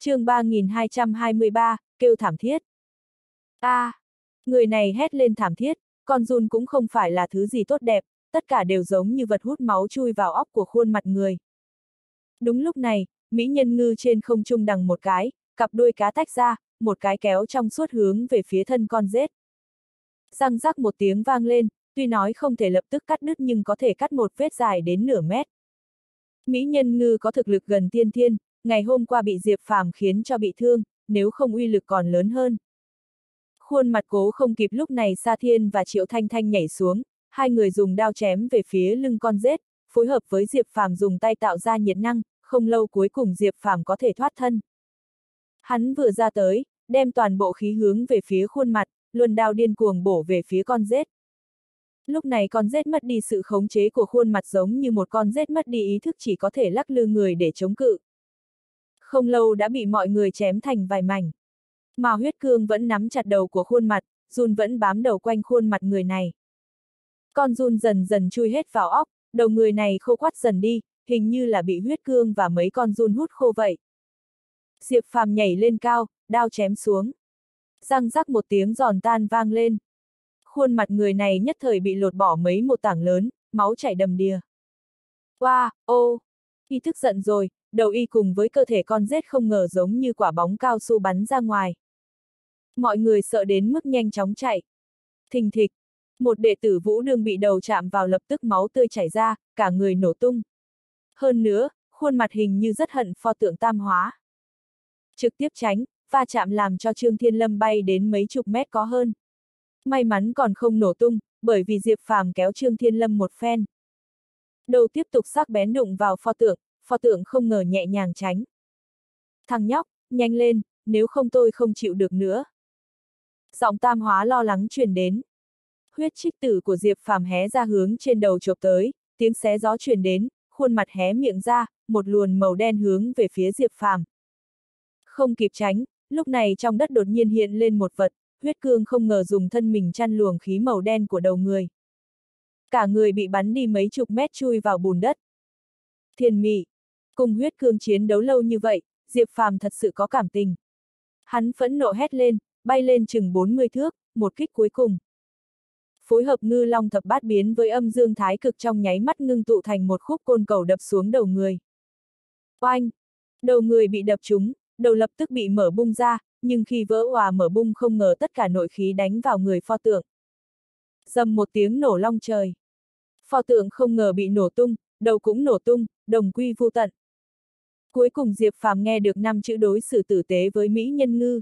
Chương 3223, kêu thảm thiết. Người này hét lên thảm thiết, con giun cũng không phải là thứ gì tốt đẹp, tất cả đều giống như vật hút máu chui vào óc của khuôn mặt người. Đúng lúc này, mỹ nhân ngư trên không trung đằng một cái, cặp đuôi cá tách ra, một cái kéo trong suốt hướng về phía thân con rết. Răng rắc một tiếng vang lên, tuy nói không thể lập tức cắt đứt nhưng có thể cắt một vết dài đến nửa mét. Mỹ nhân ngư có thực lực gần tiên thiên, ngày hôm qua bị Diệp Phàm khiến cho bị thương, nếu không uy lực còn lớn hơn. Khuôn mặt cố không kịp, lúc này Sa Thiên và Triệu Thanh Thanh nhảy xuống, hai người dùng đao chém về phía lưng con rết, phối hợp với Diệp Phàm dùng tay tạo ra nhiệt năng, không lâu cuối cùng Diệp Phàm có thể thoát thân. Hắn vừa ra tới, đem toàn bộ khí hướng về phía khuôn mặt, luân đao điên cuồng bổ về phía con rết. Lúc này con rết mất đi sự khống chế của khuôn mặt, giống như một con rết mất đi ý thức, chỉ có thể lắc lư người để chống cự. Không lâu đã bị mọi người chém thành vài mảnh. Mà huyết cương vẫn nắm chặt đầu của khuôn mặt, giun vẫn bám đầu quanh khuôn mặt người này. Con giun dần dần chui hết vào óc, đầu người này khô quắt dần đi, hình như là bị huyết cương và mấy con giun hút khô vậy. Diệp Phàm nhảy lên cao, đao chém xuống. Răng rắc một tiếng giòn tan vang lên. Khuôn mặt người này nhất thời bị lột bỏ mấy một tảng lớn, máu chảy đầm đìa. Y tức giận rồi, đầu y cùng với cơ thể con rết không ngờ giống như quả bóng cao su bắn ra ngoài. Mọi người sợ đến mức nhanh chóng chạy. Thình thịch, một đệ tử Vũ Đương bị đầu chạm vào, lập tức máu tươi chảy ra, cả người nổ tung. Hơn nữa, khuôn mặt hình như rất hận pho tượng Tam Hóa. Trực tiếp tránh, va chạm làm cho Trương Thiên Lâm bay đến mấy chục mét có hơn. May mắn còn không nổ tung, bởi vì Diệp Phàm kéo Trương Thiên Lâm một phen. Đầu tiếp tục sắc bén đụng vào pho tượng không ngờ nhẹ nhàng tránh. Thằng nhóc, nhanh lên, nếu không tôi không chịu được nữa. Giọng Tam Hóa lo lắng truyền đến. Huyết trích tử của Diệp Phàm hé ra hướng trên đầu chộp tới, tiếng xé gió truyền đến, khuôn mặt hé miệng ra, một luồn màu đen hướng về phía Diệp Phàm. Không kịp tránh, lúc này trong đất đột nhiên hiện lên một vật, huyết cương không ngờ dùng thân mình chăn luồng khí màu đen của đầu người. Cả người bị bắn đi mấy chục mét chui vào bùn đất. Thiên mị, cùng huyết cương chiến đấu lâu như vậy, Diệp Phàm thật sự có cảm tình. Hắn phẫn nộ hét lên, bay lên chừng 40 thước, một kích cuối cùng. Phối hợp ngư long thập bát biến với âm dương thái cực trong nháy mắt ngưng tụ thành một khúc côn cầu đập xuống đầu người. Oanh! Đầu người bị đập trúng, đầu lập tức bị mở bung ra, nhưng khi vỡ òa mở bung không ngờ tất cả nội khí đánh vào người pho tượng. Dầm một tiếng nổ long trời. Pho tượng không ngờ bị nổ tung, đầu cũng nổ tung, đồng quy vu tận. Cuối cùng Diệp Phàm nghe được 5 chữ đối xử tử tế với mỹ nhân ngư.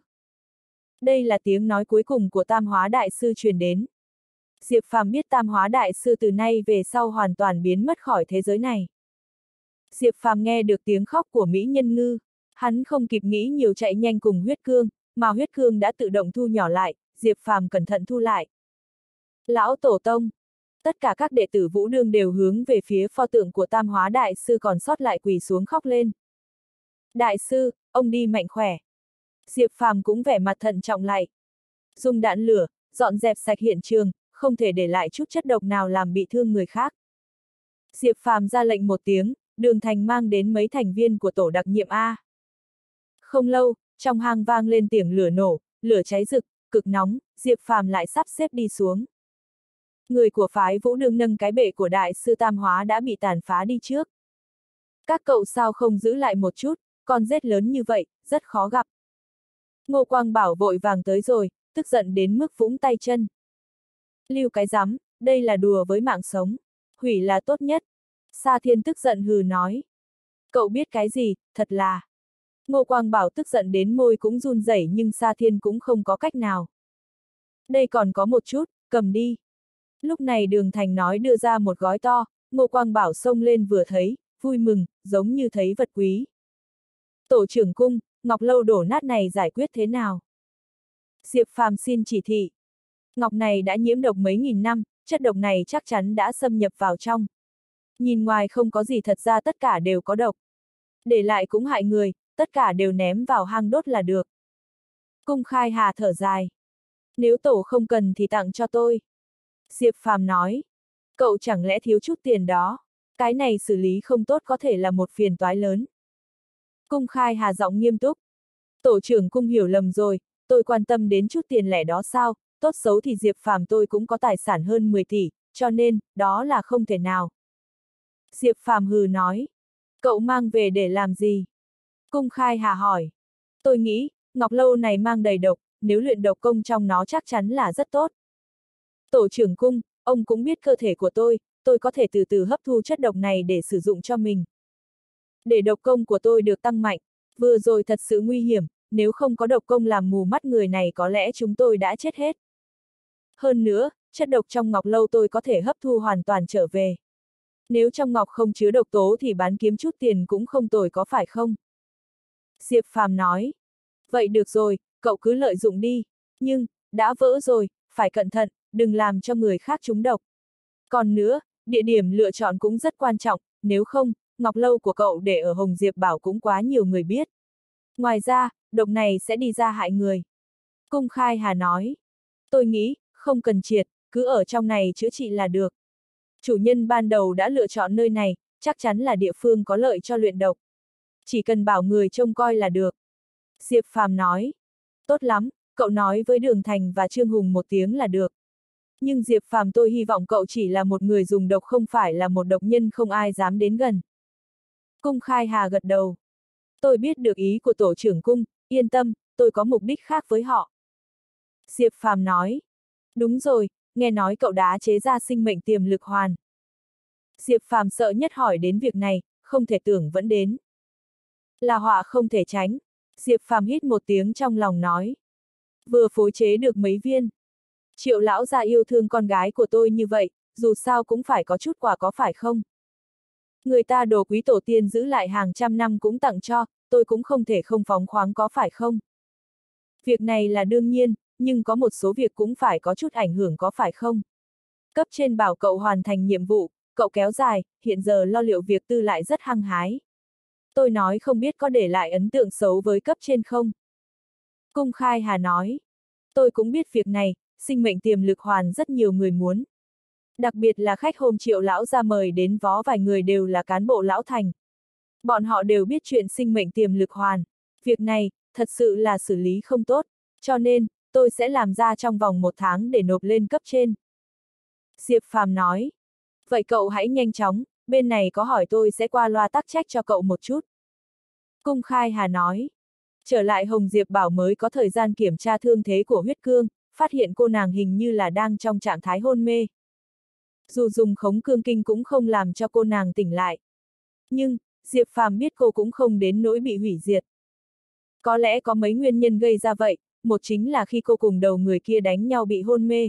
Đây là tiếng nói cuối cùng của Tam Hóa Đại Sư truyền đến. Diệp Phàm biết Tam Hóa Đại Sư từ nay về sau hoàn toàn biến mất khỏi thế giới này. Diệp Phàm nghe được tiếng khóc của mỹ nhân ngư, hắn không kịp nghĩ nhiều chạy nhanh cùng huyết cương, mà huyết cương đã tự động thu nhỏ lại, Diệp Phàm cẩn thận thu lại. Lão Tổ Tông! Tất cả các đệ tử Vũ Đương đều hướng về phía pho tượng của Tam Hóa Đại Sư còn sót lại, quỳ xuống khóc lên. Đại sư, ông đi mạnh khỏe. Diệp Phàm cũng vẻ mặt thận trọng lại. Dùng đạn lửa, dọn dẹp sạch hiện trường, không thể để lại chút chất độc nào làm bị thương người khác. Diệp Phàm ra lệnh một tiếng, Đường Thành mang đến mấy thành viên của tổ đặc nhiệm A. Không lâu, trong hang vang lên tiếng lửa nổ, lửa cháy rực, cực nóng, Diệp Phàm lại sắp xếp đi xuống. Người của phái Vũ Đương nâng cái bệ của Đại sư Tam Hóa đã bị tàn phá đi trước. Các cậu sao không giữ lại một chút, con rết lớn như vậy, rất khó gặp. Ngô Quang Bảo vội vàng tới rồi, tức giận đến mức vũng tay chân. Lưu cái rắm, đây là đùa với mạng sống, hủy là tốt nhất. Sa Thiên tức giận hừ nói. Cậu biết cái gì, thật là. Ngô Quang Bảo tức giận đến môi cũng run rẩy, nhưng Sa Thiên cũng không có cách nào. Đây còn có một chút, cầm đi. Lúc này Đường Thành nói đưa ra một gói to, Ngô Quang Bảo xông lên vừa thấy, vui mừng, giống như thấy vật quý. Tổ trưởng cung, ngọc lâu đổ nát này giải quyết thế nào? Diệp Phàm xin chỉ thị. Ngọc này đã nhiễm độc mấy nghìn năm, chất độc này chắc chắn đã xâm nhập vào trong. Nhìn ngoài không có gì, thật ra tất cả đều có độc. Để lại cũng hại người, tất cả đều ném vào hang đốt là được. Cung Khai Hà thở dài. Nếu tổ không cần thì tặng cho tôi. Diệp Phàm nói. Cậu chẳng lẽ thiếu chút tiền đó? Cái này xử lý không tốt có thể là một phiền toái lớn. Cung Khai Hà giọng nghiêm túc. Tổ trưởng cung hiểu lầm rồi, tôi quan tâm đến chút tiền lẻ đó sao, tốt xấu thì Diệp Phàm tôi cũng có tài sản hơn 10 tỷ, cho nên, đó là không thể nào. Diệp Phàm hừ nói. Cậu mang về để làm gì? Cung Khai Hà hỏi. Tôi nghĩ, ngọc lâu này mang đầy độc, nếu luyện độc công trong nó chắc chắn là rất tốt. Tổ trưởng Cung, ông cũng biết cơ thể của tôi có thể từ từ hấp thu chất độc này để sử dụng cho mình. Để độc công của tôi được tăng mạnh, vừa rồi thật sự nguy hiểm, nếu không có độc công làm mù mắt người này có lẽ chúng tôi đã chết hết. Hơn nữa, chất độc trong ngọc lâu tôi có thể hấp thu hoàn toàn trở về. Nếu trong ngọc không chứa độc tố thì bán kiếm chút tiền cũng không tồi có phải không? Diệp Phàm nói. Vậy được rồi, cậu cứ lợi dụng đi. Nhưng, đã vỡ rồi, phải cẩn thận, đừng làm cho người khác trúng độc. Còn nữa, địa điểm lựa chọn cũng rất quan trọng, nếu không, ngọc lâu của cậu để ở Hồng Diệp Bảo cũng quá nhiều người biết. Ngoài ra, độc này sẽ đi ra hại người. Cung Khai Hà nói. Tôi nghĩ, không cần triệt, cứ ở trong này chữa trị là được. Chủ nhân ban đầu đã lựa chọn nơi này, chắc chắn là địa phương có lợi cho luyện độc. Chỉ cần bảo người trông coi là được. Diệp Phàm nói. Tốt lắm, cậu nói với Đường Thành và Trương Hùng một tiếng là được. Nhưng Diệp Phàm tôi hy vọng cậu chỉ là một người dùng độc không phải là một độc nhân không ai dám đến gần. Cung Khai Hà gật đầu. Tôi biết được ý của tổ trưởng Cung, yên tâm, tôi có mục đích khác với họ. Diệp Phàm nói. Đúng rồi, nghe nói cậu đã chế ra sinh mệnh tiềm lực hoàn. Diệp Phàm sợ nhất hỏi đến việc này, không thể tưởng vẫn đến. Là họa không thể tránh. Diệp Phàm hít một tiếng trong lòng nói. Vừa phối chế được mấy viên. Triệu lão gia yêu thương con gái của tôi như vậy, dù sao cũng phải có chút quà có phải không? Người ta đồ quý tổ tiên giữ lại hàng trăm năm cũng tặng cho, tôi cũng không thể không phóng khoáng có phải không? Việc này là đương nhiên, nhưng có một số việc cũng phải có chút ảnh hưởng có phải không? Cấp trên bảo cậu hoàn thành nhiệm vụ, cậu kéo dài, hiện giờ lo liệu việc tư lại rất hăng hái. Tôi nói không biết có để lại ấn tượng xấu với cấp trên không? Cung Khai Hà nói. Tôi cũng biết việc này, sinh mệnh tiềm lực hoàn rất nhiều người muốn. Đặc biệt là khách hôm Triệu lão ra mời đến vó vài người đều là cán bộ lão thành. Bọn họ đều biết chuyện sinh mệnh tiềm lực hoàn. Việc này, thật sự là xử lý không tốt, cho nên, tôi sẽ làm ra trong vòng 1 tháng để nộp lên cấp trên. Diệp Phàm nói. Vậy cậu hãy nhanh chóng, bên này có hỏi tôi sẽ qua loa tắc trách cho cậu một chút. Cung Khai Hà nói. Trở lại Hồng Diệp Bảo mới có thời gian kiểm tra thương thế của huyết cương, phát hiện cô nàng hình như là đang trong trạng thái hôn mê. Dù dùng khống cương kinh cũng không làm cho cô nàng tỉnh lại. Nhưng, Diệp Phàm biết cô cũng không đến nỗi bị hủy diệt. Có lẽ có mấy nguyên nhân gây ra vậy, một chính là khi cô cùng đầu người kia đánh nhau bị hôn mê.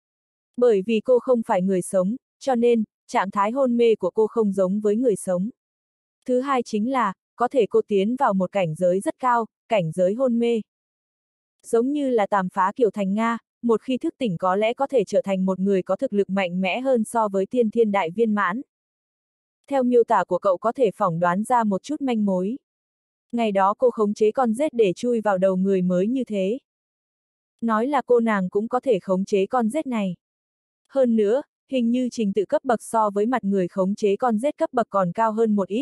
Bởi vì cô không phải người sống, cho nên, trạng thái hôn mê của cô không giống với người sống. Thứ hai chính là, có thể cô tiến vào một cảnh giới rất cao, cảnh giới hôn mê. Giống như là Tàm Phá Kiều Thành Nga, một khi thức tỉnh có lẽ có thể trở thành một người có thực lực mạnh mẽ hơn so với tiên thiên đại viên mãn. Theo miêu tả của cậu có thể phỏng đoán ra một chút manh mối. Ngày đó cô khống chế con rết để chui vào đầu người mới như thế. Nói là cô nàng cũng có thể khống chế con rết này. Hơn nữa, hình như trình tự cấp bậc so với mặt người khống chế con rết cấp bậc còn cao hơn một ít.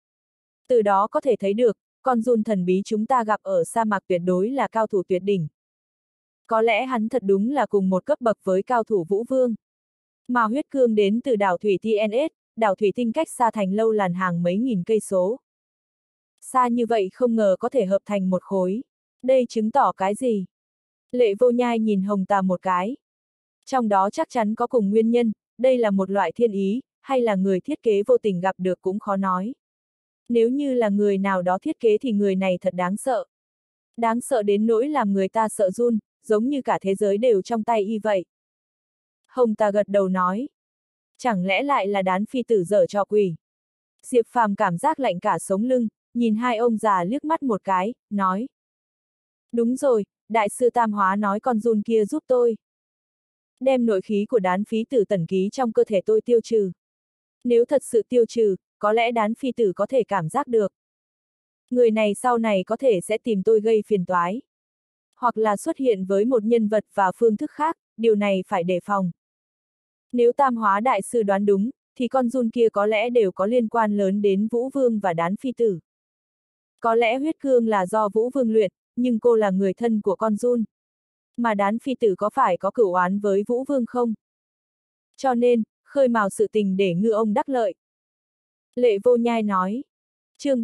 Từ đó có thể thấy được, con giun thần bí chúng ta gặp ở sa mạc tuyệt đối là cao thủ tuyệt đỉnh. Có lẽ hắn thật đúng là cùng một cấp bậc với cao thủ Vũ Vương. Mà huyết cương đến từ đảo Thủy TNS, đảo Thủy Tinh cách xa thành lâu làn hàng mấy nghìn cây số. Xa như vậy không ngờ có thể hợp thành một khối. Đây chứng tỏ cái gì? Lệ Vô Nhai nhìn Hồng Tà một cái. Trong đó chắc chắn có cùng nguyên nhân, đây là một loại thiên ý, hay là người thiết kế vô tình gặp được cũng khó nói. Nếu như là người nào đó thiết kế thì người này thật đáng sợ. Đáng sợ đến nỗi làm người ta sợ run, giống như cả thế giới đều trong tay y vậy. Hồng Tà gật đầu nói. Chẳng lẽ lại là Đán phi tử dở trò quỷ? Diệp Phàm cảm giác lạnh cả sống lưng, nhìn hai ông già liếc mắt một cái, nói. Đúng rồi, đại sư Tam Hóa nói con giun kia giúp tôi. Đem nội khí của Đán phi tử tẩn ký trong cơ thể tôi tiêu trừ. Nếu thật sự tiêu trừ, có lẽ Đán phi tử có thể cảm giác được. Người này sau này có thể sẽ tìm tôi gây phiền toái. Hoặc là xuất hiện với một nhân vật và phương thức khác, điều này phải đề phòng. Nếu Tam Hóa đại sư đoán đúng, thì con giun kia có lẽ đều có liên quan lớn đến Vũ Vương và Đán phi tử. Có lẽ huyết cương là do Vũ Vương luyện, nhưng cô là người thân của con giun. Mà Đán phi tử có phải có cửu oán với Vũ Vương không? Cho nên, khơi mào sự tình để ngư ông đắc lợi. Lệ Vô Nhai nói. Chương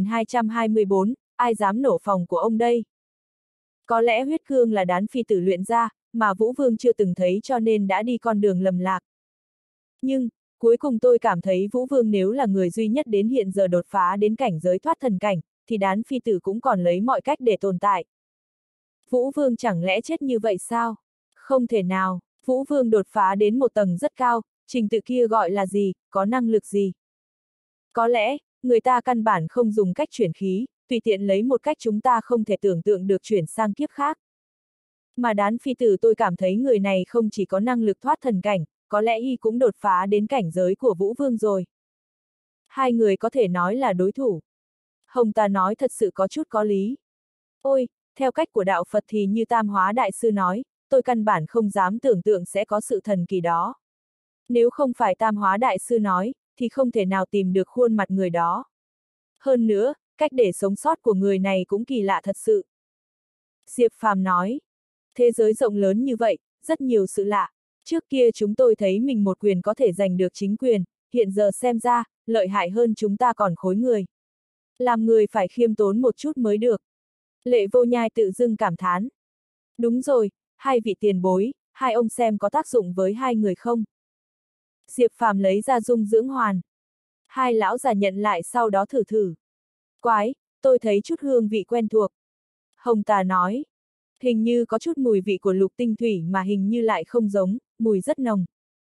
3224, ai dám nổ phòng của ông đây? Có lẽ huyết cương là Đán phi tử luyện ra, mà Vũ Vương chưa từng thấy cho nên đã đi con đường lầm lạc. Nhưng, cuối cùng tôi cảm thấy Vũ Vương nếu là người duy nhất đến hiện giờ đột phá đến cảnh giới thoát thần cảnh, thì Đán phi tử cũng còn lấy mọi cách để tồn tại. Vũ Vương chẳng lẽ chết như vậy sao? Không thể nào, Vũ Vương đột phá đến một tầng rất cao, trình tự kia gọi là gì, có năng lực gì? Có lẽ, người ta căn bản không dùng cách chuyển khí, tùy tiện lấy một cách chúng ta không thể tưởng tượng được chuyển sang kiếp khác. Mà Đán phi tử tôi cảm thấy người này không chỉ có năng lực thoát thần cảnh, có lẽ y cũng đột phá đến cảnh giới của Vũ Vương rồi. Hai người có thể nói là đối thủ. Hồng Ta nói thật sự có chút có lý. Ôi, theo cách của đạo Phật thì như Tam Hóa Đại Sư nói, tôi căn bản không dám tưởng tượng sẽ có sự thần kỳ đó. Nếu không phải Tam Hóa Đại Sư nói, thì không thể nào tìm được khuôn mặt người đó. Hơn nữa, cách để sống sót của người này cũng kỳ lạ thật sự. Diệp Phàm nói, thế giới rộng lớn như vậy, rất nhiều sự lạ. Trước kia chúng tôi thấy mình một quyền có thể giành được chính quyền, hiện giờ xem ra, lợi hại hơn chúng ta còn khối người. Làm người phải khiêm tốn một chút mới được. Lệ Vô Nhai tự dưng cảm thán. Đúng rồi, hai vị tiền bối, hai ông xem có tác dụng với hai người không? Diệp Phàm lấy ra dung dưỡng hoàn. Hai lão già nhận lại sau đó thử thử. Quái, tôi thấy chút hương vị quen thuộc. Hồng Tà nói. Hình như có chút mùi vị của lục tinh thủy mà hình như lại không giống, mùi rất nồng.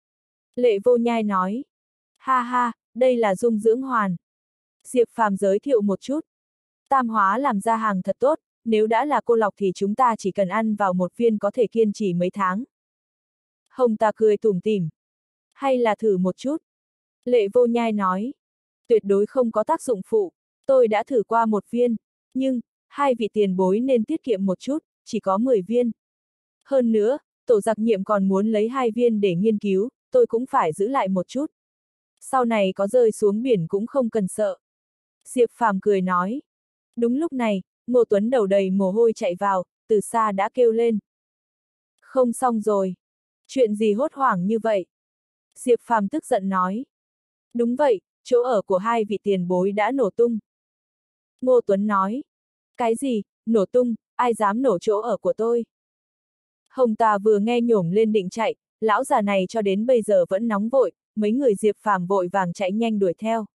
Lệ Vô Nhai nói. Ha ha, đây là dung dưỡng hoàn. Diệp Phàm giới thiệu một chút. Tam Hóa làm ra hàng thật tốt, nếu đã là cô lọc thì chúng ta chỉ cần ăn vào một viên có thể kiên trì mấy tháng. Hồng Tà cười tủm tỉm. Hay là thử một chút. Lệ Vô Nhai nói. Tuyệt đối không có tác dụng phụ, tôi đã thử qua một viên, nhưng, hai vị tiền bối nên tiết kiệm một chút, chỉ có 10 viên. Hơn nữa, tổ giặc nhiệm còn muốn lấy 2 viên để nghiên cứu, tôi cũng phải giữ lại một chút. Sau này có rơi xuống biển cũng không cần sợ. Diệp Phàm cười nói. Đúng lúc này, Ngô Tuấn đầu đầy mồ hôi chạy vào, từ xa đã kêu lên. Không xong rồi. Chuyện gì hốt hoảng như vậy? Diệp Phàm tức giận nói. Đúng vậy, chỗ ở của hai vị tiền bối đã nổ tung. Ngô Tuấn nói. Cái gì, nổ tung, ai dám nổ chỗ ở của tôi? Hồng Tà vừa nghe nhổm lên định chạy, lão già này cho đến bây giờ vẫn nóng vội, mấy người Diệp Phàm vội vàng chạy nhanh đuổi theo.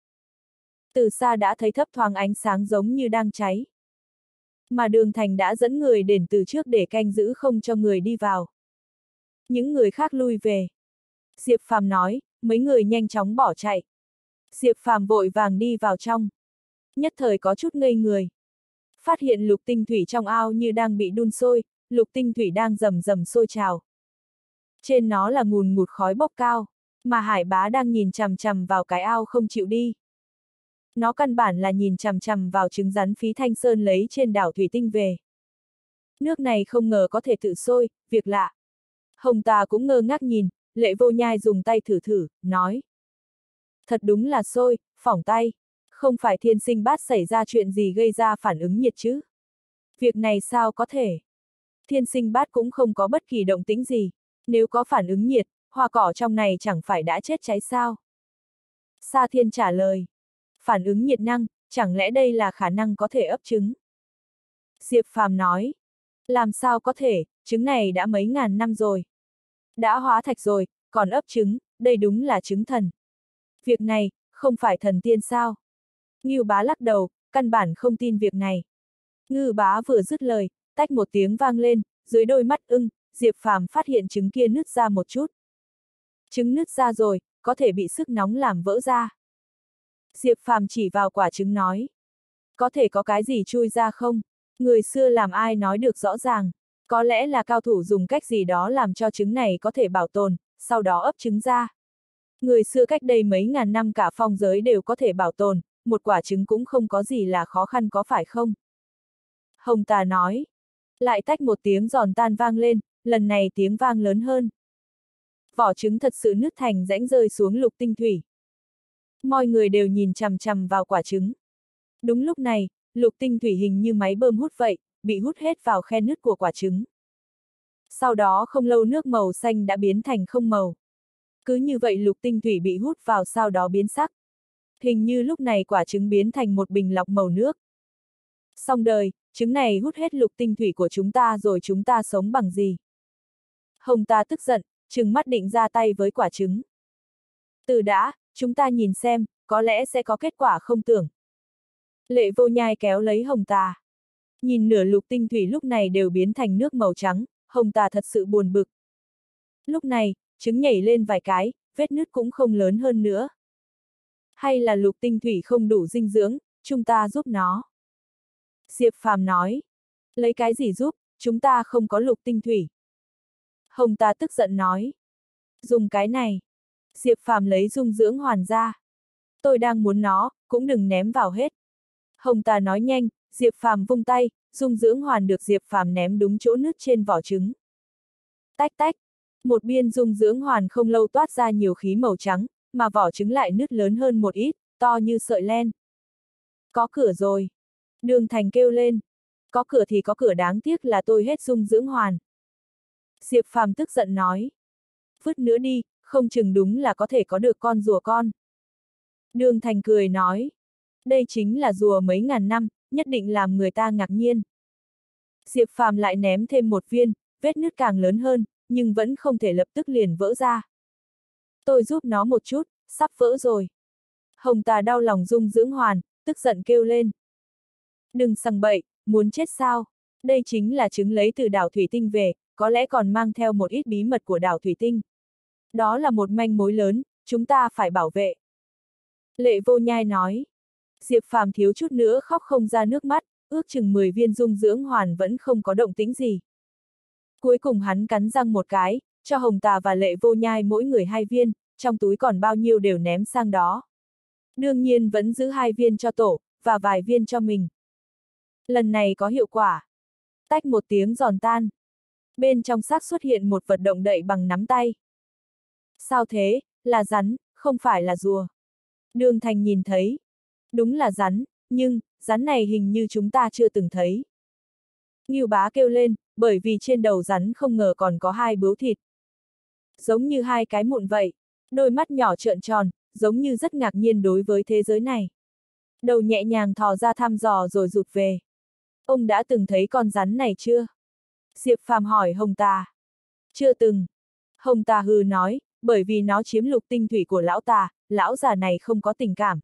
Từ xa đã thấy thấp thoáng ánh sáng giống như đang cháy. Mà Đường Thành đã dẫn người đến từ trước để canh giữ không cho người đi vào. Những người khác lui về. Diệp Phàm nói, mấy người nhanh chóng bỏ chạy. Diệp Phàm vội vàng đi vào trong. Nhất thời có chút ngây người. Phát hiện lục tinh thủy trong ao như đang bị đun sôi, lục tinh thủy đang rầm rầm sôi trào. Trên nó là ngùn ngụt khói bốc cao, mà Hải Bá đang nhìn chằm chằm vào cái ao không chịu đi. Nó căn bản là nhìn chằm chằm vào trứng rắn Phí Thanh Sơn lấy trên đảo Thủy Tinh về. Nước này không ngờ có thể tự sôi, việc lạ. Hồng Tà cũng ngơ ngác nhìn, Lệ Vô Nhai dùng tay thử thử, nói. Thật đúng là sôi, phỏng tay. Không phải Thiên Sinh Bát xảy ra chuyện gì gây ra phản ứng nhiệt chứ? Việc này sao có thể? Thiên Sinh Bát cũng không có bất kỳ động tĩnh gì. Nếu có phản ứng nhiệt, hoa cỏ trong này chẳng phải đã chết cháy sao? Sa Thiên trả lời. Phản ứng nhiệt năng, chẳng lẽ đây là khả năng có thể ấp trứng? Diệp Phàm nói. Làm sao có thể, trứng này đã mấy ngàn năm rồi. Đã hóa thạch rồi, còn ấp trứng, đây đúng là trứng thần. Việc này, không phải thần tiên sao? Ngưu Bá lắc đầu, căn bản không tin việc này. Ngưu Bá vừa dứt lời, tách một tiếng vang lên, dưới đôi mắt Diệp Phàm phát hiện trứng kia nứt ra một chút. Trứng nứt ra rồi, có thể bị sức nóng làm vỡ ra. Diệp Phàm chỉ vào quả trứng nói. Có thể có cái gì chui ra không? Người xưa làm ai nói được rõ ràng. Có lẽ là cao thủ dùng cách gì đó làm cho trứng này có thể bảo tồn, sau đó ấp trứng ra. Người xưa cách đây mấy ngàn năm cả phong giới đều có thể bảo tồn, một quả trứng cũng không có gì là khó khăn có phải không? Hồng Tà nói. Lại tách một tiếng giòn tan vang lên, lần này tiếng vang lớn hơn. Vỏ trứng thật sự nứt thành rãnh rơi xuống lục tinh thủy. Mọi người đều nhìn chằm chằm vào quả trứng. Đúng lúc này, lục tinh thủy hình như máy bơm hút vậy, bị hút hết vào khe nứt của quả trứng. Sau đó không lâu nước màu xanh đã biến thành không màu. Cứ như vậy lục tinh thủy bị hút vào sau đó biến sắc. Hình như lúc này quả trứng biến thành một bình lọc màu nước. Xong đời, trứng này hút hết lục tinh thủy của chúng ta rồi chúng ta sống bằng gì? Hồng ta tức giận, trừng mắt định ra tay với quả trứng. Từ đã, chúng ta nhìn xem, có lẽ sẽ có kết quả không tưởng. Lệ Vô Nhai kéo lấy Hồng ta. Nhìn nửa lục tinh thủy lúc này đều biến thành nước màu trắng, Hồng ta thật sự buồn bực. Lúc này, trứng nhảy lên vài cái, vết nứt cũng không lớn hơn nữa. Hay là lục tinh thủy không đủ dinh dưỡng, chúng ta giúp nó. Diệp Phàm nói. Lấy cái gì giúp, chúng ta không có lục tinh thủy. Hồng ta tức giận nói. Dùng cái này. Diệp Phàm lấy dung dưỡng hoàn ra. Tôi đang muốn nó, cũng đừng ném vào hết. Hồng ta nói nhanh, Diệp Phàm vung tay, dung dưỡng hoàn được Diệp Phàm ném đúng chỗ nứt trên vỏ trứng. Tách tách. Một viên dung dưỡng hoàn không lâu toát ra nhiều khí màu trắng, mà vỏ trứng lại nứt lớn hơn một ít, to như sợi len. Có cửa rồi. Đường Thành kêu lên. Có cửa thì có cửa, đáng tiếc là tôi hết dung dưỡng hoàn. Diệp Phàm tức giận nói. Vứt nữa đi, không chừng đúng là có thể có được con rùa con. Đường Thành cười nói. Đây chính là rùa mấy ngàn năm, nhất định làm người ta ngạc nhiên. Diệp Phàm lại ném thêm một viên, vết nứt càng lớn hơn, nhưng vẫn không thể lập tức liền vỡ ra. Tôi giúp nó một chút, sắp vỡ rồi. Hồng ta đau lòng dung dưỡng hoàn, tức giận kêu lên. Đừng sằng bậy, muốn chết sao? Đây chính là trứng lấy từ đảo Thủy Tinh về, có lẽ còn mang theo một ít bí mật của đảo Thủy Tinh. Đó là một manh mối lớn, chúng ta phải bảo vệ. Lệ Vô Nhai nói. Diệp Phàm thiếu chút nữa khóc không ra nước mắt, ước chừng 10 viên dung dưỡng hoàn vẫn không có động tĩnh gì. Cuối cùng hắn cắn răng một cái, cho Hồng Tà và Lệ Vô Nhai mỗi người 2 viên, trong túi còn bao nhiêu đều ném sang đó. Đương nhiên vẫn giữ 2 viên cho tổ, và vài viên cho mình. Lần này có hiệu quả. Tách một tiếng giòn tan. Bên trong xác xuất hiện một vật động đậy bằng nắm tay. Sao thế, là rắn, không phải là rùa. Đường Thành nhìn thấy. Đúng là rắn, nhưng, rắn này hình như chúng ta chưa từng thấy. Ngưu Bá kêu lên, bởi vì trên đầu rắn không ngờ còn có 2 bướu thịt. Giống như 2 cái mụn vậy, đôi mắt nhỏ trợn tròn, giống như rất ngạc nhiên đối với thế giới này. Đầu nhẹ nhàng thò ra thăm dò rồi rụt về. Ông đã từng thấy con rắn này chưa? Diệp Phàm hỏi Hồng Tà. Chưa từng. Hồng Tà hừ nói, bởi vì nó chiếm lục tinh thủy của lão Tà, lão già này không có tình cảm.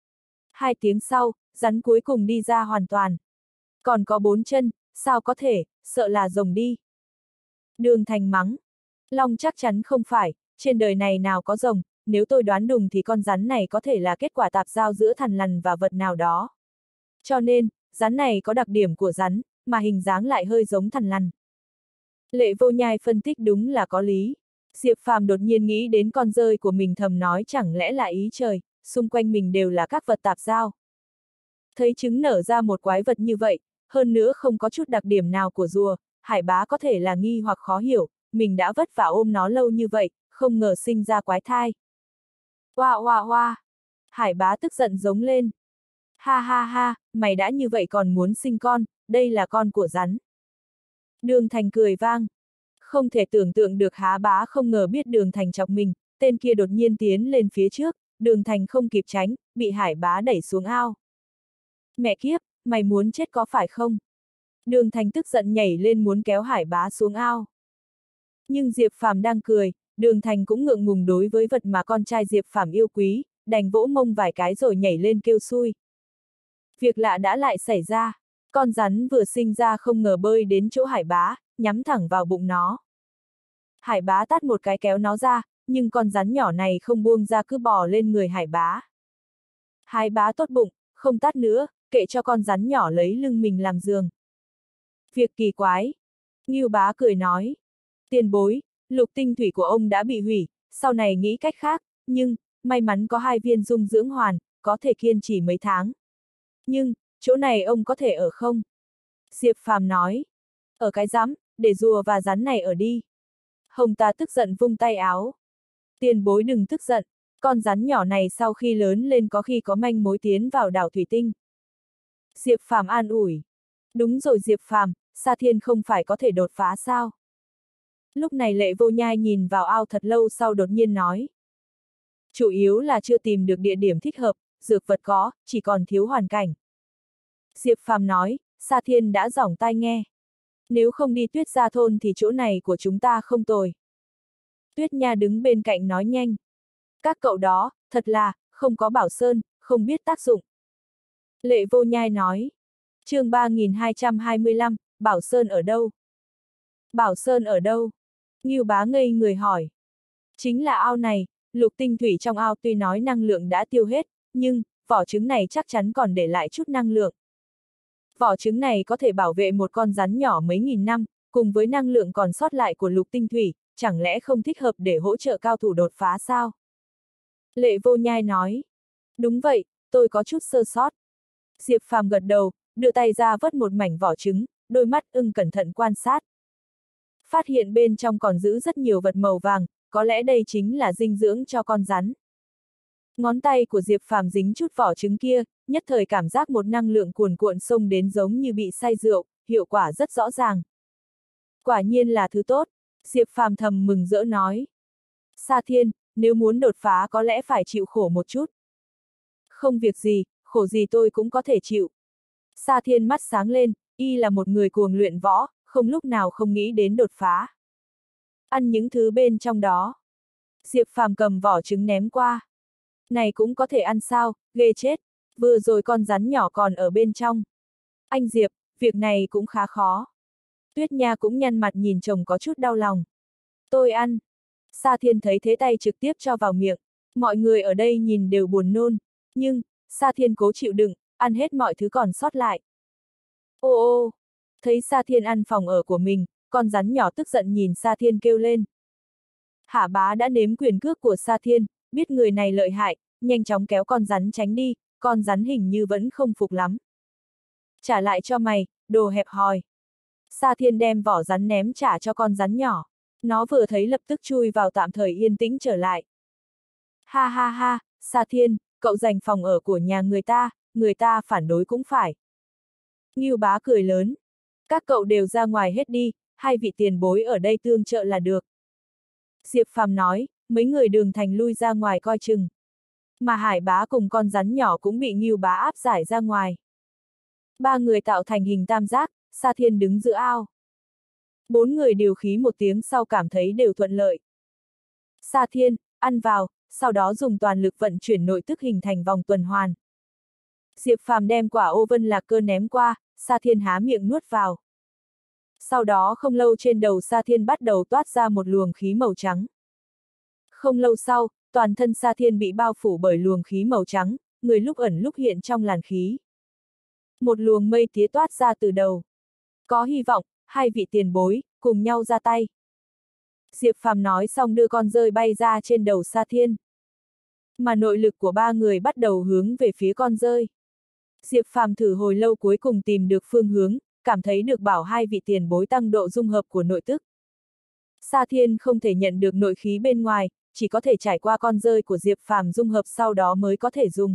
2 tiếng sau, rắn cuối cùng đi ra hoàn toàn. Còn có 4 chân, sao có thể, sợ là rồng đi. Đường Thành mắng. Long chắc chắn không phải, trên đời này nào có rồng, nếu tôi đoán đúng thì con rắn này có thể là kết quả tạp giao giữa thằn lằn và vật nào đó. Cho nên, rắn này có đặc điểm của rắn, mà hình dáng lại hơi giống thằn lằn. Lệ Vô Nhai phân tích đúng là có lý. Diệp Phàm đột nhiên nghĩ đến con dơi của mình, thầm nói chẳng lẽ là ý trời, xung quanh mình đều là các vật tạp giao. Thấy trứng nở ra một quái vật như vậy, hơn nữa không có chút đặc điểm nào của rùa, Hải Bá có thể là nghi hoặc khó hiểu, mình đã vất vả ôm nó lâu như vậy, không ngờ sinh ra quái thai. Oa oa oa! Hải Bá tức giận giống lên. Ha ha ha, mày đã như vậy còn muốn sinh con, đây là con của rắn. Đường Thành cười vang. Không thể tưởng tượng được Há Bá không ngờ biết Đường Thành chọc mình, tên kia đột nhiên tiến lên phía trước, Đường Thành không kịp tránh, bị Hải Bá đẩy xuống ao. Mẹ kiếp, mày muốn chết có phải không? Đường Thành tức giận nhảy lên muốn kéo Hải Bá xuống ao. Nhưng Diệp Phàm đang cười, Đường Thành cũng ngượng ngùng đối với vật mà con trai Diệp Phàm yêu quý, đành vỗ mông vài cái rồi nhảy lên kêu xui. Việc lạ đã lại xảy ra, con rắn vừa sinh ra không ngờ bơi đến chỗ Hải Bá, nhắm thẳng vào bụng nó. Hải Bá tát một cái kéo nó ra, nhưng con rắn nhỏ này không buông ra cứ bò lên người Hải Bá. Hải Bá tốt bụng, không tát nữa, kệ cho con rắn nhỏ lấy lưng mình làm giường. Việc kỳ quái. Ngưu Bá cười nói. Tiền bối, lục tinh thủy của ông đã bị hủy, sau này nghĩ cách khác, nhưng, may mắn có 2 viên dung dưỡng hoàn, có thể kiên trì mấy tháng. Nhưng, chỗ này ông có thể ở không? Diệp Phàm nói. Ở cái rắm, để rùa và rắn này ở đi. Hồng ta tức giận vung tay áo. Tiền bối đừng tức giận, con rắn nhỏ này sau khi lớn lên có khi có manh mối tiến vào đảo Thủy Tinh. Diệp Phàm an ủi. Đúng rồi Diệp Phàm, Sa Thiên không phải có thể đột phá sao? Lúc này Lệ Vô Nhai nhìn vào ao thật lâu sau đột nhiên nói. Chủ yếu là chưa tìm được địa điểm thích hợp, dược vật có, chỉ còn thiếu hoàn cảnh. Diệp Phàm nói, Sa Thiên đã dỏng tai nghe. Nếu không đi Tuyết Gia thôn thì chỗ này của chúng ta không tồi. Tuyết Nha đứng bên cạnh nói nhanh. Các cậu đó, thật là, không có Bảo Sơn, không biết tác dụng. Lệ Vô Nhai nói. Chương 3225, Bảo Sơn ở đâu? Bảo Sơn ở đâu? Ngưu Bá ngây người hỏi. Chính là ao này, lục tinh thủy trong ao tuy nói năng lượng đã tiêu hết, nhưng, vỏ trứng này chắc chắn còn để lại chút năng lượng. Vỏ trứng này có thể bảo vệ một con rắn nhỏ mấy nghìn năm, cùng với năng lượng còn sót lại của lục tinh thủy, chẳng lẽ không thích hợp để hỗ trợ cao thủ đột phá sao? Lệ Vô Nhai nói. Đúng vậy, tôi có chút sơ sót. Diệp Phàm gật đầu, đưa tay ra vớt một mảnh vỏ trứng, đôi mắt ưng cẩn thận quan sát. Phát hiện bên trong còn giữ rất nhiều vật màu vàng, có lẽ đây chính là dinh dưỡng cho con rắn. Ngón tay của Diệp Phàm dính chút vỏ trứng kia, nhất thời cảm giác một năng lượng cuồn cuộn xông đến giống như bị say rượu, hiệu quả rất rõ ràng. Quả nhiên là thứ tốt, Diệp Phàm thầm mừng rỡ nói. Sa Thiên, nếu muốn đột phá có lẽ phải chịu khổ một chút. Không việc gì, khổ gì tôi cũng có thể chịu. Sa Thiên mắt sáng lên, y là một người cuồng luyện võ, không lúc nào không nghĩ đến đột phá. Ăn những thứ bên trong đó. Diệp Phàm cầm vỏ trứng ném qua. Này cũng có thể ăn sao, ghê chết, vừa rồi con rắn nhỏ còn ở bên trong. Anh Diệp, việc này cũng khá khó. Tuyết Nha cũng nhăn mặt nhìn chồng có chút đau lòng. Tôi ăn. Sa Thiên thấy thế tay trực tiếp cho vào miệng. Mọi người ở đây nhìn đều buồn nôn. Nhưng, Sa Thiên cố chịu đựng, ăn hết mọi thứ còn sót lại. Ô ô, thấy Sa Thiên ăn phòng ở của mình, con rắn nhỏ tức giận nhìn Sa Thiên kêu lên. Hạ bá đã nếm quyền cước của Sa Thiên, biết người này lợi hại, nhanh chóng kéo con rắn tránh đi, con rắn hình như vẫn không phục lắm. Trả lại cho mày, đồ hẹp hòi. Sa Thiên đem vỏ rắn ném trả cho con rắn nhỏ. Nó vừa thấy lập tức chui vào tạm thời yên tĩnh trở lại. Ha ha ha, Sa Thiên, cậu giành phòng ở của nhà người ta phản đối cũng phải. Ngưu Bá cười lớn. Các cậu đều ra ngoài hết đi, hai vị tiền bối ở đây tương trợ là được. Diệp Phàm nói, mấy người Đường Thành lui ra ngoài coi chừng. Mà Hải Bá cùng con rắn nhỏ cũng bị Ngưu Bá áp giải ra ngoài. Ba người tạo thành hình tam giác, Sa Thiên đứng giữa ao. Bốn người điều khí một tiếng sau cảm thấy đều thuận lợi. Sa Thiên, ăn vào, sau đó dùng toàn lực vận chuyển nội tức hình thành vòng tuần hoàn. Diệp Phàm đem quả ô vân lạc cơ ném qua, Sa Thiên há miệng nuốt vào. Sau đó không lâu trên đầu Sa Thiên bắt đầu toát ra một luồng khí màu trắng. Không lâu sau, toàn thân Sa Thiên bị bao phủ bởi luồng khí màu trắng, người lúc ẩn lúc hiện trong làn khí. Một luồng mây tía toát ra từ đầu. Có hy vọng, hai vị tiền bối, cùng nhau ra tay. Diệp Phàm nói xong đưa con rơi bay ra trên đầu Sa Thiên. Mà nội lực của ba người bắt đầu hướng về phía con rơi. Diệp Phàm thử hồi lâu cuối cùng tìm được phương hướng, cảm thấy được bảo hai vị tiền bối tăng độ dung hợp của nội tức. Sa Thiên không thể nhận được nội khí bên ngoài, chỉ có thể trải qua con rơi của Diệp Phàm dung hợp sau đó mới có thể dùng.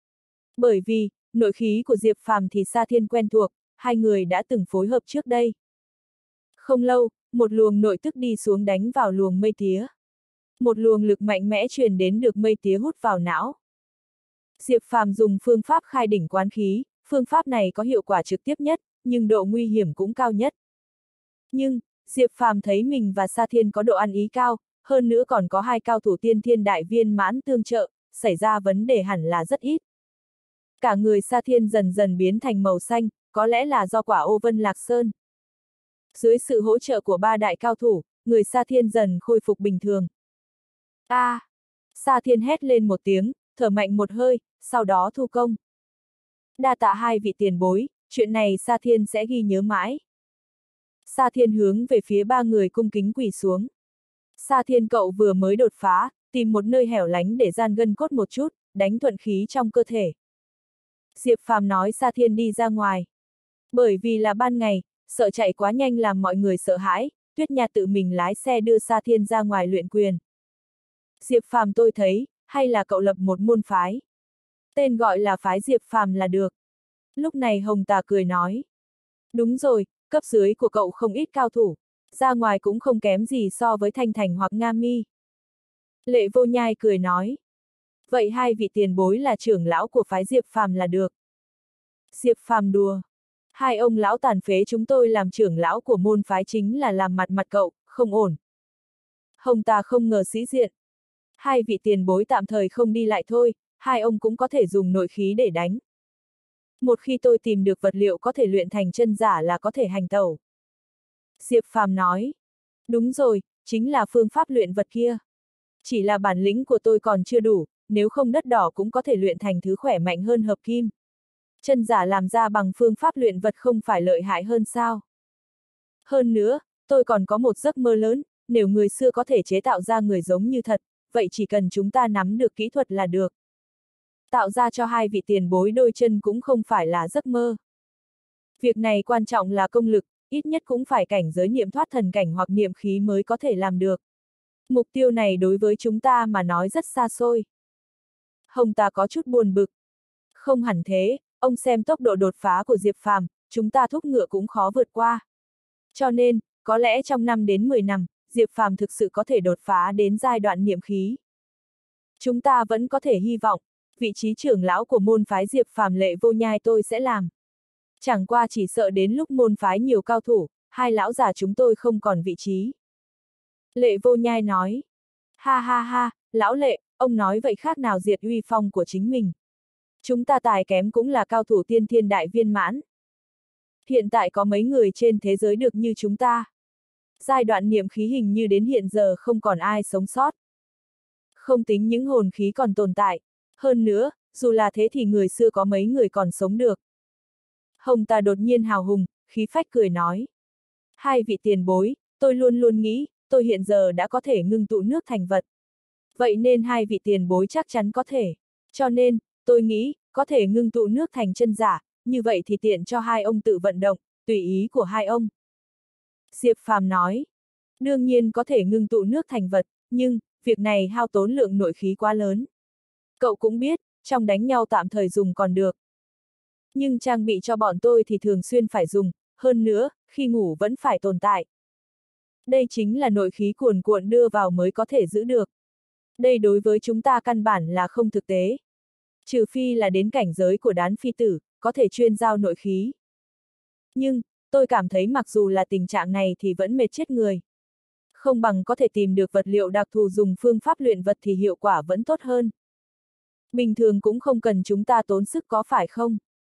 Bởi vì, nội khí của Diệp Phàm thì Sa Thiên quen thuộc, hai người đã từng phối hợp trước đây. Không lâu, một luồng nội tức đi xuống đánh vào luồng mây tía. Một luồng lực mạnh mẽ truyền đến được mây tía hút vào não. Diệp Phàm dùng phương pháp khai đỉnh quán khí, phương pháp này có hiệu quả trực tiếp nhất, nhưng độ nguy hiểm cũng cao nhất. Nhưng, Diệp Phàm thấy mình và Sa Thiên có độ ăn ý cao, hơn nữa còn có hai cao thủ tiên thiên đại viên mãn tương trợ, xảy ra vấn đề hẳn là rất ít. Cả người Sa Thiên dần dần biến thành màu xanh, có lẽ là do quả ô vân lạc sơn. Dưới sự hỗ trợ của ba đại cao thủ, người Sa Thiên dần khôi phục bình thường. Sa Thiên hét lên một tiếng, thở mạnh một hơi, sau đó thu công. Đa tạ hai vị tiền bối, chuyện này Sa Thiên sẽ ghi nhớ mãi. Sa Thiên hướng về phía ba người cung kính quỳ xuống. Sa Thiên cậu vừa mới đột phá, tìm một nơi hẻo lánh để gian gân cốt một chút, đánh thuận khí trong cơ thể. Diệp Phàm nói Sa Thiên đi ra ngoài. Bởi vì là ban ngày, sợ chạy quá nhanh làm mọi người sợ hãi, Tuyết Nha tự mình lái xe đưa Sa Thiên ra ngoài luyện quyền. Diệp Phàm tôi thấy, hay là cậu lập một môn phái. Tên gọi là phái Diệp Phàm là được. Lúc này Hồng Tà cười nói. Đúng rồi, cấp dưới của cậu không ít cao thủ, ra ngoài cũng không kém gì so với Thanh Thành hoặc Nga Mi. Lệ Vô Nhai cười nói. Vậy hai vị tiền bối là trưởng lão của phái Diệp Phàm là được. Diệp Phàm đùa. Hai ông lão tàn phế chúng tôi làm trưởng lão của môn phái chính là làm mặt cậu, không ổn. Hồng ta không ngờ sĩ diện. Hai vị tiền bối tạm thời không đi lại thôi, hai ông cũng có thể dùng nội khí để đánh. Một khi tôi tìm được vật liệu có thể luyện thành chân giả là có thể hành tẩu. Diệp Phàm nói. Đúng rồi, chính là phương pháp luyện vật kia. Chỉ là bản lĩnh của tôi còn chưa đủ, nếu không đất đỏ cũng có thể luyện thành thứ khỏe mạnh hơn hợp kim. Chân giả làm ra bằng phương pháp luyện vật không phải lợi hại hơn sao? Hơn nữa, tôi còn có một giấc mơ lớn, nếu người xưa có thể chế tạo ra người giống như thật, vậy chỉ cần chúng ta nắm được kỹ thuật là được. Tạo ra cho hai vị tiền bối đôi chân cũng không phải là giấc mơ. Việc này quan trọng là công lực, ít nhất cũng phải cảnh giới niệm thoát thần cảnh hoặc niệm khí mới có thể làm được. Mục tiêu này đối với chúng ta mà nói rất xa xôi. Hồng ta có chút buồn bực. Không hẳn thế, ông xem tốc độ đột phá của Diệp Phàm, chúng ta thúc ngựa cũng khó vượt qua. Cho nên, có lẽ trong 5 đến 10 năm, Diệp Phàm thực sự có thể đột phá đến giai đoạn niệm khí. Chúng ta vẫn có thể hy vọng, vị trí trưởng lão của môn phái Diệp Phàm Lệ Vô Nhai tôi sẽ làm. Chẳng qua chỉ sợ đến lúc môn phái nhiều cao thủ, hai lão già chúng tôi không còn vị trí. Lệ Vô Nhai nói. Ha ha ha, lão Lệ, ông nói vậy khác nào diệt uy phong của chính mình. Chúng ta tài kém cũng là cao thủ tiên thiên đại viên mãn. Hiện tại có mấy người trên thế giới được như chúng ta. Giai đoạn niệm khí hình như đến hiện giờ không còn ai sống sót. Không tính những hồn khí còn tồn tại. Hơn nữa, dù là thế thì người xưa có mấy người còn sống được. Hồng ta đột nhiên hào hùng, khí phách cười nói. Hai vị tiền bối, tôi luôn luôn nghĩ, tôi hiện giờ đã có thể ngưng tụ nước thành vật. Vậy nên hai vị tiền bối chắc chắn có thể. Cho nên, tôi nghĩ, có thể ngưng tụ nước thành chân giả, như vậy thì tiện cho hai ông tự vận động, tùy ý của hai ông. Diệp Phàm nói, đương nhiên có thể ngưng tụ nước thành vật, nhưng, việc này hao tốn lượng nội khí quá lớn. Cậu cũng biết, trong đánh nhau tạm thời dùng còn được. Nhưng trang bị cho bọn tôi thì thường xuyên phải dùng, hơn nữa, khi ngủ vẫn phải tồn tại. Đây chính là nội khí cuồn cuộn đưa vào mới có thể giữ được. Đây đối với chúng ta căn bản là không thực tế. Trừ phi là đến cảnh giới của đán phi tử, có thể chuyên giao nội khí. Nhưng, tôi cảm thấy mặc dù là tình trạng này thì vẫn mệt chết người. Không bằng có thể tìm được vật liệu đặc thù dùng phương pháp luyện vật thì hiệu quả vẫn tốt hơn. Bình thường cũng không cần chúng ta tốn sức có phải không?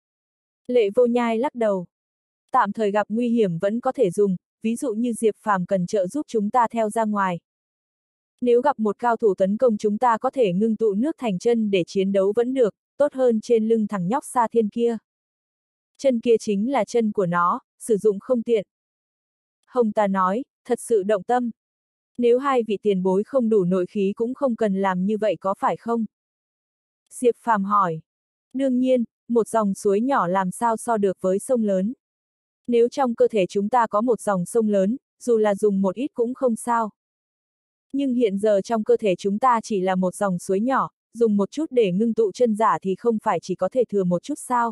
Lệ Vô Nhai lắc đầu. Tạm thời gặp nguy hiểm vẫn có thể dùng, ví dụ như Diệp Phàm cần trợ giúp chúng ta theo ra ngoài. Nếu gặp một cao thủ tấn công chúng ta có thể ngưng tụ nước thành chân để chiến đấu vẫn được, tốt hơn trên lưng thằng nhóc Sa Thiên kia. Chân kia chính là chân của nó, sử dụng không tiện. Hồng ta nói, thật sự động tâm. Nếu hai vị tiền bối không đủ nội khí cũng không cần làm như vậy có phải không? Diệp Phàm hỏi. Đương nhiên, một dòng suối nhỏ làm sao so được với sông lớn. Nếu trong cơ thể chúng ta có một dòng sông lớn, dù là dùng một ít cũng không sao. Nhưng hiện giờ trong cơ thể chúng ta chỉ là một dòng suối nhỏ, dùng một chút để ngưng tụ chân giả thì không phải chỉ có thể thừa một chút sao.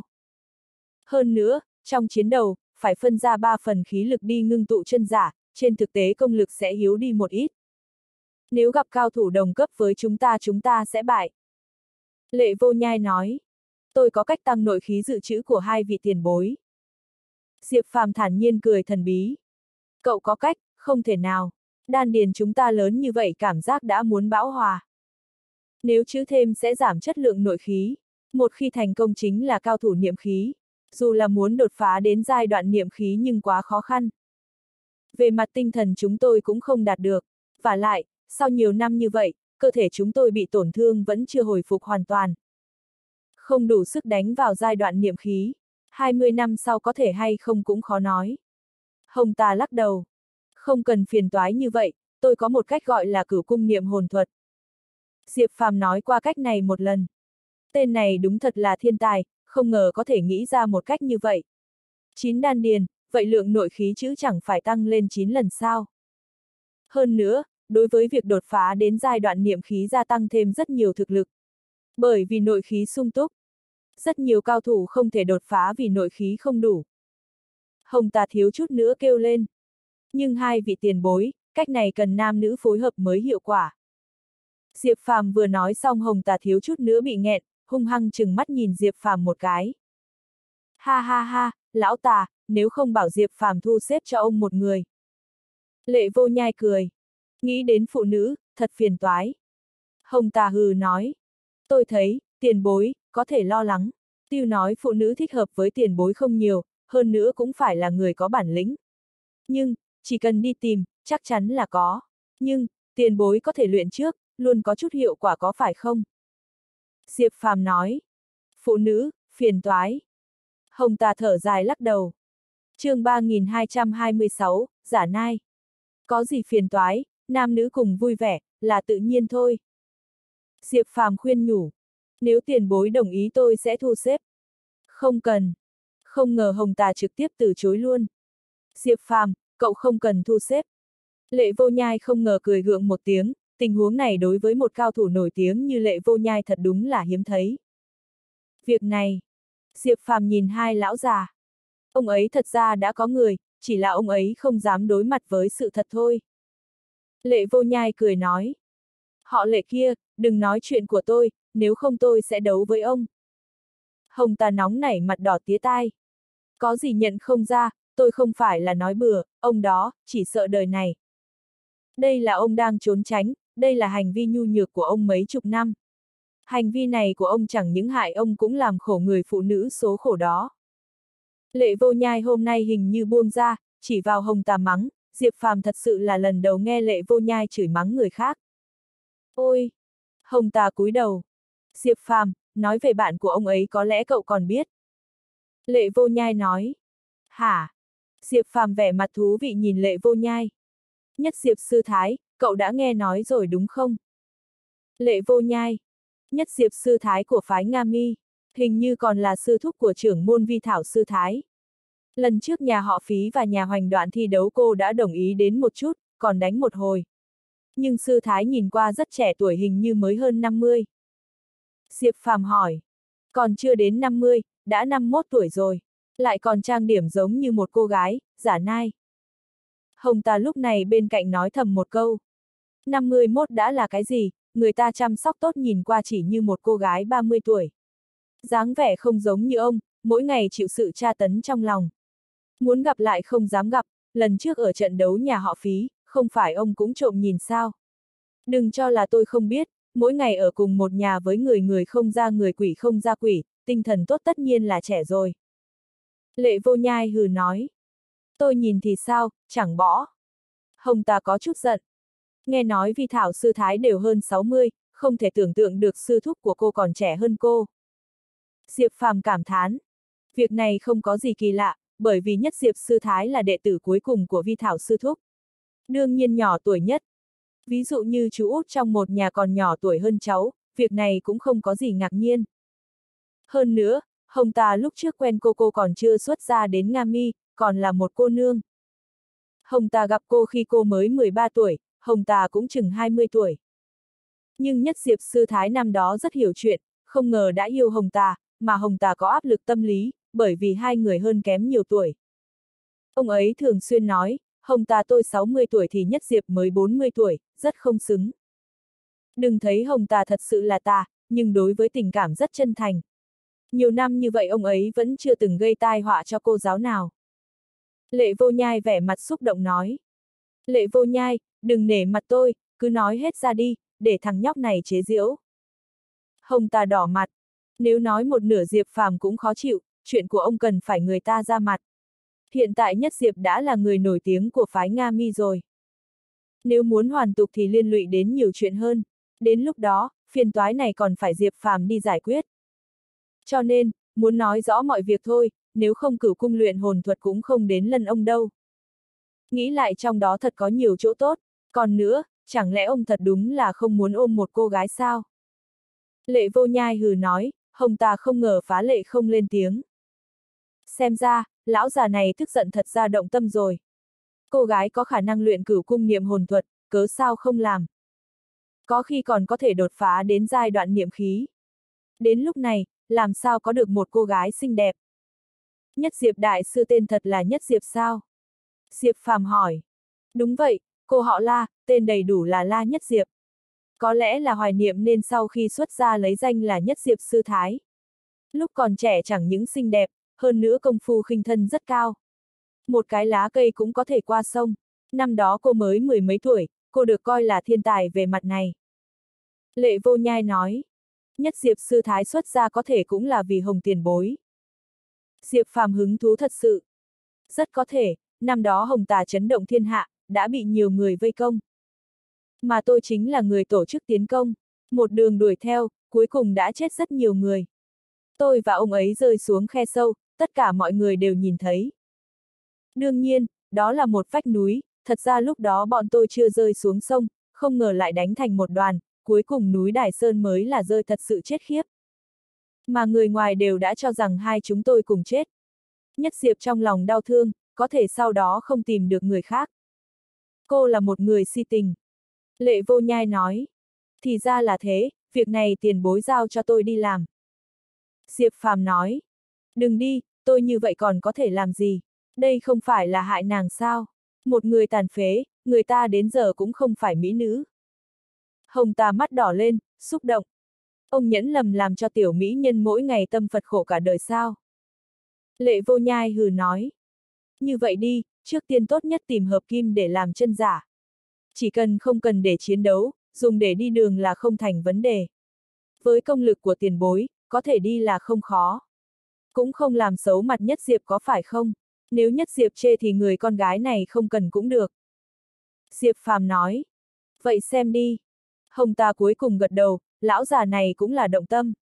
Hơn nữa, trong chiến đấu, phải phân ra 3 phần khí lực đi ngưng tụ chân giả, trên thực tế công lực sẽ yếu đi một ít. Nếu gặp cao thủ đồng cấp với chúng ta sẽ bại. Lệ Vô Nhai nói, tôi có cách tăng nội khí dự trữ của hai vị tiền bối. Diệp Phàm thản nhiên cười thần bí. Cậu có cách, không thể nào. Đan điền chúng ta lớn như vậy cảm giác đã muốn bão hòa. Nếu trữ thêm sẽ giảm chất lượng nội khí. Một khi thành công chính là cao thủ niệm khí. Dù là muốn đột phá đến giai đoạn niệm khí nhưng quá khó khăn. Về mặt tinh thần chúng tôi cũng không đạt được. Vả lại, sau nhiều năm như vậy, cơ thể chúng tôi bị tổn thương vẫn chưa hồi phục hoàn toàn. Không đủ sức đánh vào giai đoạn niệm khí. 20 năm sau có thể hay không cũng khó nói. Hồng ta lắc đầu. Không cần phiền toái như vậy, tôi có một cách gọi là cửu cung niệm hồn thuật. Diệp Phàm nói qua cách này một lần. Tên này đúng thật là thiên tài, không ngờ có thể nghĩ ra một cách như vậy. 9 đan điền, vậy lượng nội khí chữ chẳng phải tăng lên 9 lần sao. Hơn nữa, đối với việc đột phá đến giai đoạn niệm khí gia tăng thêm rất nhiều thực lực. Bởi vì nội khí sung túc. Rất nhiều cao thủ không thể đột phá vì nội khí không đủ. Hồng Tà thiếu chút nữa kêu lên. Nhưng hai vị tiền bối, cách này cần nam nữ phối hợp mới hiệu quả. Diệp Phàm vừa nói xong Hồng Tà thiếu chút nữa bị nghẹn, hung hăng chừng mắt nhìn Diệp Phàm một cái. Ha ha ha, lão Tà, nếu không bảo Diệp Phàm thu xếp cho ông một người. Lệ Vô Nhai cười. Nghĩ đến phụ nữ, thật phiền toái. Hồng Tà hừ nói. Tôi thấy, tiền bối, có thể lo lắng. Tiêu nói phụ nữ thích hợp với tiền bối không nhiều, hơn nữa cũng phải là người có bản lĩnh. Nhưng, chỉ cần đi tìm, chắc chắn là có. Nhưng, tiền bối có thể luyện trước, luôn có chút hiệu quả có phải không? Diệp Phàm nói. Phụ nữ, phiền toái. Hồng Tà thở dài lắc đầu. Chương 3226, giả nai. Có gì phiền toái, nam nữ cùng vui vẻ, là tự nhiên thôi. Diệp Phàm khuyên nhủ. Nếu tiền bối đồng ý tôi sẽ thu xếp. Không cần. Không ngờ Hồng Tà trực tiếp từ chối luôn. Diệp Phàm, cậu không cần thu xếp. Lệ Vô Nhai không ngờ cười gượng một tiếng, tình huống này đối với một cao thủ nổi tiếng như Lệ Vô Nhai thật đúng là hiếm thấy. Việc này, Diệp Phàm nhìn hai lão già. Ông ấy thật ra đã có người, chỉ là ông ấy không dám đối mặt với sự thật thôi. Lệ Vô Nhai cười nói. Họ Lệ kia, đừng nói chuyện của tôi, nếu không tôi sẽ đấu với ông. Hồng Tà nóng nảy mặt đỏ tía tai. Có gì nhận không ra, tôi không phải là nói bừa, ông đó, chỉ sợ đời này. Đây là ông đang trốn tránh, đây là hành vi nhu nhược của ông mấy chục năm. Hành vi này của ông chẳng những hại ông cũng làm khổ người phụ nữ số khổ đó. Lệ Vô Nhai hôm nay hình như buông ra, chỉ vào Hồng Tà mắng, Diệp Phàm thật sự là lần đầu nghe Lệ Vô Nhai chửi mắng người khác. Ôi! Hồng Tà cúi đầu. Diệp Phàm, nói về bạn của ông ấy có lẽ cậu còn biết. Lệ Vô Nhai nói. Hả? Diệp Phàm vẻ mặt thú vị nhìn Lệ Vô Nhai. Nhất Diệp Sư Thái, cậu đã nghe nói rồi đúng không? Lệ Vô Nhai. Nhất Diệp Sư Thái của phái Nga Mi, hình như còn là sư thúc của trưởng môn Vi Thảo Sư Thái. Lần trước nhà họ Phí và nhà Hoành Đoạn thi đấu cô đã đồng ý đến một chút, còn đánh một hồi. Nhưng Sư Thái nhìn qua rất trẻ tuổi hình như mới hơn 50. Diệp Phàm hỏi. Còn chưa đến 50, đã 51 tuổi rồi. Lại còn trang điểm giống như một cô gái, giả nai. Hồng Tà lúc này bên cạnh nói thầm một câu. 51 đã là cái gì, người ta chăm sóc tốt nhìn qua chỉ như một cô gái 30 tuổi. Dáng vẻ không giống như ông, mỗi ngày chịu sự tra tấn trong lòng. Muốn gặp lại không dám gặp, lần trước ở trận đấu nhà họ Phí, không phải ông cũng trộm nhìn sao. Đừng cho là tôi không biết, mỗi ngày ở cùng một nhà với người không ra người quỷ không ra quỷ, tinh thần tốt tất nhiên là trẻ rồi. Lệ Vô Nhai hừ nói. Tôi nhìn thì sao, chẳng bỏ. Hồng Tà có chút giận. Nghe nói Vi Thảo Sư Thái đều hơn 60, không thể tưởng tượng được sư thúc của cô còn trẻ hơn cô. Diệp Phàm cảm thán. Việc này không có gì kỳ lạ, bởi vì Nhất Diệp Sư Thái là đệ tử cuối cùng của Vi Thảo Sư Thúc. Đương nhiên nhỏ tuổi nhất. Ví dụ như chú út trong một nhà còn nhỏ tuổi hơn cháu, việc này cũng không có gì ngạc nhiên. Hơn nữa, Hồng Tà lúc trước quen cô còn chưa xuất ra đến Nga Mi, còn là một cô nương. Hồng Tà gặp cô khi cô mới 13 tuổi, Hồng Tà cũng chừng 20 tuổi. Nhưng Nhất Diệp Sư Thái năm đó rất hiểu chuyện, không ngờ đã yêu Hồng Tà, mà Hồng Tà có áp lực tâm lý, bởi vì hai người hơn kém nhiều tuổi. Ông ấy thường xuyên nói, Hồng Tà tôi 60 tuổi thì Nhất Diệp mới 40 tuổi, rất không xứng. Đừng thấy Hồng Tà thật sự là tà, nhưng đối với tình cảm rất chân thành. Nhiều năm như vậy ông ấy vẫn chưa từng gây tai họa cho cô giáo nào. Lệ Vô Nhai vẻ mặt xúc động nói. Lệ Vô Nhai, đừng nể mặt tôi, cứ nói hết ra đi, để thằng nhóc này chế giễu. Hồng Tà đỏ mặt. Nếu nói một nửa Diệp Phàm cũng khó chịu, chuyện của ông cần phải người ta ra mặt. Hiện tại Nhất Diệp đã là người nổi tiếng của phái Nga Mi rồi. Nếu muốn hoàn tục thì liên lụy đến nhiều chuyện hơn. Đến lúc đó, phiền toái này còn phải Diệp Phàm đi giải quyết. Cho nên, muốn nói rõ mọi việc thôi, nếu không Cửu Cung luyện hồn thuật cũng không đến lần ông đâu. Nghĩ lại trong đó thật có nhiều chỗ tốt, còn nữa, chẳng lẽ ông thật đúng là không muốn ôm một cô gái sao? Lệ Vô Nhai hừ nói, Hồng Tà không ngờ Phá Lệ không lên tiếng. Xem ra, lão già này tức giận thật ra động tâm rồi. Cô gái có khả năng luyện Cửu Cung niệm hồn thuật, cớ sao không làm? Có khi còn có thể đột phá đến giai đoạn niệm khí. Đến lúc này, làm sao có được một cô gái xinh đẹp? Nhất Diệp đại sư tên thật là Nhất Diệp sao? Diệp Phàm hỏi. Đúng vậy, cô họ La, tên đầy đủ là La Nhất Diệp. Có lẽ là hoài niệm nên sau khi xuất gia lấy danh là Nhất Diệp sư thái. Lúc còn trẻ chẳng những xinh đẹp, hơn nữa công phu khinh thân rất cao. Một cái lá cây cũng có thể qua sông. Năm đó cô mới 10 mấy tuổi, cô được coi là thiên tài về mặt này. Lệ Vô Nhai nói. Nhất Diệp sư thái xuất gia có thể cũng là vì Hồng tiền bối. Diệp Phàm hứng thú thật sự. Rất có thể, năm đó Hồng tà chấn động thiên hạ, đã bị nhiều người vây công. Mà tôi chính là người tổ chức tiến công, một đường đuổi theo, cuối cùng đã chết rất nhiều người. Tôi và ông ấy rơi xuống khe sâu, tất cả mọi người đều nhìn thấy. Đương nhiên, đó là một vách núi, thật ra lúc đó bọn tôi chưa rơi xuống sông, không ngờ lại đánh thành một đoàn, cuối cùng núi Đài Sơn mới là rơi thật sự chết khiếp. Mà người ngoài đều đã cho rằng hai chúng tôi cùng chết. Nhất Diệp trong lòng đau thương, có thể sau đó không tìm được người khác. Cô là một người si tình. Lệ Vô Nhai nói. Thì ra là thế, việc này tiền bối giao cho tôi đi làm. Diệp Phàm nói. Đừng đi, tôi như vậy còn có thể làm gì? Đây không phải là hại nàng sao? Một người tàn phế, người ta đến giờ cũng không phải mỹ nữ. Hồng Tà mắt đỏ lên, xúc động. Ông nhẫn lầm làm cho tiểu mỹ nhân mỗi ngày tâm Phật khổ cả đời sao? Lệ Vô Nhai hừ nói. Như vậy đi, trước tiên tốt nhất tìm hợp kim để làm chân giả. Chỉ cần không cần để chiến đấu, dùng để đi đường là không thành vấn đề. Với công lực của tiền bối, có thể đi là không khó. Cũng không làm xấu mặt Nhất Diệp có phải không? Nếu Nhất Diệp chê thì người con gái này không cần cũng được. Diệp Phàm nói. Vậy xem đi. Hồng Tà cuối cùng gật đầu, lão già này cũng là động tâm.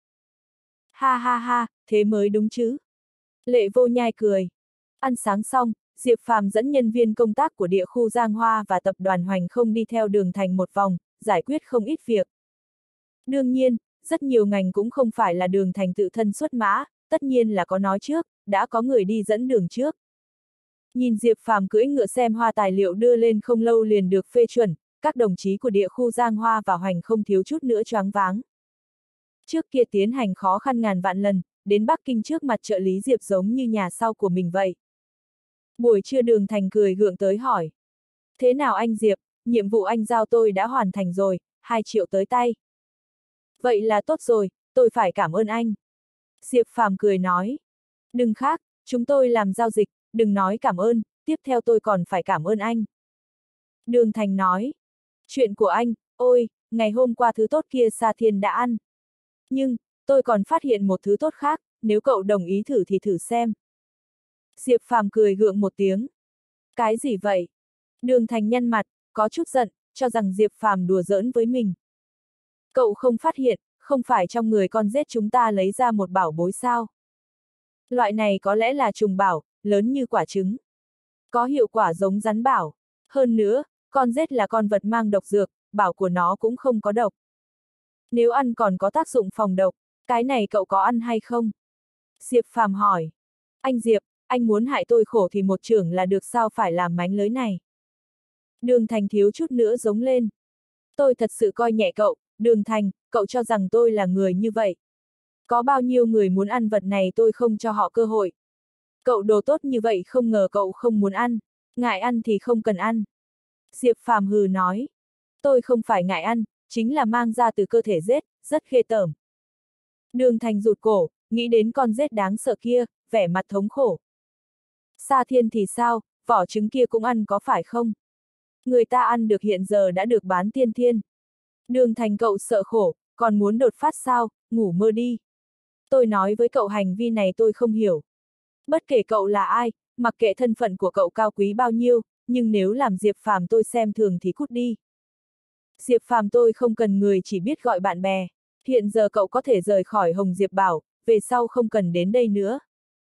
Ha ha ha, thế mới đúng chứ. Lệ Vô Nhai cười. Ăn sáng xong, Diệp Phàm dẫn nhân viên công tác của địa khu Giang Hoa và tập đoàn Hoành Không đi theo đường thành một vòng, giải quyết không ít việc. Đương nhiên, rất nhiều ngành cũng không phải là đường thành tự thân xuất mã, tất nhiên là có nói trước, đã có người đi dẫn đường trước. Nhìn Diệp Phàm cưỡi ngựa xem hoa tài liệu đưa lên không lâu liền được phê chuẩn, các đồng chí của địa khu Giang Hoa và Hoành Không thiếu chút nữa choáng váng. Trước kia tiến hành khó khăn ngàn vạn lần, đến Bắc Kinh trước mặt trợ lý Diệp giống như nhà sau của mình vậy. Buổi trưa đường thành cười gượng tới hỏi. Thế nào anh Diệp, nhiệm vụ anh giao tôi đã hoàn thành rồi, 2 triệu tới tay. Vậy là tốt rồi, tôi phải cảm ơn anh. Diệp Phàm cười nói. Đừng khác, chúng tôi làm giao dịch, đừng nói cảm ơn, tiếp theo tôi còn phải cảm ơn anh. Đường Thành nói. Chuyện của anh, ôi, ngày hôm qua thứ tốt kia Sa Thiên đã ăn. Nhưng, tôi còn phát hiện một thứ tốt khác, nếu cậu đồng ý thử thì thử xem. Diệp Phàm cười gượng một tiếng. Cái gì vậy? Đường Thành nhăn mặt, có chút giận, cho rằng Diệp Phàm đùa giỡn với mình. Cậu không phát hiện, không phải trong người con rết chúng ta lấy ra một bảo bối sao? Loại này có lẽ là trùng bảo, lớn như quả trứng. Có hiệu quả giống rắn bảo. Hơn nữa, con rết là con vật mang độc dược, bảo của nó cũng không có độc. Nếu ăn còn có tác dụng phòng độc, cái này cậu có ăn hay không? Diệp Phàm hỏi. Anh Diệp, anh muốn hại tôi khổ thì một chưởng là được sao phải làm mánh lưới này? Đường Thành thiếu chút nữa giống lên. Tôi thật sự coi nhẹ cậu, Đường Thành, cậu cho rằng tôi là người như vậy. Có bao nhiêu người muốn ăn vật này tôi không cho họ cơ hội. Cậu đồ tốt như vậy không ngờ cậu không muốn ăn, ngại ăn thì không cần ăn. Diệp Phàm hừ nói. Tôi không phải ngại ăn, chính là mang ra từ cơ thể rết, rất ghê tởm. Đường Thành rụt cổ, nghĩ đến con rết đáng sợ kia, vẻ mặt thống khổ. Sa Thiên thì sao, vỏ trứng kia cũng ăn có phải không? Người ta ăn được hiện giờ đã được bán tiên thiên. Đường Thành cậu sợ khổ, còn muốn đột phát sao, ngủ mơ đi. Tôi nói với cậu hành vi này tôi không hiểu. Bất kể cậu là ai, mặc kệ thân phận của cậu cao quý bao nhiêu, nhưng nếu làm Diệp Phàm tôi xem thường thì cút đi. Diệp Phàm tôi không cần người chỉ biết gọi bạn bè. Hiện giờ cậu có thể rời khỏi Hồng Diệp Bảo, về sau không cần đến đây nữa.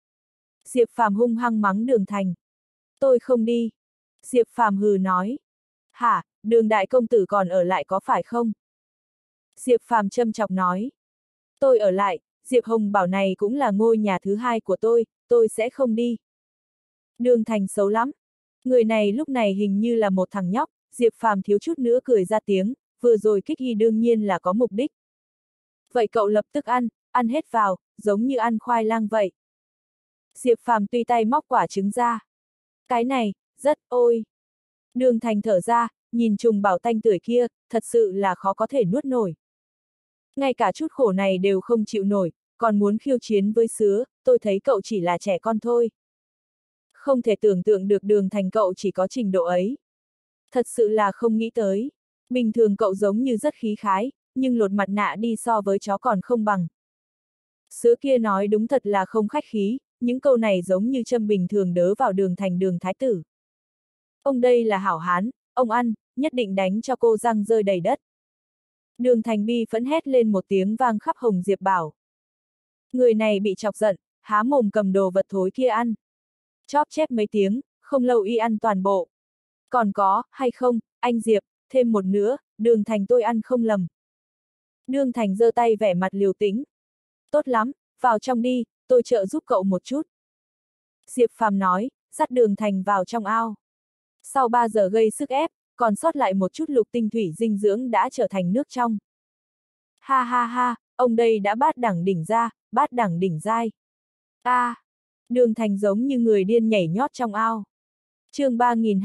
Diệp Phàm hung hăng mắng Đường Thành. Tôi không đi. Diệp Phàm hừ nói. Hả, Đường đại công tử còn ở lại có phải không? Diệp Phàm châm chọc nói. Tôi ở lại, Diệp Hồng Bảo này cũng là ngôi nhà thứ hai của tôi sẽ không đi. Đường Thành xấu lắm. Người này lúc này hình như là một thằng nhóc, Diệp Phàm thiếu chút nữa cười ra tiếng, vừa rồi kích y đương nhiên là có mục đích. Vậy cậu lập tức ăn hết vào, giống như ăn khoai lang vậy. Diệp Phàm tùy tay móc quả trứng ra. Cái này, rất ôi. Đường Thành thở ra, nhìn trùng bảo tanh tưởi kia, thật sự là khó có thể nuốt nổi. Ngay cả chút khổ này đều không chịu nổi, còn muốn khiêu chiến với sứa, tôi thấy cậu chỉ là trẻ con thôi. Không thể tưởng tượng được Đường Thành cậu chỉ có trình độ ấy. Thật sự là không nghĩ tới. Bình thường cậu giống như rất khí khái, nhưng lột mặt nạ đi so với chó còn không bằng. Sứa kia nói đúng thật là không khách khí, những câu này giống như châm bình thường đớ vào Đường Thành Đường thái tử. Ông đây là hảo hán, ông ăn, nhất định đánh cho cô răng rơi đầy đất. Đường Thành bi phẫn hét lên một tiếng vang khắp Hồng Diệp Bảo. Người này bị chọc giận, há mồm cầm đồ vật thối kia ăn. Chóp chép mấy tiếng, không lâu y ăn toàn bộ. Còn có, hay không, anh Diệp, thêm một nữa, Đường Thành tôi ăn không lầm. Đường Thành giơ tay vẻ mặt liều tĩnh. Tốt lắm, vào trong đi, tôi trợ giúp cậu một chút. Diệp Phàm nói, dắt Đường Thành vào trong ao. Sau 3 giờ gây sức ép, còn sót lại một chút lục tinh thủy dinh dưỡng đã trở thành nước trong. Ha ha ha, ông đây đã bát đẳng đỉnh ra, bát đẳng đỉnh giai. Đường Thành giống như người điên nhảy nhót trong ao. Chương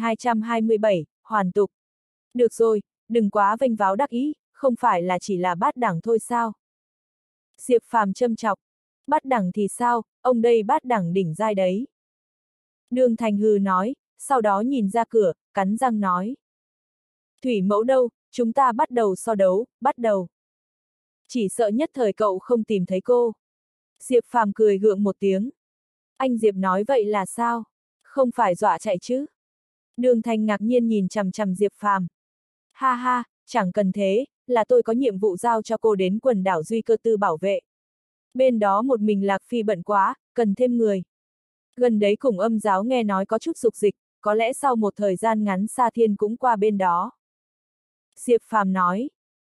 3227, hoàn tục. Được rồi, đừng quá vênh váo đắc ý, không phải là chỉ là bát đẳng thôi sao? Diệp Phàm châm chọc. Bát đẳng thì sao, ông đây bát đẳng đỉnh giai đấy. Đường Thành hừ nói, sau đó nhìn ra cửa, cắn răng nói. Thủy mẫu đâu, chúng ta bắt đầu so đấu, bắt đầu. Chỉ sợ nhất thời cậu không tìm thấy cô. Diệp Phàm cười gượng một tiếng. Anh Diệp nói vậy là sao? Không phải dọa chạy chứ? Đường Thành ngạc nhiên nhìn chằm chằm Diệp Phàm. Ha ha, chẳng cần thế, là tôi có nhiệm vụ giao cho cô đến quần đảo Duy Cơ Tư bảo vệ. Bên đó một mình Lạc Phi bận quá, cần thêm người. Gần đấy cùng Âm giáo nghe nói có chút dục dịch, có lẽ sau một thời gian ngắn Sa Thiên cũng qua bên đó. Diệp Phàm nói.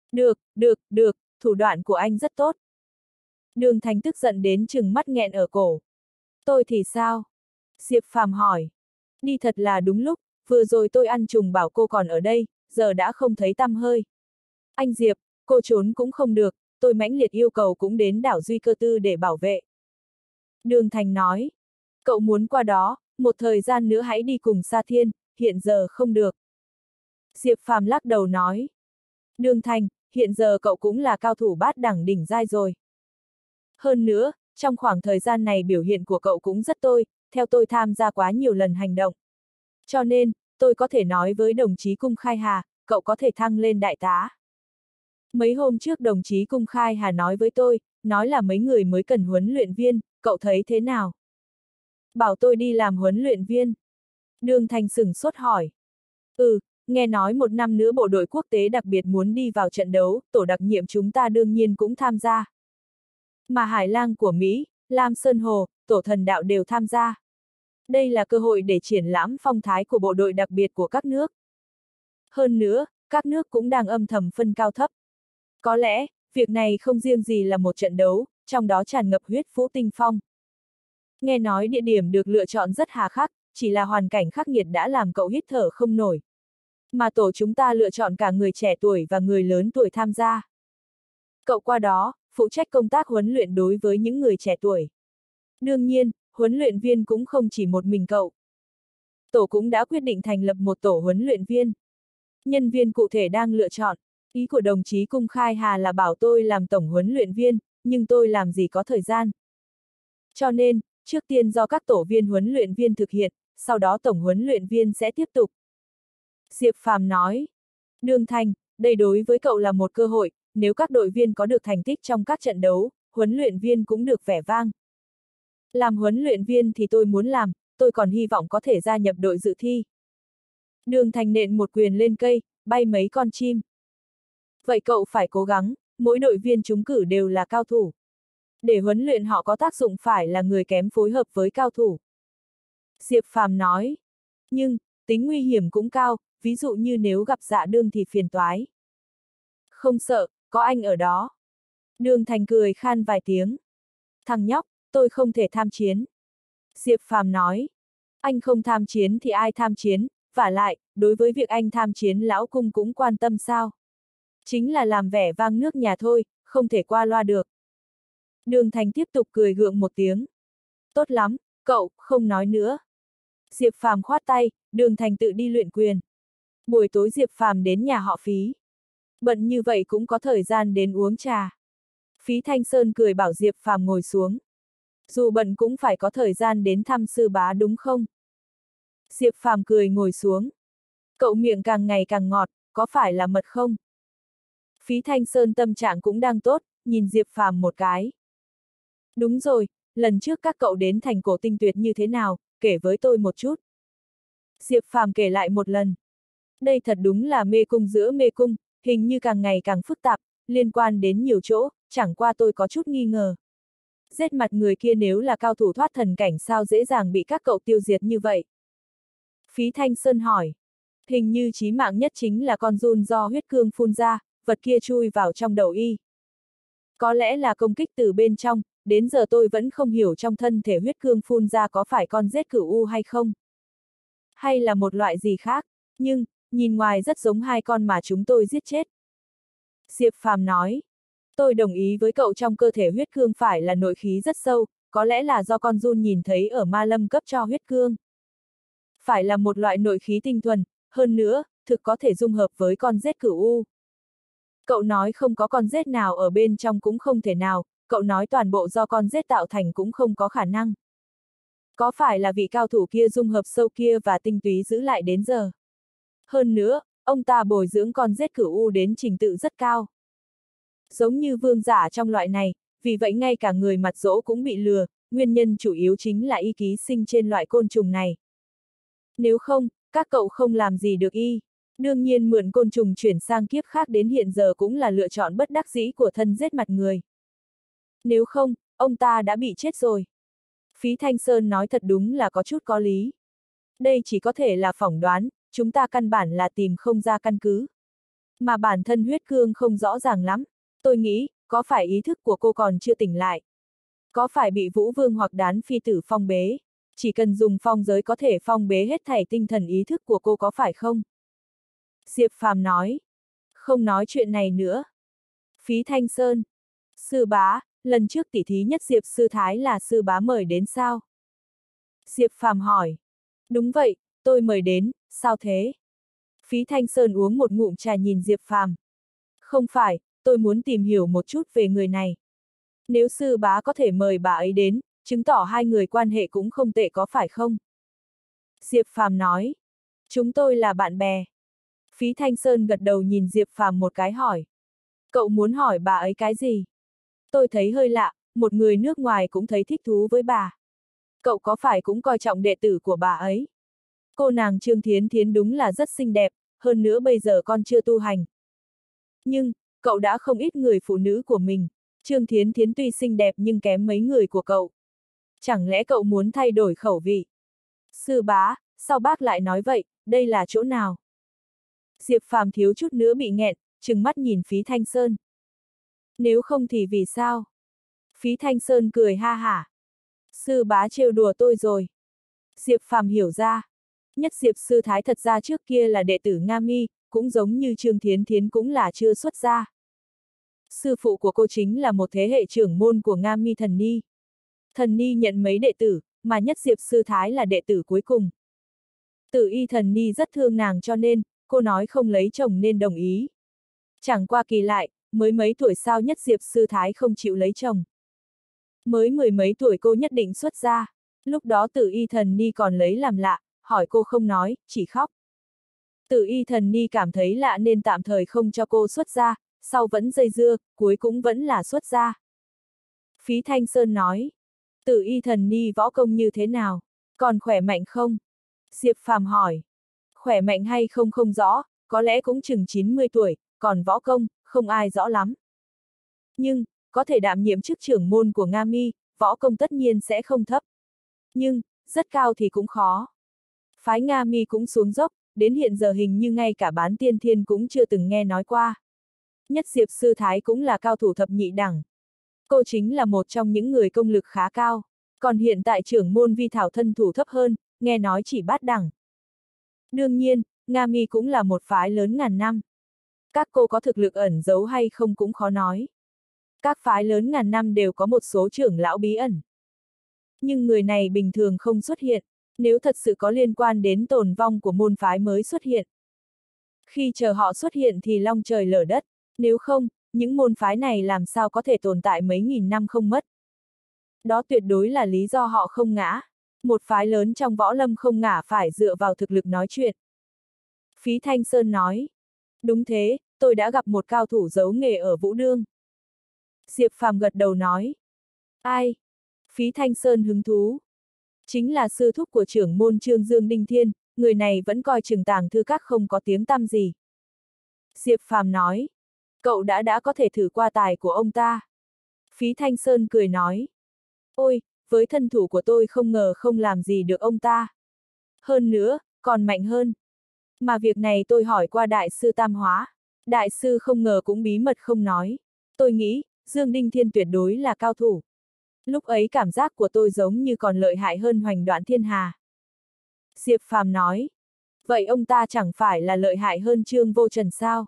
Được, thủ đoạn của anh rất tốt. Đường Thành tức giận đến chừng mắt nghẹn ở cổ. Tôi thì sao? Diệp Phàm hỏi. Đi thật là đúng lúc, vừa rồi tôi ăn trùng bảo cô còn ở đây, giờ đã không thấy tăm hơi. Anh Diệp, cô trốn cũng không được, tôi mãnh liệt yêu cầu cũng đến đảo Duy Cơ Tư để bảo vệ. Đường Thành nói. Cậu muốn qua đó, một thời gian nữa hãy đi cùng Sa Thiên, hiện giờ không được. Diệp Phàm lắc đầu nói. Đường Thành, hiện giờ cậu cũng là cao thủ bát đẳng đỉnh giai rồi. Hơn nữa, trong khoảng thời gian này biểu hiện của cậu cũng rất tồi, theo tôi tham gia quá nhiều lần hành động. Cho nên, tôi có thể nói với đồng chí Cung Khai Hà, cậu có thể thăng lên đại tá. Mấy hôm trước đồng chí Cung Khai Hà nói với tôi, nói là mấy người mới cần huấn luyện viên, cậu thấy thế nào? Bảo tôi đi làm huấn luyện viên. Đường Thành sửng sốt hỏi. Nghe nói một năm nữa bộ đội quốc tế đặc biệt muốn đi vào trận đấu, tổ đặc nhiệm chúng ta đương nhiên cũng tham gia. Mà Hải Lang của Mỹ, Lam Sơn Hồ, tổ thần đạo đều tham gia. Đây là cơ hội để triển lãm phong thái của bộ đội đặc biệt của các nước. Hơn nữa, các nước cũng đang âm thầm phân cao thấp. Có lẽ, việc này không riêng gì là một trận đấu, trong đó tràn ngập huyết vũ tinh phong. Nghe nói địa điểm được lựa chọn rất hà khắc, chỉ là hoàn cảnh khắc nghiệt đã làm cậu hít thở không nổi. Mà tổ chúng ta lựa chọn cả người trẻ tuổi và người lớn tuổi tham gia. Cậu qua đó, phụ trách công tác huấn luyện đối với những người trẻ tuổi. Đương nhiên, huấn luyện viên cũng không chỉ một mình cậu. Tổ cũng đã quyết định thành lập một tổ huấn luyện viên. Nhân viên cụ thể đang lựa chọn. Ý của đồng chí Cung Khai Hà là bảo tôi làm tổng huấn luyện viên, nhưng tôi làm gì có thời gian. Cho nên, trước tiên do các tổ viên huấn luyện viên thực hiện, sau đó tổng huấn luyện viên sẽ tiếp tục. Diệp Phàm nói. Đường Thành, đây đối với cậu là một cơ hội, nếu các đội viên có được thành tích trong các trận đấu, huấn luyện viên cũng được vẻ vang. Làm huấn luyện viên thì tôi muốn làm, tôi còn hy vọng có thể gia nhập đội dự thi. Đường Thành nện một quyền lên cây, bay mấy con chim. Vậy cậu phải cố gắng, mỗi đội viên trúng cử đều là cao thủ. Để huấn luyện họ có tác dụng phải là người kém phối hợp với cao thủ. Diệp Phàm nói. Nhưng, tính nguy hiểm cũng cao, ví dụ như nếu gặp Dạ Đương thì phiền toái. Không sợ, có anh ở đó. Đường Thành cười khan vài tiếng. Thằng nhóc, tôi không thể tham chiến. Diệp Phàm nói. Anh không tham chiến thì ai tham chiến, vả lại, đối với việc anh tham chiến lão cung cũng quan tâm sao. Chính là làm vẻ vang nước nhà thôi, không thể qua loa được. Đường Thành tiếp tục cười gượng một tiếng. Tốt lắm, Cậu, không nói nữa. Diệp Phàm khoát tay, Đường Thành tự đi luyện quyền. Buổi tối Diệp Phàm đến nhà họ Phí. Bận như vậy cũng có thời gian đến uống trà. Phí Thanh Sơn cười bảo Diệp Phàm ngồi xuống. Dù bận cũng phải có thời gian đến thăm sư bá đúng không? Diệp Phàm cười ngồi xuống. Cậu miệng càng ngày càng ngọt, có phải là mật không? Phí Thanh Sơn tâm trạng cũng đang tốt, nhìn Diệp Phàm một cái. Đúng rồi, lần trước các cậu đến thành cổ tinh tuyệt như thế nào, kể với tôi một chút. Diệp Phàm kể lại một lần. Đây thật đúng là mê cung giữa mê cung, hình như càng ngày càng phức tạp, liên quan đến nhiều chỗ, chẳng qua tôi có chút nghi ngờ. Giết mặt người kia nếu là cao thủ thoát thần cảnh sao dễ dàng bị các cậu tiêu diệt như vậy? Phí Thanh Sơn hỏi. Hình như chí mạng nhất chính là con giun do huyết cương phun ra, vật kia chui vào trong đầu y. Có lẽ là công kích từ bên trong, đến giờ tôi vẫn không hiểu trong thân thể huyết cương phun ra có phải con rết cửu u hay không. Hay là một loại gì khác, nhưng, nhìn ngoài rất giống hai con mà chúng tôi giết chết. Diệp Phàm nói. Tôi đồng ý với cậu, trong cơ thể huyết cương phải là nội khí rất sâu, có lẽ là do con giun nhìn thấy ở ma lâm cấp cho huyết cương. Phải là một loại nội khí tinh thuần, hơn nữa, thực có thể dung hợp với con rết cửu u. Cậu nói không có con rết nào ở bên trong cũng không thể nào, cậu nói toàn bộ do con rết tạo thành cũng không có khả năng. Có phải là vị cao thủ kia dung hợp sâu kia và tinh túy giữ lại đến giờ? Hơn nữa, ông ta bồi dưỡng con rết cửu u đến trình tự rất cao. Giống như vương giả trong loại này, vì vậy ngay cả người mặt dỗ cũng bị lừa, nguyên nhân chủ yếu chính là y ký sinh trên loại côn trùng này. Nếu không, các cậu không làm gì được y. Đương nhiên mượn côn trùng chuyển sang kiếp khác đến hiện giờ cũng là lựa chọn bất đắc dĩ của thân giết mặt người. Nếu không, ông ta đã bị chết rồi. Phí Thanh Sơn nói thật đúng là có chút có lý. Đây chỉ có thể là phỏng đoán, chúng ta căn bản là tìm không ra căn cứ. Mà bản thân huyết cương không rõ ràng lắm. Tôi nghĩ, có phải ý thức của cô còn chưa tỉnh lại? Có phải bị Vũ Vương hoặc Đán Phi Tử phong bế? Chỉ cần dùng phong giới có thể phong bế hết thảy tinh thần ý thức của cô có phải không? Diệp Phàm nói. Không nói chuyện này nữa. Phí Thanh Sơn. Sư bá, lần trước tỉ thí nhất Diệp Sư Thái là sư bá mời đến sao? Diệp Phàm hỏi. Đúng vậy, tôi mời đến, sao thế? Phí Thanh Sơn uống một ngụm trà nhìn Diệp Phàm. Không phải, tôi muốn tìm hiểu một chút về người này. Nếu sư bá có thể mời bà ấy đến, chứng tỏ hai người quan hệ cũng không tệ có phải không? Diệp Phàm nói. Chúng tôi là bạn bè. Phí Thanh Sơn gật đầu nhìn Diệp Phàm một cái hỏi. Cậu muốn hỏi bà ấy cái gì? Tôi thấy hơi lạ, một người nước ngoài cũng thấy thích thú với bà. Cậu có phải cũng coi trọng đệ tử của bà ấy? Cô nàng Trương Thiến Thiến đúng là rất xinh đẹp, hơn nữa bây giờ con chưa tu hành. Nhưng, cậu đã không ít người phụ nữ của mình. Trương Thiến Thiến tuy xinh đẹp nhưng kém mấy người của cậu. Chẳng lẽ cậu muốn thay đổi khẩu vị? Sư bá, sao bác lại nói vậy, đây là chỗ nào? Diệp Phàm thiếu chút nữa bị nghẹn, trừng mắt nhìn Phí Thanh Sơn. Nếu không thì vì sao? Phí Thanh Sơn cười ha hả. Sư bá trêu đùa tôi rồi. Diệp Phàm hiểu ra. Nhất Diệp Sư Thái thật ra trước kia là đệ tử Nga Mi, cũng giống như Trương Thiến Thiến cũng là chưa xuất gia. Sư phụ của cô chính là một thế hệ trưởng môn của Nga Mi Thần Ni. Thần Ni nhận mấy đệ tử, mà Nhất Diệp Sư Thái là đệ tử cuối cùng. Tử Y Thần Ni rất thương nàng cho nên, cô nói không lấy chồng nên đồng ý. Chẳng qua kỳ lại, mới mấy tuổi sao Nhất Diệp Sư Thái không chịu lấy chồng. Mới mười mấy tuổi cô nhất định xuất gia. Lúc đó Tử Y Thần Ni còn lấy làm lạ, hỏi cô không nói, chỉ khóc. Tử Y Thần Ni cảm thấy lạ nên tạm thời không cho cô xuất gia, sau vẫn dây dưa, cuối cũng vẫn là xuất gia. Phí Thanh Sơn nói. Tử Y Thần Ni võ công như thế nào? Còn khỏe mạnh không? Diệp Phàm hỏi. Khỏe mạnh hay không không rõ, có lẽ cũng chừng 90 tuổi, còn võ công, không ai rõ lắm. Nhưng, có thể đảm nhiệm chức trưởng môn của Nga Mi, võ công tất nhiên sẽ không thấp. Nhưng, rất cao thì cũng khó. Phái Nga Mi cũng xuống dốc, đến hiện giờ hình như ngay cả Bán Tiên Thiên cũng chưa từng nghe nói qua. Nhất Diệp Sư Thái cũng là cao thủ thập nhị đẳng. Cô chính là một trong những người công lực khá cao, còn hiện tại trưởng môn Vi Thảo thân thủ thấp hơn, nghe nói chỉ bát đẳng. Đương nhiên, Nga Mi cũng là một phái lớn ngàn năm. Các cô có thực lực ẩn giấu hay không cũng khó nói. Các phái lớn ngàn năm đều có một số trưởng lão bí ẩn. Nhưng người này bình thường không xuất hiện, nếu thật sự có liên quan đến tồn vong của môn phái mới xuất hiện. Khi chờ họ xuất hiện thì long trời lở đất, nếu không, những môn phái này làm sao có thể tồn tại mấy nghìn năm không mất. Đó tuyệt đối là lý do họ không ngã. Một phái lớn trong võ lâm không ngã phải dựa vào thực lực nói chuyện. Phí Thanh Sơn nói. Đúng thế, tôi đã gặp một cao thủ giấu nghề ở Vũ Đương. Diệp Phàm gật đầu nói. Ai? Phí Thanh Sơn hứng thú. Chính là sư thúc của trưởng môn Trương Dương Đinh Thiên, người này vẫn coi chừng Tàng Thư Các không có tiếng tăm gì. Diệp Phàm nói. Cậu đã có thể thử qua tài của ông ta. Phí Thanh Sơn cười nói. Ôi, với thân thủ của tôi không ngờ không làm gì được ông ta. Hơn nữa, còn mạnh hơn. Mà việc này tôi hỏi qua đại sư Tam Hóa. Đại sư không ngờ cũng bí mật không nói. Tôi nghĩ, Dương Đinh Thiên tuyệt đối là cao thủ. Lúc ấy cảm giác của tôi giống như còn lợi hại hơn Hoành Đoạn Thiên Hà. Diệp Phàm nói. Vậy ông ta chẳng phải là lợi hại hơn Trương Vô Trần sao?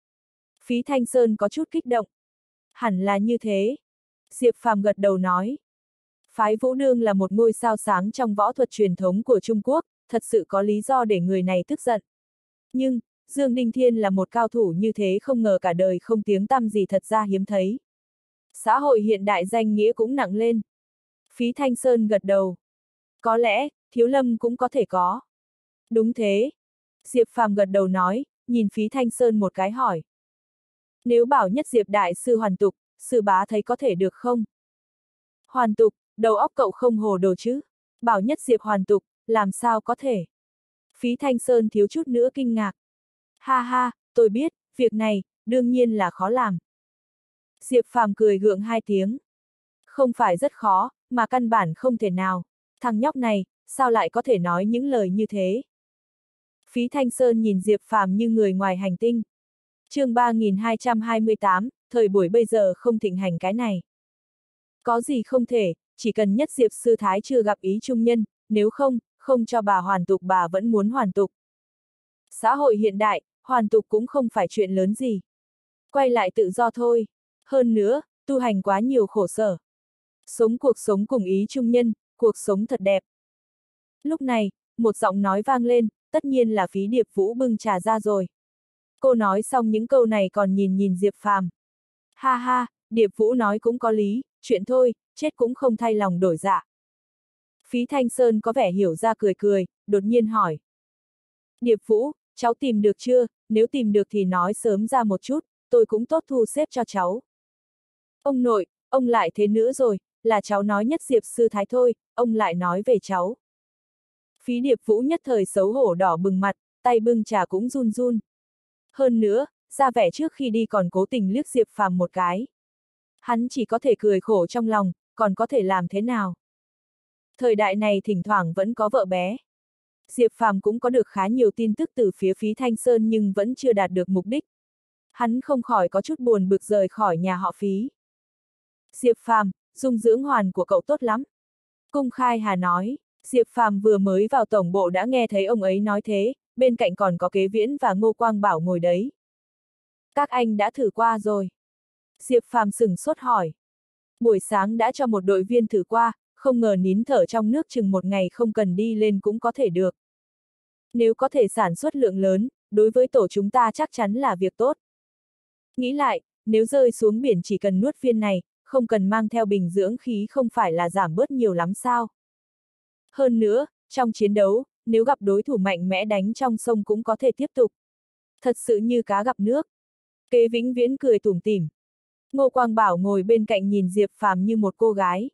Phí Thanh Sơn có chút kích động. Hẳn là như thế. Diệp Phàm gật đầu nói. Phái Vũ Đương là một ngôi sao sáng trong võ thuật truyền thống của Trung Quốc, thật sự có lý do để người này tức giận. Nhưng, Dương Đinh Thiên là một cao thủ như thế không ngờ cả đời không tiếng tăm gì thật ra hiếm thấy. Xã hội hiện đại danh nghĩa cũng nặng lên. Phí Thanh Sơn gật đầu. Có lẽ, Thiếu Lâm cũng có thể có. Đúng thế. Diệp Phàm gật đầu nói, nhìn Phí Thanh Sơn một cái hỏi. Nếu bảo nhất Diệp đại sư hoàn tục, sư bá thấy có thể được không? Hoàn tục, đầu óc cậu không hồ đồ chứ? Bảo nhất Diệp hoàn tục, làm sao có thể? Phí Thanh Sơn thiếu chút nữa kinh ngạc. Ha ha, tôi biết, việc này, đương nhiên là khó làm. Diệp Phàm cười gượng hai tiếng. Không phải rất khó, mà căn bản không thể nào. Thằng nhóc này, sao lại có thể nói những lời như thế? Phí Thanh Sơn nhìn Diệp Phàm như người ngoài hành tinh. Chương 3228, thời buổi bây giờ không thịnh hành cái này. Có gì không thể, chỉ cần nhất Diệp sư thái chưa gặp ý trung nhân, nếu không cho bà hoàn tục bà vẫn muốn hoàn tục. Xã hội hiện đại, hoàn tục cũng không phải chuyện lớn gì. Quay lại tự do thôi. Hơn nữa, tu hành quá nhiều khổ sở. Sống cuộc sống cùng ý trung nhân, cuộc sống thật đẹp. Lúc này, một giọng nói vang lên, tất nhiên là Phí Điệp Vũ bưng trà ra rồi. Cô nói xong những câu này còn nhìn Diệp Phàm. Ha ha, Điệp Vũ nói cũng có lý, chuyện thôi, chết cũng không thay lòng đổi dạ. Phí Thanh Sơn có vẻ hiểu ra cười, đột nhiên hỏi. Điệp Vũ, cháu tìm được chưa, nếu tìm được thì nói sớm ra một chút, tôi cũng tốt thu xếp cho cháu. Ông nội, ông lại thế nữa rồi, là cháu nói nhất Diệp sư thái thôi, ông lại nói về cháu. Phí Điệp Vũ nhất thời xấu hổ đỏ bừng mặt, tay bưng trà cũng run run. Hơn nữa, ra vẻ trước khi đi còn cố tình liếc Diệp Phàm một cái. Hắn chỉ có thể cười khổ trong lòng, còn có thể làm thế nào? Thời đại này thỉnh thoảng vẫn có vợ bé. Diệp Phàm cũng có được khá nhiều tin tức từ phía Phí Thanh Sơn nhưng vẫn chưa đạt được mục đích. Hắn không khỏi có chút buồn bực rời khỏi nhà họ Phí. Diệp Phàm, dung dưỡng hoàn của cậu tốt lắm. Cung Khai Hà nói, Diệp Phàm vừa mới vào tổng bộ đã nghe thấy ông ấy nói thế, bên cạnh còn có Kế Viễn và Ngô Quang Bảo ngồi đấy. Các anh đã thử qua rồi. Diệp Phàm sửng sốt hỏi. Buổi sáng đã cho một đội viên thử qua, không ngờ nín thở trong nước chừng một ngày không cần đi lên cũng có thể được. Nếu có thể sản xuất lượng lớn, đối với tổ chúng ta chắc chắn là việc tốt. Nghĩ lại, nếu rơi xuống biển chỉ cần nuốt viên này, không cần mang theo bình dưỡng khí không phải là giảm bớt nhiều lắm sao? Hơn nữa, trong chiến đấu, nếu gặp đối thủ mạnh mẽ đánh trong sông cũng có thể tiếp tục. Thật sự như cá gặp nước. Kế Vĩnh Viễn cười tủm tỉm. Ngô Quang Bảo ngồi bên cạnh nhìn Diệp Phàm như một cô gái.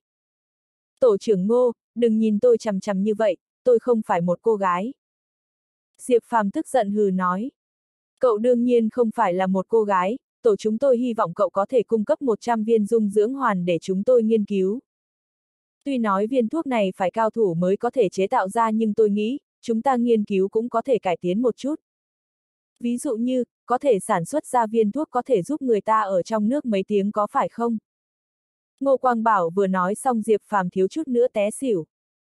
Tổ trưởng Ngô, đừng nhìn tôi chằm chằm như vậy, tôi không phải một cô gái. Diệp Phàm tức giận hừ nói. Cậu đương nhiên không phải là một cô gái, tổ chúng tôi hy vọng cậu có thể cung cấp 100 viên dung dưỡng hoàn để chúng tôi nghiên cứu. Tuy nói viên thuốc này phải cao thủ mới có thể chế tạo ra nhưng tôi nghĩ, chúng ta nghiên cứu cũng có thể cải tiến một chút. Ví dụ như, có thể sản xuất ra viên thuốc có thể giúp người ta ở trong nước mấy tiếng có phải không? Ngô Quang Bảo vừa nói xong Diệp Phàm thiếu chút nữa té xỉu.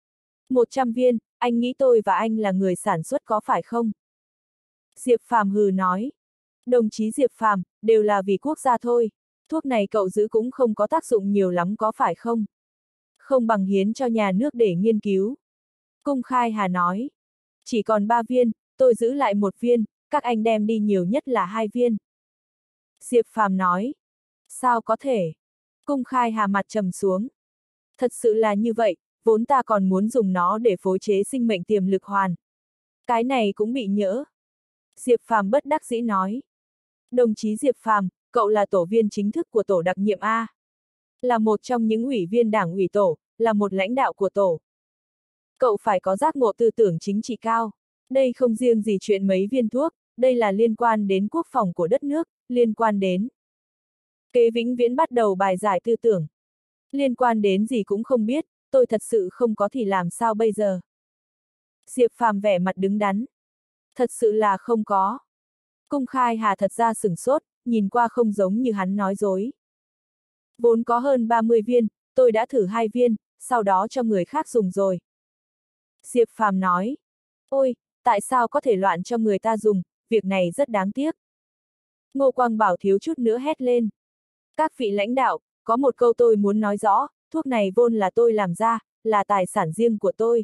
100 viên, anh nghĩ tôi và anh là người sản xuất có phải không? Diệp Phàm hừ nói. Đồng chí Diệp Phàm, đều là vì quốc gia thôi. Thuốc này cậu giữ cũng không có tác dụng nhiều lắm có phải không? Không bằng hiến cho nhà nước để nghiên cứu. Cung Khai Hà nói. Chỉ còn 3 viên, tôi giữ lại 1 viên, các anh đem đi nhiều nhất là 2 viên. Diệp Phàm nói. Sao có thể? Cung Khai Hà mặt trầm xuống. Thật sự là như vậy, vốn ta còn muốn dùng nó để phối chế sinh mệnh tiềm lực hoàn. Cái này cũng bị nhỡ. Diệp Phàm bất đắc dĩ nói. Đồng chí Diệp Phàm, cậu là tổ viên chính thức của tổ đặc nhiệm A. Là một trong những ủy viên đảng ủy tổ, là một lãnh đạo của tổ. Cậu phải có giác ngộ tư tưởng chính trị cao. Đây không riêng gì chuyện mấy viên thuốc, đây là liên quan đến quốc phòng của đất nước, liên quan đến. Kế Vĩnh Viễn bắt đầu bài giải tư tưởng. Liên quan đến gì cũng không biết, tôi thật sự không có thì làm sao bây giờ. Diệp Phàm vẻ mặt đứng đắn. Thật sự là không có. Cung Khai Hà thật ra sửng sốt, nhìn qua không giống như hắn nói dối. Vốn có hơn 30 viên, tôi đã thử 2 viên, sau đó cho người khác dùng rồi. Diệp Phàm nói. Ôi, tại sao có thể loạn cho người ta dùng, việc này rất đáng tiếc. Ngô Quang Bảo thiếu chút nữa hét lên. Các vị lãnh đạo, có một câu tôi muốn nói rõ, thuốc này vốn là tôi làm ra, là tài sản riêng của tôi.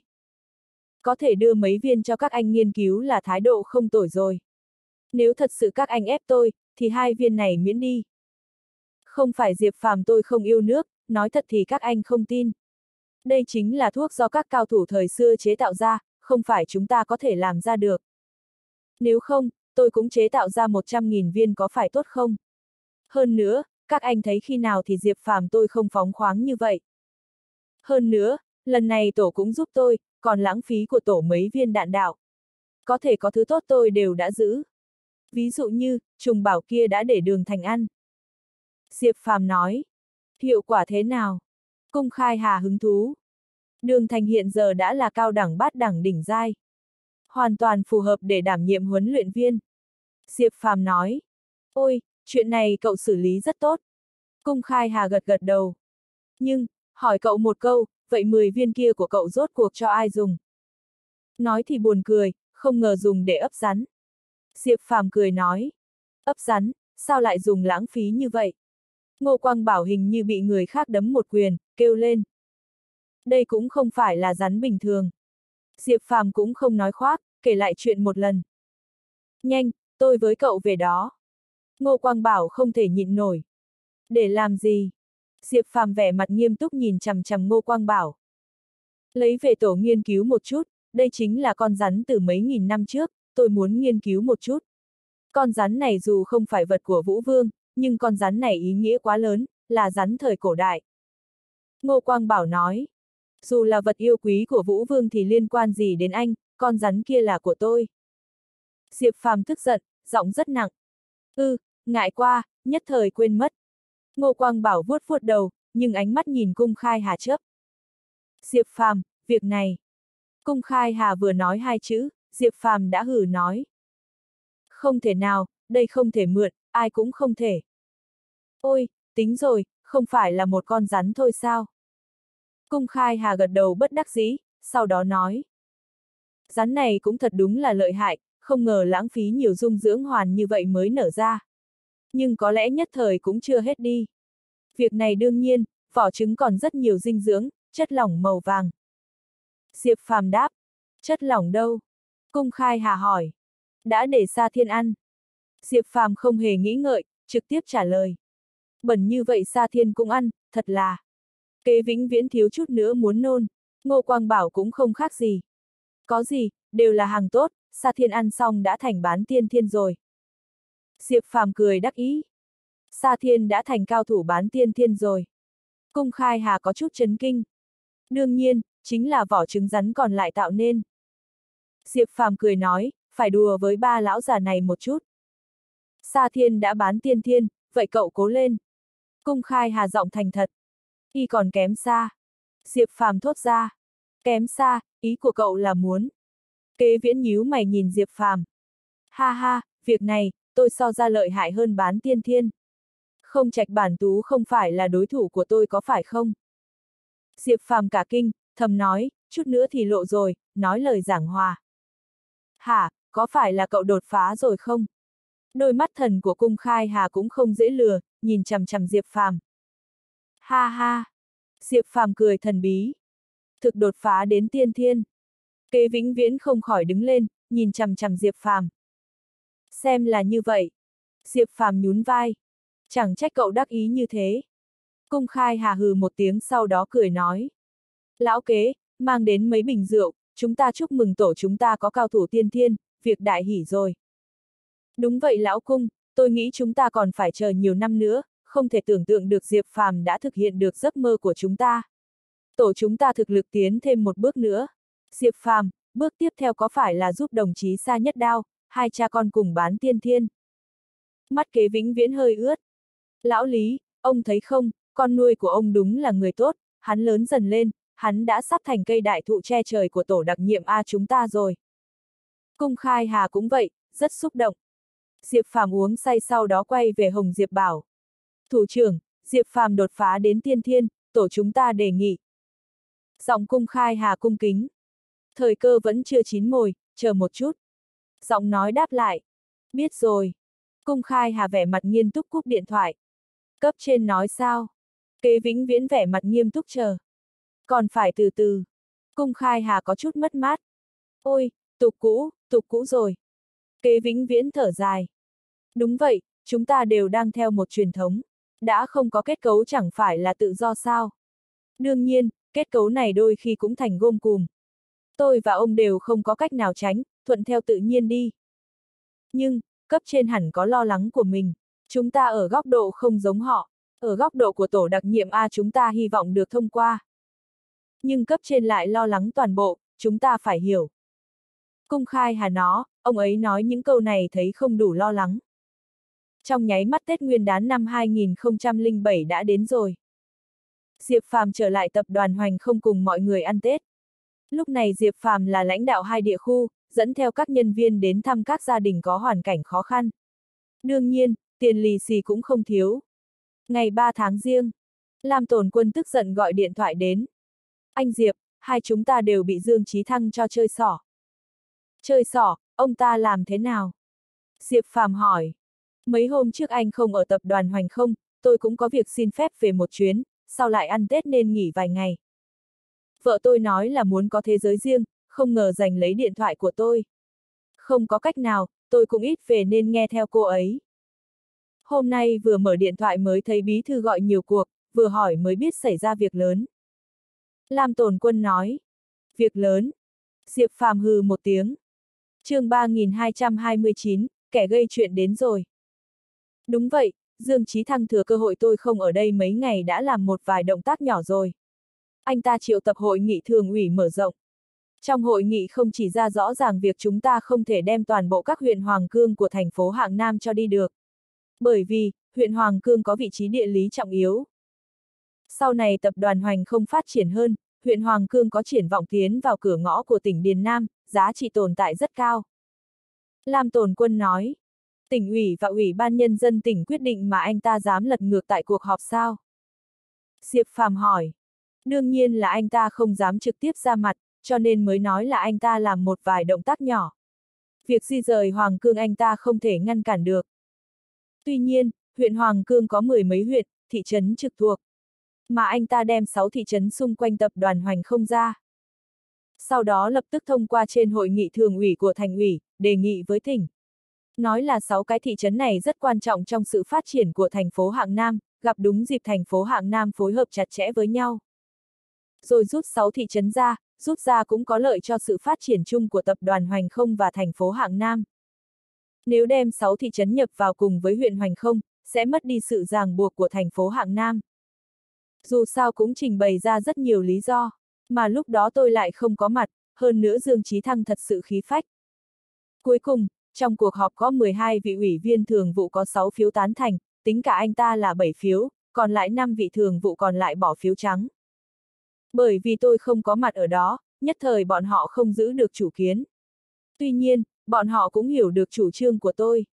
Có thể đưa mấy viên cho các anh nghiên cứu là thái độ không tồi rồi. Nếu thật sự các anh ép tôi, thì 2 viên này miễn đi. Không phải Diệp Phàm tôi không yêu nước, nói thật thì các anh không tin. Đây chính là thuốc do các cao thủ thời xưa chế tạo ra, không phải chúng ta có thể làm ra được. Nếu không, tôi cũng chế tạo ra 100.000 viên có phải tốt không? Hơn nữa, các anh thấy khi nào thì Diệp Phàm tôi không phóng khoáng như vậy. Hơn nữa, lần này tổ cũng giúp tôi, còn lãng phí của tổ mấy viên đạn đạo. Có thể có thứ tốt tôi đều đã giữ. Ví dụ như, trùng bảo kia đã để Đường Thành ăn. Diệp Phàm nói. Hiệu quả thế nào? Cung Khai Hà hứng thú. Đường Thành hiện giờ đã là cao đẳng bát đẳng đỉnh giai. Hoàn toàn phù hợp để đảm nhiệm huấn luyện viên. Diệp Phàm nói. Ôi, chuyện này cậu xử lý rất tốt. Cung Khai Hà gật gật đầu. Nhưng, hỏi cậu một câu, vậy 10 viên kia của cậu rốt cuộc cho ai dùng? Nói thì buồn cười, không ngờ dùng để ấp rắn. Diệp Phàm cười nói. Ấp rắn, sao lại dùng lãng phí như vậy? Ngô Quang Bảo hình như bị người khác đấm một quyền, kêu lên. Đây cũng không phải là rắn bình thường. Diệp Phàm cũng không nói khoác, kể lại chuyện một lần. Nhanh, tôi với cậu về đó. Ngô Quang Bảo không thể nhịn nổi. Để làm gì? Diệp Phàm vẻ mặt nghiêm túc nhìn chằm chằm Ngô Quang Bảo. Lấy về tổ nghiên cứu một chút, đây chính là con rắn từ mấy nghìn năm trước, tôi muốn nghiên cứu một chút. Con rắn này dù không phải vật của Vũ Vương, nhưng con rắn này ý nghĩa quá lớn, là rắn thời cổ đại. Ngô Quang Bảo nói, dù là vật yêu quý của Vũ Vương thì liên quan gì đến anh, con rắn kia là của tôi. Diệp Phàm tức giận, giọng rất nặng. Ngại qua, nhất thời quên mất. Ngô Quang Bảo vuốt vuốt đầu, nhưng ánh mắt nhìn Cung Khai Hà chớp. Diệp Phàm, việc này. Cung Khai Hà vừa nói 2 chữ, Diệp Phàm đã hử nói. Không thể nào, đây không thể mượn, ai cũng không thể. Ôi, tính rồi, không phải là một con rắn thôi sao? Cung Khai Hà gật đầu bất đắc dĩ, sau đó nói. Rắn này cũng thật đúng là lợi hại, không ngờ lãng phí nhiều dung dưỡng hoàn như vậy mới nở ra. Nhưng có lẽ nhất thời cũng chưa hết đi. Việc này đương nhiên, vỏ trứng còn rất nhiều dinh dưỡng, chất lỏng màu vàng. Diệp Phàm đáp. Chất lỏng đâu? Cung Khai Hà hỏi. Đã để Sa Thiên ăn. Diệp Phàm không hề nghĩ ngợi, trực tiếp trả lời. Bẩn như vậy Sa Thiên cũng ăn, thật là. Kế Vĩnh Viễn thiếu chút nữa muốn nôn. Ngô Quang Bảo cũng không khác gì. Có gì, đều là hàng tốt, Sa Thiên ăn xong đã thành bán tiên thiên rồi. Diệp Phàm cười đắc ý. Sa Thiên đã thành cao thủ bán tiên thiên rồi. Cung Khai Hà có chút chấn kinh. Đương nhiên, chính là vỏ trứng rắn còn lại tạo nên. Diệp Phàm cười nói, phải đùa với 3 lão già này một chút. Sa Thiên đã bán tiên thiên, vậy cậu cố lên. Cung Khai Hà giọng thành thật. Y còn kém xa. Diệp Phàm thốt ra. Kém xa, ý của cậu là muốn. Kế Viễn nhíu mày nhìn Diệp Phàm. Ha ha, việc này, tôi so ra lợi hại hơn bán tiên thiên. Không Trạch Bản Tú không phải là đối thủ của tôi có phải không? Diệp Phàm cả kinh, thầm nói, chút nữa thì lộ rồi, nói lời giảng hòa. Hả, có phải là cậu đột phá rồi không? Đôi mắt thần của Cung Khai Hà cũng không dễ lừa, nhìn chằm chằm Diệp Phàm. Ha ha! Diệp Phàm cười thần bí. Thực đột phá đến tiên thiên. Kế Vĩnh Viễn không khỏi đứng lên, nhìn chằm chằm Diệp Phàm. Xem là như vậy. Diệp Phàm nhún vai. Chẳng trách cậu đắc ý như thế. Cung Khai Hà hừ một tiếng sau đó cười nói. Lão Kế, mang đến mấy bình rượu, chúng ta chúc mừng tổ chúng ta có cao thủ tiên thiên, việc đại hỷ rồi. Đúng vậy Lão Cung, tôi nghĩ chúng ta còn phải chờ nhiều năm nữa, không thể tưởng tượng được Diệp Phàm đã thực hiện được giấc mơ của chúng ta. Tổ chúng ta thực lực tiến thêm một bước nữa. Diệp Phàm, bước tiếp theo có phải là giúp đồng chí Sa Nhất Đao, hai cha con cùng bán tiên thiên? Mắt Kế Vĩnh Viễn hơi ướt. Lão Lý, ông thấy không, con nuôi của ông đúng là người tốt, hắn lớn dần lên, hắn đã sắp thành cây đại thụ che trời của tổ đặc nhiệm A chúng ta rồi. Cung Khai Hà cũng vậy, rất xúc động. Diệp Phàm uống say sau đó quay về Hồng Diệp bảo. Thủ trưởng, Diệp Phàm đột phá đến tiên thiên, tổ chúng ta đề nghị. Giọng Cung Khai Hà cung kính. Thời cơ vẫn chưa chín mồi, chờ một chút. Giọng nói đáp lại. Biết rồi. Cung Khai Hà vẻ mặt nghiêm túc cúp điện thoại. Cấp trên nói sao? Kế Vĩnh Viễn vẻ mặt nghiêm túc chờ. Còn phải từ từ. Cung Khai Hà có chút mất mát. Ôi, tục cũ rồi. Kế Vĩnh Viễn thở dài. Đúng vậy, chúng ta đều đang theo một truyền thống. Đã không có kết cấu chẳng phải là tự do sao? Đương nhiên, kết cấu này đôi khi cũng thành gôm cùm. Tôi và ông đều không có cách nào tránh, thuận theo tự nhiên đi. Nhưng, cấp trên hẳn có lo lắng của mình. Chúng ta ở góc độ không giống họ. Ở góc độ của tổ đặc nhiệm A chúng ta hy vọng được thông qua. Nhưng cấp trên lại lo lắng toàn bộ, chúng ta phải hiểu. Cung Khai Hà ông ấy nói những câu này thấy không đủ lo lắng. Trong nháy mắt Tết Nguyên đán năm 2007 đã đến rồi. Diệp Phàm trở lại tập đoàn Hoành Không cùng mọi người ăn Tết. Lúc này Diệp Phàm là lãnh đạo hai địa khu, dẫn theo các nhân viên đến thăm các gia đình có hoàn cảnh khó khăn. Đương nhiên, tiền lì xì cũng không thiếu. Ngày 3 tháng Giêng, Lam Tồn Quân tức giận gọi điện thoại đến. Anh Diệp, hai chúng ta đều bị Dương Chí Thăng cho chơi xỏ. Chơi xỏ, ông ta làm thế nào? Diệp Phàm hỏi. Mấy hôm trước anh không ở tập đoàn Hoành Không, tôi cũng có việc xin phép về một chuyến, sau lại ăn Tết nên nghỉ vài ngày. Vợ tôi nói là muốn có thế giới riêng, không ngờ giành lấy điện thoại của tôi. Không có cách nào, tôi cũng ít về nên nghe theo cô ấy. Hôm nay vừa mở điện thoại mới thấy bí thư gọi nhiều cuộc, vừa hỏi mới biết xảy ra việc lớn. Lam Tồn Quân nói. Việc lớn. Diệp Phàm hừ một tiếng. Chương 3229, kẻ gây chuyện đến rồi. Đúng vậy, Dương Chí Thăng thừa cơ hội tôi không ở đây mấy ngày đã làm một vài động tác nhỏ rồi. Anh ta triệu tập hội nghị thường ủy mở rộng. Trong hội nghị không chỉ ra rõ ràng việc chúng ta không thể đem toàn bộ các huyện Hoàng Cương của thành phố Hạng Nam cho đi được. Bởi vì, huyện Hoàng Cương có vị trí địa lý trọng yếu. Sau này tập đoàn Hoành Không phát triển hơn, huyện Hoàng Cương có triển vọng tiến vào cửa ngõ của tỉnh Điền Nam, giá trị tồn tại rất cao. Lam Tồn Quân nói, tỉnh ủy và ủy ban nhân dân tỉnh quyết định mà anh ta dám lật ngược tại cuộc họp sao? Diệp Phàm hỏi, đương nhiên là anh ta không dám trực tiếp ra mặt, cho nên mới nói là anh ta làm một vài động tác nhỏ. Việc di rời Hoàng Cương anh ta không thể ngăn cản được. Tuy nhiên, huyện Hoàng Cương có mười mấy huyện, thị trấn trực thuộc. Mà anh ta đem 6 thị trấn xung quanh tập đoàn Hoành Không ra. Sau đó lập tức thông qua trên hội nghị thường ủy của thành ủy, đề nghị với tỉnh. Nói là 6 cái thị trấn này rất quan trọng trong sự phát triển của thành phố Hạng Nam, gặp đúng dịp thành phố Hạng Nam phối hợp chặt chẽ với nhau. Rồi rút 6 thị trấn ra, rút ra cũng có lợi cho sự phát triển chung của tập đoàn Hoành Không và thành phố Hạng Nam. Nếu đem 6 thị trấn nhập vào cùng với huyện Hoành Không, sẽ mất đi sự ràng buộc của thành phố Hạng Nam. Dù sao cũng trình bày ra rất nhiều lý do, mà lúc đó tôi lại không có mặt, hơn nữa Dương Chí Thăng thật sự khí phách. Cuối cùng, trong cuộc họp có 12 vị ủy viên thường vụ có 6 phiếu tán thành, tính cả anh ta là 7 phiếu, còn lại 5 vị thường vụ còn lại bỏ phiếu trắng. Bởi vì tôi không có mặt ở đó, nhất thời bọn họ không giữ được chủ kiến. Tuy nhiên, bọn họ cũng hiểu được chủ trương của tôi.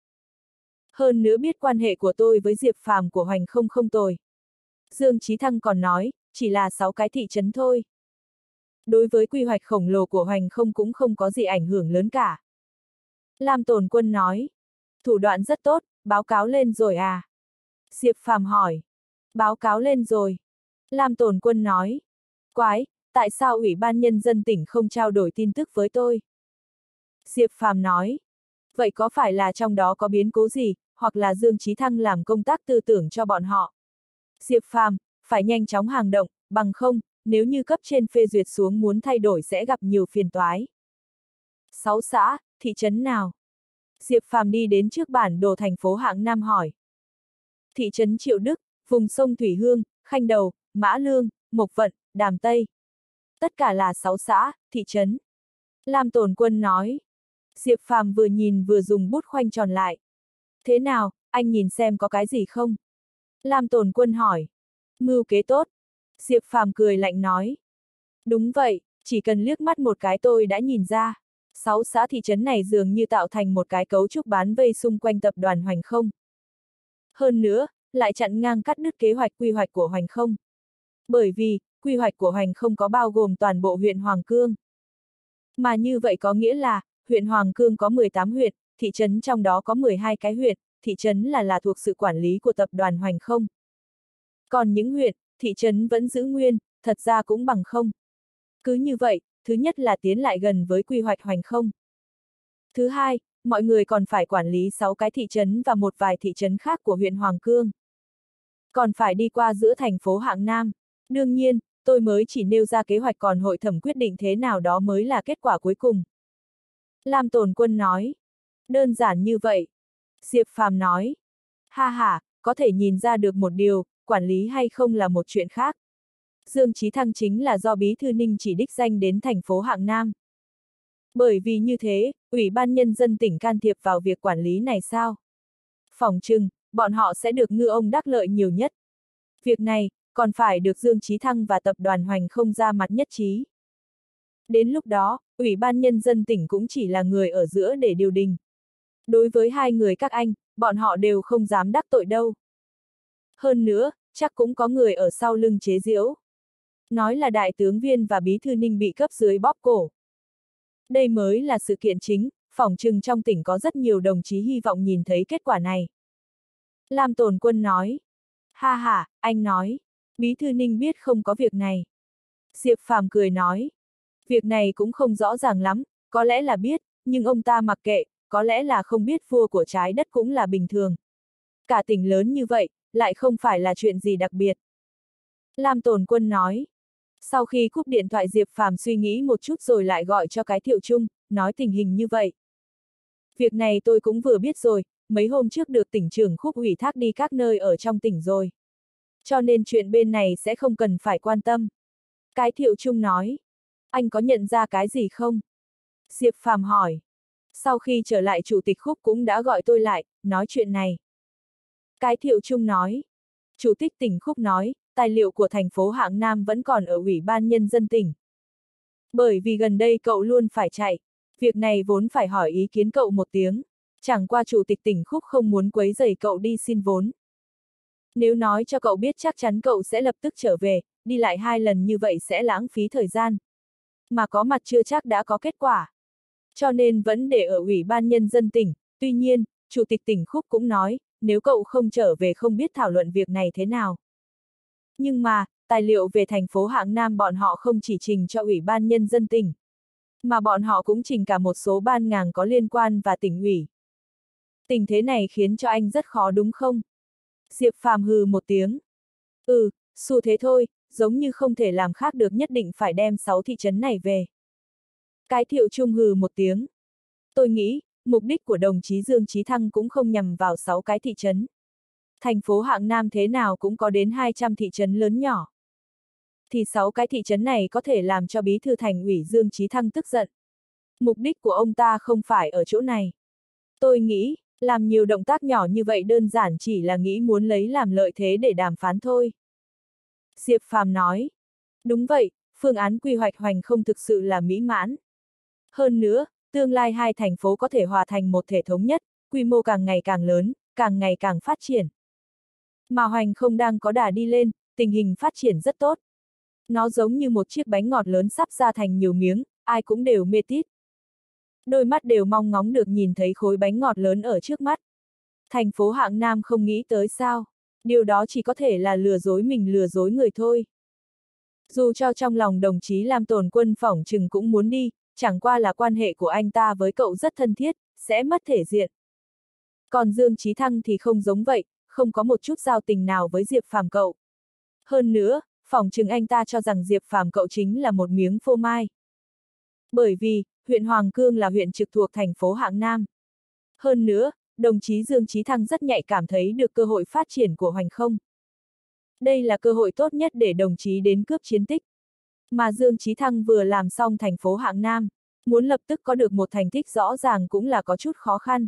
Hơn nữa biết quan hệ của tôi với Diệp Phàm của Hoành Không không tồi. Dương Chí Thăng còn nói, chỉ là 6 cái thị trấn thôi. Đối với quy hoạch khổng lồ của Hoành Không cũng không có gì ảnh hưởng lớn cả. Lam Tồn Quân nói, thủ đoạn rất tốt, báo cáo lên rồi à? Diệp Phàm hỏi, báo cáo lên rồi. Lam Tồn Quân nói. Quái, tại sao Ủy ban Nhân dân tỉnh không trao đổi tin tức với tôi? Diệp Phàm nói. Vậy có phải là trong đó có biến cố gì, hoặc là Dương Chí Thăng làm công tác tư tưởng cho bọn họ? Diệp Phàm, phải nhanh chóng hành động, bằng không, nếu như cấp trên phê duyệt xuống muốn thay đổi sẽ gặp nhiều phiền toái. 6 xã, thị trấn nào? Diệp Phàm đi đến trước bản đồ thành phố Hạng Nam hỏi. Thị trấn Triệu Đức, vùng sông Thủy Hương, Khanh Đầu, Mã Lương, Mộc Vận, Đàm Tây. Tất cả là 6 xã, thị trấn. Lam Tồn Quân nói. Diệp Phàm vừa nhìn vừa dùng bút khoanh tròn lại. Thế nào, anh nhìn xem có cái gì không? Lam Tồn Quân hỏi. Mưu kế tốt. Diệp Phàm cười lạnh nói. Đúng vậy, chỉ cần liếc mắt một cái tôi đã nhìn ra. 6 xã thị trấn này dường như tạo thành một cái cấu trúc bán vây xung quanh tập đoàn Hoành Không. Hơn nữa, lại chặn ngang cắt đứt kế hoạch quy hoạch của Hoành Không. Bởi vì, quy hoạch của Hoành Không có bao gồm toàn bộ huyện Hoàng Cương. Mà như vậy có nghĩa là, huyện Hoàng Cương có 18 huyện, thị trấn trong đó có 12 cái huyện, thị trấn là thuộc sự quản lý của tập đoàn Hoành Không. Còn những huyện, thị trấn vẫn giữ nguyên, thật ra cũng bằng không. Cứ như vậy, thứ nhất là tiến lại gần với quy hoạch Hoành Không. Thứ hai, mọi người còn phải quản lý 6 cái thị trấn và một vài thị trấn khác của huyện Hoàng Cương. Còn phải đi qua giữa thành phố Hạng Nam. Đương nhiên, tôi mới chỉ nêu ra kế hoạch còn hội thẩm quyết định thế nào đó mới là kết quả cuối cùng. Lam Tồn Quân nói. Đơn giản như vậy. Diệp Phàm nói. Ha ha, có thể nhìn ra được một điều, quản lý hay không là một chuyện khác. Dương Chí Thăng chính là do Bí Thư Ninh chỉ đích danh đến thành phố Hạng Nam. Bởi vì như thế, Ủy ban Nhân dân tỉnh can thiệp vào việc quản lý này sao? Phỏng chừng, bọn họ sẽ được ngư ông đắc lợi nhiều nhất. Việc này, còn phải được Dương Chí Thăng và tập đoàn Hoành Không ra mặt nhất trí. Đến lúc đó, Ủy ban Nhân dân tỉnh cũng chỉ là người ở giữa để điều đình. Đối với hai người các anh, bọn họ đều không dám đắc tội đâu. Hơn nữa, chắc cũng có người ở sau lưng chế giễu. Nói là đại tướng Viên và Bí Thư Ninh bị cấp dưới bóp cổ. Đây mới là sự kiện chính, phỏng chừng trong tỉnh có rất nhiều đồng chí hy vọng nhìn thấy kết quả này. Lam Tồn Quân nói. Ha ha, anh nói. Bí Thư Ninh biết không có việc này. Diệp Phàm cười nói. Việc này cũng không rõ ràng lắm, có lẽ là biết, nhưng ông ta mặc kệ, có lẽ là không biết vua của trái đất cũng là bình thường. Cả tỉnh lớn như vậy, lại không phải là chuyện gì đặc biệt. Lam Tồn Quân nói. Sau khi cúp điện thoại Diệp Phàm suy nghĩ một chút rồi lại gọi cho cái Thiệu Trung, nói tình hình như vậy. Việc này tôi cũng vừa biết rồi, mấy hôm trước được tỉnh trưởng Khúc ủy thác đi các nơi ở trong tỉnh rồi. Cho nên chuyện bên này sẽ không cần phải quan tâm. Cái Thiệu Trung nói. Anh có nhận ra cái gì không? Diệp Phàm hỏi. Sau khi trở lại Chủ tịch Khúc cũng đã gọi tôi lại, nói chuyện này. Cái Thiệu Trung nói. Chủ tịch tỉnh Khúc nói, tài liệu của thành phố Hạng Nam vẫn còn ở Ủy ban Nhân dân tỉnh. Bởi vì gần đây cậu luôn phải chạy, việc này vốn phải hỏi ý kiến cậu một tiếng, chẳng qua Chủ tịch tỉnh Khúc không muốn quấy rầy cậu đi xin vốn. Nếu nói cho cậu biết chắc chắn cậu sẽ lập tức trở về, đi lại 2 lần như vậy sẽ lãng phí thời gian. Mà có mặt chưa chắc đã có kết quả. Cho nên vẫn để ở Ủy ban Nhân dân tỉnh, tuy nhiên, Chủ tịch tỉnh Khúc cũng nói, nếu cậu không trở về không biết thảo luận việc này thế nào. Nhưng mà, tài liệu về thành phố Hạng Nam bọn họ không chỉ trình cho Ủy ban Nhân dân tỉnh, mà bọn họ cũng trình cả một số ban ngành có liên quan và tỉnh ủy. Tình thế này khiến cho anh rất khó đúng không? Diệp Phàm hừ một tiếng. Xu thế thôi, giống như không thể làm khác được nhất định phải đem 6 thị trấn này về. Cái Thiệu Trung hừ một tiếng. Tôi nghĩ, mục đích của đồng chí Dương Chí Thăng cũng không nhằm vào 6 cái thị trấn. Thành phố Hạng Nam thế nào cũng có đến 200 thị trấn lớn nhỏ. Thì 6 cái thị trấn này có thể làm cho bí thư thành ủy Dương Chí Thăng tức giận. Mục đích của ông ta không phải ở chỗ này. Tôi nghĩ, làm nhiều động tác nhỏ như vậy đơn giản chỉ là nghĩ muốn lấy làm lợi thế để đàm phán thôi. Diệp Phàm nói. Đúng vậy, phương án quy hoạch Hoành Không thực sự là mỹ mãn. Hơn nữa, tương lai hai thành phố có thể hòa thành một thể thống nhất, quy mô càng ngày càng lớn, càng ngày càng phát triển. Mà Hoành Không đang có đà đi lên, tình hình phát triển rất tốt. Nó giống như một chiếc bánh ngọt lớn sắp ra thành nhiều miếng, ai cũng đều mê tít. Đôi mắt đều mong ngóng được nhìn thấy khối bánh ngọt lớn ở trước mắt. Thành phố Hạng Nam không nghĩ tới sao? Điều đó chỉ có thể là lừa dối mình lừa dối người thôi. Dù cho trong lòng đồng chí Lam Tồn Quân phỏng chừng cũng muốn đi, chẳng qua là quan hệ của anh ta với cậu rất thân thiết, sẽ mất thể diện. Còn Dương Chí Thăng thì không giống vậy, không có một chút giao tình nào với Diệp Phàm cậu. Hơn nữa, phỏng chừng anh ta cho rằng Diệp Phàm cậu chính là một miếng phô mai. Bởi vì, huyện Hoàng Cương là huyện trực thuộc thành phố Hạng Nam. Hơn nữa, đồng chí Dương Chí Thăng rất nhạy cảm thấy được cơ hội phát triển của Hoành Không. Đây là cơ hội tốt nhất để đồng chí đến cướp chiến tích. Mà Dương Chí Thăng vừa làm xong thành phố Hạng Nam, muốn lập tức có được một thành tích rõ ràng cũng là có chút khó khăn.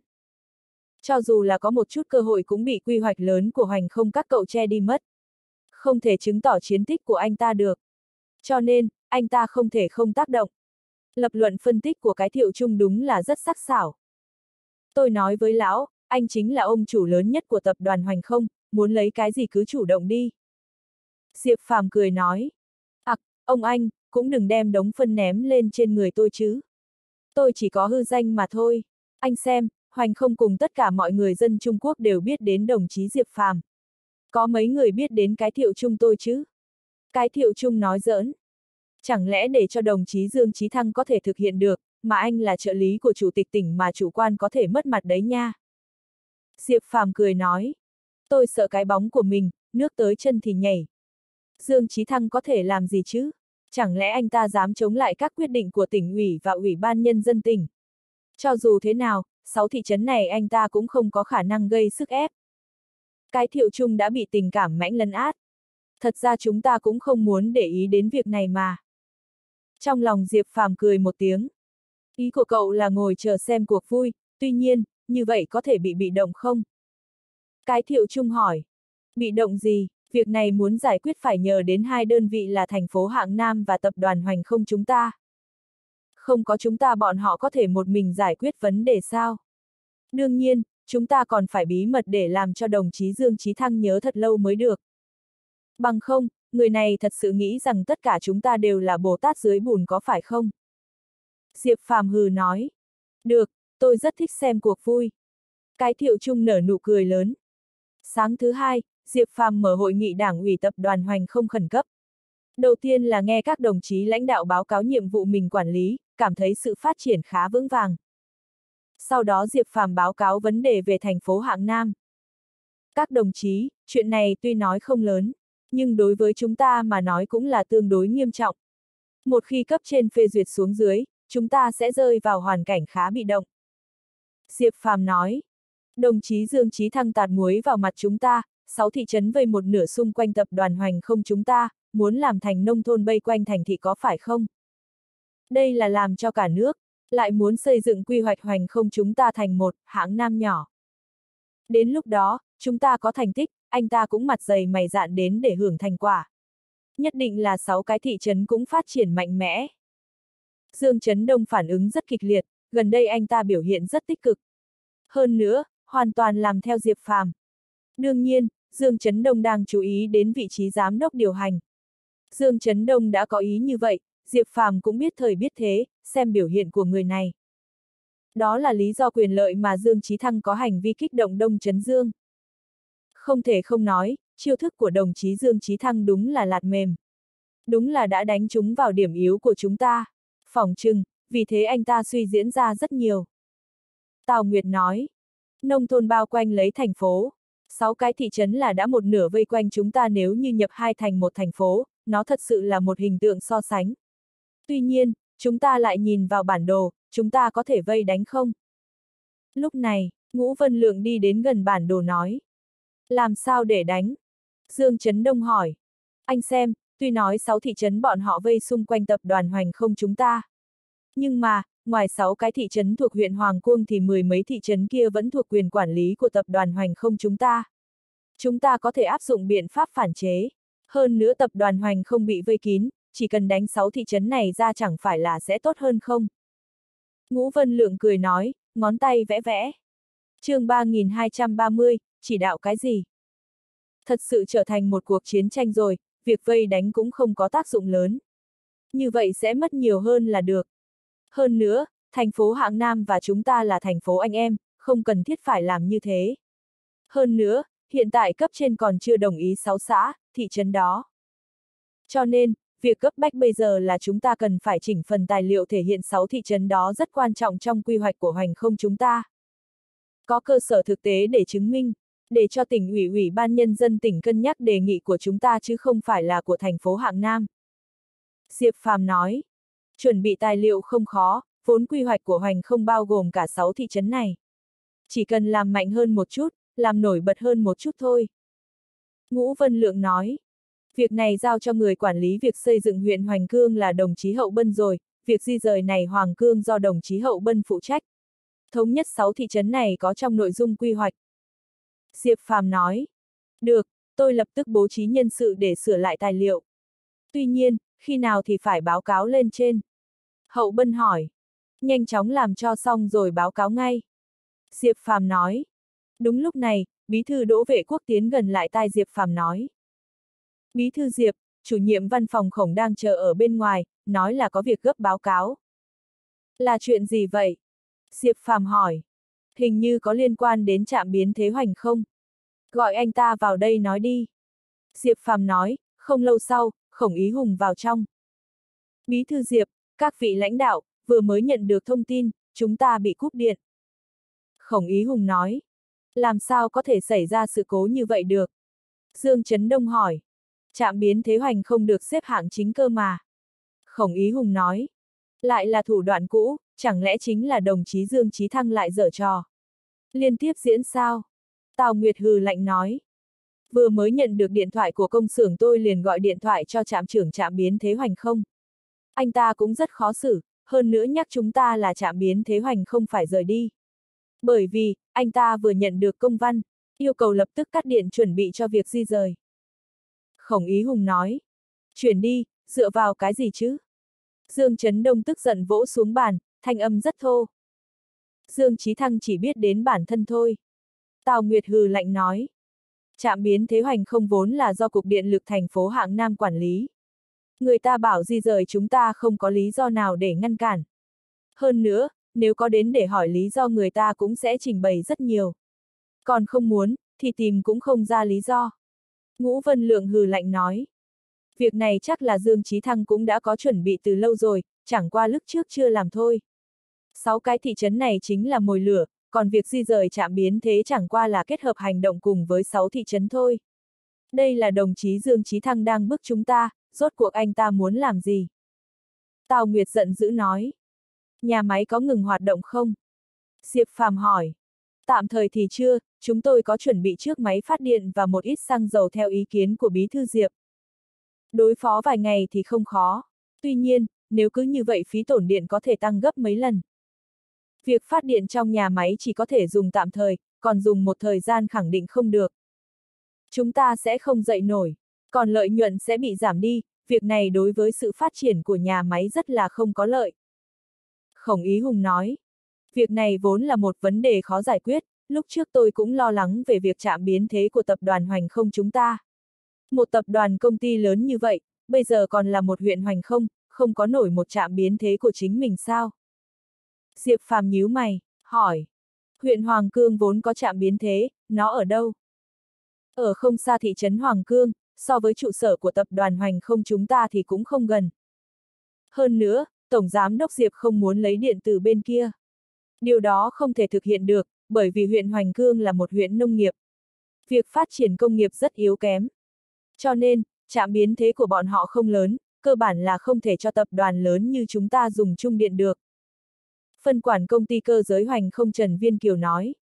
Cho dù là có một chút cơ hội cũng bị quy hoạch lớn của Hoành Không các cậu che đi mất. Không thể chứng tỏ chiến tích của anh ta được. Cho nên, anh ta không thể không tác động. Lập luận phân tích của cái Thiệu Trung đúng là rất sắc sảo. Tôi nói với lão, anh chính là ông chủ lớn nhất của tập đoàn Hoành Không, muốn lấy cái gì cứ chủ động đi. Diệp Phàm cười nói. Ông anh, cũng đừng đem đống phân ném lên trên người tôi chứ. Tôi chỉ có hư danh mà thôi. Anh xem, Hoành Không cùng tất cả mọi người dân Trung Quốc đều biết đến đồng chí Diệp Phàm. Có mấy người biết đến cái Thiệu Trung tôi chứ? Cái Thiệu Trung nói giỡn. Chẳng lẽ để cho đồng chí Dương Chí Thăng có thể thực hiện được, mà anh là trợ lý của chủ tịch tỉnh mà chủ quan có thể mất mặt đấy nha. Diệp Phàm cười nói. Tôi sợ cái bóng của mình, nước tới chân thì nhảy. Dương Chí Thăng có thể làm gì chứ? Chẳng lẽ anh ta dám chống lại các quyết định của tỉnh ủy và ủy ban nhân dân tỉnh? Cho dù thế nào, 6 thị trấn này anh ta cũng không có khả năng gây sức ép. Cái Thiệu Trung đã bị tình cảm mãnh lấn át. Thật ra chúng ta cũng không muốn để ý đến việc này mà. Trong lòng Diệp Phàm cười một tiếng. Ý của cậu là ngồi chờ xem cuộc vui, tuy nhiên, như vậy có thể bị động không? Cái Thiệu Trung hỏi. Bị động gì? Việc này muốn giải quyết phải nhờ đến hai đơn vị là thành phố Hạng Nam và tập đoàn Hoành Không chúng ta. Không có chúng ta bọn họ có thể một mình giải quyết vấn đề sao? Đương nhiên, chúng ta còn phải bí mật để làm cho đồng chí Dương Chí Thăng nhớ thật lâu mới được. Bằng không, người này thật sự nghĩ rằng tất cả chúng ta đều là Bồ Tát dưới bùn có phải không? Diệp Phàm hừ nói. Được, tôi rất thích xem cuộc vui. Cái Thiệu Trung nở nụ cười lớn. Sáng thứ hai, Diệp Phàm mở hội nghị đảng ủy tập đoàn Hoành Không khẩn cấp. Đầu tiên là nghe các đồng chí lãnh đạo báo cáo nhiệm vụ mình quản lý, cảm thấy sự phát triển khá vững vàng. Sau đó Diệp Phàm báo cáo vấn đề về thành phố Hạng Nam. Các đồng chí, chuyện này tuy nói không lớn, nhưng đối với chúng ta mà nói cũng là tương đối nghiêm trọng. Một khi cấp trên phê duyệt xuống dưới, chúng ta sẽ rơi vào hoàn cảnh khá bị động. Diệp Phàm nói, đồng chí Dương Chí Thăng tạt muối vào mặt chúng ta, 6 thị trấn vây một nửa xung quanh tập đoàn Hoành Không chúng ta, muốn làm thành nông thôn vây quanh thành thị có phải không? Đây là làm cho cả nước, lại muốn xây dựng quy hoạch Hoành Không chúng ta thành một Hạng Nam nhỏ. Đến lúc đó, chúng ta có thành tích, anh ta cũng mặt dày mày dạn đến để hưởng thành quả. Nhất định là 6 cái thị trấn cũng phát triển mạnh mẽ. Dương Chấn Đông phản ứng rất kịch liệt, gần đây anh ta biểu hiện rất tích cực. Hơn nữa, hoàn toàn làm theo Diệp Phàm. Đương nhiên, Dương Chấn Đông đang chú ý đến vị trí giám đốc điều hành. Dương Chấn Đông đã có ý như vậy, Diệp Phàm cũng biết thời biết thế, xem biểu hiện của người này. Đó là lý do quyền lợi mà Dương Chí Thăng có hành vi kích động Đông Chấn Dương. Không thể không nói, chiêu thức của đồng chí Dương Chí Thăng đúng là lạt mềm. Đúng là đã đánh trúng vào điểm yếu của chúng ta. Phỏng chừng, vì thế anh ta suy diễn ra rất nhiều. Tào Nguyệt nói, nông thôn bao quanh lấy thành phố. 6 cái thị trấn là đã một nửa vây quanh chúng ta, nếu như nhập hai thành một thành phố, nó thật sự là một hình tượng so sánh. Tuy nhiên, chúng ta lại nhìn vào bản đồ, chúng ta có thể vây đánh không? Lúc này, Ngũ Vân Lượng đi đến gần bản đồ nói. Làm sao để đánh? Dương Chấn Đông hỏi. Anh xem, tuy nói 6 thị trấn bọn họ vây xung quanh tập đoàn Hoành Không chúng ta. Nhưng mà, ngoài 6 cái thị trấn thuộc huyện Hoàng Cung thì 10 mấy thị trấn kia vẫn thuộc quyền quản lý của tập đoàn Hoành Không chúng ta. Chúng ta có thể áp dụng biện pháp phản chế. Hơn nữa tập đoàn Hoành Không bị vây kín, chỉ cần đánh 6 thị trấn này ra chẳng phải là sẽ tốt hơn không? Ngũ Vân Lượng cười nói, ngón tay vẽ vẽ. Chương 3230, chỉ đạo cái gì? Thật sự trở thành một cuộc chiến tranh rồi, việc vây đánh cũng không có tác dụng lớn. Như vậy sẽ mất nhiều hơn là được. Hơn nữa, thành phố Hạng Nam và chúng ta là thành phố anh em, không cần thiết phải làm như thế. Hơn nữa, hiện tại cấp trên còn chưa đồng ý 6 xã, thị trấn đó. Cho nên, việc cấp bách bây giờ là chúng ta cần phải chỉnh phần tài liệu thể hiện 6 thị trấn đó rất quan trọng trong quy hoạch của Hoành Không chúng ta. Có cơ sở thực tế để chứng minh, để cho tỉnh ủy ủy ban nhân dân tỉnh cân nhắc đề nghị của chúng ta chứ không phải là của thành phố Hạng Nam. Diệp Phàm nói, chuẩn bị tài liệu không khó, vốn quy hoạch của Hoành Không bao gồm cả 6 thị trấn này. Chỉ cần làm mạnh hơn một chút, làm nổi bật hơn một chút thôi. Ngũ Vân Lượng nói, việc này giao cho người quản lý việc xây dựng huyện Hoành Cương là đồng chí Hậu Bân rồi, việc di rời này Hoàng Cương do đồng chí Hậu Bân phụ trách. Thống nhất 6 thị trấn này có trong nội dung quy hoạch. Diệp Phàm nói, được, tôi lập tức bố trí nhân sự để sửa lại tài liệu. Tuy nhiên, khi nào thì phải báo cáo lên trên? Hậu Bân hỏi, nhanh chóng làm cho xong rồi báo cáo ngay. Diệp Phàm nói, đúng lúc này, Bí thư Đỗ Vệ Quốc tiến gần lại tai Diệp Phàm nói. Bí thư Diệp, chủ nhiệm văn phòng Khổng đang chờ ở bên ngoài, nói là có việc gấp báo cáo. Là chuyện gì vậy? Diệp Phàm hỏi. Hình như có liên quan đến trạm biến thế Hoành Không. Gọi anh ta vào đây nói đi. Diệp Phàm nói, không lâu sau, Khổng Ý Hùng vào trong. Bí thư Diệp, các vị lãnh đạo, vừa mới nhận được thông tin, chúng ta bị cúp điện. Khổng Ý Hùng nói. Làm sao có thể xảy ra sự cố như vậy được? Dương Trấn Đông hỏi. Trạm biến thế Hoành Không được xếp hạng chính cơ mà. Khổng Ý Hùng nói. Lại là thủ đoạn cũ, chẳng lẽ chính là đồng chí Dương Chí Thăng lại giở trò? Liên tiếp diễn sao? Tào Nguyệt hừ lạnh nói. Vừa mới nhận được điện thoại của công xưởng tôi liền gọi điện thoại cho trạm trưởng trạm biến thế Hoành Không. Anh ta cũng rất khó xử, hơn nữa nhắc chúng ta là trạm biến thế Hoành Không phải rời đi. Bởi vì, anh ta vừa nhận được công văn, yêu cầu lập tức cắt điện chuẩn bị cho việc di rời. Khổng Ý Hùng nói. Chuyển đi, dựa vào cái gì chứ? Dương Trấn Đông tức giận vỗ xuống bàn, thanh âm rất thô. Dương Chí Thăng chỉ biết đến bản thân thôi. Tào Nguyệt hừ lạnh nói. Trạm biến thế Hoành Không vốn là do Cục Điện lực thành phố Hạng Nam quản lý. Người ta bảo di rời chúng ta không có lý do nào để ngăn cản. Hơn nữa, nếu có đến để hỏi lý do người ta cũng sẽ trình bày rất nhiều. Còn không muốn, thì tìm cũng không ra lý do. Ngũ Vân Lượng hừ lạnh nói. Việc này chắc là Dương Chí Thăng cũng đã có chuẩn bị từ lâu rồi, chẳng qua lúc trước chưa làm thôi. 6 cái thị trấn này chính là mồi lửa, còn việc di rời trạm biến thế chẳng qua là kết hợp hành động cùng với 6 thị trấn thôi. Đây là đồng chí Dương Chí Thăng đang bức chúng ta, rốt cuộc anh ta muốn làm gì? Tào Nguyệt giận dữ nói. Nhà máy có ngừng hoạt động không? Diệp Phàm hỏi. Tạm thời thì chưa, chúng tôi có chuẩn bị trước máy phát điện và một ít xăng dầu theo ý kiến của Bí thư Diệp. Đối phó vài ngày thì không khó. Tuy nhiên, nếu cứ như vậy phí tổn điện có thể tăng gấp mấy lần. Việc phát điện trong nhà máy chỉ có thể dùng tạm thời, còn dùng một thời gian khẳng định không được. Chúng ta sẽ không dậy nổi, còn lợi nhuận sẽ bị giảm đi, việc này đối với sự phát triển của nhà máy rất là không có lợi. Khổng Ý Hùng nói, việc này vốn là một vấn đề khó giải quyết, lúc trước tôi cũng lo lắng về việc trạm biến thế của tập đoàn Hoành Không chúng ta. Một tập đoàn công ty lớn như vậy, bây giờ còn là một huyện Hoành Không, không có nổi một trạm biến thế của chính mình sao? Diệp Phàm nhíu mày, hỏi. Huyện Hoàng Cương vốn có trạm biến thế, nó ở đâu? Ở không xa thị trấn Hoàng Cương, so với trụ sở của tập đoàn Hoành Không chúng ta thì cũng không gần. Hơn nữa, Tổng Giám đốc Diệp không muốn lấy điện từ bên kia. Điều đó không thể thực hiện được, bởi vì huyện Hoành Cương là một huyện nông nghiệp. Việc phát triển công nghiệp rất yếu kém. Cho nên, trạm biến thế của bọn họ không lớn, cơ bản là không thể cho tập đoàn lớn như chúng ta dùng chung điện được. Phân quản công ty cơ giới Hoành Không Trần Viên Kiều nói.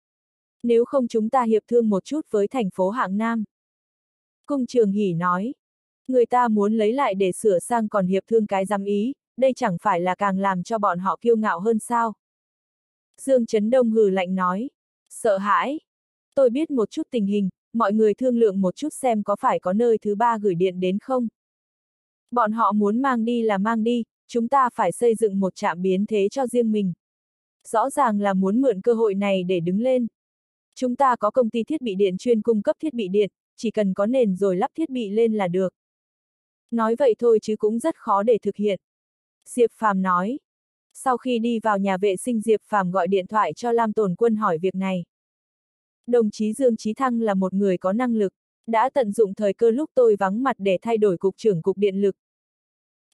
Nếu không chúng ta hiệp thương một chút với thành phố Hạng Nam. Cung Trường Hỷ nói. Người ta muốn lấy lại để sửa sang còn hiệp thương cái dám ý, đây chẳng phải là càng làm cho bọn họ kiêu ngạo hơn sao? Dương Trấn Đông hừ lạnh nói. Sợ hãi. Tôi biết một chút tình hình, mọi người thương lượng một chút xem có phải có nơi thứ ba gửi điện đến không? Bọn họ muốn mang đi là mang đi, chúng ta phải xây dựng một trạm biến thế cho riêng mình. Rõ ràng là muốn mượn cơ hội này để đứng lên. Chúng ta có công ty thiết bị điện chuyên cung cấp thiết bị điện, chỉ cần có nền rồi lắp thiết bị lên là được. Nói vậy thôi chứ cũng rất khó để thực hiện. Diệp Phàm nói. Sau khi đi vào nhà vệ sinh Diệp Phàm gọi điện thoại cho Lam Tồn Quân hỏi việc này. Đồng chí Dương Chí Thăng là một người có năng lực, đã tận dụng thời cơ lúc tôi vắng mặt để thay đổi cục trưởng cục điện lực.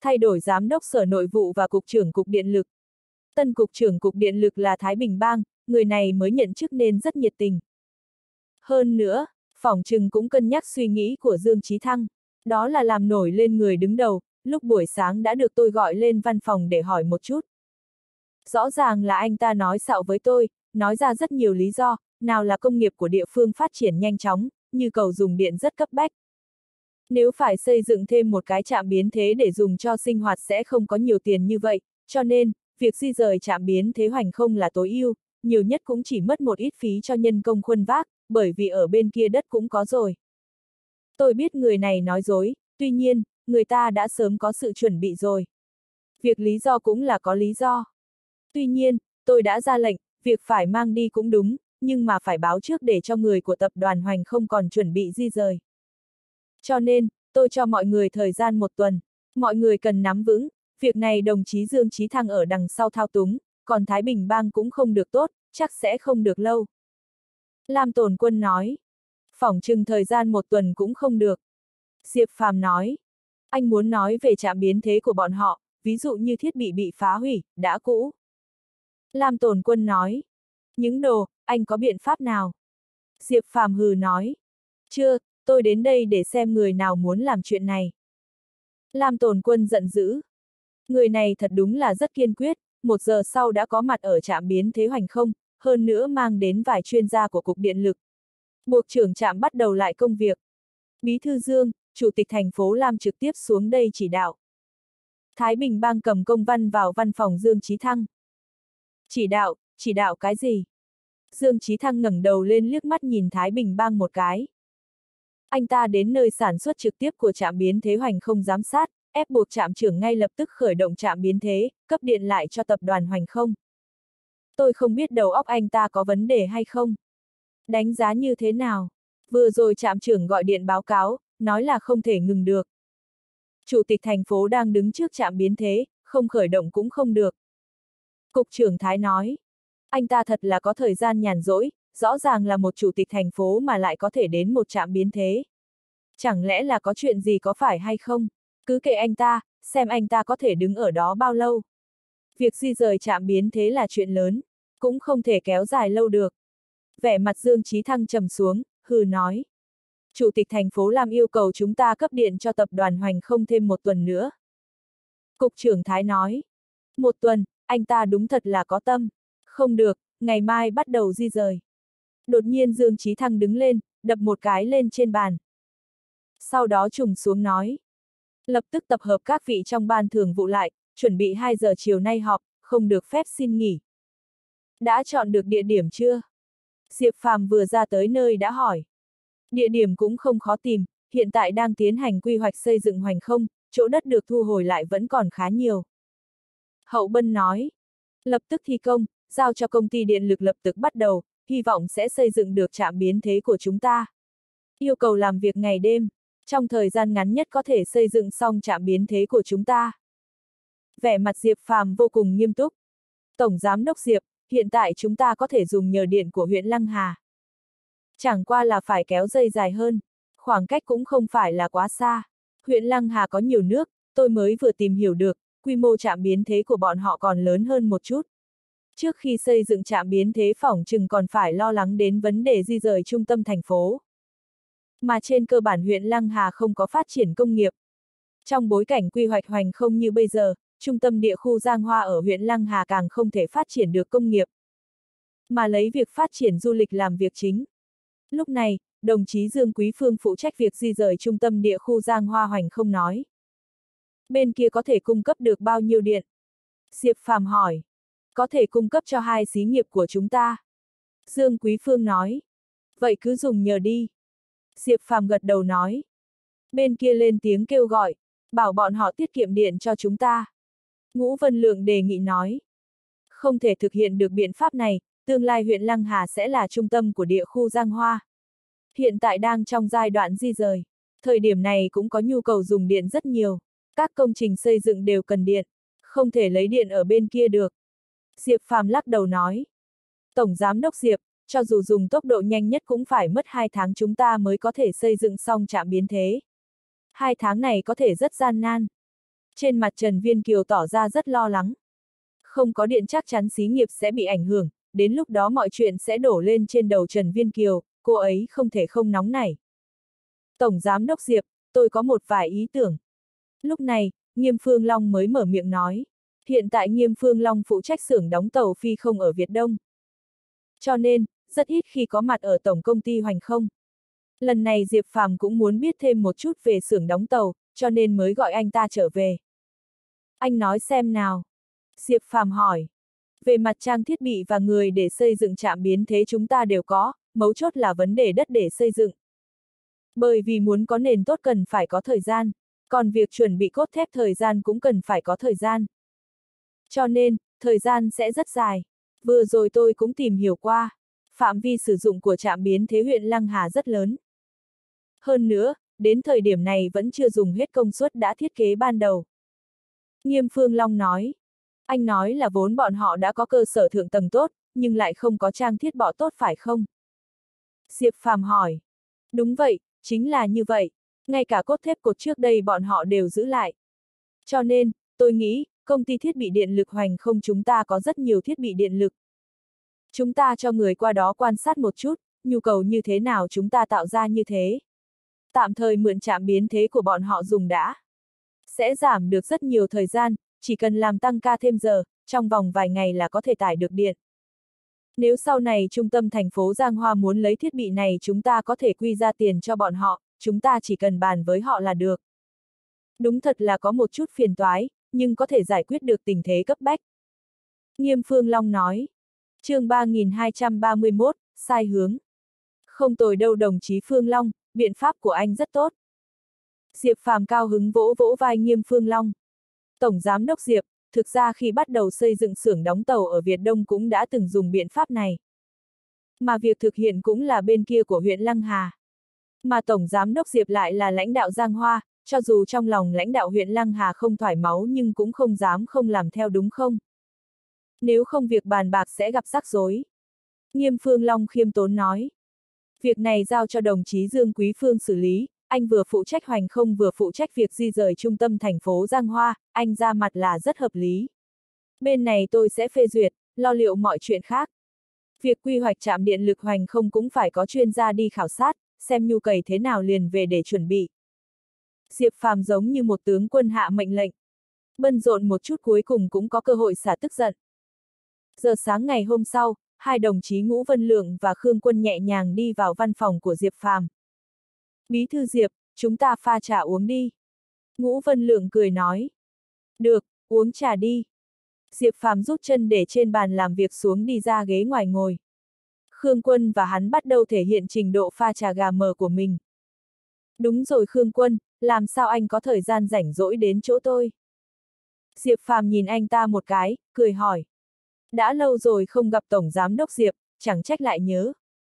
Thay đổi giám đốc Sở Nội vụ và cục trưởng cục điện lực. Tân cục trưởng cục điện lực là Thái Bình Bang, người này mới nhận chức nên rất nhiệt tình. Hơn nữa, phỏng chừng cũng cân nhắc suy nghĩ của Dương Chí Thăng, đó là làm nổi lên người đứng đầu, lúc buổi sáng đã được tôi gọi lên văn phòng để hỏi một chút. Rõ ràng là anh ta nói xạo với tôi, nói ra rất nhiều lý do, nào là công nghiệp của địa phương phát triển nhanh chóng, như cầu dùng điện rất cấp bách. Nếu phải xây dựng thêm một cái trạm biến thế để dùng cho sinh hoạt sẽ không có nhiều tiền như vậy, cho nên, việc di rời trạm biến thế Hoành Không là tối ưu, nhiều nhất cũng chỉ mất một ít phí cho nhân công khuân vác, bởi vì ở bên kia đất cũng có rồi. Tôi biết người này nói dối, tuy nhiên, người ta đã sớm có sự chuẩn bị rồi. Việc lý do cũng là có lý do. Tuy nhiên, tôi đã ra lệnh, việc phải mang đi cũng đúng, nhưng mà phải báo trước để cho người của tập đoàn Hoành Không còn chuẩn bị di rời. Cho nên, tôi cho mọi người thời gian 1 tuần. Mọi người cần nắm vững, việc này đồng chí Dương Chí Thăng ở đằng sau thao túng, còn Thái Bình Bang cũng không được tốt, chắc sẽ không được lâu. Lam Tồn Quân nói. Phỏng chừng thời gian 1 tuần cũng không được. Diệp Phàm nói. Anh muốn nói về trạm biến thế của bọn họ, ví dụ như thiết bị phá hủy, đã cũ. Lam Tồn Quân nói. Những đồ, anh có biện pháp nào? Diệp Phàm hừ nói. Chưa, tôi đến đây để xem người nào muốn làm chuyện này. Lam Tồn Quân giận dữ. Người này thật đúng là rất kiên quyết, 1 giờ sau đã có mặt ở trạm biến thế Hoành Không, hơn nữa mang đến vài chuyên gia của cục điện lực. Buộc trưởng trạm bắt đầu lại công việc. Bí thư Dương, chủ tịch thành phố Lam trực tiếp xuống đây chỉ đạo. Thái Bình Bang cầm công văn vào văn phòng Dương Chí Thăng. Chỉ đạo cái gì? Dương Chí Thăng ngẩng đầu lên liếc mắt nhìn Thái Bình Bang một cái. Anh ta đến nơi sản xuất trực tiếp của trạm biến thế Hoành Không giám sát, ép buộc trạm trưởng ngay lập tức khởi động trạm biến thế, cấp điện lại cho tập đoàn Hoành Không. Tôi không biết đầu óc anh ta có vấn đề hay không. Đánh giá như thế nào? Vừa rồi trạm trưởng gọi điện báo cáo, nói là không thể ngừng được. Chủ tịch thành phố đang đứng trước trạm biến thế, không khởi động cũng không được. Cục trưởng Thái nói. Anh ta thật là có thời gian nhàn rỗi, rõ ràng là một chủ tịch thành phố mà lại có thể đến một trạm biến thế. Chẳng lẽ là có chuyện gì có phải hay không? Cứ kệ anh ta, xem anh ta có thể đứng ở đó bao lâu. Việc di rời trạm biến thế là chuyện lớn, cũng không thể kéo dài lâu được. Vẻ mặt Dương Chí Thăng trầm xuống, hừ nói. Chủ tịch thành phố Lam yêu cầu chúng ta cấp điện cho tập đoàn Hoành Không thêm 1 tuần nữa. Cục trưởng Thái nói. 1 tuần, anh ta đúng thật là có tâm. Không được, ngày mai bắt đầu di rời. Đột nhiên Dương Chí Thăng đứng lên, đập một cái lên trên bàn. Sau đó trùng xuống nói. Lập tức tập hợp các vị trong ban thường vụ lại, chuẩn bị 2 giờ chiều nay họp, không được phép xin nghỉ. Đã chọn được địa điểm chưa? Diệp Phàm vừa ra tới nơi đã hỏi. Địa điểm cũng không khó tìm, hiện tại đang tiến hành quy hoạch xây dựng Hoành Không, chỗ đất được thu hồi lại vẫn còn khá nhiều. Hậu Bân nói. Lập tức thi công, giao cho công ty điện lực lập tức bắt đầu, hy vọng sẽ xây dựng được trạm biến thế của chúng ta. Yêu cầu làm việc ngày đêm, trong thời gian ngắn nhất có thể xây dựng xong trạm biến thế của chúng ta. Vẻ mặt Diệp Phàm vô cùng nghiêm túc. Tổng Giám đốc Diệp, hiện tại chúng ta có thể dùng nhờ điện của huyện Lăng Hà. Chẳng qua là phải kéo dây dài hơn, khoảng cách cũng không phải là quá xa. Huyện Lăng Hà có nhiều nước, tôi mới vừa tìm hiểu được, quy mô trạm biến thế của bọn họ còn lớn hơn một chút. Trước khi xây dựng trạm biến thế phỏng chừng còn phải lo lắng đến vấn đề di rời trung tâm thành phố. Mà trên cơ bản huyện Lăng Hà không có phát triển công nghiệp. Trong bối cảnh quy hoạch Hoành Không như bây giờ, trung tâm địa khu Giang Hoa ở huyện Lăng Hà càng không thể phát triển được công nghiệp, mà lấy việc phát triển du lịch làm việc chính. Lúc này, đồng chí Dương Quý Phương phụ trách việc di rời trung tâm địa khu Giang Hoa Hoành Không nói. Bên kia có thể cung cấp được bao nhiêu điện? Diệp Phàm hỏi. Có thể cung cấp cho 2 xí nghiệp của chúng ta. Dương Quý Phương nói. Vậy cứ dùng nhờ đi. Diệp Phàm gật đầu nói. Bên kia lên tiếng kêu gọi, bảo bọn họ tiết kiệm điện cho chúng ta. Ngũ Vân Lượng đề nghị nói. Không thể thực hiện được biện pháp này, tương lai huyện Lăng Hà sẽ là trung tâm của địa khu Giang Hoa. Hiện tại đang trong giai đoạn di rời. Thời điểm này cũng có nhu cầu dùng điện rất nhiều. Các công trình xây dựng đều cần điện. Không thể lấy điện ở bên kia được. Diệp Phàm lắc đầu nói. Tổng Giám đốc Diệp, cho dù dùng tốc độ nhanh nhất cũng phải mất 2 tháng chúng ta mới có thể xây dựng xong trạm biến thế. 2 tháng này có thể rất gian nan. Trên mặt Trần Viên Kiều tỏ ra rất lo lắng. Không có điện chắc chắn xí nghiệp sẽ bị ảnh hưởng, đến lúc đó mọi chuyện sẽ đổ lên trên đầu Trần Viên Kiều, cô ấy không thể không nóng nảy. Tổng Giám đốc Diệp, tôi có một vài ý tưởng. Lúc này, Nghiêm Phương Long mới mở miệng nói. Hiện tại Nghiêm Phương Long phụ trách xưởng đóng tàu phi không ở Việt Đông. Cho nên, rất ít khi có mặt ở tổng công ty Hoành Không. Lần này Diệp Phàm cũng muốn biết thêm một chút về xưởng đóng tàu, cho nên mới gọi anh ta trở về. Anh nói xem nào. Diệp Phàm hỏi. Về mặt trang thiết bị và người để xây dựng trạm biến thế chúng ta đều có, mấu chốt là vấn đề đất để xây dựng. Bởi vì muốn có nền tốt cần phải có thời gian, còn việc chuẩn bị cốt thép thời gian cũng cần phải có thời gian. Cho nên, thời gian sẽ rất dài. Vừa rồi tôi cũng tìm hiểu qua, phạm vi sử dụng của trạm biến thế huyện Lăng Hà rất lớn. Hơn nữa, đến thời điểm này vẫn chưa dùng hết công suất đã thiết kế ban đầu. Nghiêm Phương Long nói. Anh nói là vốn bọn họ đã có cơ sở thượng tầng tốt, nhưng lại không có trang thiết bị tốt phải không? Diệp Phàm hỏi. Đúng vậy, chính là như vậy. Ngay cả cốt thép cột trước đây bọn họ đều giữ lại. Cho nên, tôi nghĩ, công ty thiết bị điện lực Hoành Không chúng ta có rất nhiều thiết bị điện lực. Chúng ta cho người qua đó quan sát một chút, nhu cầu như thế nào chúng ta tạo ra như thế. Tạm thời mượn trạm biến thế của bọn họ dùng đã. Sẽ giảm được rất nhiều thời gian, chỉ cần làm tăng ca thêm giờ, trong vòng vài ngày là có thể tải được điện. Nếu sau này trung tâm thành phố Giang Hoa muốn lấy thiết bị này chúng ta có thể quy ra tiền cho bọn họ, chúng ta chỉ cần bàn với họ là được. Đúng thật là có một chút phiền toái, nhưng có thể giải quyết được tình thế cấp bách. Nghiêm Phương Long nói. Chương 3231, sai hướng. Không tồi đâu đồng chí Phương Long, biện pháp của anh rất tốt. Diệp Phàm cao hứng vỗ vỗ vai Nghiêm Phương Long. Tổng Giám đốc Diệp, thực ra khi bắt đầu xây dựng xưởng đóng tàu ở Việt Đông cũng đã từng dùng biện pháp này. Mà việc thực hiện cũng là bên kia của huyện Lăng Hà. Mà Tổng Giám đốc Diệp lại là lãnh đạo Giang Hoa, cho dù trong lòng lãnh đạo huyện Lăng Hà không thoải máu nhưng cũng không dám không làm theo đúng không? Nếu không việc bàn bạc sẽ gặp rắc rối. Nghiêm Phương Long khiêm tốn nói. Việc này giao cho đồng chí Dương Quý Phương xử lý, anh vừa phụ trách Hoành Không vừa phụ trách việc di rời trung tâm thành phố Giang Hoa, anh ra mặt là rất hợp lý. Bên này tôi sẽ phê duyệt, lo liệu mọi chuyện khác. Việc quy hoạch trạm điện lực Hoành Không cũng phải có chuyên gia đi khảo sát, xem nhu cầu thế nào liền về để chuẩn bị. Diệp Phàm giống như một tướng quân hạ mệnh lệnh. Bận rộn một chút cuối cùng cũng có cơ hội xả tức giận. Giờ sáng ngày hôm sau, hai đồng chí Ngũ Vân Lượng và Khương Quân nhẹ nhàng đi vào văn phòng của Diệp Phàm. Bí thư Diệp, chúng ta pha trà uống đi. Ngũ Vân Lượng cười nói. Được, uống trà đi. Diệp Phàm rút chân để trên bàn làm việc xuống đi ra ghế ngoài ngồi. Khương Quân và hắn bắt đầu thể hiện trình độ pha trà gà mờ của mình. Đúng rồi Khương Quân, làm sao anh có thời gian rảnh rỗi đến chỗ tôi? Diệp Phàm nhìn anh ta một cái, cười hỏi. Đã lâu rồi không gặp Tổng Giám đốc Diệp, chẳng trách lại nhớ.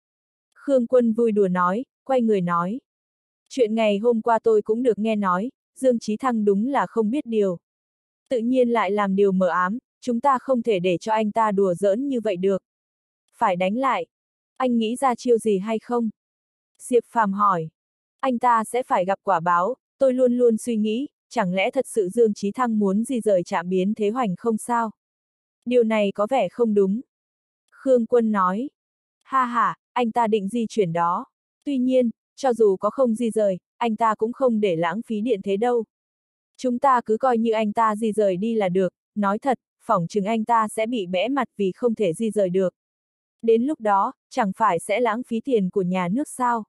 Khương Quân vui đùa nói, quay người nói. Chuyện ngày hôm qua tôi cũng được nghe nói, Dương Chí Thăng đúng là không biết điều. Tự nhiên lại làm điều mờ ám, chúng ta không thể để cho anh ta đùa giỡn như vậy được. Phải đánh lại. Anh nghĩ ra chiêu gì hay không? Diệp Phàm hỏi. Anh ta sẽ phải gặp quả báo, tôi luôn luôn suy nghĩ, chẳng lẽ thật sự Dương Chí Thăng muốn di rời trạm biến thế Hoành Không sao? Điều này có vẻ không đúng. Khương Quân nói. Ha ha, anh ta định di chuyển đó. Tuy nhiên, cho dù có không di rời, anh ta cũng không để lãng phí điện thế đâu. Chúng ta cứ coi như anh ta di rời đi là được, nói thật, phỏng chừng anh ta sẽ bị bẽ mặt vì không thể di rời được. Đến lúc đó, chẳng phải sẽ lãng phí tiền của nhà nước sao?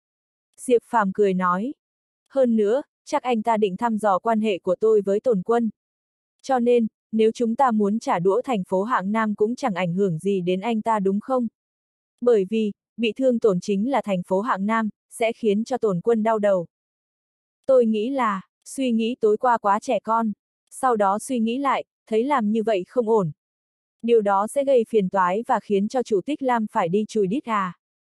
Diệp Phàm cười nói. Hơn nữa, chắc anh ta định thăm dò quan hệ của tôi với Tồn Quân. Cho nên, nếu chúng ta muốn trả đũa thành phố Hạng Nam cũng chẳng ảnh hưởng gì đến anh ta đúng không? Bởi vì, bị thương tổn chính là thành phố Hạng Nam, sẽ khiến cho Tồn Quân đau đầu. Tôi nghĩ là, suy nghĩ tối qua quá trẻ con, sau đó suy nghĩ lại, thấy làm như vậy không ổn. Điều đó sẽ gây phiền toái và khiến cho Chủ tịch Lam phải đi chùi đít gà.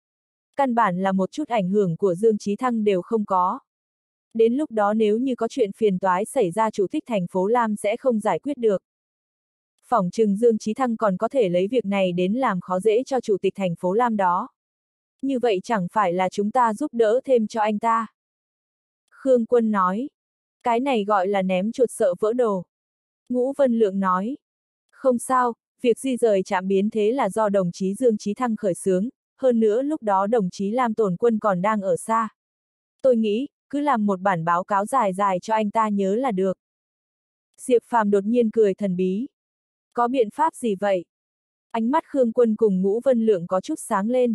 Căn bản là một chút ảnh hưởng của Dương Chí Thăng đều không có. Đến lúc đó nếu như có chuyện phiền toái xảy ra Chủ tịch thành phố Lam sẽ không giải quyết được. Phỏng chừng Dương Chí Thăng còn có thể lấy việc này đến làm khó dễ cho Chủ tịch thành phố Lam đó. Như vậy chẳng phải là chúng ta giúp đỡ thêm cho anh ta. Khương Quân nói. Cái này gọi là ném chuột sợ vỡ đồ. Ngũ Vân Lượng nói. Không sao, việc di rời trạm biến thế là do đồng chí Dương Chí Thăng khởi xướng, hơn nữa lúc đó đồng chí Lam Tồn Quân còn đang ở xa. Tôi nghĩ, cứ làm một bản báo cáo dài dài cho anh ta nhớ là được. Diệp Phàm đột nhiên cười thần bí. Có biện pháp gì vậy? Ánh mắt Khương Quân cùng Ngũ Vân Lượng có chút sáng lên.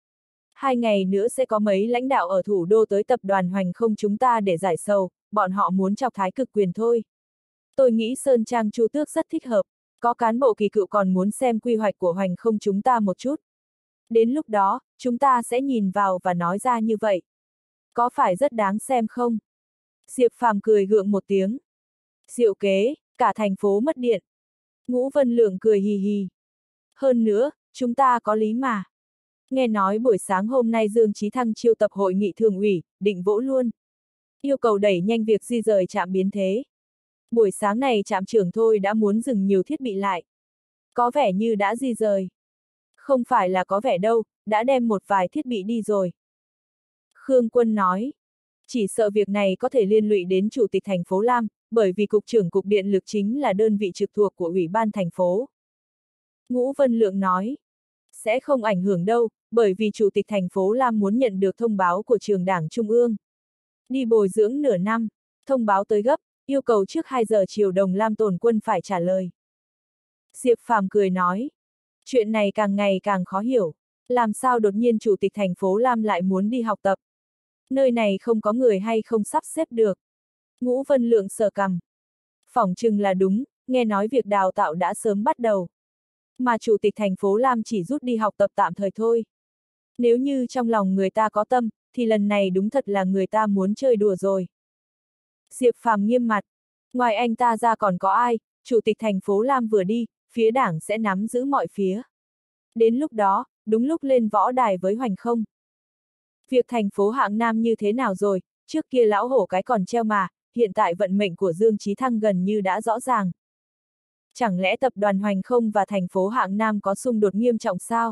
2 ngày nữa sẽ có mấy lãnh đạo ở thủ đô tới tập đoàn Hoành Không chúng ta để giải sầu, bọn họ muốn chọc thái cực quyền thôi. Tôi nghĩ Sơn Trang Chu Tước rất thích hợp, có cán bộ kỳ cựu còn muốn xem quy hoạch của Hoành Không chúng ta một chút. Đến lúc đó, chúng ta sẽ nhìn vào và nói ra như vậy. Có phải rất đáng xem không? Diệp Phàm cười gượng một tiếng. Diệu kế, cả thành phố mất điện. Ngũ Vân Lượng cười hì hì. Hơn nữa, chúng ta có lý mà. Nghe nói buổi sáng hôm nay Dương Chí Thăng triệu tập hội nghị thường ủy, định vỗ luôn. Yêu cầu đẩy nhanh việc di rời trạm biến thế. Buổi sáng này trạm trưởng thôi đã muốn dừng nhiều thiết bị lại. Có vẻ như đã di rời. Không phải là có vẻ đâu, đã đem một vài thiết bị đi rồi. Khương Quân nói. Chỉ sợ việc này có thể liên lụy đến Chủ tịch thành phố Lam, bởi vì Cục trưởng Cục Điện lực chính là đơn vị trực thuộc của Ủy ban thành phố. Ngũ Vân Lượng nói. Sẽ không ảnh hưởng đâu, bởi vì Chủ tịch thành phố Lam muốn nhận được thông báo của Trường Đảng Trung ương. Đi bồi dưỡng nửa năm, thông báo tới gấp, yêu cầu trước 2 giờ chiều đồng Lam Tồn Quân phải trả lời. Diệp Phàm cười nói. Chuyện này càng ngày càng khó hiểu. Làm sao đột nhiên Chủ tịch thành phố Lam lại muốn đi học tập? Nơi này không có người hay không sắp xếp được? Ngũ Vân Lượng sờ cằm. Phỏng chừng là đúng, nghe nói việc đào tạo đã sớm bắt đầu. Mà Chủ tịch thành phố Lam chỉ rút đi học tập tạm thời thôi. Nếu như trong lòng người ta có tâm, thì lần này đúng thật là người ta muốn chơi đùa rồi. Diệp Phàm nghiêm mặt. Ngoài anh ta ra còn có ai, Chủ tịch thành phố Lam vừa đi, phía đảng sẽ nắm giữ mọi phía. Đến lúc đó, đúng lúc lên võ đài với Hoành Không. Việc thành phố hạng Nam như thế nào rồi, trước kia lão hổ cái còn treo mà, hiện tại vận mệnh của Dương Chí Thăng gần như đã rõ ràng. Chẳng lẽ tập đoàn Hoành Không và thành phố hạng Nam có xung đột nghiêm trọng sao?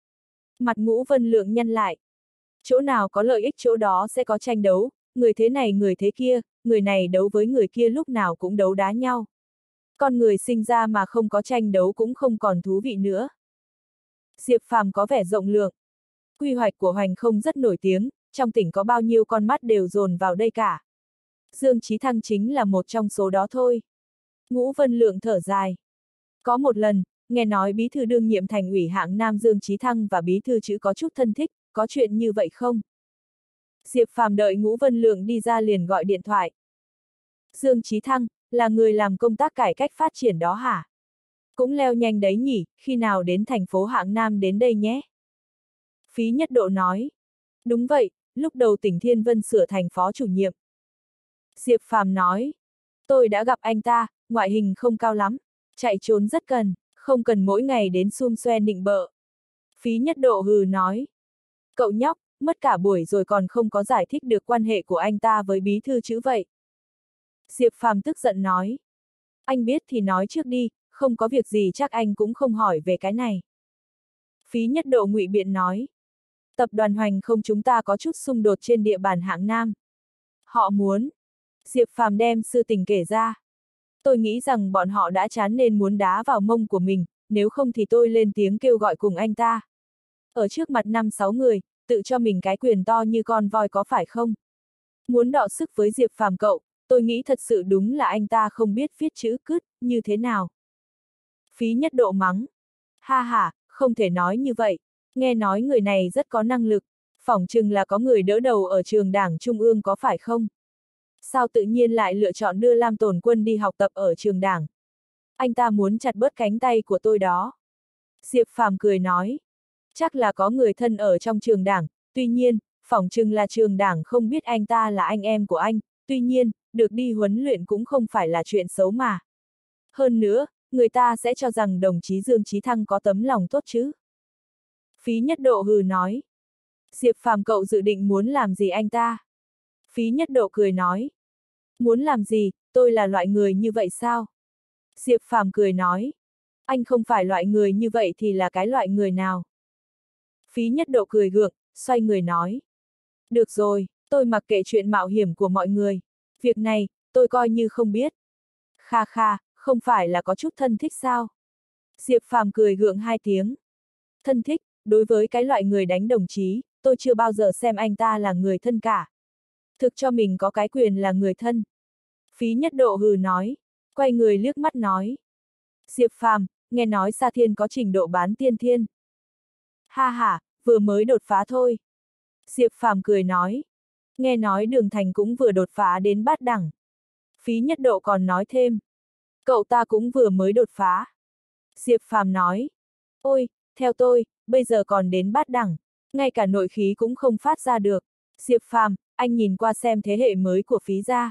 Mặt Ngũ Vân Lượng nhăn lại. Chỗ nào có lợi ích chỗ đó sẽ có tranh đấu, người thế này người thế kia, người này đấu với người kia lúc nào cũng đấu đá nhau. Con người sinh ra mà không có tranh đấu cũng không còn thú vị nữa. Diệp Phàm có vẻ rộng lượng. Quy hoạch của Hoành Không rất nổi tiếng, trong tỉnh có bao nhiêu con mắt đều dồn vào đây cả. Dương Chí Thăng chính là một trong số đó thôi. Ngũ Vân Lượng thở dài. Có một lần, nghe nói bí thư đương nhiệm thành ủy hạng Nam Dương Chí Thăng và bí thư chữ có chút thân thích, có chuyện như vậy không? Diệp Phàm đợi Ngũ Vân Lượng đi ra liền gọi điện thoại. Dương Chí Thăng, là người làm công tác cải cách phát triển đó hả? Cũng leo nhanh đấy nhỉ, khi nào đến thành phố hạng Nam đến đây nhé? Phí Nhất Độ nói. Đúng vậy, lúc đầu tỉnh Thiên Vân sửa thành phó chủ nhiệm. Diệp Phàm nói. Tôi đã gặp anh ta, ngoại hình không cao lắm, chạy trốn rất cần, không cần mỗi ngày đến xum xoe nịnh bợ. Phí Nhất Độ hừ nói. Cậu nhóc, mất cả buổi rồi còn không có giải thích được quan hệ của anh ta với bí thư chữ vậy. Diệp Phàm tức giận nói. Anh biết thì nói trước đi, không có việc gì chắc anh cũng không hỏi về cái này. Phí Nhất Độ ngụy biện nói. Tập đoàn Hoành Không chúng ta có chút xung đột trên địa bàn hạng Nam. Họ muốn. Diệp Phàm đem sự tình kể ra. Tôi nghĩ rằng bọn họ đã chán nên muốn đá vào mông của mình, nếu không thì tôi lên tiếng kêu gọi cùng anh ta. Ở trước mặt 5-6 người, tự cho mình cái quyền to như con voi có phải không? Muốn đọ sức với Diệp Phàm cậu, tôi nghĩ thật sự đúng là anh ta không biết viết chữ cứt, như thế nào. Phí Nhất Độ mắng. Ha ha, không thể nói như vậy. Nghe nói người này rất có năng lực, phỏng chừng là có người đỡ đầu ở trường đảng Trung ương có phải không? Sao tự nhiên lại lựa chọn đưa Lam Tồn Quân đi học tập ở trường đảng? Anh ta muốn chặt bớt cánh tay của tôi đó. Diệp Phàm cười nói. Chắc là có người thân ở trong trường đảng, tuy nhiên, phỏng chừng là trường đảng không biết anh ta là anh em của anh, tuy nhiên, được đi huấn luyện cũng không phải là chuyện xấu mà. Hơn nữa, người ta sẽ cho rằng đồng chí Dương Chí Thăng có tấm lòng tốt chứ. Phí Nhất Độ hừ nói. Diệp Phàm cậu dự định muốn làm gì anh ta? Phí Nhất Độ cười nói. Muốn làm gì, tôi là loại người như vậy sao? Diệp Phàm cười nói. Anh không phải loại người như vậy thì là cái loại người nào? Phí Nhất Độ cười gượng, xoay người nói. Được rồi, tôi mặc kệ chuyện mạo hiểm của mọi người. Việc này, tôi coi như không biết. Kha kha, không phải là có chút thân thích sao? Diệp Phàm cười gượng hai tiếng. Thân thích, đối với cái loại người đánh đồng chí, tôi chưa bao giờ xem anh ta là người thân cả. Thực cho mình có cái quyền là người thân. Phí Nhất Độ hừ nói, quay người liếc mắt nói. Diệp Phàm, nghe nói Sa Thiên có trình độ bán tiên thiên. Ha ha, vừa mới đột phá thôi. Diệp Phàm cười nói. Nghe nói Đường Thành cũng vừa đột phá đến bát đẳng. Phí Nhất Độ còn nói thêm. Cậu ta cũng vừa mới đột phá. Diệp Phàm nói. Ôi, theo tôi, bây giờ còn đến bát đẳng, ngay cả nội khí cũng không phát ra được. Diệp Phàm, anh nhìn qua xem thế hệ mới của Phí gia.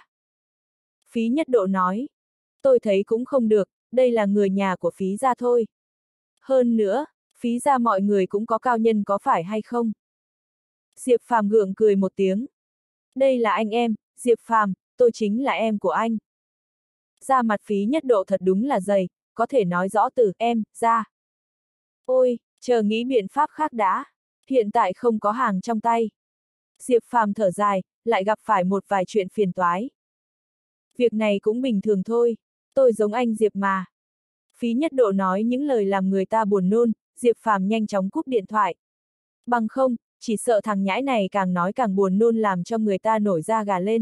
Phí Nhất Độ nói. Tôi thấy cũng không được, đây là người nhà của Phí gia thôi. Hơn nữa, Phí gia mọi người cũng có cao nhân có phải hay không? Diệp Phàm gượng cười một tiếng. Đây là anh em, Diệp Phàm, tôi chính là em của anh. Da mặt Phí Nhất Độ thật đúng là dày, có thể nói rõ từ em ra. Ôi, chờ nghĩ biện pháp khác đã, hiện tại không có hàng trong tay. Diệp Phàm thở dài, lại gặp phải một vài chuyện phiền toái. Việc này cũng bình thường thôi, tôi giống anh Diệp mà. Phí Nhất Độ nói những lời làm người ta buồn nôn, Diệp Phàm nhanh chóng cúp điện thoại. Bằng không, chỉ sợ thằng nhãi này càng nói càng buồn nôn làm cho người ta nổi da gà lên.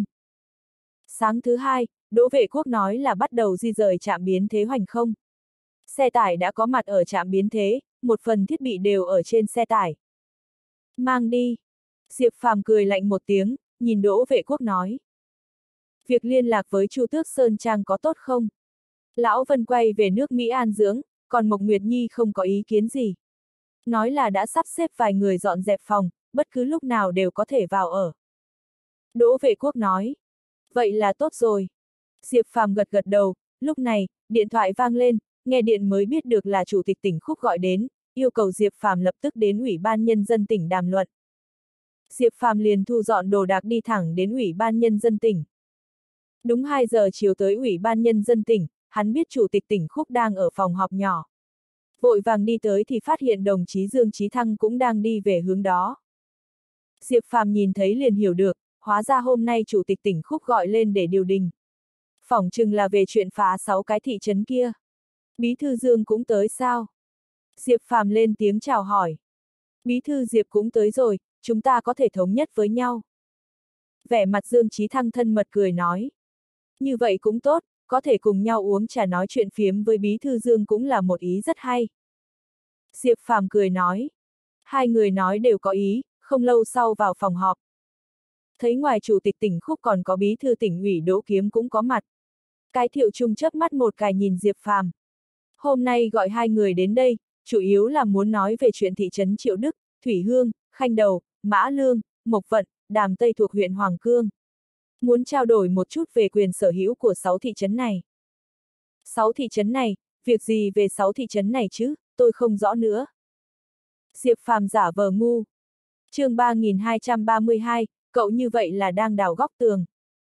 Sáng thứ hai, Đỗ Vệ Quốc nói là bắt đầu di rời trạm biến thế hoành không. Xe tải đã có mặt ở trạm biến thế, một phần thiết bị đều ở trên xe tải. Mang đi. Diệp Phàm cười lạnh một tiếng, nhìn Đỗ Vệ Quốc nói. Việc liên lạc với Chu Tước Sơn Trang có tốt không? Lão Vân quay về nước Mỹ an dưỡng, còn Mộc Nguyệt Nhi không có ý kiến gì. Nói là đã sắp xếp vài người dọn dẹp phòng, bất cứ lúc nào đều có thể vào ở. Đỗ Vệ Quốc nói. Vậy là tốt rồi. Diệp Phàm gật gật đầu, lúc này, điện thoại vang lên, nghe điện mới biết được là Chủ tịch tỉnh Khúc gọi đến, yêu cầu Diệp Phàm lập tức đến Ủy ban Nhân dân tỉnh đàm luận. Diệp Phàm liền thu dọn đồ đạc đi thẳng đến Ủy ban Nhân dân tỉnh. Đúng 2 giờ chiều tới Ủy ban Nhân dân tỉnh, hắn biết Chủ tịch tỉnh Khúc đang ở phòng họp nhỏ. Vội vàng đi tới thì phát hiện đồng chí Dương Chí Thăng cũng đang đi về hướng đó. Diệp Phàm nhìn thấy liền hiểu được, hóa ra hôm nay Chủ tịch tỉnh Khúc gọi lên để điều đình. Phỏng chừng là về chuyện phá 6 cái thị trấn kia. Bí thư Dương cũng tới sao? Diệp Phàm lên tiếng chào hỏi. Bí thư Diệp cũng tới rồi, chúng ta có thể thống nhất với nhau. Vẻ mặt Dương Chí Thăng thân mật cười nói. Như vậy cũng tốt, có thể cùng nhau uống trà nói chuyện phiếm với bí thư Dương cũng là một ý rất hay. Diệp Phàm cười nói. Hai người nói đều có ý, không lâu sau vào phòng họp. Thấy ngoài Chủ tịch tỉnh Khúc còn có bí thư tỉnh ủy Đỗ Kiếm cũng có mặt. Cái Thiệu Trung chớp mắt một cái nhìn Diệp Phàm. Hôm nay gọi hai người đến đây, chủ yếu là muốn nói về chuyện thị trấn Triệu Đức, Thủy Hương, Khanh Đầu, Mã Lương, Mộc Vận, Đàm Tây thuộc huyện Hoàng Cương. Muốn trao đổi một chút về quyền sở hữu của 6 thị trấn này. 6 thị trấn này, việc gì về 6 thị trấn này chứ, tôi không rõ nữa. Diệp Phàm giả vờ ngu. Chương 3232, cậu như vậy là đang đào góc tường.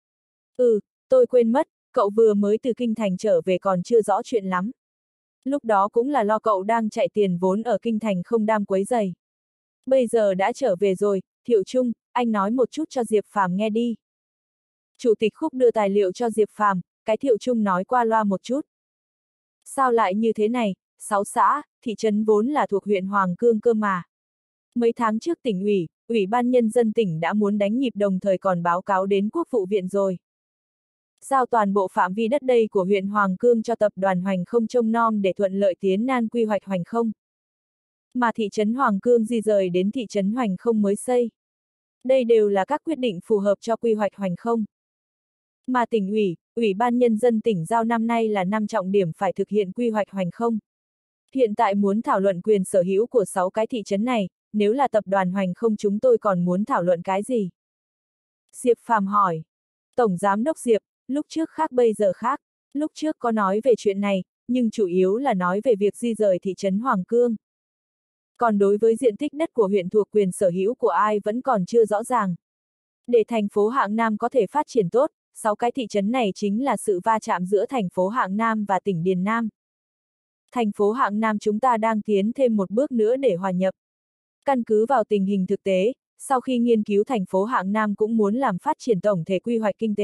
Tôi quên mất, cậu vừa mới từ Kinh Thành trở về còn chưa rõ chuyện lắm. Lúc đó cũng là lo cậu đang chạy tiền vốn ở Kinh Thành không đam quấy rầy. Bây giờ đã trở về rồi, Thiệu Trung, anh nói một chút cho Diệp Phàm nghe đi. Chủ tịch Khúc đưa tài liệu cho Diệp Phàm, cái Thiệu Trung nói qua loa một chút. Sao lại như thế này, 6 xã, thị trấn vốn là thuộc huyện Hoàng Cương cơ mà. Mấy tháng trước tỉnh ủy, Ủy ban Nhân dân tỉnh đã muốn đánh nhịp đồng thời còn báo cáo đến Quốc vụ viện rồi. Giao toàn bộ phạm vi đất đai của huyện Hoàng Cương cho tập đoàn Hoành Không trông nom để thuận lợi tiến nan quy hoạch Hoành Không. Mà thị trấn Hoàng Cương di rời đến thị trấn Hoành Không mới xây. Đây đều là các quyết định phù hợp cho quy hoạch Hoành Không. Mà tỉnh ủy, Ủy ban Nhân dân tỉnh giao năm nay là năm trọng điểm phải thực hiện quy hoạch Hoành Không. Hiện tại muốn thảo luận quyền sở hữu của 6 cái thị trấn này, nếu là tập đoàn Hoành Không chúng tôi còn muốn thảo luận cái gì? Diệp Phàm hỏi. Tổng Giám đốc Diệp, lúc trước khác bây giờ khác, lúc trước có nói về chuyện này, nhưng chủ yếu là nói về việc di rời thị trấn Hoàng Cương. Còn đối với diện tích đất của huyện thuộc quyền sở hữu của ai vẫn còn chưa rõ ràng. Để thành phố Hạng Nam có thể phát triển tốt, 6 cái thị trấn này chính là sự va chạm giữa thành phố Hạng Nam và tỉnh Điền Nam. Thành phố Hạng Nam chúng ta đang tiến thêm một bước nữa để hòa nhập. Căn cứ vào tình hình thực tế, sau khi nghiên cứu thành phố Hạng Nam cũng muốn làm phát triển tổng thể quy hoạch kinh tế,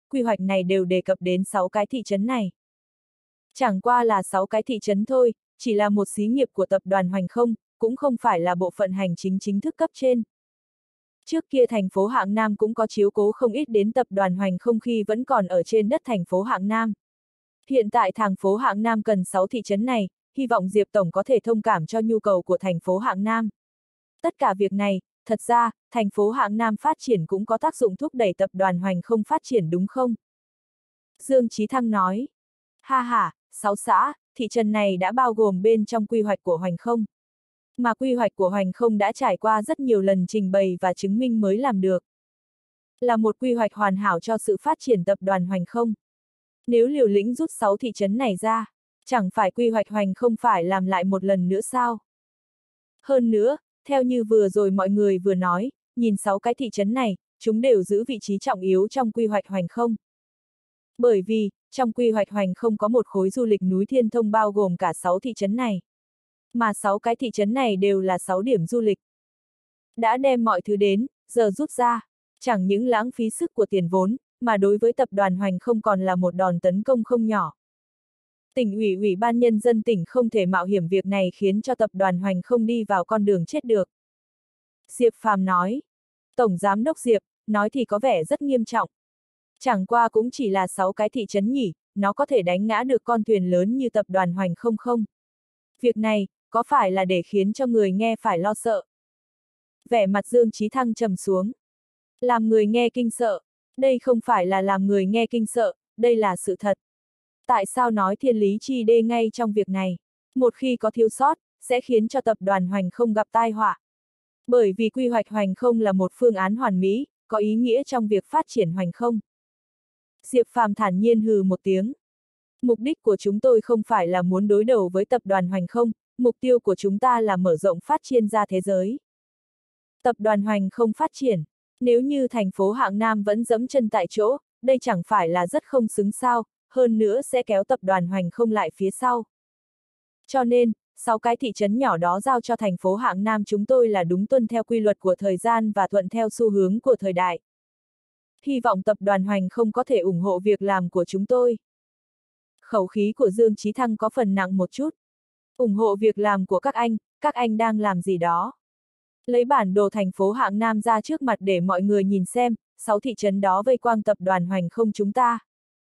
quy hoạch này đều đề cập đến 6 cái thị trấn này. Chẳng qua là 6 cái thị trấn thôi, chỉ là một xí nghiệp của tập đoàn Hoành Không, cũng không phải là bộ phận hành chính chính thức cấp trên. Trước kia thành phố Hạng Nam cũng có chiếu cố không ít đến tập đoàn Hoành Không khi vẫn còn ở trên đất thành phố Hạng Nam. Hiện tại thành phố Hạng Nam cần 6 thị trấn này, hy vọng Diệp Tổng có thể thông cảm cho nhu cầu của thành phố Hạng Nam. Tất cả việc này, thật ra, thành phố Hạng Nam phát triển cũng có tác dụng thúc đẩy tập đoàn Hoành Không phát triển đúng không? Dương Chí Thăng nói. Ha ha, 6 xã, thị trấn này đã bao gồm bên trong quy hoạch của Hoành Không. Mà quy hoạch của Hoành Không đã trải qua rất nhiều lần trình bày và chứng minh mới làm được. Là một quy hoạch hoàn hảo cho sự phát triển tập đoàn Hoành Không. Nếu liều lĩnh rút 6 thị trấn này ra, chẳng phải quy hoạch Hoành Không phải làm lại một lần nữa sao? Hơn nữa, theo như vừa rồi mọi người vừa nói, nhìn 6 cái thị trấn này, chúng đều giữ vị trí trọng yếu trong quy hoạch Hoành Không. Bởi vì, trong quy hoạch Hoành Không có một khối du lịch núi Thiên Thông bao gồm cả 6 thị trấn này. Mà 6 cái thị trấn này đều là 6 điểm du lịch. Đã đem mọi thứ đến, giờ rút ra, chẳng những lãng phí sức của tiền vốn, mà đối với tập đoàn Hoành Không còn là một đòn tấn công không nhỏ. Tỉnh ủy Ủy ban Nhân dân tỉnh không thể mạo hiểm việc này khiến cho tập đoàn Hoành Không đi vào con đường chết được. Diệp Phàm nói. Tổng Giám đốc Diệp, nói thì có vẻ rất nghiêm trọng. Chẳng qua cũng chỉ là 6 cái thị trấn nhỉ, nó có thể đánh ngã được con thuyền lớn như tập đoàn Hoành Không không? Việc này, có phải là để khiến cho người nghe phải lo sợ? Vẻ mặt Dương Chí Thăng trầm xuống. Làm người nghe kinh sợ. Đây không phải là làm người nghe kinh sợ, đây là sự thật. Tại sao nói thiên lý chi đê ngay trong việc này? Một khi có thiếu sót, sẽ khiến cho tập đoàn Hoành Không gặp tai họa. Bởi vì quy hoạch Hoành Không là một phương án hoàn mỹ, có ý nghĩa trong việc phát triển Hoành Không. Diệp Phàm thản nhiên hừ một tiếng. Mục đích của chúng tôi không phải là muốn đối đầu với tập đoàn Hoành Không, mục tiêu của chúng ta là mở rộng phát triển ra thế giới. Tập đoàn Hoành Không phát triển, nếu như thành phố Hạng Nam vẫn dẫm chân tại chỗ, đây chẳng phải là rất không xứng sao, hơn nữa sẽ kéo tập đoàn Hoành Không lại phía sau. Cho nên, 6 cái thị trấn nhỏ đó giao cho thành phố Hạng Nam chúng tôi là đúng tuân theo quy luật của thời gian và thuận theo xu hướng của thời đại. Hy vọng tập đoàn Hoành Không có thể ủng hộ việc làm của chúng tôi. Khẩu khí của Dương Chí Thăng có phần nặng một chút. Ủng hộ việc làm của các anh đang làm gì đó. Lấy bản đồ thành phố Hạng Nam ra trước mặt để mọi người nhìn xem, 6 thị trấn đó vây quanh tập đoàn Hoành Không chúng ta.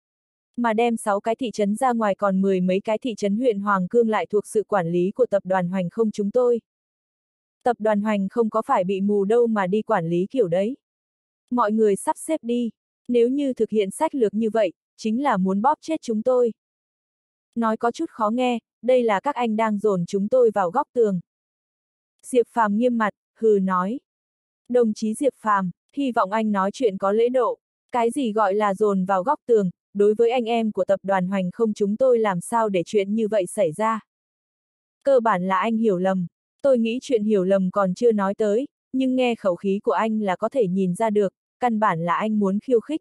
Mà đem 6 cái thị trấn ra ngoài còn 10 mấy cái thị trấn huyện Hoàng Cương lại thuộc sự quản lý của tập đoàn Hoành Không chúng tôi. Tập đoàn Hoành Không có phải bị mù đâu mà đi quản lý kiểu đấy. Mọi người sắp xếp đi, nếu như thực hiện sách lược như vậy, chính là muốn bóp chết chúng tôi. Nói có chút khó nghe, đây là các anh đang dồn chúng tôi vào góc tường. Diệp Phàm nghiêm mặt, hừ nói. Đồng chí Diệp Phàm, hy vọng anh nói chuyện có lễ độ, cái gì gọi là dồn vào góc tường, đối với anh em của tập đoàn Hoành Không chúng tôi làm sao để chuyện như vậy xảy ra. Cơ bản là anh hiểu lầm, tôi nghĩ chuyện hiểu lầm còn chưa nói tới, nhưng nghe khẩu khí của anh là có thể nhìn ra được, căn bản là anh muốn khiêu khích.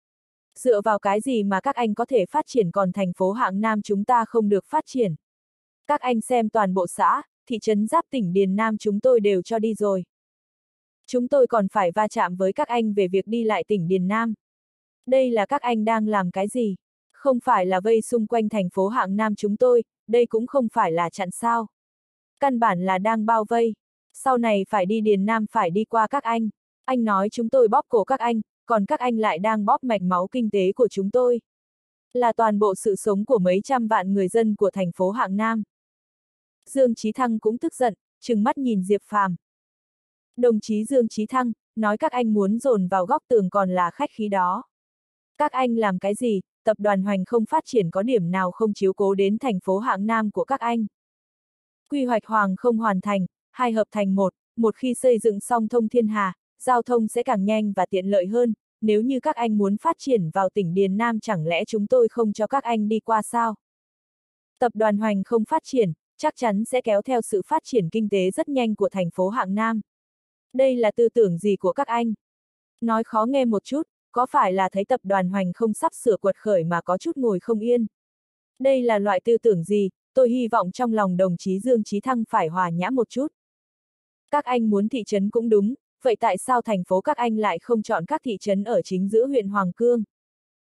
Dựa vào cái gì mà các anh có thể phát triển còn thành phố Hạng Nam chúng ta không được phát triển. Các anh xem toàn bộ xã, thị trấn giáp tỉnh Điền Nam chúng tôi đều cho đi rồi. Chúng tôi còn phải va chạm với các anh về việc đi lại tỉnh Điền Nam. Đây là các anh đang làm cái gì? Không phải là vây xung quanh thành phố Hạng Nam chúng tôi, đây cũng không phải là chặn sao. Căn bản là đang bao vây. Sau này phải đi Điền Nam phải đi qua các anh. Anh nói chúng tôi bóp cổ các anh, còn các anh lại đang bóp mạch máu kinh tế của chúng tôi. Là toàn bộ sự sống của mấy trăm vạn người dân của thành phố Hạng Nam. Dương Chí Thăng cũng tức giận, trừng mắt nhìn Diệp Phàm. Đồng chí Dương Chí Thăng, nói các anh muốn dồn vào góc tường còn là khách khí đó. Các anh làm cái gì, tập đoàn Hoành Không phát triển có điểm nào không chiếu cố đến thành phố Hạng Nam của các anh. Quy hoạch Hoàng Không hoàn thành, hai hợp thành một khi xây dựng xong thông thiên hà, giao thông sẽ càng nhanh và tiện lợi hơn, nếu như các anh muốn phát triển vào tỉnh Điền Nam chẳng lẽ chúng tôi không cho các anh đi qua sao? Tập đoàn Hoành Không phát triển, chắc chắn sẽ kéo theo sự phát triển kinh tế rất nhanh của thành phố Hạng Nam. Đây là tư tưởng gì của các anh? Nói khó nghe một chút, có phải là thấy tập đoàn Hoành Không sắp sửa quật khởi mà có chút ngồi không yên? Đây là loại tư tưởng gì, tôi hy vọng trong lòng đồng chí Dương Chí Thăng phải hòa nhã một chút. Các anh muốn thị trấn cũng đúng, vậy tại sao thành phố các anh lại không chọn các thị trấn ở chính giữa huyện Hoàng Cương?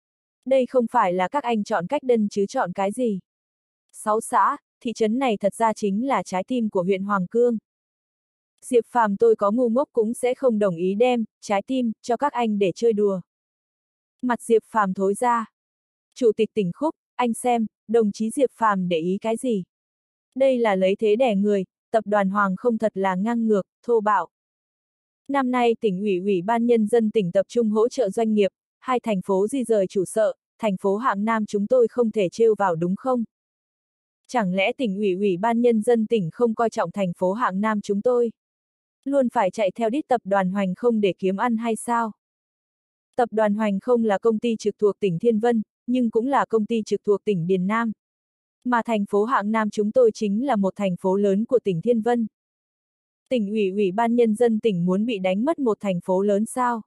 Đây không phải là các anh chọn cách đơn chứ chọn cái gì. 6 xã, thị trấn này thật ra chính là trái tim của huyện Hoàng Cương. Diệp Phàm tôi có ngu ngốc cũng sẽ không đồng ý đem trái tim cho các anh để chơi đùa. Mặt Diệp Phàm thối ra. Chủ tịch tỉnh Khúc, anh xem, đồng chí Diệp Phàm để ý cái gì? Đây là lấy thế đẻ người, tập đoàn Hoàng không thật là ngang ngược, thô bạo. Năm nay tỉnh ủy ban nhân dân tỉnh tập trung hỗ trợ doanh nghiệp, 2 thành phố di rời trụ sở, thành phố Hạng Nam chúng tôi không thể trêu vào đúng không? Chẳng lẽ tỉnh ủy ban nhân dân tỉnh không coi trọng thành phố Hạng Nam chúng tôi? Luôn phải chạy theo đít tập đoàn Hoành không để kiếm ăn hay sao? Tập đoàn Hoành không là công ty trực thuộc tỉnh Thiên Vân, nhưng cũng là công ty trực thuộc tỉnh Điền Nam. Mà thành phố Hạng Nam chúng tôi chính là một thành phố lớn của tỉnh Thiên Vân. Tỉnh ủy ban nhân dân tỉnh muốn bị đánh mất một thành phố lớn sao?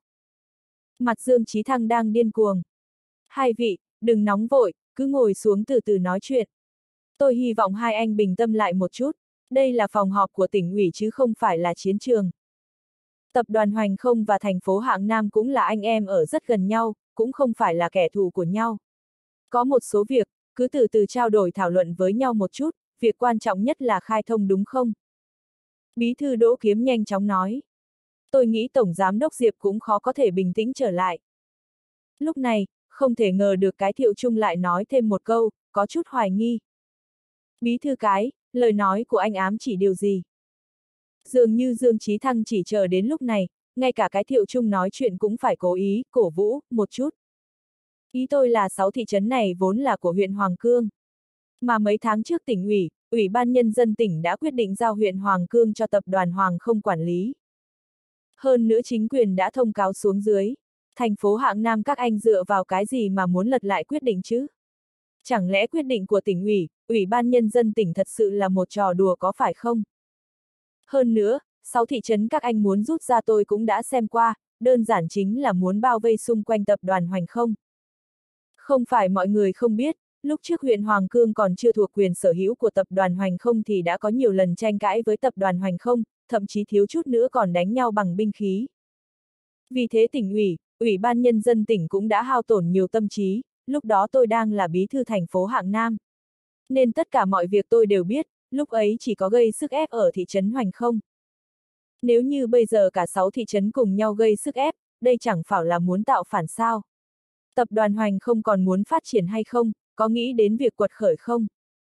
Mặt Dương Chí Thăng đang điên cuồng. Hai vị, đừng nóng vội, cứ ngồi xuống từ từ nói chuyện. Tôi hy vọng hai anh bình tâm lại một chút, đây là phòng họp của tỉnh ủy chứ không phải là chiến trường. Tập đoàn Hoành không và thành phố Hạng Nam cũng là anh em ở rất gần nhau, cũng không phải là kẻ thù của nhau. Có một số việc, cứ từ từ trao đổi thảo luận với nhau một chút, việc quan trọng nhất là khai thông đúng không? Bí thư Đỗ Kiếm nhanh chóng nói. Tôi nghĩ Tổng Giám đốc Diệp cũng khó có thể bình tĩnh trở lại. Lúc này, không thể ngờ được cái Thiệu Trung lại nói thêm một câu, có chút hoài nghi. Bí thư cái, lời nói của anh ám chỉ điều gì? Dường như Dương Chí Thăng chỉ chờ đến lúc này, ngay cả cái Thiệu Trung nói chuyện cũng phải cố ý, cổ vũ, một chút. Ý tôi là 6 thị trấn này vốn là của huyện Hoàng Cương. Mà mấy tháng trước tỉnh ủy, Ủy ban Nhân dân tỉnh đã quyết định giao huyện Hoàng Cương cho tập đoàn Hoàng không quản lý. Hơn nữa chính quyền đã thông cáo xuống dưới, thành phố Hạng Nam các anh dựa vào cái gì mà muốn lật lại quyết định chứ? Chẳng lẽ quyết định của tỉnh ủy, Ủy ban Nhân dân tỉnh thật sự là một trò đùa có phải không? Hơn nữa, 6 thị trấn các anh muốn rút ra tôi cũng đã xem qua, đơn giản chính là muốn bao vây xung quanh tập đoàn Hoành không. Không phải mọi người không biết, lúc trước huyện Hoàng Cương còn chưa thuộc quyền sở hữu của tập đoàn Hoành không thì đã có nhiều lần tranh cãi với tập đoàn Hoành không, thậm chí thiếu chút nữa còn đánh nhau bằng binh khí. Vì thế tỉnh ủy, Ủy ban Nhân dân tỉnh cũng đã hao tổn nhiều tâm trí, lúc đó tôi đang là bí thư thành phố Hạng Nam. Nên tất cả mọi việc tôi đều biết, lúc ấy chỉ có gây sức ép ở thị trấn Hoành không. Nếu như bây giờ cả 6 thị trấn cùng nhau gây sức ép, đây chẳng phải là muốn tạo phản sao? Tập đoàn Hoành không còn muốn phát triển hay không, có nghĩ đến việc quật khởi không?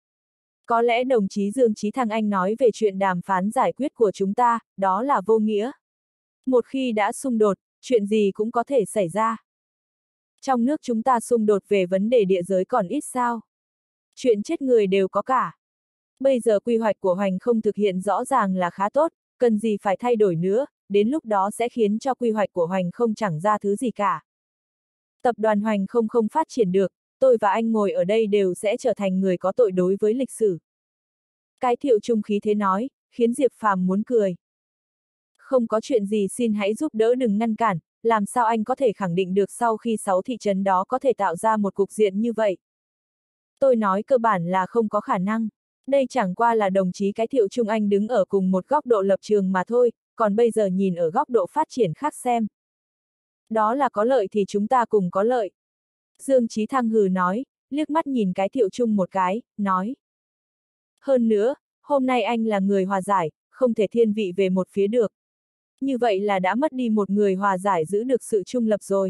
Có lẽ đồng chí Dương Chí Thăng anh nói về chuyện đàm phán giải quyết của chúng ta, đó là vô nghĩa. Một khi đã xung đột, chuyện gì cũng có thể xảy ra. Trong nước chúng ta xung đột về vấn đề địa giới còn ít sao? Chuyện chết người đều có cả. Bây giờ quy hoạch của Hoành không thực hiện rõ ràng là khá tốt, cần gì phải thay đổi nữa, đến lúc đó sẽ khiến cho quy hoạch của Hoành không chẳng ra thứ gì cả. Tập đoàn Hoành không phát triển được, tôi và anh ngồi ở đây đều sẽ trở thành người có tội đối với lịch sử. Cái Thiệu Trung khí thế nói, khiến Diệp Phàm muốn cười. Không có chuyện gì xin hãy giúp đỡ đừng ngăn cản, làm sao anh có thể khẳng định được sau khi 6 thị trấn đó có thể tạo ra một cục diện như vậy? Tôi nói cơ bản là không có khả năng. Đây chẳng qua là đồng chí cái Thiệu Trung anh đứng ở cùng một góc độ lập trường mà thôi, còn bây giờ nhìn ở góc độ phát triển khác xem. Đó là có lợi thì chúng ta cùng có lợi. Dương Chí Thăng hừ nói, liếc mắt nhìn cái Thiệu Trung một cái, nói. Hơn nữa, hôm nay anh là người hòa giải, không thể thiên vị về một phía được. Như vậy là đã mất đi một người hòa giải giữ được sự trung lập rồi.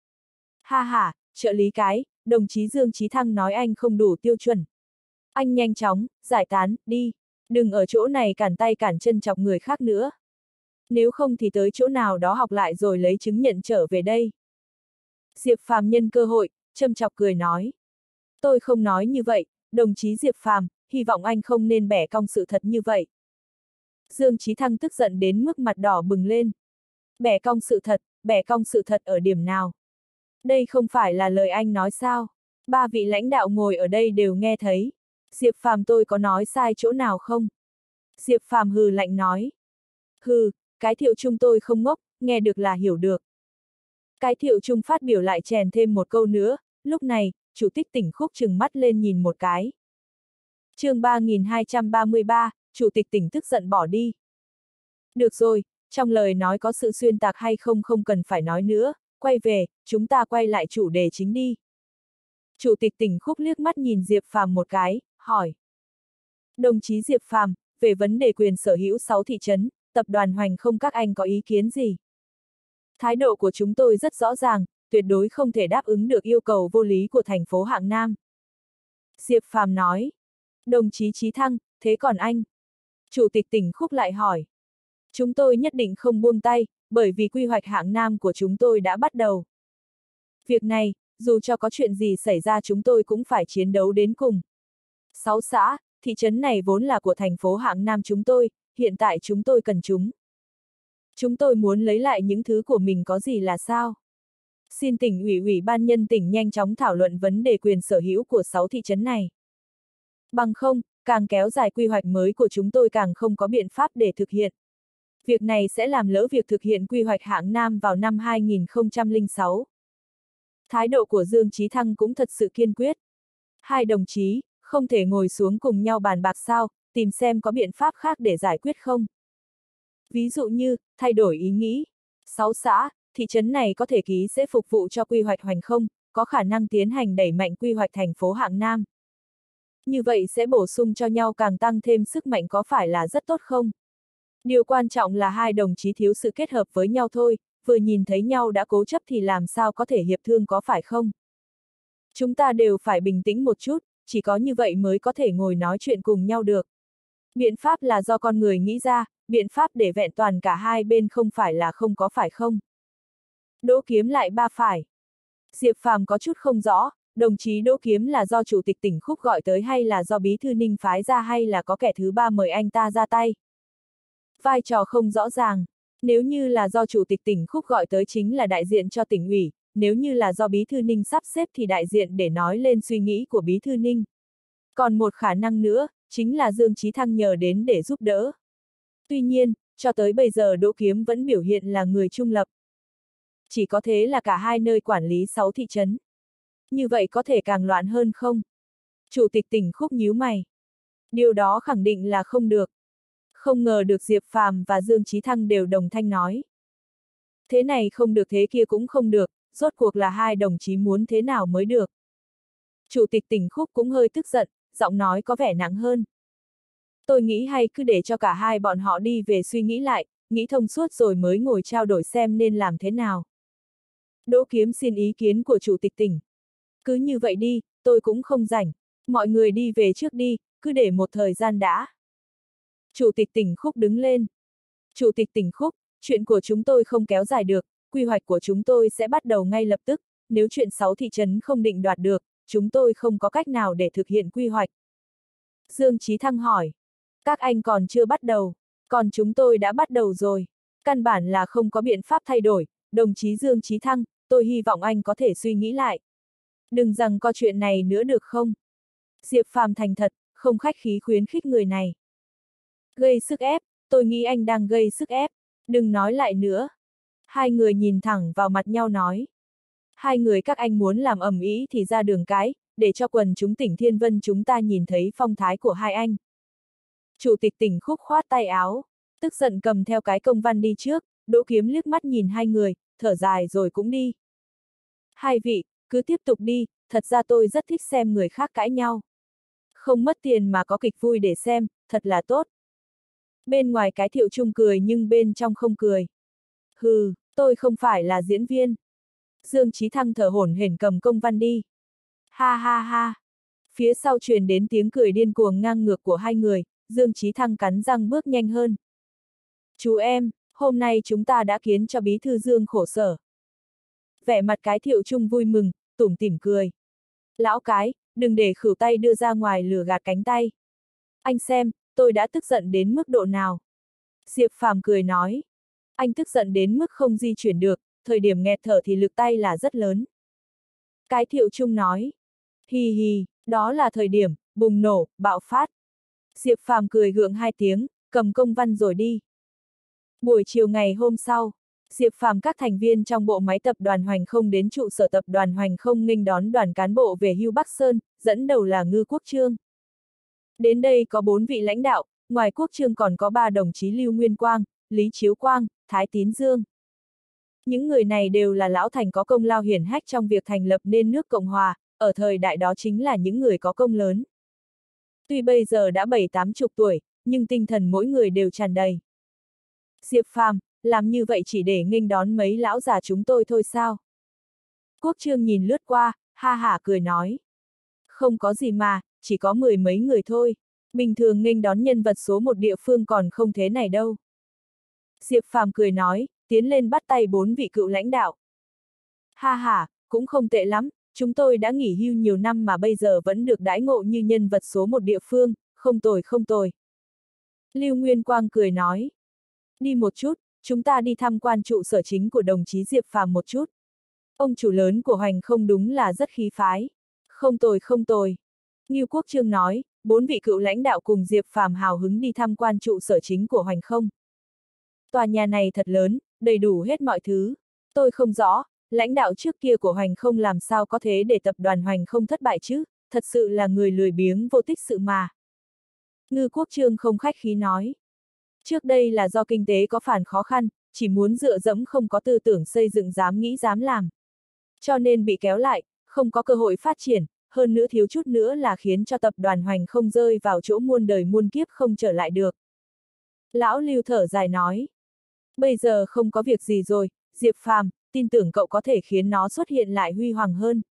Ha ha, trợ lý cái, đồng chí Dương Chí Thăng nói anh không đủ tiêu chuẩn. Anh nhanh chóng, giải tán, đi. Đừng ở chỗ này cản tay cản chân chọc người khác nữa. Nếu không thì tới chỗ nào đó học lại rồi lấy chứng nhận trở về đây. Diệp Phàm nhân cơ hội, châm chọc cười nói. Tôi không nói như vậy, đồng chí Diệp Phàm, hy vọng anh không nên bẻ cong sự thật như vậy. Dương Chí Thăng tức giận đến mức mặt đỏ bừng lên. Bẻ cong sự thật ở điểm nào? Đây không phải là lời anh nói sao? 3 vị lãnh đạo ngồi ở đây đều nghe thấy. Diệp Phàm tôi có nói sai chỗ nào không? Diệp Phàm hừ lạnh nói. Hừ, cái Thiệu Trung tôi không ngốc, nghe được là hiểu được. Cái Thiệu Trung phát biểu lại chèn thêm một câu nữa, lúc này, chủ tịch tỉnh Khúc trừng mắt lên nhìn một cái. Chương 3233, chủ tịch tỉnh tức giận bỏ đi. Được rồi, trong lời nói có sự xuyên tạc hay không không cần phải nói nữa, quay về, chúng ta quay lại chủ đề chính đi. Chủ tịch tỉnh Khúc liếc mắt nhìn Diệp Phàm một cái, hỏi. Đồng chí Diệp Phàm, về vấn đề quyền sở hữu 6 thị trấn, tập đoàn Hoành Không các anh có ý kiến gì? Thái độ của chúng tôi rất rõ ràng, tuyệt đối không thể đáp ứng được yêu cầu vô lý của thành phố Hạng Nam. Diệp Phàm nói. Đồng chí Chí Thăng, thế còn anh? Chủ tịch tỉnh Khúc lại hỏi. Chúng tôi nhất định không buông tay, bởi vì quy hoạch Hạng Nam của chúng tôi đã bắt đầu. Việc này, dù cho có chuyện gì xảy ra chúng tôi cũng phải chiến đấu đến cùng. 6 xã, thị trấn này vốn là của thành phố Hạng Nam chúng tôi, hiện tại chúng tôi cần chúng. Chúng tôi muốn lấy lại những thứ của mình có gì là sao? Xin tỉnh ủy ủy ban nhân tỉnh nhanh chóng thảo luận vấn đề quyền sở hữu của 6 thị trấn này. Bằng không, càng kéo dài quy hoạch mới của chúng tôi càng không có biện pháp để thực hiện. Việc này sẽ làm lỡ việc thực hiện quy hoạch Hạng Nam vào năm 2006. Thái độ của Dương Chí Thăng cũng thật sự kiên quyết. Hai đồng chí, không thể ngồi xuống cùng nhau bàn bạc sao, tìm xem có biện pháp khác để giải quyết không? Ví dụ như, thay đổi ý nghĩ. 6 xã, thị trấn này có thể ký sẽ phục vụ cho quy hoạch Hoành Không, có khả năng tiến hành đẩy mạnh quy hoạch thành phố Hạng Nam. Như vậy sẽ bổ sung cho nhau càng tăng thêm sức mạnh có phải là rất tốt không? Điều quan trọng là hai đồng chí thiếu sự kết hợp với nhau thôi, vừa nhìn thấy nhau đã cố chấp thì làm sao có thể hiệp thương có phải không? Chúng ta đều phải bình tĩnh một chút, chỉ có như vậy mới có thể ngồi nói chuyện cùng nhau được. Biện pháp là do con người nghĩ ra, biện pháp để vẹn toàn cả hai bên không phải là không có phải không? Đỗ Kiếm lại ba phải. Diệp Phàm có chút không rõ, đồng chí Đỗ Kiếm là do chủ tịch tỉnh Khúc gọi tới hay là do bí thư Ninh phái ra hay là có kẻ thứ ba mời anh ta ra tay? Vai trò không rõ ràng. Nếu như là do chủ tịch tỉnh Khúc gọi tới chính là đại diện cho tỉnh ủy, nếu như là do bí thư Ninh sắp xếp thì đại diện để nói lên suy nghĩ của bí thư Ninh. Còn một khả năng nữa, chính là Dương Chí Thăng nhờ đến để giúp đỡ. Tuy nhiên, cho tới bây giờ Đỗ Kiếm vẫn biểu hiện là người trung lập. Chỉ có thế là cả hai nơi quản lý 6 thị trấn. Như vậy có thể càng loạn hơn không? Chủ tịch tỉnh Khúc nhíu mày. Điều đó khẳng định là không được. Không ngờ được Diệp Phàm và Dương Chí Thăng đều đồng thanh nói. Thế này không được thế kia cũng không được, rốt cuộc là hai đồng chí muốn thế nào mới được. Chủ tịch tỉnh Khúc cũng hơi tức giận, giọng nói có vẻ nặng hơn. Tôi nghĩ hay cứ để cho cả hai bọn họ đi về suy nghĩ lại, nghĩ thông suốt rồi mới ngồi trao đổi xem nên làm thế nào. Đỗ Kiếm xin ý kiến của chủ tịch tỉnh. Cứ như vậy đi, tôi cũng không rảnh. Mọi người đi về trước đi, cứ để một thời gian đã. Chủ tịch tỉnh Khúc đứng lên. Chủ tịch tỉnh Khúc, chuyện của chúng tôi không kéo dài được, quy hoạch của chúng tôi sẽ bắt đầu ngay lập tức, nếu chuyện 6 thị trấn không định đoạt được, chúng tôi không có cách nào để thực hiện quy hoạch. Dương Chí Thăng hỏi. Các anh còn chưa bắt đầu, còn chúng tôi đã bắt đầu rồi. Căn bản là không có biện pháp thay đổi, đồng chí Dương Chí Thăng, tôi hy vọng anh có thể suy nghĩ lại. Đừng rằng có chuyện này nữa được không? Diệp Phàm thành thật, không khách khí khuyến khích người này. Gây sức ép, tôi nghĩ anh đang gây sức ép, đừng nói lại nữa. Hai người nhìn thẳng vào mặt nhau nói. Hai người các anh muốn làm ầm ĩ thì ra đường cái, để cho quần chúng tỉnh Thiên Vân chúng ta nhìn thấy phong thái của hai anh. Chủ tịch tỉnh Khúc khoát tay áo, tức giận cầm theo cái công văn đi trước, Đỗ Kiếm liếc mắt nhìn hai người, thở dài rồi cũng đi. Hai vị, cứ tiếp tục đi, thật ra tôi rất thích xem người khác cãi nhau. Không mất tiền mà có kịch vui để xem, thật là tốt. Bên ngoài cái Thiệu Trung cười nhưng bên trong không cười. Hừ, tôi không phải là diễn viên. Dương Chí Thăng thở hổn hển cầm công văn đi. Ha ha ha. Phía sau truyền đến tiếng cười điên cuồng ngang ngược của hai người, Dương Chí Thăng cắn răng bước nhanh hơn. Chú em, hôm nay chúng ta đã khiến cho bí thư Dương khổ sở. Vẻ mặt cái Thiệu Trung vui mừng, tủm tỉm cười. Lão cái, đừng để khửu tay đưa ra ngoài lừa gạt cánh tay. Anh xem, tôi đã tức giận đến mức độ nào. Diệp Phàm cười nói. Anh tức giận đến mức không di chuyển được, thời điểm nghẹt thở thì lực tay là rất lớn. Cái Thiệu Trung nói. Hi hi, đó là thời điểm, bùng nổ, bạo phát. Diệp Phàm cười gượng hai tiếng, cầm công văn rồi đi. Buổi chiều ngày hôm sau, Diệp Phàm các thành viên trong bộ máy tập đoàn Hoành Không đến trụ sở tập đoàn Hoành Không nghênh đón đoàn cán bộ về hưu Bắc Sơn, dẫn đầu là Ngư Quốc Trương. Đến đây có 4 vị lãnh đạo, ngoài Quốc Trương còn có 3 đồng chí Lưu Nguyên Quang, Lý Chiếu Quang, Thái Tín Dương. Những người này đều là lão thành có công lao hiển hách trong việc thành lập nên nước Cộng Hòa, ở thời đại đó chính là những người có công lớn. Tuy bây giờ đã 70-80 tuổi, nhưng tinh thần mỗi người đều tràn đầy. Diệp Phàm, làm như vậy chỉ để nghênh đón mấy lão già chúng tôi thôi sao? Quốc Trương nhìn lướt qua, ha hả cười nói. Không có gì mà, chỉ có 10 mấy người thôi. Bình thường nghênh đón nhân vật số một địa phương còn không thế này đâu. Diệp Phàm cười nói, tiến lên bắt tay 4 vị cựu lãnh đạo. Ha ha, cũng không tệ lắm, chúng tôi đã nghỉ hưu nhiều năm mà bây giờ vẫn được đãi ngộ như nhân vật số một địa phương, không tồi không tồi. Lưu Nguyên Quang cười nói. Đi một chút, chúng ta đi tham quan trụ sở chính của đồng chí Diệp Phàm một chút. Ông chủ lớn của Hoành Không đúng là rất khí phái. Không tồi không tồi. Ngưu Quốc Trương nói, 4 vị cựu lãnh đạo cùng Diệp Phàm hào hứng đi tham quan trụ sở chính của Hoành Không. Tòa nhà này thật lớn, đầy đủ hết mọi thứ. Tôi không rõ, lãnh đạo trước kia của Hoành Không làm sao có thể để tập đoàn Hoành Không thất bại chứ, thật sự là người lười biếng vô tích sự mà. Ngưu Quốc Trương không khách khí nói. Trước đây là do kinh tế có phản khó khăn, chỉ muốn dựa dẫm không có tư tưởng xây dựng dám nghĩ dám làm. Cho nên bị kéo lại, không có cơ hội phát triển, hơn nữa thiếu chút nữa là khiến cho tập đoàn Hoành Không rơi vào chỗ muôn đời muôn kiếp không trở lại được. Lão Lưu thở dài nói. Bây giờ không có việc gì rồi, Diệp Phàm, tin tưởng cậu có thể khiến nó xuất hiện lại huy hoàng hơn.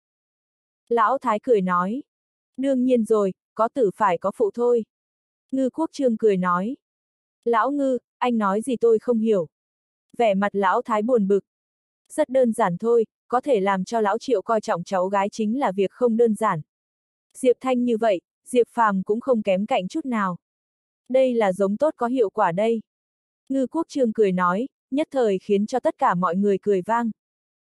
Lão Thái cười nói. Đương nhiên rồi, có tử phải có phụ thôi. Ngư Quốc Trương cười nói. Lão Ngư, anh nói gì tôi không hiểu. Vẻ mặt Lão Thái buồn bực. Rất đơn giản thôi, có thể làm cho Lão Triệu coi trọng cháu gái chính là việc không đơn giản. Diệp Thanh như vậy, Diệp Phàm cũng không kém cạnh chút nào. Đây là giống tốt có hiệu quả đây. Ngư Quốc Trương cười nói, nhất thời khiến cho tất cả mọi người cười vang.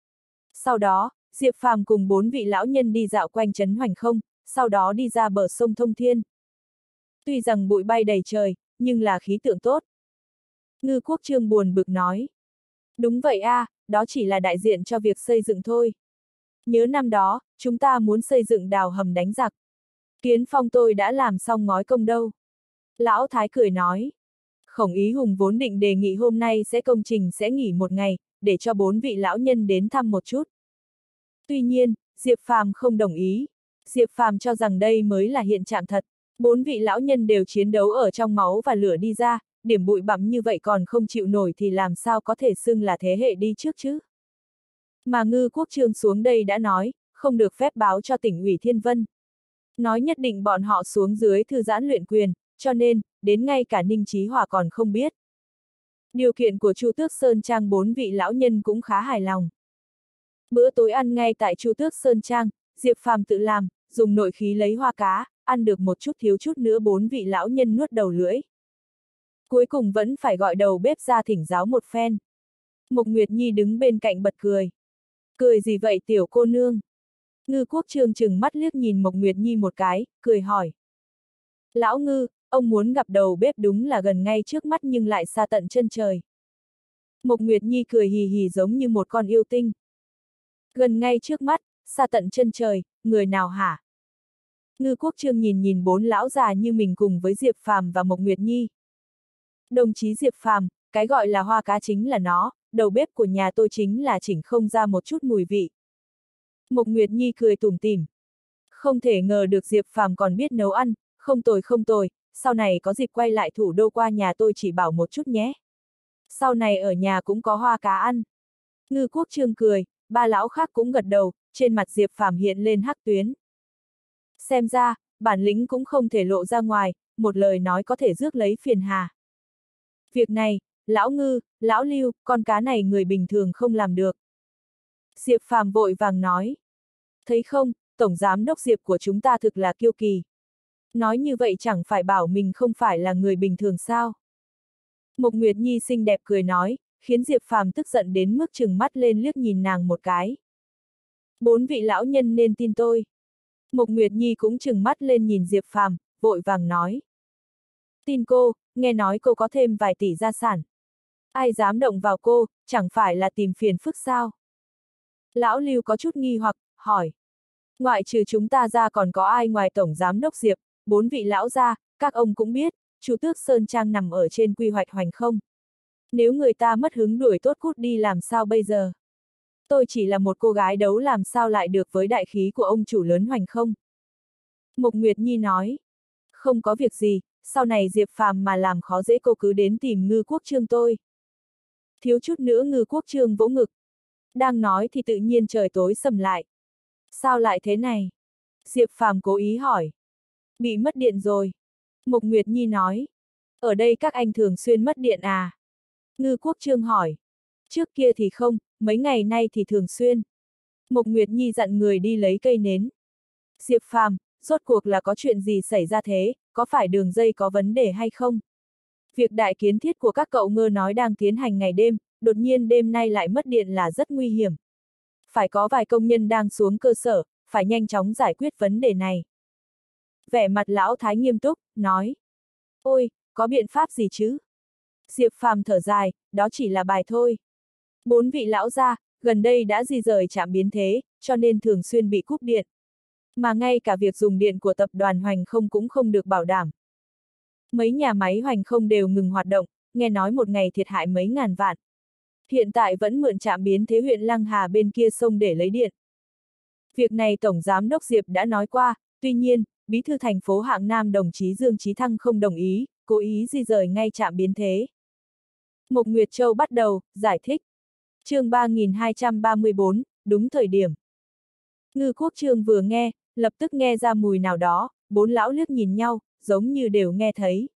Sau đó, Diệp Phàm cùng 4 vị lão nhân đi dạo quanh trấn Hoành Không, sau đó đi ra bờ sông Thông Thiên. Tuy rằng bụi bay đầy trời, nhưng là khí tượng tốt. Ngư Quốc Trương buồn bực nói. Đúng vậy a, đó chỉ là đại diện cho việc xây dựng thôi. Nhớ năm đó, chúng ta muốn xây dựng đào hầm đánh giặc. Kiến Phong tôi đã làm xong ngói công đâu. Lão Thái cười nói. Khổng Ý Hùng vốn định đề nghị hôm nay công trình sẽ nghỉ một ngày, để cho 4 vị lão nhân đến thăm một chút. Tuy nhiên, Diệp Phàm không đồng ý. Diệp Phàm cho rằng đây mới là hiện trạng thật. 4 vị lão nhân đều chiến đấu ở trong máu và lửa đi ra, điểm bụi bặm như vậy còn không chịu nổi thì làm sao có thể xưng là thế hệ đi trước chứ. Mà Ngư Quốc Trương xuống đây đã nói, không được phép báo cho tỉnh ủy Thiên Vân. Nói nhất định bọn họ xuống dưới thư giãn luyện quyền, cho nên, đến ngay cả Ninh Chí Hòa còn không biết. Điều kiện của Chu Tước Sơn Trang 4 vị lão nhân cũng khá hài lòng. Bữa tối ăn ngay tại Chu Tước Sơn Trang, Diệp Phàm tự làm, dùng nội khí lấy hoa cá, ăn được một chút thiếu chút nữa 4 vị lão nhân nuốt đầu lưỡi. Cuối cùng vẫn phải gọi đầu bếp ra thỉnh giáo một phen. Mộc Nguyệt Nhi đứng bên cạnh bật cười. Cười gì vậy tiểu cô nương? Ngư Quốc Trương trừng mắt liếc nhìn Mộc Nguyệt Nhi một cái, cười hỏi. Lão Ngư, ông muốn gặp đầu bếp đúng là gần ngay trước mắt nhưng lại xa tận chân trời. Mộc Nguyệt Nhi cười hì hì giống như một con yêu tinh. Gần ngay trước mắt, xa tận chân trời, người nào hả? Ngư Quốc Trương nhìn 4 lão già như mình cùng với Diệp Phàm và Mộc Nguyệt Nhi. Đồng chí Diệp Phàm, cái gọi là hoa cá chính là nó, đầu bếp của nhà tôi chính là chỉnh không ra một chút mùi vị. Mộc Nguyệt Nhi cười tủm tỉm. Không thể ngờ được Diệp Phàm còn biết nấu ăn, không tồi không tồi, sau này có dịp quay lại thủ đô qua nhà tôi chỉ bảo một chút nhé. Sau này ở nhà cũng có hoa cá ăn. Ngư Quốc Trương cười, 3 lão khác cũng gật đầu, trên mặt Diệp Phàm hiện lên hắc tuyến. Xem ra, bản lĩnh cũng không thể lộ ra ngoài, một lời nói có thể rước lấy phiền hà. Việc này, lão Ngư, lão Lưu, con cá này người bình thường không làm được. Diệp Phàm vội vàng nói. Thấy không, tổng giám đốc Diệp của chúng ta thực là kiêu kỳ. Nói như vậy chẳng phải bảo mình không phải là người bình thường sao? Mộc Nguyệt Nhi xinh đẹp cười nói, khiến Diệp Phàm tức giận đến mức trừng mắt lên liếc nhìn nàng một cái. 4 vị lão nhân nên tin tôi. Mộc Nguyệt Nhi cũng trừng mắt lên nhìn Diệp Phàm, vội vàng nói. Tin cô, nghe nói cô có thêm vài tỷ gia sản. Ai dám động vào cô, chẳng phải là tìm phiền phức sao? Lão Lưu có chút nghi hoặc, hỏi. Ngoại trừ chúng ta ra còn có ai ngoài Tổng Giám đốc Diệp, 4 vị lão gia, các ông cũng biết, Chu Tước Sơn Trang nằm ở trên quy hoạch Hoành Không. Nếu người ta mất hứng đuổi tốt cút đi làm sao bây giờ? Tôi chỉ là một cô gái đấu làm sao lại được với đại khí của ông chủ lớn Hoành không? Mục Nguyệt Nhi nói. Không có việc gì, sau này Diệp Phàm mà làm khó dễ cô cứ đến tìm Ngư Quốc Trương tôi. Thiếu chút nữa Ngư Quốc Trương vỗ ngực. Đang nói thì tự nhiên trời tối sầm lại. Sao lại thế này? Diệp Phàm cố ý hỏi. Bị mất điện rồi. Mục Nguyệt Nhi nói. Ở đây các anh thường xuyên mất điện à? Ngư Quốc Trương hỏi. Trước kia thì không, mấy ngày nay thì thường xuyên. Mục Nguyệt Nhi dặn người đi lấy cây nến. Diệp Phàm, rốt cuộc là có chuyện gì xảy ra thế, có phải đường dây có vấn đề hay không? Việc đại kiến thiết của các cậu Ngơ nói đang tiến hành ngày đêm, đột nhiên đêm nay lại mất điện là rất nguy hiểm. Phải có vài công nhân đang xuống cơ sở, phải nhanh chóng giải quyết vấn đề này. Vẻ mặt lão Thái nghiêm túc, nói. Ôi, có biện pháp gì chứ? Diệp Phàm thở dài, đó chỉ là bài thôi. 4 vị lão gia, gần đây đã di rời trạm biến thế, cho nên thường xuyên bị cúp điện. Mà ngay cả việc dùng điện của tập đoàn Hoành không cũng không được bảo đảm. Mấy nhà máy Hoành không đều ngừng hoạt động, nghe nói một ngày thiệt hại mấy ngàn vạn. Hiện tại vẫn mượn trạm biến thế huyện Lăng Hà bên kia sông để lấy điện. Việc này Tổng Giám đốc Diệp đã nói qua, tuy nhiên, Bí thư thành phố Hạng Nam đồng chí Dương Chí Thăng không đồng ý, cố ý di rời ngay trạm biến thế. Mục Nguyệt Châu bắt đầu, giải thích. Chương 3234, đúng thời điểm. Ngư Quốc Trương vừa nghe, lập tức nghe ra mùi nào đó, 4 lão liếc nhìn nhau, giống như đều nghe thấy.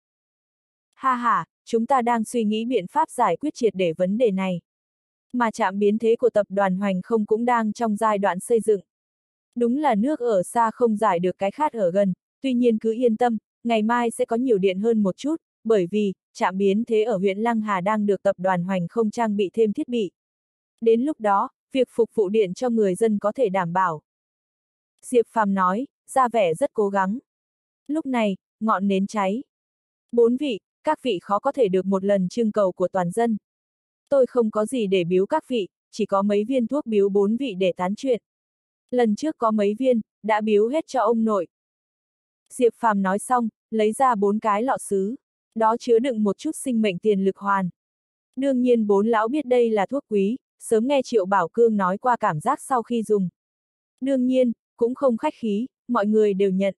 Ha ha, chúng ta đang suy nghĩ biện pháp giải quyết triệt để vấn đề này. Mà trạm biến thế của tập đoàn Hoành không cũng đang trong giai đoạn xây dựng. Đúng là nước ở xa không giải được cái khát ở gần, tuy nhiên cứ yên tâm, ngày mai sẽ có nhiều điện hơn một chút, bởi vì, trạm biến thế ở huyện Lăng Hà đang được tập đoàn Hoành không trang bị thêm thiết bị. Đến lúc đó, việc phục vụ điện cho người dân có thể đảm bảo. Diệp Phàm nói, ra vẻ rất cố gắng. Lúc này, ngọn nến cháy. 4 vị, các vị khó có thể được một lần trưng cầu của toàn dân. Tôi không có gì để biếu các vị, chỉ có mấy viên thuốc biếu 4 vị để tán chuyện. Lần trước có mấy viên, đã biếu hết cho ông nội. Diệp Phàm nói xong, lấy ra 4 cái lọ sứ. Đó chứa đựng một chút sinh mệnh tiền lực hoàn. Đương nhiên 4 lão biết đây là thuốc quý, sớm nghe Triệu Bảo Cương nói qua cảm giác sau khi dùng. Đương nhiên, cũng không khách khí, mọi người đều nhận.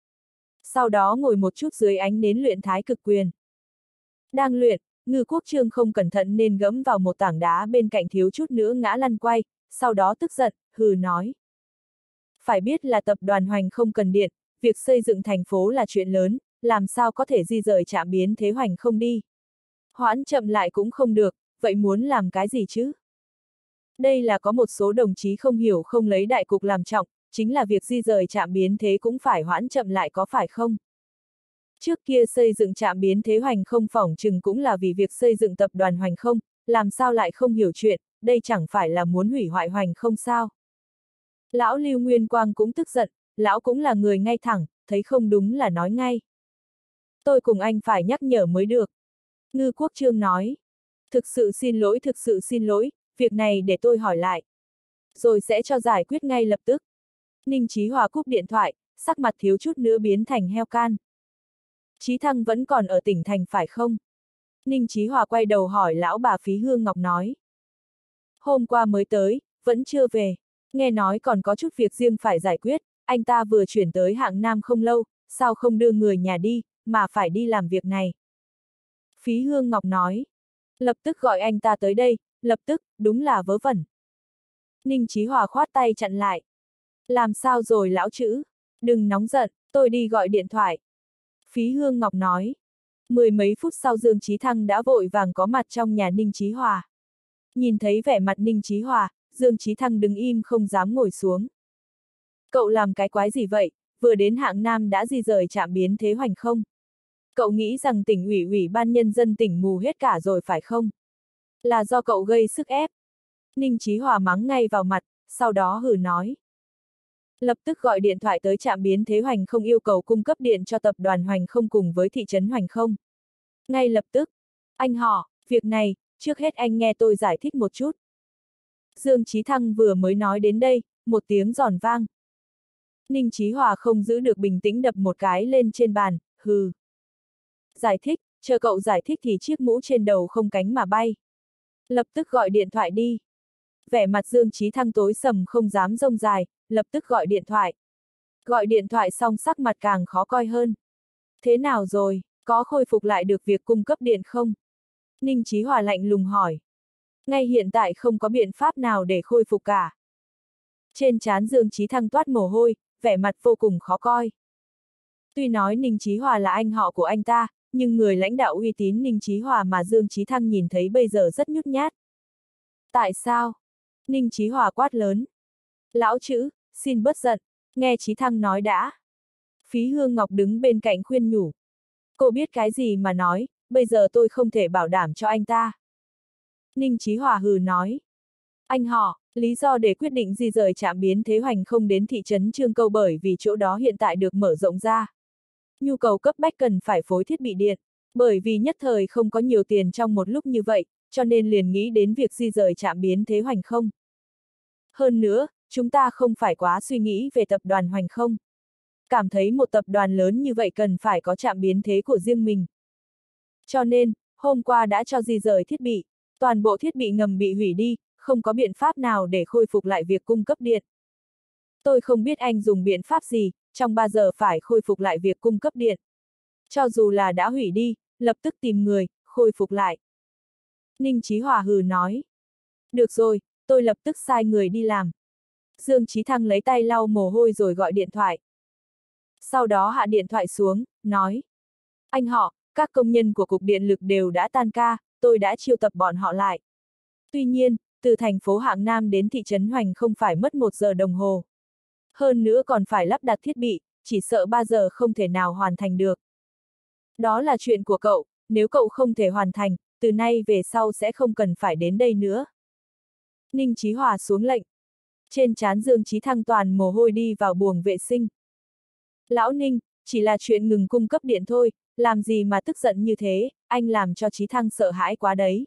Sau đó ngồi một chút dưới ánh nến luyện thái cực quyền. Đang luyện, Ngư Quốc Trương không cẩn thận nên gẫm vào một tảng đá bên cạnh thiếu chút nữa ngã lăn quay, sau đó tức giận, hừ nói. Phải biết là tập đoàn Hoành không cần điện, việc xây dựng thành phố là chuyện lớn, làm sao có thể di rời trạm biến thế Hoành không đi. Hoãn chậm lại cũng không được, vậy muốn làm cái gì chứ? Đây là có một số đồng chí không hiểu không lấy đại cục làm trọng, chính là việc di rời trạm biến thế cũng phải hoãn chậm lại có phải không? Trước kia xây dựng trạm biến thế Hoành không phỏng chừng cũng là vì việc xây dựng tập đoàn Hoành không, làm sao lại không hiểu chuyện, đây chẳng phải là muốn hủy hoại Hoành không sao? Lão Lưu Nguyên Quang cũng tức giận, lão cũng là người ngay thẳng, thấy không đúng là nói ngay. Tôi cùng anh phải nhắc nhở mới được. Ngư Quốc Trương nói. Thực sự xin lỗi, việc này để tôi hỏi lại. Rồi sẽ cho giải quyết ngay lập tức. Ninh Chí Hòa cúp điện thoại, sắc mặt thiếu chút nữa biến thành heo can. Chí Thăng vẫn còn ở tỉnh thành phải không? Ninh Chí Hòa quay đầu hỏi lão bà Phí Hương Ngọc nói. Hôm qua mới tới, vẫn chưa về. Nghe nói còn có chút việc riêng phải giải quyết, anh ta vừa chuyển tới Hạng Nam không lâu, sao không đưa người nhà đi, mà phải đi làm việc này. Phí Hương Ngọc nói. Lập tức gọi anh ta tới đây, lập tức, đúng là vớ vẩn. Ninh Chí Hòa khoát tay chặn lại. Làm sao rồi lão chữ? Đừng nóng giận, tôi đi gọi điện thoại. Phí Hương Ngọc nói. 10 mấy phút sau Dương Chí Thăng đã vội vàng có mặt trong nhà Ninh Chí Hòa. Nhìn thấy vẻ mặt Ninh Chí Hòa, Dương Chí Thăng đứng im không dám ngồi xuống. Cậu làm cái quái gì vậy, vừa đến Hạng Nam đã di rời trạm biến thế Hoành không? Cậu nghĩ rằng tỉnh ủy ban nhân dân tỉnh mù hết cả rồi phải không? Là do cậu gây sức ép. Ninh Chí Hòa mắng ngay vào mặt, sau đó hừ nói. Lập tức gọi điện thoại tới trạm biến thế Hoành không yêu cầu cung cấp điện cho tập đoàn Hoành không cùng với thị trấn Hoành không. Ngay lập tức. Anh họ, việc này, trước hết anh nghe tôi giải thích một chút. Dương Chí Thăng vừa mới nói đến đây, một tiếng giòn vang. Ninh Chí Hòa không giữ được bình tĩnh đập một cái lên trên bàn, hừ. Giải thích, chờ cậu giải thích thì chiếc mũ trên đầu không cánh mà bay. Lập tức gọi điện thoại đi. Vẻ mặt Dương Chí Thăng tối sầm không dám rông dài, lập tức gọi điện thoại. Gọi điện thoại xong sắc mặt càng khó coi hơn. Thế nào rồi, có khôi phục lại được việc cung cấp điện không? Ninh Chí Hòa lạnh lùng hỏi. Ngay hiện tại không có biện pháp nào để khôi phục cả. Trên trán Dương Chí Thăng toát mồ hôi, vẻ mặt vô cùng khó coi. Tuy nói Ninh Chí Hòa là anh họ của anh ta, nhưng người lãnh đạo uy tín Ninh Chí Hòa mà Dương Chí Thăng nhìn thấy bây giờ rất nhút nhát. Tại sao? Ninh Chí Hòa quát lớn. Lão chữ, xin bớt giận, nghe Chí Thăng nói đã. Phí Hương Ngọc đứng bên cạnh khuyên nhủ. Cô biết cái gì mà nói, bây giờ tôi không thể bảo đảm cho anh ta. Ninh Chí Hòa hừ nói. Anh họ, lý do để quyết định di rời trạm biến thế hoành không đến thị trấn Trương Câu bởi vì chỗ đó hiện tại được mở rộng ra. Nhu cầu cấp bách cần phải phối thiết bị điện, bởi vì nhất thời không có nhiều tiền trong một lúc như vậy, cho nên liền nghĩ đến việc di rời trạm biến thế hoành không. Hơn nữa, chúng ta không phải quá suy nghĩ về tập đoàn hoành không. Cảm thấy một tập đoàn lớn như vậy cần phải có trạm biến thế của riêng mình. Cho nên, hôm qua đã cho di rời thiết bị, toàn bộ thiết bị ngầm bị hủy đi, không có biện pháp nào để khôi phục lại việc cung cấp điện. Tôi không biết anh dùng biện pháp gì, trong 3 giờ phải khôi phục lại việc cung cấp điện. Cho dù là đã hủy đi, lập tức tìm người, khôi phục lại. Ninh Chí Hòa hừ nói. Được rồi, tôi lập tức sai người đi làm. Dương Chí Thăng lấy tay lau mồ hôi rồi gọi điện thoại. Sau đó hạ điện thoại xuống, nói. Anh họ, các công nhân của Cục Điện lực đều đã tan ca, tôi đã chiêu tập bọn họ lại. Tuy nhiên, từ thành phố Hạng Nam đến thị trấn Hoành không phải mất 1 giờ đồng hồ. Hơn nữa còn phải lắp đặt thiết bị, chỉ sợ 3 giờ không thể nào hoàn thành được. Đó là chuyện của cậu, nếu cậu không thể hoàn thành, từ nay về sau sẽ không cần phải đến đây nữa. Ninh Chí Hòa xuống lệnh. Trên trán Dương Chí Thăng toàn mồ hôi đi vào buồng vệ sinh. Lão Ninh, chỉ là chuyện ngừng cung cấp điện thôi, làm gì mà tức giận như thế, anh làm cho Chí Thăng sợ hãi quá đấy.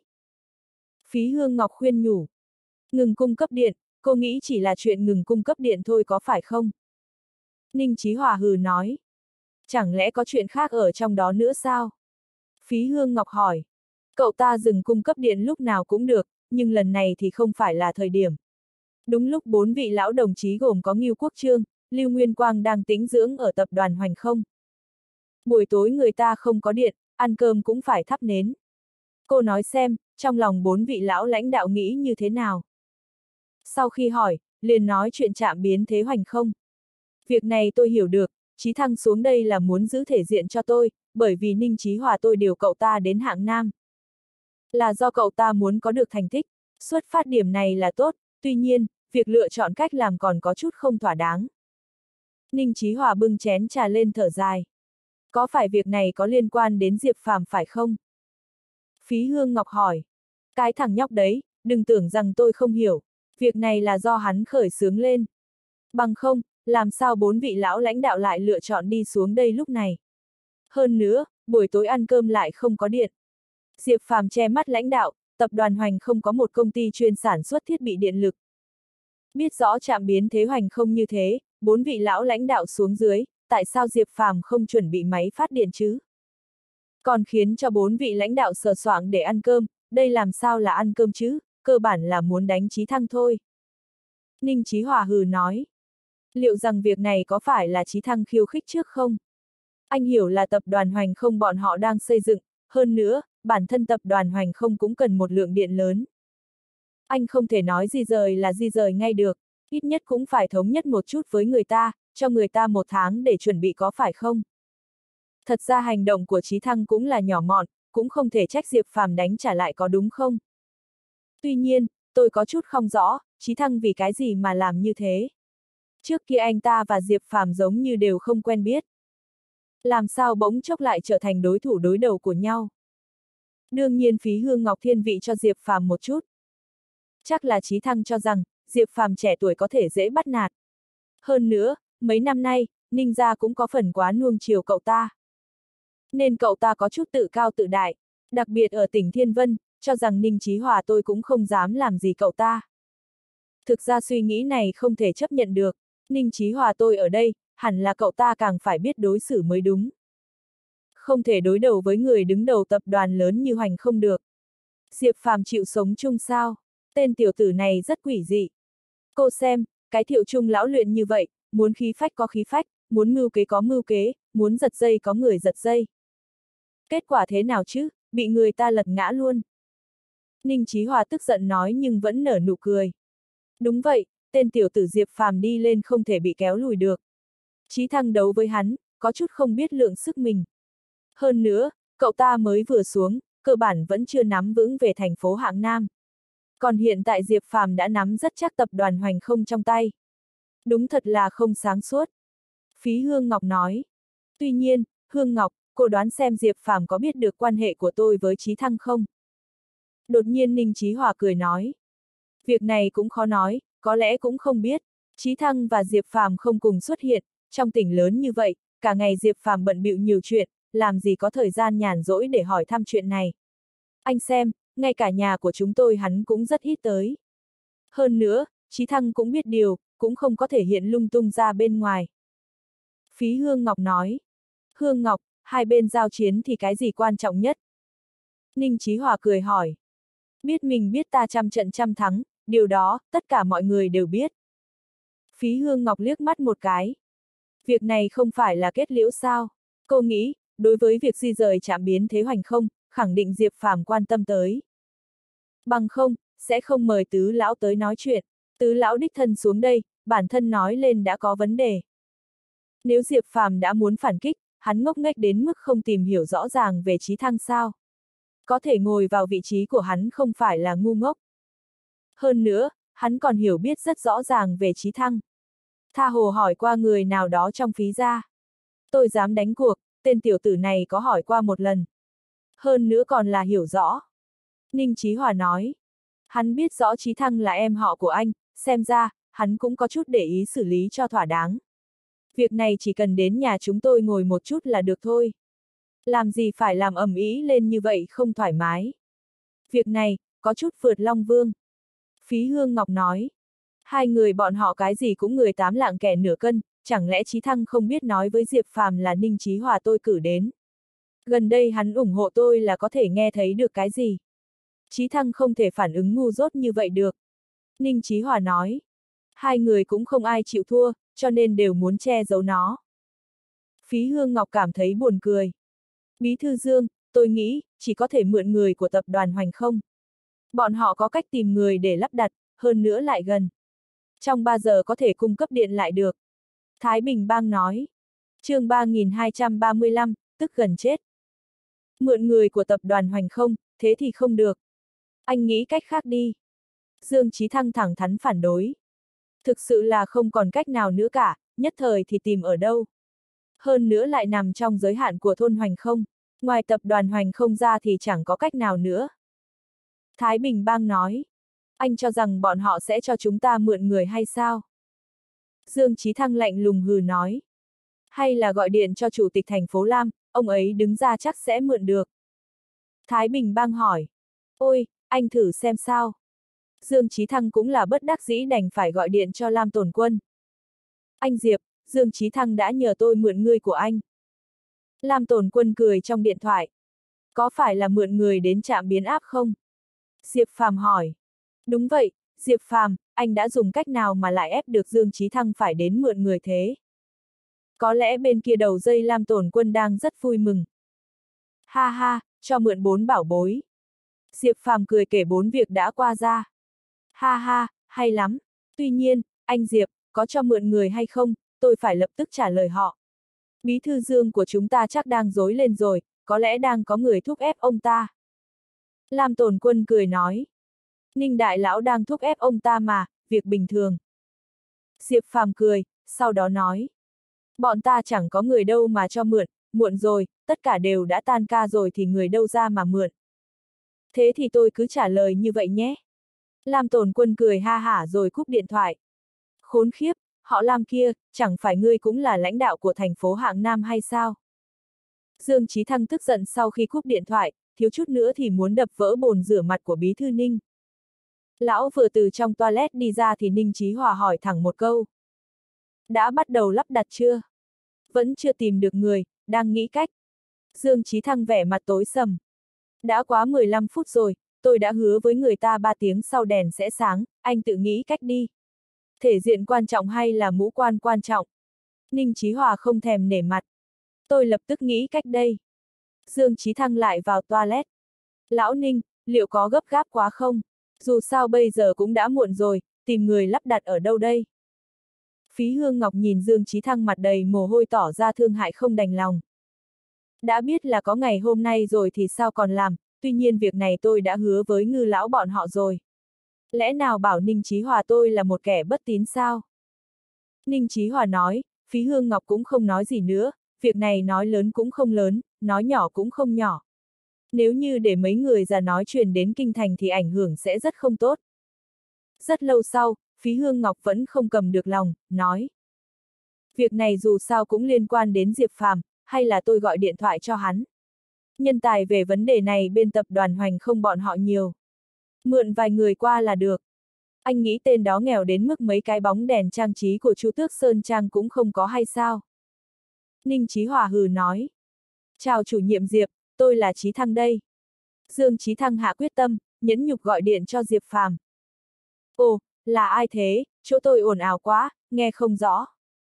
Phí Hương Ngọc khuyên nhủ. Ngừng cung cấp điện, cô nghĩ chỉ là chuyện ngừng cung cấp điện thôi có phải không? Ninh Chí Hòa hừ nói. Chẳng lẽ có chuyện khác ở trong đó nữa sao? Phí Hương Ngọc hỏi. Cậu ta dừng cung cấp điện lúc nào cũng được, nhưng lần này thì không phải là thời điểm. Đúng lúc 4 vị lão đồng chí gồm có Ngưu Quốc Trương, Lưu Nguyên Quang đang tĩnh dưỡng ở tập đoàn Hoành không. Buổi tối người ta không có điện, ăn cơm cũng phải thắp nến. Cô nói xem, trong lòng 4 vị lão lãnh đạo nghĩ như thế nào? Sau khi hỏi, liền nói chuyện trạm biến thế hoành không. Việc này tôi hiểu được, Chí Thăng xuống đây là muốn giữ thể diện cho tôi, bởi vì Ninh Chí Hòa tôi điều cậu ta đến Hạng Nam. Là do cậu ta muốn có được thành tích, xuất phát điểm này là tốt, tuy nhiên, việc lựa chọn cách làm còn có chút không thỏa đáng. Ninh Chí Hòa bưng chén trà lên thở dài. Có phải việc này có liên quan đến Diệp Phàm phải không? Phí Hương Ngọc hỏi. Cái thằng nhóc đấy, đừng tưởng rằng tôi không hiểu, việc này là do hắn khởi xướng lên. Bằng không, làm sao 4 vị lão lãnh đạo lại lựa chọn đi xuống đây lúc này? Hơn nữa, buổi tối ăn cơm lại không có điện. Diệp Phàm che mắt lãnh đạo, tập đoàn Hoành không có một công ty chuyên sản xuất thiết bị điện lực. Biết rõ trạm biến thế Hoành không như thế, 4 vị lão lãnh đạo xuống dưới, tại sao Diệp Phàm không chuẩn bị máy phát điện chứ? Còn khiến cho 4 vị lãnh đạo sờ soạng để ăn cơm, đây làm sao là ăn cơm chứ, cơ bản là muốn đánh Chí Thăng thôi. Ninh Chí Hòa hừ nói. Liệu rằng việc này có phải là Chí Thăng khiêu khích trước không? Anh hiểu là tập đoàn Hoành không bọn họ đang xây dựng, hơn nữa, bản thân tập đoàn Hoành không cũng cần một lượng điện lớn. Anh không thể nói di rời là di rời ngay được, ít nhất cũng phải thống nhất một chút với người ta, cho người ta 1 tháng để chuẩn bị có phải không? Thật ra hành động của Chí Thăng cũng là nhỏ mọn, cũng không thể trách Diệp Phàm đánh trả lại có đúng không? Tuy nhiên, tôi có chút không rõ, Chí Thăng vì cái gì mà làm như thế? Trước kia anh ta và Diệp Phàm giống như đều không quen biết. Làm sao bỗng chốc lại trở thành đối thủ đối đầu của nhau? Đương nhiên Phí Hương Ngọc thiên vị cho Diệp Phàm một chút. Chắc là Chí Thăng cho rằng, Diệp Phàm trẻ tuổi có thể dễ bắt nạt. Hơn nữa, mấy năm nay, Ninh gia cũng có phần quá nuông chiều cậu ta. Nên cậu ta có chút tự cao tự đại, đặc biệt ở tỉnh Thiên Vân, cho rằng Ninh Chí Hòa tôi cũng không dám làm gì cậu ta. Thực ra suy nghĩ này không thể chấp nhận được, Ninh Chí Hòa tôi ở đây, hẳn là cậu ta càng phải biết đối xử mới đúng. Không thể đối đầu với người đứng đầu tập đoàn lớn như Hoành không được. Diệp Phàm chịu sống chung sao? Tên tiểu tử này rất quỷ dị. Cô xem, cái Thiệu Trung lão luyện như vậy, muốn khí phách có khí phách, muốn mưu kế có mưu kế, muốn giật dây có người giật dây. Kết quả thế nào chứ, bị người ta lật ngã luôn. Ninh Chí Hòa tức giận nói nhưng vẫn nở nụ cười. Đúng vậy, tên tiểu tử Diệp Phàm đi lên không thể bị kéo lùi được. Chí Thăng đấu với hắn, có chút không biết lượng sức mình. Hơn nữa, cậu ta mới vừa xuống, cơ bản vẫn chưa nắm vững về thành phố hạng Nam. Còn hiện tại Diệp Phàm đã nắm rất chắc tập đoàn Hoành Không trong tay. Đúng thật là không sáng suốt. Phí Hương Ngọc nói. Tuy nhiên, Hương Ngọc, cô đoán xem Diệp Phàm có biết được quan hệ của tôi với Chí Thăng không? Đột nhiên Ninh Chí Hòa cười nói. Việc này cũng khó nói, có lẽ cũng không biết. Chí Thăng và Diệp Phàm không cùng xuất hiện, trong tỉnh lớn như vậy, cả ngày Diệp Phàm bận bịu nhiều chuyện, làm gì có thời gian nhàn rỗi để hỏi thăm chuyện này. Anh xem, ngay cả nhà của chúng tôi hắn cũng rất ít tới. Hơn nữa, Chí Thăng cũng biết điều, cũng không có thể hiện lung tung ra bên ngoài. Phí Hương Ngọc nói. Hương Ngọc, hai bên giao chiến thì cái gì quan trọng nhất? Ninh Chí Hòa cười hỏi. Biết mình biết ta trăm trận trăm thắng, điều đó, tất cả mọi người đều biết. Phí Hương Ngọc liếc mắt một cái. Việc này không phải là kết liễu sao? Cô nghĩ, đối với việc di rời trạm biến thế Hoành Không, khẳng định Diệp Phàm quan tâm tới. Bằng không, sẽ không mời tứ lão tới nói chuyện. Tứ lão đích thân xuống đây, bản thân nói lên đã có vấn đề. Nếu Diệp Phàm đã muốn phản kích, hắn ngốc nghếch đến mức không tìm hiểu rõ ràng về Chí Thăng sao? Có thể ngồi vào vị trí của hắn không phải là ngu ngốc. Hơn nữa, hắn còn hiểu biết rất rõ ràng về Chí Thăng. Tha hồ hỏi qua người nào đó trong Phí gia. Tôi dám đánh cuộc, tên tiểu tử này có hỏi qua một lần. Hơn nữa còn là hiểu rõ. Ninh Chí Hòa nói. Hắn biết rõ Chí Thăng là em họ của anh, xem ra, hắn cũng có chút để ý xử lý cho thỏa đáng. Việc này chỉ cần đến nhà chúng tôi ngồi một chút là được thôi. Làm gì phải làm ầm ĩ lên như vậy không thoải mái. Việc này, có chút vượt Long Vương. Phí Hương Ngọc nói. Hai người bọn họ cái gì cũng người tám lạng kẻ nửa cân, chẳng lẽ Chí Thăng không biết nói với Diệp Phàm là Ninh Chí Hòa tôi cử đến. Gần đây hắn ủng hộ tôi là có thể nghe thấy được cái gì. Chí Thăng không thể phản ứng ngu dốt như vậy được. Ninh Chí Hòa nói. Hai người cũng không ai chịu thua, cho nên đều muốn che giấu nó. Phí Hương Ngọc cảm thấy buồn cười. Bí thư Dương, tôi nghĩ, chỉ có thể mượn người của tập đoàn Hoành Không. Bọn họ có cách tìm người để lắp đặt, hơn nữa lại gần. Trong 3 giờ có thể cung cấp điện lại được. Thái Bình Bang nói. Chương 3235, tức gần chết. Mượn người của tập đoàn Hoành Không, thế thì không được. Anh nghĩ cách khác đi. Dương Chí Thăng thẳng thắn phản đối. Thực sự là không còn cách nào nữa cả, nhất thời thì tìm ở đâu. Hơn nữa lại nằm trong giới hạn của thôn Hoành Không, ngoài tập đoàn Hoành Không ra thì chẳng có cách nào nữa. Thái Bình Bang nói. Anh cho rằng bọn họ sẽ cho chúng ta mượn người hay sao? Dương Chí Thăng lạnh lùng hừ nói. Hay là gọi điện cho chủ tịch thành phố Lam, ông ấy đứng ra chắc sẽ mượn được. Thái Bình Bang hỏi. Ôi, anh thử xem sao. Dương Chí Thăng cũng là bất đắc dĩ đành phải gọi điện cho Lam Tồn Quân. Anh Diệp, Dương Chí Thăng đã nhờ tôi mượn người của anh. Lam Tồn Quân cười trong điện thoại. Có phải là mượn người đến trạm biến áp không? Diệp Phàm hỏi. Đúng vậy, Diệp Phàm, anh đã dùng cách nào mà lại ép được Dương Chí Thăng phải đến mượn người thế? Có lẽ bên kia đầu dây Lam Tồn Quân đang rất vui mừng. Ha ha, cho mượn 4 bảo bối. Diệp Phàm cười kể 4 việc đã qua ra. Ha ha, hay lắm. Tuy nhiên, anh Diệp, có cho mượn người hay không, tôi phải lập tức trả lời họ. Bí thư Dương của chúng ta chắc đang rối lên rồi, có lẽ đang có người thúc ép ông ta. Lam Tồn Quân cười nói. Ninh Đại Lão đang thúc ép ông ta mà, việc bình thường. Diệp Phàm cười, sau đó nói. Bọn ta chẳng có người đâu mà cho mượn, muộn rồi, tất cả đều đã tan ca rồi thì người đâu ra mà mượn. Thế thì tôi cứ trả lời như vậy nhé. Lam Tồn Quân cười ha hả rồi cúp điện thoại. Khốn khiếp, họ Lam kia, chẳng phải ngươi cũng là lãnh đạo của thành phố hạng Nam hay sao? Dương Chí Thăng tức giận sau khi cúp điện thoại, thiếu chút nữa thì muốn đập vỡ bồn rửa mặt của Bí thư Ninh. Lão vừa từ trong toilet đi ra thì Ninh Chí Hòa hỏi thẳng một câu. Đã bắt đầu lắp đặt chưa? Vẫn chưa tìm được người, đang nghĩ cách. Dương Chí Thăng vẻ mặt tối sầm. Đã quá 15 phút rồi, tôi đã hứa với người ta 3 tiếng sau đèn sẽ sáng, anh tự nghĩ cách đi. Thể diện quan trọng hay là mũ quan quan trọng? Ninh Chí Hòa không thèm nể mặt. Tôi lập tức nghĩ cách đây. Dương Chí Thăng lại vào toilet. Lão Ninh, liệu có gấp gáp quá không? Dù sao bây giờ cũng đã muộn rồi, tìm người lắp đặt ở đâu đây? Phí Hương Ngọc nhìn Dương Chí Thăng mặt đầy mồ hôi tỏ ra thương hại không đành lòng. Đã biết là có ngày hôm nay rồi thì sao còn làm, tuy nhiên việc này tôi đã hứa với Ngư lão bọn họ rồi. Lẽ nào bảo Ninh Chí Hòa tôi là một kẻ bất tín sao? Ninh Chí Hòa nói, Phí Hương Ngọc cũng không nói gì nữa, việc này nói lớn cũng không lớn, nói nhỏ cũng không nhỏ. Nếu như để mấy người già nói truyền đến kinh thành thì ảnh hưởng sẽ rất không tốt. Rất lâu sau, Phí Hương Ngọc vẫn không cầm được lòng, nói. Việc này dù sao cũng liên quan đến Diệp Phàm, hay là tôi gọi điện thoại cho hắn. Nhân tài về vấn đề này bên tập đoàn Hoành không bọn họ nhiều. Mượn vài người qua là được. Anh nghĩ tên đó nghèo đến mức mấy cái bóng đèn trang trí của Chu Tước Sơn Trang cũng không có hay sao? Ninh Chí Hòa hừ nói. Chào chủ nhiệm Diệp, tôi là Chí Thăng đây. Dương Chí Thăng hạ quyết tâm, nhẫn nhục gọi điện cho Diệp Phàm. Ồ, là ai thế, chỗ tôi ồn ào quá, nghe không rõ.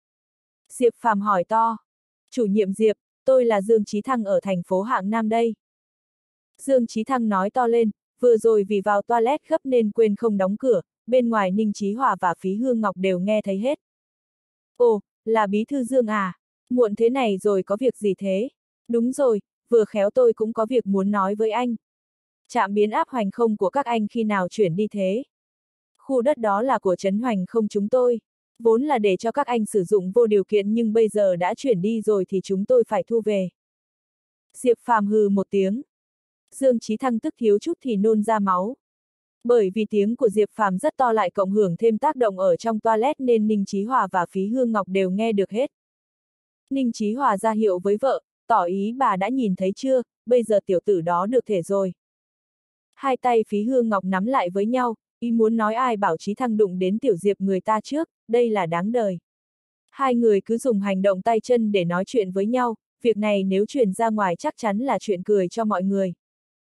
Diệp Phàm hỏi to. Chủ nhiệm Diệp, tôi là Dương Chí Thăng ở thành phố Hạng Nam đây. Dương Chí Thăng nói to lên, vừa rồi vì vào toilet gấp nên quên không đóng cửa, bên ngoài Ninh Chí Hòa và Phí Hương Ngọc đều nghe thấy hết. Ồ, là bí thư Dương à, muộn thế này rồi có việc gì thế? Đúng rồi, vừa khéo tôi cũng có việc muốn nói với anh. Trạm biến áp Hoành không của các anh khi nào chuyển đi thế? Khu đất đó là của trấn Hoành không chúng tôi. Vốn là để cho các anh sử dụng vô điều kiện nhưng bây giờ đã chuyển đi rồi thì chúng tôi phải thu về. Diệp Phàm hừ một tiếng. Dương Chí Thăng tức thiếu chút thì nôn ra máu. Bởi vì tiếng của Diệp Phàm rất to lại cộng hưởng thêm tác động ở trong toilet nên Ninh Chí Hòa và Phí Hương Ngọc đều nghe được hết. Ninh Chí Hòa ra hiệu với vợ, tỏ ý bà đã nhìn thấy chưa, bây giờ tiểu tử đó được thể rồi. Hai tay Phí Hương Ngọc nắm lại với nhau, ý muốn nói ai bảo Chí Thăng đụng đến tiểu Diệp người ta trước, đây là đáng đời. Hai người cứ dùng hành động tay chân để nói chuyện với nhau, việc này nếu truyền ra ngoài chắc chắn là chuyện cười cho mọi người.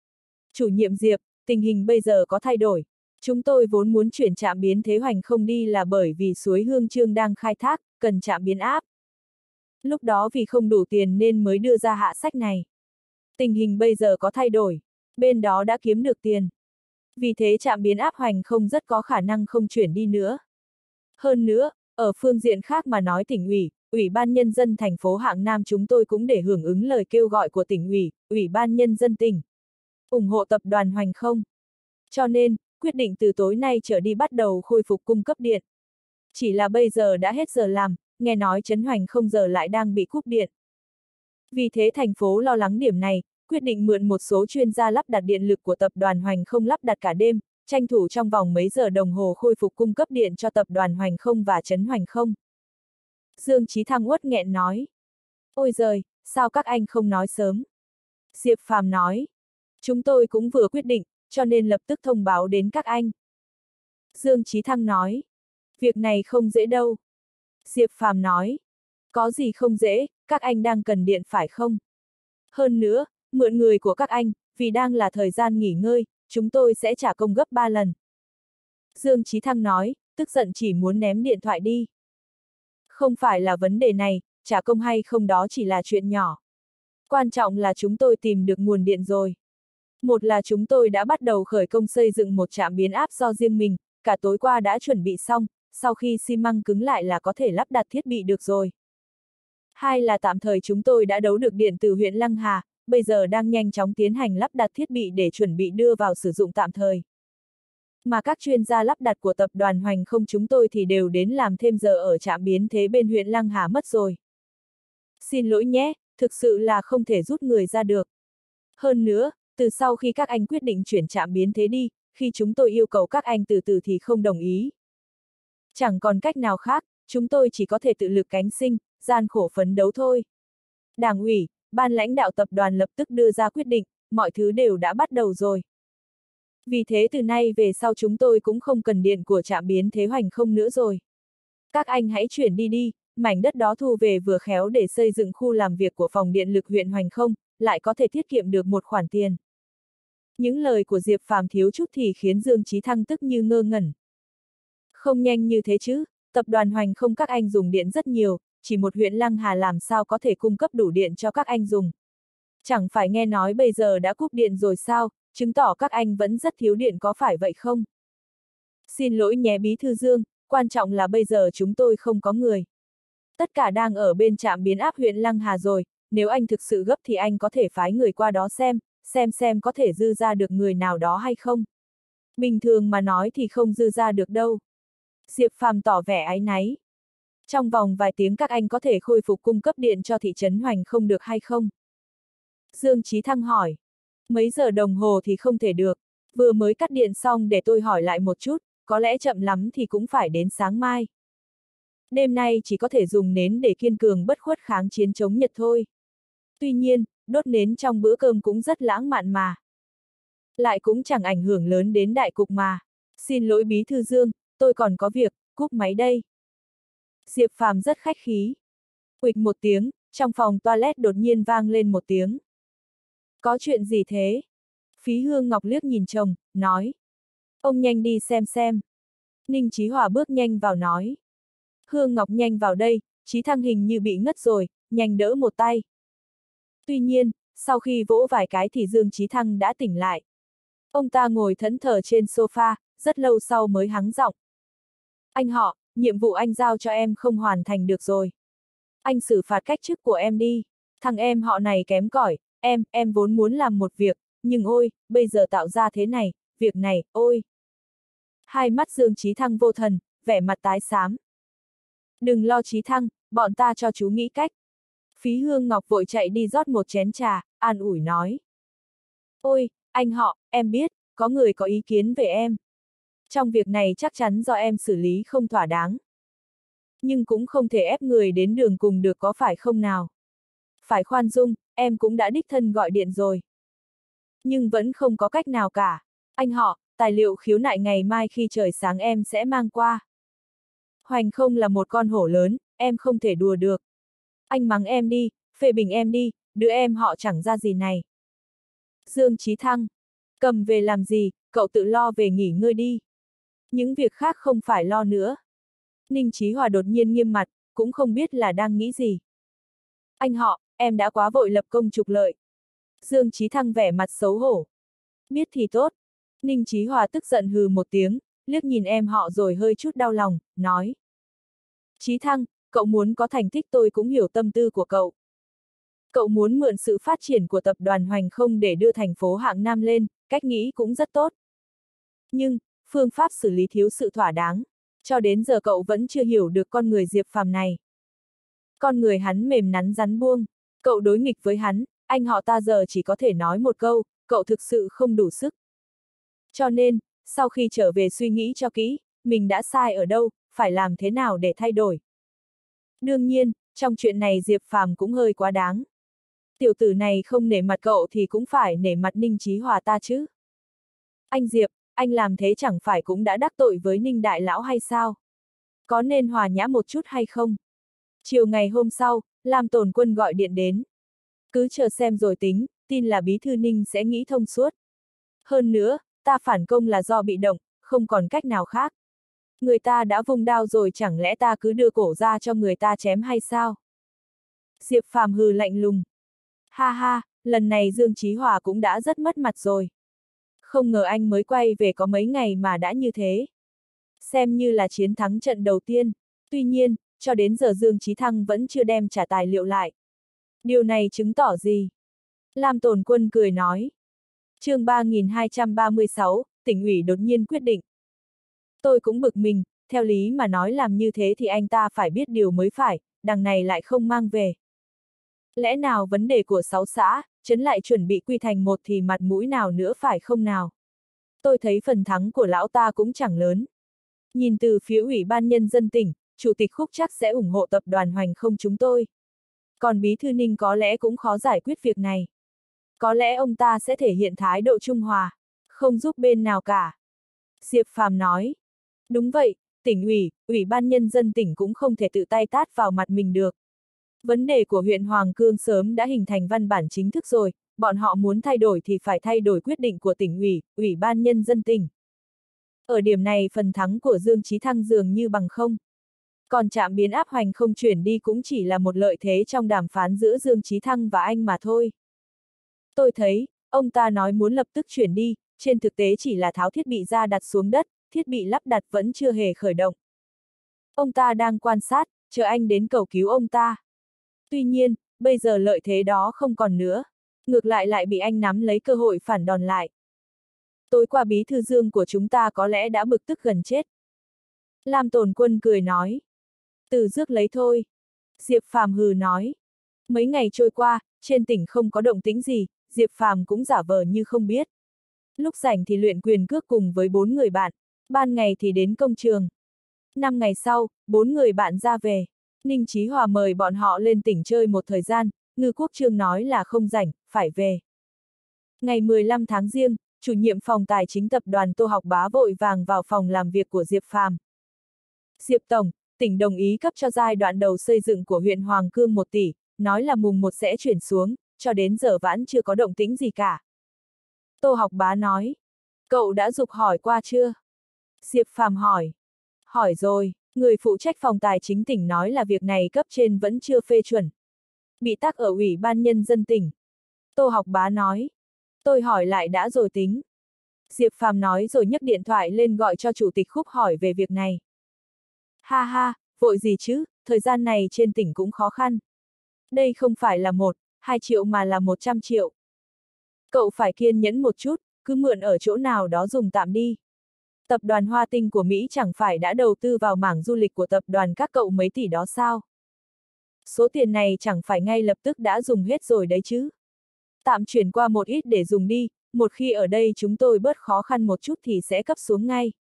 Chủ nhiệm Diệp, tình hình bây giờ có thay đổi. Chúng tôi vốn muốn chuyển trạm biến thế Hoành không đi là bởi vì suối Hương Trương đang khai thác, cần trạm biến áp. Lúc đó vì không đủ tiền nên mới đưa ra hạ sách này. Tình hình bây giờ có thay đổi, bên đó đã kiếm được tiền. Vì thế trạm biến áp Hoành không rất có khả năng không chuyển đi nữa. Hơn nữa, ở phương diện khác mà nói tỉnh ủy, Ủy ban Nhân dân thành phố Hạng Nam chúng tôi cũng để hưởng ứng lời kêu gọi của tỉnh ủy, Ủy ban Nhân dân tỉnh. Ủng hộ tập đoàn Hoành không. Cho nên, quyết định từ tối nay trở đi bắt đầu khôi phục cung cấp điện. Chỉ là bây giờ đã hết giờ làm, nghe nói trấn Hoành không giờ lại đang bị cúp điện. Vì thế thành phố lo lắng điểm này, quyết định mượn một số chuyên gia lắp đặt điện lực của tập đoàn Hoành không lắp đặt cả đêm, tranh thủ trong vòng mấy giờ đồng hồ khôi phục cung cấp điện cho tập đoàn Hoành không và trấn Hoành không. Dương Chí Thăng uất nghẹn nói. Ôi giời, sao các anh không nói sớm? Diệp Phàm nói. Chúng tôi cũng vừa quyết định, cho nên lập tức thông báo đến các anh. Dương Chí Thăng nói. Việc này không dễ đâu. Diệp Phàm nói. Có gì không dễ, các anh đang cần điện phải không? Hơn nữa, mượn người của các anh, vì đang là thời gian nghỉ ngơi, chúng tôi sẽ trả công gấp 3 lần. Dương Chí Thăng nói, tức giận chỉ muốn ném điện thoại đi. Không phải là vấn đề này, trả công hay không đó chỉ là chuyện nhỏ. Quan trọng là chúng tôi tìm được nguồn điện rồi. Một là chúng tôi đã bắt đầu khởi công xây dựng một trạm biến áp do riêng mình, cả tối qua đã chuẩn bị xong, sau khi xi măng cứng lại là có thể lắp đặt thiết bị được rồi. Hai là tạm thời chúng tôi đã đấu được điện từ huyện Lăng Hà, bây giờ đang nhanh chóng tiến hành lắp đặt thiết bị để chuẩn bị đưa vào sử dụng tạm thời. Mà các chuyên gia lắp đặt của tập đoàn Hoành không chúng tôi thì đều đến làm thêm giờ ở trạm biến thế bên huyện Lăng Hà mất rồi. Xin lỗi nhé, thực sự là không thể rút người ra được. Hơn nữa, từ sau khi các anh quyết định chuyển trạm biến thế đi, khi chúng tôi yêu cầu các anh từ từ thì không đồng ý. Chẳng còn cách nào khác, chúng tôi chỉ có thể tự lực cánh sinh, gian khổ phấn đấu thôi. Đảng ủy, ban lãnh đạo tập đoàn lập tức đưa ra quyết định, mọi thứ đều đã bắt đầu rồi. Vì thế từ nay về sau chúng tôi cũng không cần điện của trạm biến thế Hoành không nữa rồi. Các anh hãy chuyển đi đi, mảnh đất đó thu về vừa khéo để xây dựng khu làm việc của phòng điện lực huyện Hoành không, lại có thể tiết kiệm được một khoản tiền. Những lời của Diệp Phàm thiếu chút thì khiến Dương Chí Thăng tức như ngơ ngẩn. Không nhanh như thế chứ, tập đoàn Hoành Không các anh dùng điện rất nhiều, chỉ một huyện Lăng Hà làm sao có thể cung cấp đủ điện cho các anh dùng. Chẳng phải nghe nói bây giờ đã cúp điện rồi sao, chứng tỏ các anh vẫn rất thiếu điện có phải vậy không? Xin lỗi nhé Bí thư Dương, quan trọng là bây giờ chúng tôi không có người. Tất cả đang ở bên trạm biến áp huyện Lăng Hà rồi, nếu anh thực sự gấp thì anh có thể phái người qua đó xem có thể dư ra được người nào đó hay không. Bình thường mà nói thì không dư ra được đâu. Diệp Phàm tỏ vẻ áy náy. Trong vòng vài tiếng các anh có thể khôi phục cung cấp điện cho thị trấn Hoành Không được hay không? Dương Chí Thăng hỏi. Mấy giờ đồng hồ thì không thể được, vừa mới cắt điện xong để tôi hỏi lại một chút, có lẽ chậm lắm thì cũng phải đến sáng mai. Đêm nay chỉ có thể dùng nến để kiên cường bất khuất kháng chiến chống Nhật thôi. Tuy nhiên, đốt nến trong bữa cơm cũng rất lãng mạn mà. Lại cũng chẳng ảnh hưởng lớn đến đại cục mà. Xin lỗi Bí thư Dương, tôi còn có việc, cúp máy đây. Diệp Phàm rất khách khí. Uịch một tiếng, trong phòng toilet đột nhiên vang lên một tiếng. Có chuyện gì thế? Phí Hương Ngọc liếc nhìn chồng, nói. Ông nhanh đi xem. Ninh Chí Hòa bước nhanh vào nói. Hương Ngọc nhanh vào đây, Chí Thăng hình như bị ngất rồi, nhanh đỡ một tay. Tuy nhiên, sau khi vỗ vài cái thì Dương Chí Thăng đã tỉnh lại. Ông ta ngồi thẫn thờ trên sofa, rất lâu sau mới hắng giọng. Anh họ, nhiệm vụ anh giao cho em không hoàn thành được rồi. Anh xử phạt cách chức của em đi. Thằng em họ này kém cỏi, em vốn muốn làm một việc, nhưng ôi, bây giờ tạo ra thế này, việc này, ôi. Hai mắt Dương Chí Thăng vô thần, vẻ mặt tái xám. Đừng lo Chí Thăng, bọn ta cho chú nghĩ cách. Phí Hương Ngọc vội chạy đi rót một chén trà, an ủi nói. Ôi, anh họ, em biết, có người có ý kiến về em. Trong việc này chắc chắn do em xử lý không thỏa đáng. Nhưng cũng không thể ép người đến đường cùng được có phải không nào. Phải khoan dung, em cũng đã đích thân gọi điện rồi. Nhưng vẫn không có cách nào cả. Anh họ, tài liệu khiếu nại ngày mai khi trời sáng em sẽ mang qua. Hoành Không là một con hổ lớn, em không thể đùa được. Anh mắng em đi, phê bình em đi, đứa em họ chẳng ra gì này. Dương Chí Thăng, cầm về làm gì, cậu tự lo về nghỉ ngơi đi. Những việc khác không phải lo nữa. Ninh Chí Hòa đột nhiên nghiêm mặt, cũng không biết là đang nghĩ gì. Anh họ, em đã quá vội lập công trục lợi. Dương Chí Thăng vẻ mặt xấu hổ. Biết thì tốt. Ninh Chí Hòa tức giận hừ một tiếng, liếc nhìn em họ rồi hơi chút đau lòng, nói. Chí Thăng, cậu muốn có thành tích tôi cũng hiểu tâm tư của cậu. Cậu muốn mượn sự phát triển của tập đoàn Hoành Không để đưa thành phố hạng Nam lên, cách nghĩ cũng rất tốt. Nhưng, phương pháp xử lý thiếu sự thỏa đáng. Cho đến giờ cậu vẫn chưa hiểu được con người Diệp Phàm này. Con người hắn mềm nắn rắn buông, cậu đối nghịch với hắn, anh họ ta giờ chỉ có thể nói một câu, cậu thực sự không đủ sức. Cho nên, sau khi trở về suy nghĩ cho kỹ, mình đã sai ở đâu, phải làm thế nào để thay đổi. Đương nhiên, trong chuyện này Diệp Phàm cũng hơi quá đáng. Tiểu tử này không nể mặt cậu thì cũng phải nể mặt Ninh Chí Hòa ta chứ. Anh Diệp, anh làm thế chẳng phải cũng đã đắc tội với Ninh Đại Lão hay sao? Có nên hòa nhã một chút hay không? Chiều ngày hôm sau, Lam Tồn Quân gọi điện đến. Cứ chờ xem rồi tính, tin là Bí thư Ninh sẽ nghĩ thông suốt. Hơn nữa, ta phản công là do bị động, không còn cách nào khác. Người ta đã vung đao rồi chẳng lẽ ta cứ đưa cổ ra cho người ta chém hay sao? Diệp Phàm hừ lạnh lùng. Ha ha, lần này Dương Chí Hòa cũng đã rất mất mặt rồi. Không ngờ anh mới quay về có mấy ngày mà đã như thế. Xem như là chiến thắng trận đầu tiên. Tuy nhiên, cho đến giờ Dương Chí Thăng vẫn chưa đem trả tài liệu lại. Điều này chứng tỏ gì? Lam Tồn Quân cười nói. Chương 3236, tỉnh ủy đột nhiên quyết định. Tôi cũng bực mình, theo lý mà nói làm như thế thì anh ta phải biết điều mới phải, đằng này lại không mang về. Lẽ nào vấn đề của 6 xã, trấn lại chuẩn bị quy thành một thì mặt mũi nào nữa phải không nào? Tôi thấy phần thắng của lão ta cũng chẳng lớn. Nhìn từ phía Ủy ban Nhân dân tỉnh, Chủ tịch Khúc chắc sẽ ủng hộ tập đoàn Hoành Không chúng tôi. Còn Bí thư Ninh có lẽ cũng khó giải quyết việc này. Có lẽ ông ta sẽ thể hiện thái độ trung hòa, không giúp bên nào cả. Diệp Phàm nói. Đúng vậy, tỉnh ủy, Ủy ban Nhân dân tỉnh cũng không thể tự tay tát vào mặt mình được. Vấn đề của huyện Hoàng Cương sớm đã hình thành văn bản chính thức rồi, bọn họ muốn thay đổi thì phải thay đổi quyết định của tỉnh ủy, Ủy ban Nhân dân tỉnh. Ở điểm này phần thắng của Dương Chí Thăng dường như bằng không. Còn trạm biến áp hoành không chuyển đi cũng chỉ là một lợi thế trong đàm phán giữa Dương Chí Thăng và anh mà thôi. Tôi thấy, ông ta nói muốn lập tức chuyển đi, trên thực tế chỉ là tháo thiết bị ra đặt xuống đất, thiết bị lắp đặt vẫn chưa hề khởi động. Ông ta đang quan sát, chờ anh đến cầu cứu ông ta. Tuy nhiên, bây giờ lợi thế đó không còn nữa. Ngược lại bị anh nắm lấy cơ hội phản đòn lại. Tối qua bí thư Dương của chúng ta có lẽ đã bực tức gần chết. Lam Tồn Quân cười nói. Từ rước lấy thôi. Diệp Phàm hừ nói. Mấy ngày trôi qua, trên tỉnh không có động tĩnh gì, Diệp Phàm cũng giả vờ như không biết. Lúc rảnh thì luyện quyền cước cùng với 4 người bạn, ban ngày thì đến công trường. 5 ngày sau, 4 người bạn ra về. Ninh Chí Hòa mời bọn họ lên tỉnh chơi một thời gian, Ngư Quốc Trương nói là không rảnh, phải về. Ngày 15 tháng Giêng, chủ nhiệm phòng tài chính tập đoàn Tô Học Bá vội vàng vào phòng làm việc của Diệp Phàm. Diệp Tổng, tỉnh đồng ý cấp cho giai đoạn đầu xây dựng của huyện Hoàng Cương 1 tỷ, nói là mùng 1 sẽ chuyển xuống, cho đến giờ vẫn chưa có động tĩnh gì cả. Tô Học Bá nói. Cậu đã giục hỏi qua chưa? Diệp Phàm hỏi. Hỏi rồi, người phụ trách phòng tài chính tỉnh nói là việc này cấp trên vẫn chưa phê chuẩn. Bị tắc ở Ủy ban Nhân dân tỉnh. Tô Học Bá nói. Tôi hỏi lại đã rồi tính. Diệp Phàm nói rồi nhấc điện thoại lên gọi cho chủ tịch Khúc hỏi về việc này. Ha ha, vội gì chứ, thời gian này trên tỉnh cũng khó khăn. Đây không phải là 1-2 triệu mà là 100 triệu. Cậu phải kiên nhẫn một chút, cứ mượn ở chỗ nào đó dùng tạm đi. Tập đoàn Hoa Tinh của Mỹ chẳng phải đã đầu tư vào mảng du lịch của tập đoàn các cậu mấy tỷ đó sao? Số tiền này chẳng phải ngay lập tức đã dùng hết rồi đấy chứ. Tạm chuyển qua một ít để dùng đi, một khi ở đây chúng tôi bớt khó khăn một chút thì sẽ cấp xuống ngay.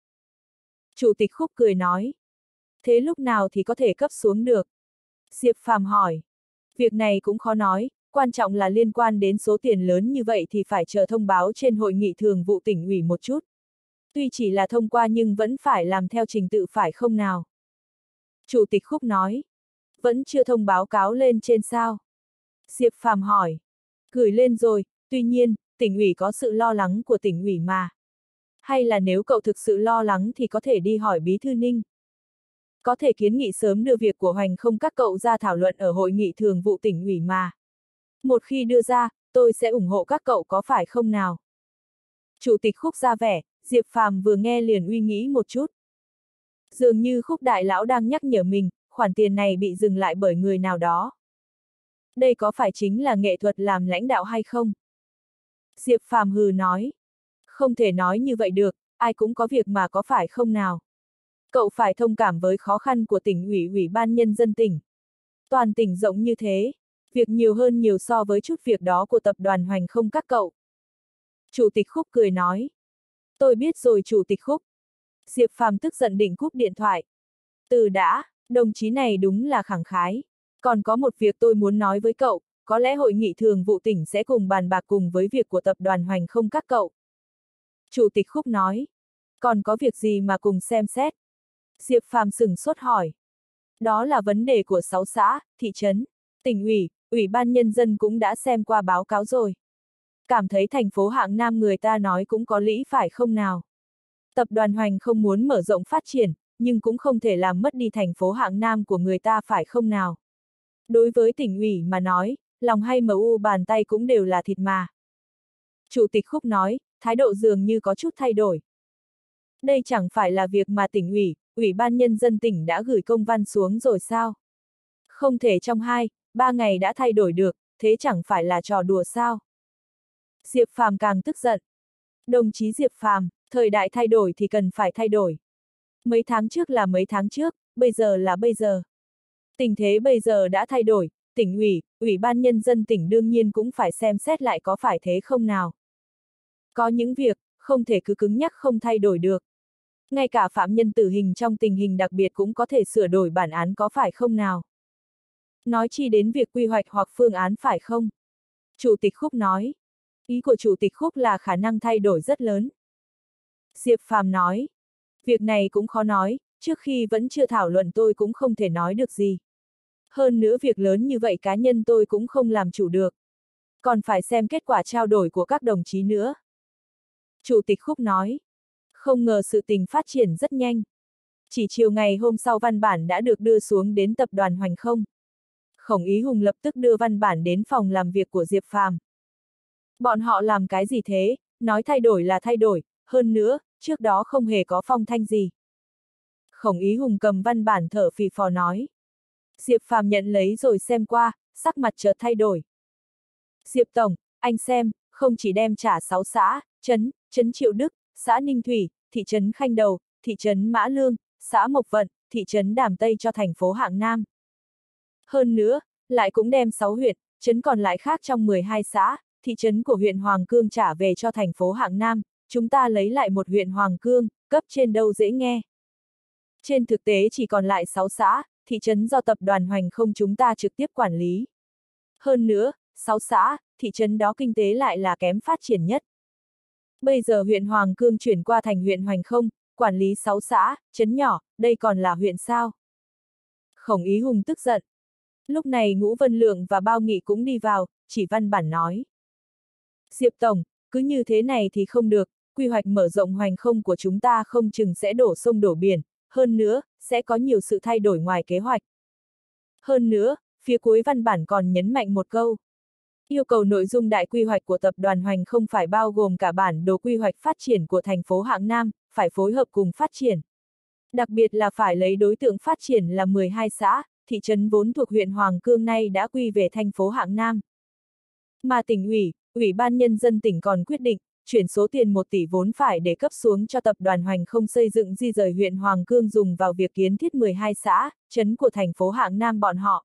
Chủ tịch Khúc cười nói. Thế lúc nào thì có thể cấp xuống được? Diệp Phàm hỏi. Việc này cũng khó nói, quan trọng là liên quan đến số tiền lớn như vậy thì phải chờ thông báo trên hội nghị thường vụ tỉnh ủy một chút. Tuy chỉ là thông qua nhưng vẫn phải làm theo trình tự phải không nào? Chủ tịch Khúc nói. Vẫn chưa thông báo cáo lên trên sao? Diệp Phàm hỏi. Gửi lên rồi, tuy nhiên, tỉnh ủy có sự lo lắng của tỉnh ủy mà. Hay là nếu cậu thực sự lo lắng thì có thể đi hỏi Bí thư Ninh. Có thể kiến nghị sớm đưa việc của Hoành không các cậu ra thảo luận ở hội nghị thường vụ tỉnh ủy mà. Một khi đưa ra, tôi sẽ ủng hộ các cậu có phải không nào? Chủ tịch Khúc ra vẻ, Diệp Phàm vừa nghe liền uy nghĩ một chút. Dường như Khúc đại lão đang nhắc nhở mình, khoản tiền này bị dừng lại bởi người nào đó. Đây có phải chính là nghệ thuật làm lãnh đạo hay không? Diệp Phàm hừ nói. Không thể nói như vậy được, ai cũng có việc mà có phải không nào? Cậu phải thông cảm với khó khăn của tỉnh ủy, Ủy ban Nhân dân tỉnh. Toàn tỉnh rộng như thế, việc nhiều hơn nhiều so với chút việc đó của tập đoàn Hoành không các cậu. Chủ tịch Khúc cười nói. Tôi biết rồi Chủ tịch Khúc. Diệp Phàm tức giận định cúp điện thoại. Từ đã, đồng chí này đúng là khẳng khái. Còn có một việc tôi muốn nói với cậu, có lẽ hội nghị thường vụ tỉnh sẽ cùng bàn bạc cùng với việc của tập đoàn Hoành không các cậu. Chủ tịch Khúc nói. Còn có việc gì mà cùng xem xét? Diệp Phàm sửng sốt hỏi. Đó là vấn đề của 6 xã, thị trấn, tỉnh ủy, Ủy ban Nhân dân cũng đã xem qua báo cáo rồi. Cảm thấy thành phố hạng Nam người ta nói cũng có lý phải không nào? Tập đoàn Hoành không muốn mở rộng phát triển, nhưng cũng không thể làm mất đi thành phố hạng Nam của người ta phải không nào? Đối với tỉnh ủy mà nói, lòng hay MU bàn tay cũng đều là thịt mà. Chủ tịch Khúc nói, thái độ dường như có chút thay đổi. Đây chẳng phải là việc mà tỉnh ủy, Ủy ban Nhân dân tỉnh đã gửi công văn xuống rồi sao? Không thể trong 2-3 ngày đã thay đổi được, thế chẳng phải là trò đùa sao? Diệp Phàm càng tức giận. Đồng chí Diệp Phàm, thời đại thay đổi thì cần phải thay đổi. Mấy tháng trước là mấy tháng trước, bây giờ là bây giờ. Tình thế bây giờ đã thay đổi, tỉnh ủy, Ủy ban Nhân dân tỉnh đương nhiên cũng phải xem xét lại có phải thế không nào. Có những việc, không thể cứ cứng nhắc không thay đổi được. Ngay cả phạm nhân tử hình trong tình hình đặc biệt cũng có thể sửa đổi bản án có phải không nào. Nói chi đến việc quy hoạch hoặc phương án phải không? Chủ tịch Khúc nói. Ý của Chủ tịch Khúc là khả năng thay đổi rất lớn. Diệp Phàm nói. Việc này cũng khó nói, trước khi vẫn chưa thảo luận tôi cũng không thể nói được gì. Hơn nữa việc lớn như vậy cá nhân tôi cũng không làm chủ được. Còn phải xem kết quả trao đổi của các đồng chí nữa. Chủ tịch Khúc nói. Không ngờ sự tình phát triển rất nhanh. Chỉ chiều ngày hôm sau văn bản đã được đưa xuống đến tập đoàn Hoành Không. Khổng Ý Hùng lập tức đưa văn bản đến phòng làm việc của Diệp Phàm. Bọn họ làm cái gì thế, nói thay đổi là thay đổi, hơn nữa, trước đó không hề có phong thanh gì. Khổng Ý Hùng cầm văn bản thở phì phò nói. Diệp Phàm nhận lấy rồi xem qua, sắc mặt chợt thay đổi. Diệp Tổng, anh xem, không chỉ đem trả 6 xã, trấn Triệu Đức, xã Ninh Thủy, thị trấn Khanh Đầu, thị trấn Mã Lương, xã Mộc Vận, thị trấn Đàm Tây cho thành phố Hạng Nam. Hơn nữa, lại cũng đem 6 huyện, trấn còn lại khác trong 12 xã, thị trấn của huyện Hoàng Cương trả về cho thành phố Hạng Nam, chúng ta lấy lại một huyện Hoàng Cương, cấp trên đâu dễ nghe. Trên thực tế chỉ còn lại 6 xã, thị trấn do tập đoàn Hoành Không chúng ta trực tiếp quản lý. Hơn nữa, 6 xã, thị trấn đó kinh tế lại là kém phát triển nhất. Bây giờ huyện Hoàng Cương chuyển qua thành huyện Hoành Không, quản lý 6 xã, trấn nhỏ, đây còn là huyện sao? Khổng Ý Hùng tức giận. Lúc này Ngũ Vân Lượng và Bao Nghị cũng đi vào, chỉ văn bản nói. Diệp Tổng, cứ như thế này thì không được, quy hoạch mở rộng Hoành Không của chúng ta không chừng sẽ đổ sông đổ biển, hơn nữa, sẽ có nhiều sự thay đổi ngoài kế hoạch. Hơn nữa, phía cuối văn bản còn nhấn mạnh một câu. Yêu cầu nội dung đại quy hoạch của tập đoàn Hoành Không phải bao gồm cả bản đồ quy hoạch phát triển của thành phố Hạng Nam, phải phối hợp cùng phát triển. Đặc biệt là phải lấy đối tượng phát triển là 12 xã, thị trấn vốn thuộc huyện Hoàng Cương nay đã quy về thành phố Hạng Nam. Mà tỉnh ủy, Ủy ban Nhân dân tỉnh còn quyết định, chuyển số tiền 1 tỷ vốn phải để cấp xuống cho tập đoàn Hoành Không xây dựng di rời huyện Hoàng Cương dùng vào việc kiến thiết 12 xã, trấn của thành phố Hạng Nam bọn họ.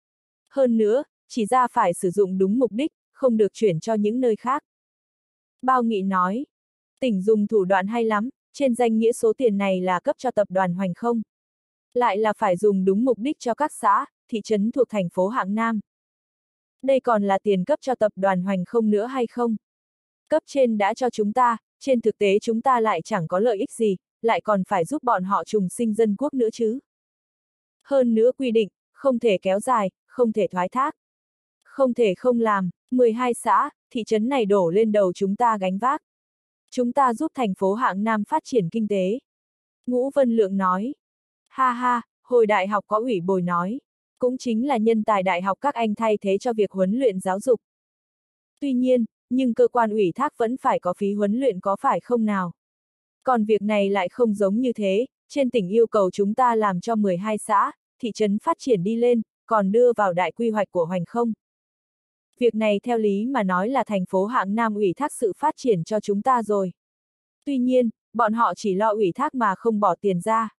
Hơn nữa, chỉ ra phải sử dụng đúng mục đích, không được chuyển cho những nơi khác. Bao Nghị nói, tỉnh dùng thủ đoạn hay lắm, trên danh nghĩa số tiền này là cấp cho tập đoàn Hoành Không. Lại là phải dùng đúng mục đích cho các xã, thị trấn thuộc thành phố Hạng Nam. Đây còn là tiền cấp cho tập đoàn Hoành Không nữa hay không? Cấp trên đã cho chúng ta, trên thực tế chúng ta lại chẳng có lợi ích gì, lại còn phải giúp bọn họ trùng sinh dân quốc nữa chứ. Hơn nữa quy định, không thể kéo dài, không thể thoái thác. Không thể không làm, 12 xã, thị trấn này đổ lên đầu chúng ta gánh vác. Chúng ta giúp thành phố Hạng Nam phát triển kinh tế. Ngũ Vân Lượng nói. Ha ha, hồi đại học có ủy bồi nói. Cũng chính là nhân tài đại học các anh thay thế cho việc huấn luyện giáo dục. Tuy nhiên, nhưng cơ quan ủy thác vẫn phải có phí huấn luyện có phải không nào? Còn việc này lại không giống như thế, trên tỉnh yêu cầu chúng ta làm cho 12 xã, thị trấn phát triển đi lên, còn đưa vào đại quy hoạch của Hoành Không. Việc này theo lý mà nói là thành phố Hạng Nam ủy thác sự phát triển cho chúng ta rồi. Tuy nhiên, bọn họ chỉ lo ủy thác mà không bỏ tiền ra.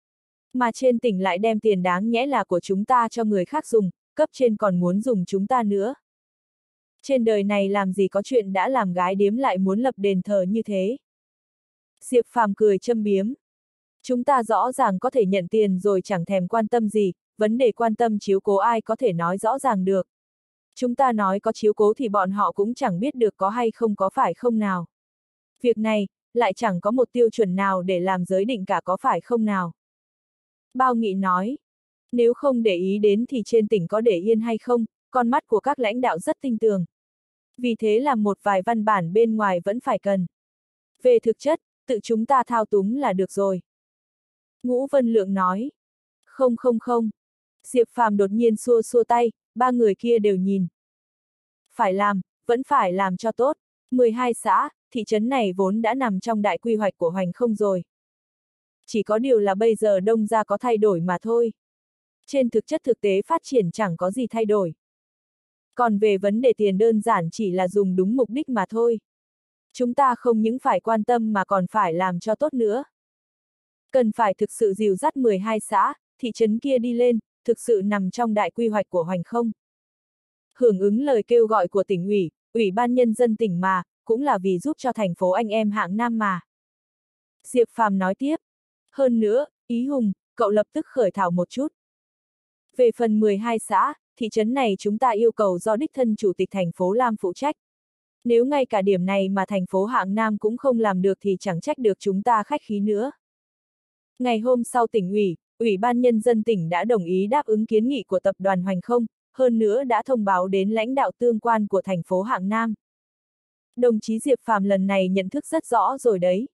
Mà trên tỉnh lại đem tiền đáng nhẽ là của chúng ta cho người khác dùng, cấp trên còn muốn dùng chúng ta nữa. Trên đời này làm gì có chuyện đã làm gái điếm lại muốn lập đền thờ như thế. Diệp Phàm cười châm biếm. Chúng ta rõ ràng có thể nhận tiền rồi chẳng thèm quan tâm gì, vấn đề quan tâm chiếu cố ai có thể nói rõ ràng được. Chúng ta nói có chiếu cố thì bọn họ cũng chẳng biết được có hay không có phải không nào. Việc này, lại chẳng có một tiêu chuẩn nào để làm giới định cả có phải không nào. Bao Nghị nói, nếu không để ý đến thì trên tỉnh có để yên hay không, con mắt của các lãnh đạo rất tinh tường. Vì thế là một vài văn bản bên ngoài vẫn phải cần. Về thực chất, tự chúng ta thao túng là được rồi. Ngũ Vân Lượng nói, không. Diệp Phàm đột nhiên xua xua tay, ba người kia đều nhìn. Phải làm, vẫn phải làm cho tốt. 12 xã, thị trấn này vốn đã nằm trong đại quy hoạch của Hoành Không rồi. Chỉ có điều là bây giờ đông ra có thay đổi mà thôi. Trên thực chất thực tế phát triển chẳng có gì thay đổi. Còn về vấn đề tiền đơn giản chỉ là dùng đúng mục đích mà thôi. Chúng ta không những phải quan tâm mà còn phải làm cho tốt nữa. Cần phải thực sự dìu dắt 12 xã, thị trấn kia đi lên, thực sự nằm trong đại quy hoạch của Hoành Không. Hưởng ứng lời kêu gọi của tỉnh ủy, Ủy ban Nhân dân tỉnh mà, cũng là vì giúp cho thành phố anh em Hạng Nam mà. Diệp Phàm nói tiếp. Hơn nữa, Ý Hùng, cậu lập tức khởi thảo một chút. Về phần 12 xã, thị trấn này chúng ta yêu cầu do đích thân chủ tịch thành phố Lam phụ trách. Nếu ngay cả điểm này mà thành phố Hạng Nam cũng không làm được thì chẳng trách được chúng ta khách khí nữa. Ngày hôm sau tỉnh ủy, Ủy ban Nhân dân tỉnh đã đồng ý đáp ứng kiến nghị của tập đoàn Hoành Không, hơn nữa đã thông báo đến lãnh đạo tương quan của thành phố Hạng Nam. Đồng chí Diệp Phàm lần này nhận thức rất rõ rồi đấy.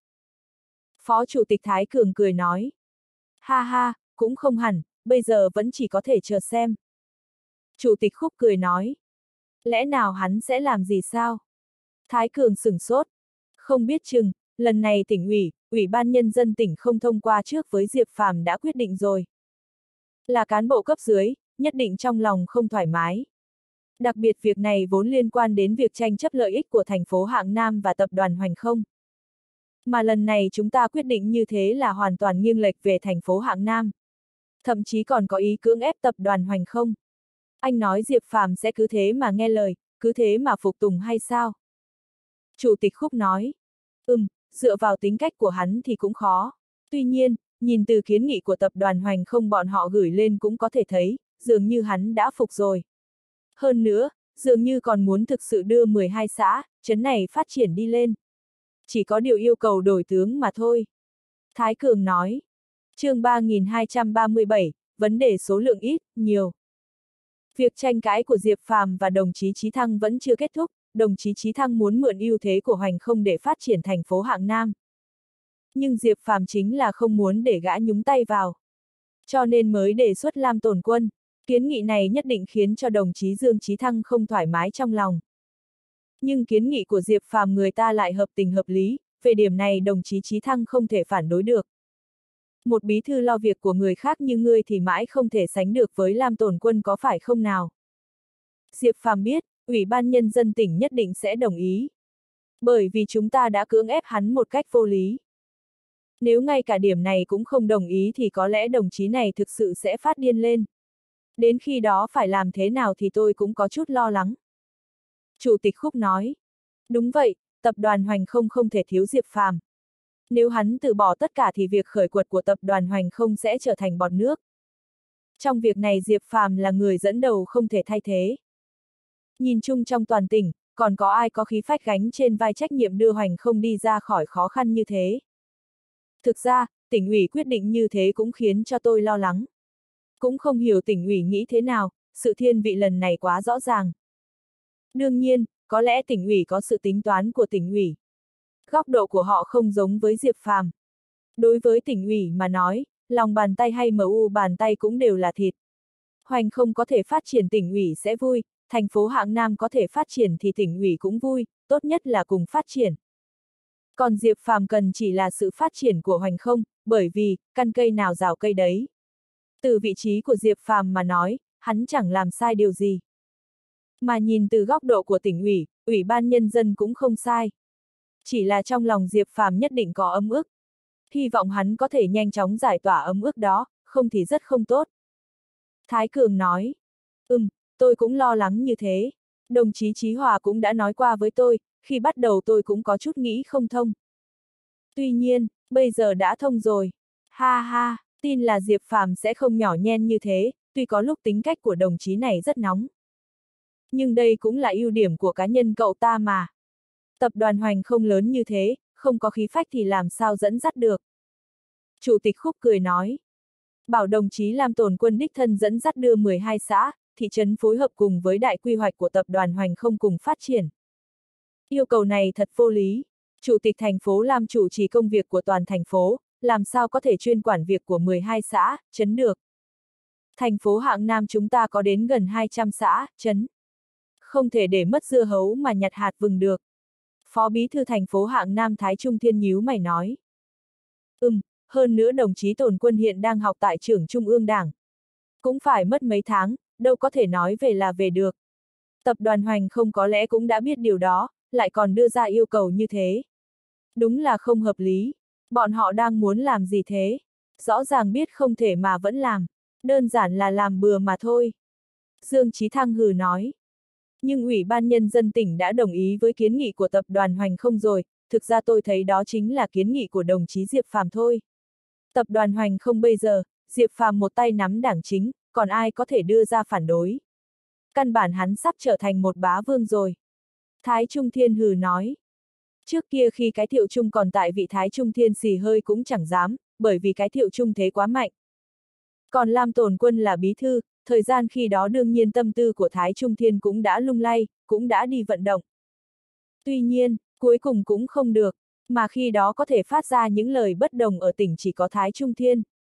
Phó Chủ tịch Thái Cường cười nói. Ha ha, cũng không hẳn, bây giờ vẫn chỉ có thể chờ xem. Chủ tịch Khúc cười nói. Lẽ nào hắn sẽ làm gì sao? Thái Cường sửng sốt. Không biết chừng, lần này tỉnh ủy, Ủy ban Nhân dân tỉnh không thông qua trước với Diệp Phàm đã quyết định rồi. Là cán bộ cấp dưới, nhất định trong lòng không thoải mái. Đặc biệt việc này vốn liên quan đến việc tranh chấp lợi ích của thành phố Hạng Nam và tập đoàn Hoành Không. Mà lần này chúng ta quyết định như thế là hoàn toàn nghiêng lệch về thành phố Hạng Nam. Thậm chí còn có ý cưỡng ép tập đoàn Hoành Không. Anh nói Diệp Phàm sẽ cứ thế mà nghe lời, cứ thế mà phục tùng hay sao? Chủ tịch Khúc nói. Dựa vào tính cách của hắn thì cũng khó. Tuy nhiên, nhìn từ kiến nghị của tập đoàn Hoành Không bọn họ gửi lên cũng có thể thấy, dường như hắn đã phục rồi. Hơn nữa, dường như còn muốn thực sự đưa 12 xã, trấn này phát triển đi lên. Chỉ có điều yêu cầu đổi tướng mà thôi. Thái Cường nói. Chương 3237, vấn đề số lượng ít, nhiều. Việc tranh cãi của Diệp Phàm và đồng chí Chí Thăng vẫn chưa kết thúc, đồng chí Chí Thăng muốn mượn ưu thế của Hoành Không để phát triển thành phố Hạng Nam. Nhưng Diệp Phàm chính là không muốn để gã nhúng tay vào. Cho nên mới đề xuất Lam Tồn Quân. Kiến nghị này nhất định khiến cho đồng chí Dương Chí Thăng không thoải mái trong lòng. Nhưng kiến nghị của Diệp Phàm người ta lại hợp tình hợp lý, về điểm này đồng chí Chí Thăng không thể phản đối được. Một bí thư lo việc của người khác như ngươi thì mãi không thể sánh được với Lam Tồn Quân có phải không nào? Diệp Phàm biết, Ủy ban Nhân dân tỉnh nhất định sẽ đồng ý. Bởi vì chúng ta đã cưỡng ép hắn một cách vô lý. Nếu ngay cả điểm này cũng không đồng ý thì có lẽ đồng chí này thực sự sẽ phát điên lên. Đến khi đó phải làm thế nào thì tôi cũng có chút lo lắng. Chủ tịch Khúc nói. Đúng vậy, tập đoàn Hoành Không không thể thiếu Diệp Phàm. Nếu hắn từ bỏ tất cả thì việc khởi quật của tập đoàn Hoành Không sẽ trở thành bọt nước. Trong việc này Diệp Phàm là người dẫn đầu không thể thay thế. Nhìn chung trong toàn tỉnh, còn có ai có khí phách gánh trên vai trách nhiệm đưa Hoành Không đi ra khỏi khó khăn như thế. Thực ra, tỉnh ủy quyết định như thế cũng khiến cho tôi lo lắng. Cũng không hiểu tỉnh ủy nghĩ thế nào, sự thiên vị lần này quá rõ ràng. Đương nhiên, có lẽ tỉnh ủy có sự tính toán của tỉnh ủy. Góc độ của họ không giống với Diệp Phàm. Đối với tỉnh ủy mà nói, lòng bàn tay hay mu bàn tay cũng đều là thịt. Hoành Không có thể phát triển tỉnh ủy sẽ vui, thành phố Hạng Nam có thể phát triển thì tỉnh ủy cũng vui, tốt nhất là cùng phát triển. Còn Diệp Phàm cần chỉ là sự phát triển của Hoành Không, bởi vì, căn cây nào rào cây đấy. Từ vị trí của Diệp Phàm mà nói, hắn chẳng làm sai điều gì. Mà nhìn từ góc độ của tỉnh ủy, Ủy ban Nhân dân cũng không sai. Chỉ là trong lòng Diệp Phàm nhất định có ấm ức. Hy vọng hắn có thể nhanh chóng giải tỏa ấm ức đó, không thì rất không tốt. Thái Cường nói. Tôi cũng lo lắng như thế. Đồng chí Chí Hòa cũng đã nói qua với tôi, khi bắt đầu tôi cũng có chút nghĩ không thông. Tuy nhiên, bây giờ đã thông rồi. Ha ha, tin là Diệp Phàm sẽ không nhỏ nhen như thế, tuy có lúc tính cách của đồng chí này rất nóng. Nhưng đây cũng là ưu điểm của cá nhân cậu ta mà. Tập đoàn Hoành Không lớn như thế, không có khí phách thì làm sao dẫn dắt được. Chủ tịch Khúc cười nói. Bảo đồng chí Lam Tồn Quân đích thân dẫn dắt đưa 12 xã, thị trấn phối hợp cùng với đại quy hoạch của tập đoàn Hoành Không cùng phát triển. Yêu cầu này thật vô lý. Chủ tịch thành phố Lam chủ trì công việc của toàn thành phố, làm sao có thể chuyên quản việc của 12 xã, trấn được. Thành phố Hạng Nam chúng ta có đến gần 200 xã, trấn. Không thể để mất dưa hấu mà nhặt hạt vừng được. Phó bí thư thành phố Hạng Nam Thái Trung Thiên nhíu mày nói. Hơn nữa đồng chí Tồn Quân hiện đang học tại trường Trung ương Đảng. Cũng phải mất mấy tháng, đâu có thể nói về là về được. Tập đoàn Hoành Không có lẽ cũng đã biết điều đó, lại còn đưa ra yêu cầu như thế. Đúng là không hợp lý. Bọn họ đang muốn làm gì thế? Rõ ràng biết không thể mà vẫn làm. Đơn giản là làm bừa mà thôi. Dương Chí Thăng hừ nói. Nhưng Ủy ban Nhân dân tỉnh đã đồng ý với kiến nghị của tập đoàn Hoành Không rồi, thực ra tôi thấy đó chính là kiến nghị của đồng chí Diệp Phàm thôi. Tập đoàn Hoành Không bây giờ, Diệp Phàm một tay nắm đảng chính, còn ai có thể đưa ra phản đối. Căn bản hắn sắp trở thành một bá vương rồi. Thái Trung Thiên hừ nói. Trước kia khi cái Thiệu Trung còn tại vị Thái Trung Thiên xì hơi cũng chẳng dám, bởi vì cái Thiệu Trung thế quá mạnh. Còn Lam Tồn Quân là bí thư, thời gian khi đó đương nhiên tâm tư của Thái Trung Thiên cũng đã lung lay, cũng đã đi vận động. Tuy nhiên, cuối cùng cũng không được, mà khi đó có thể phát ra những lời bất đồng ở tỉnh chỉ có Thái Trung Thiên.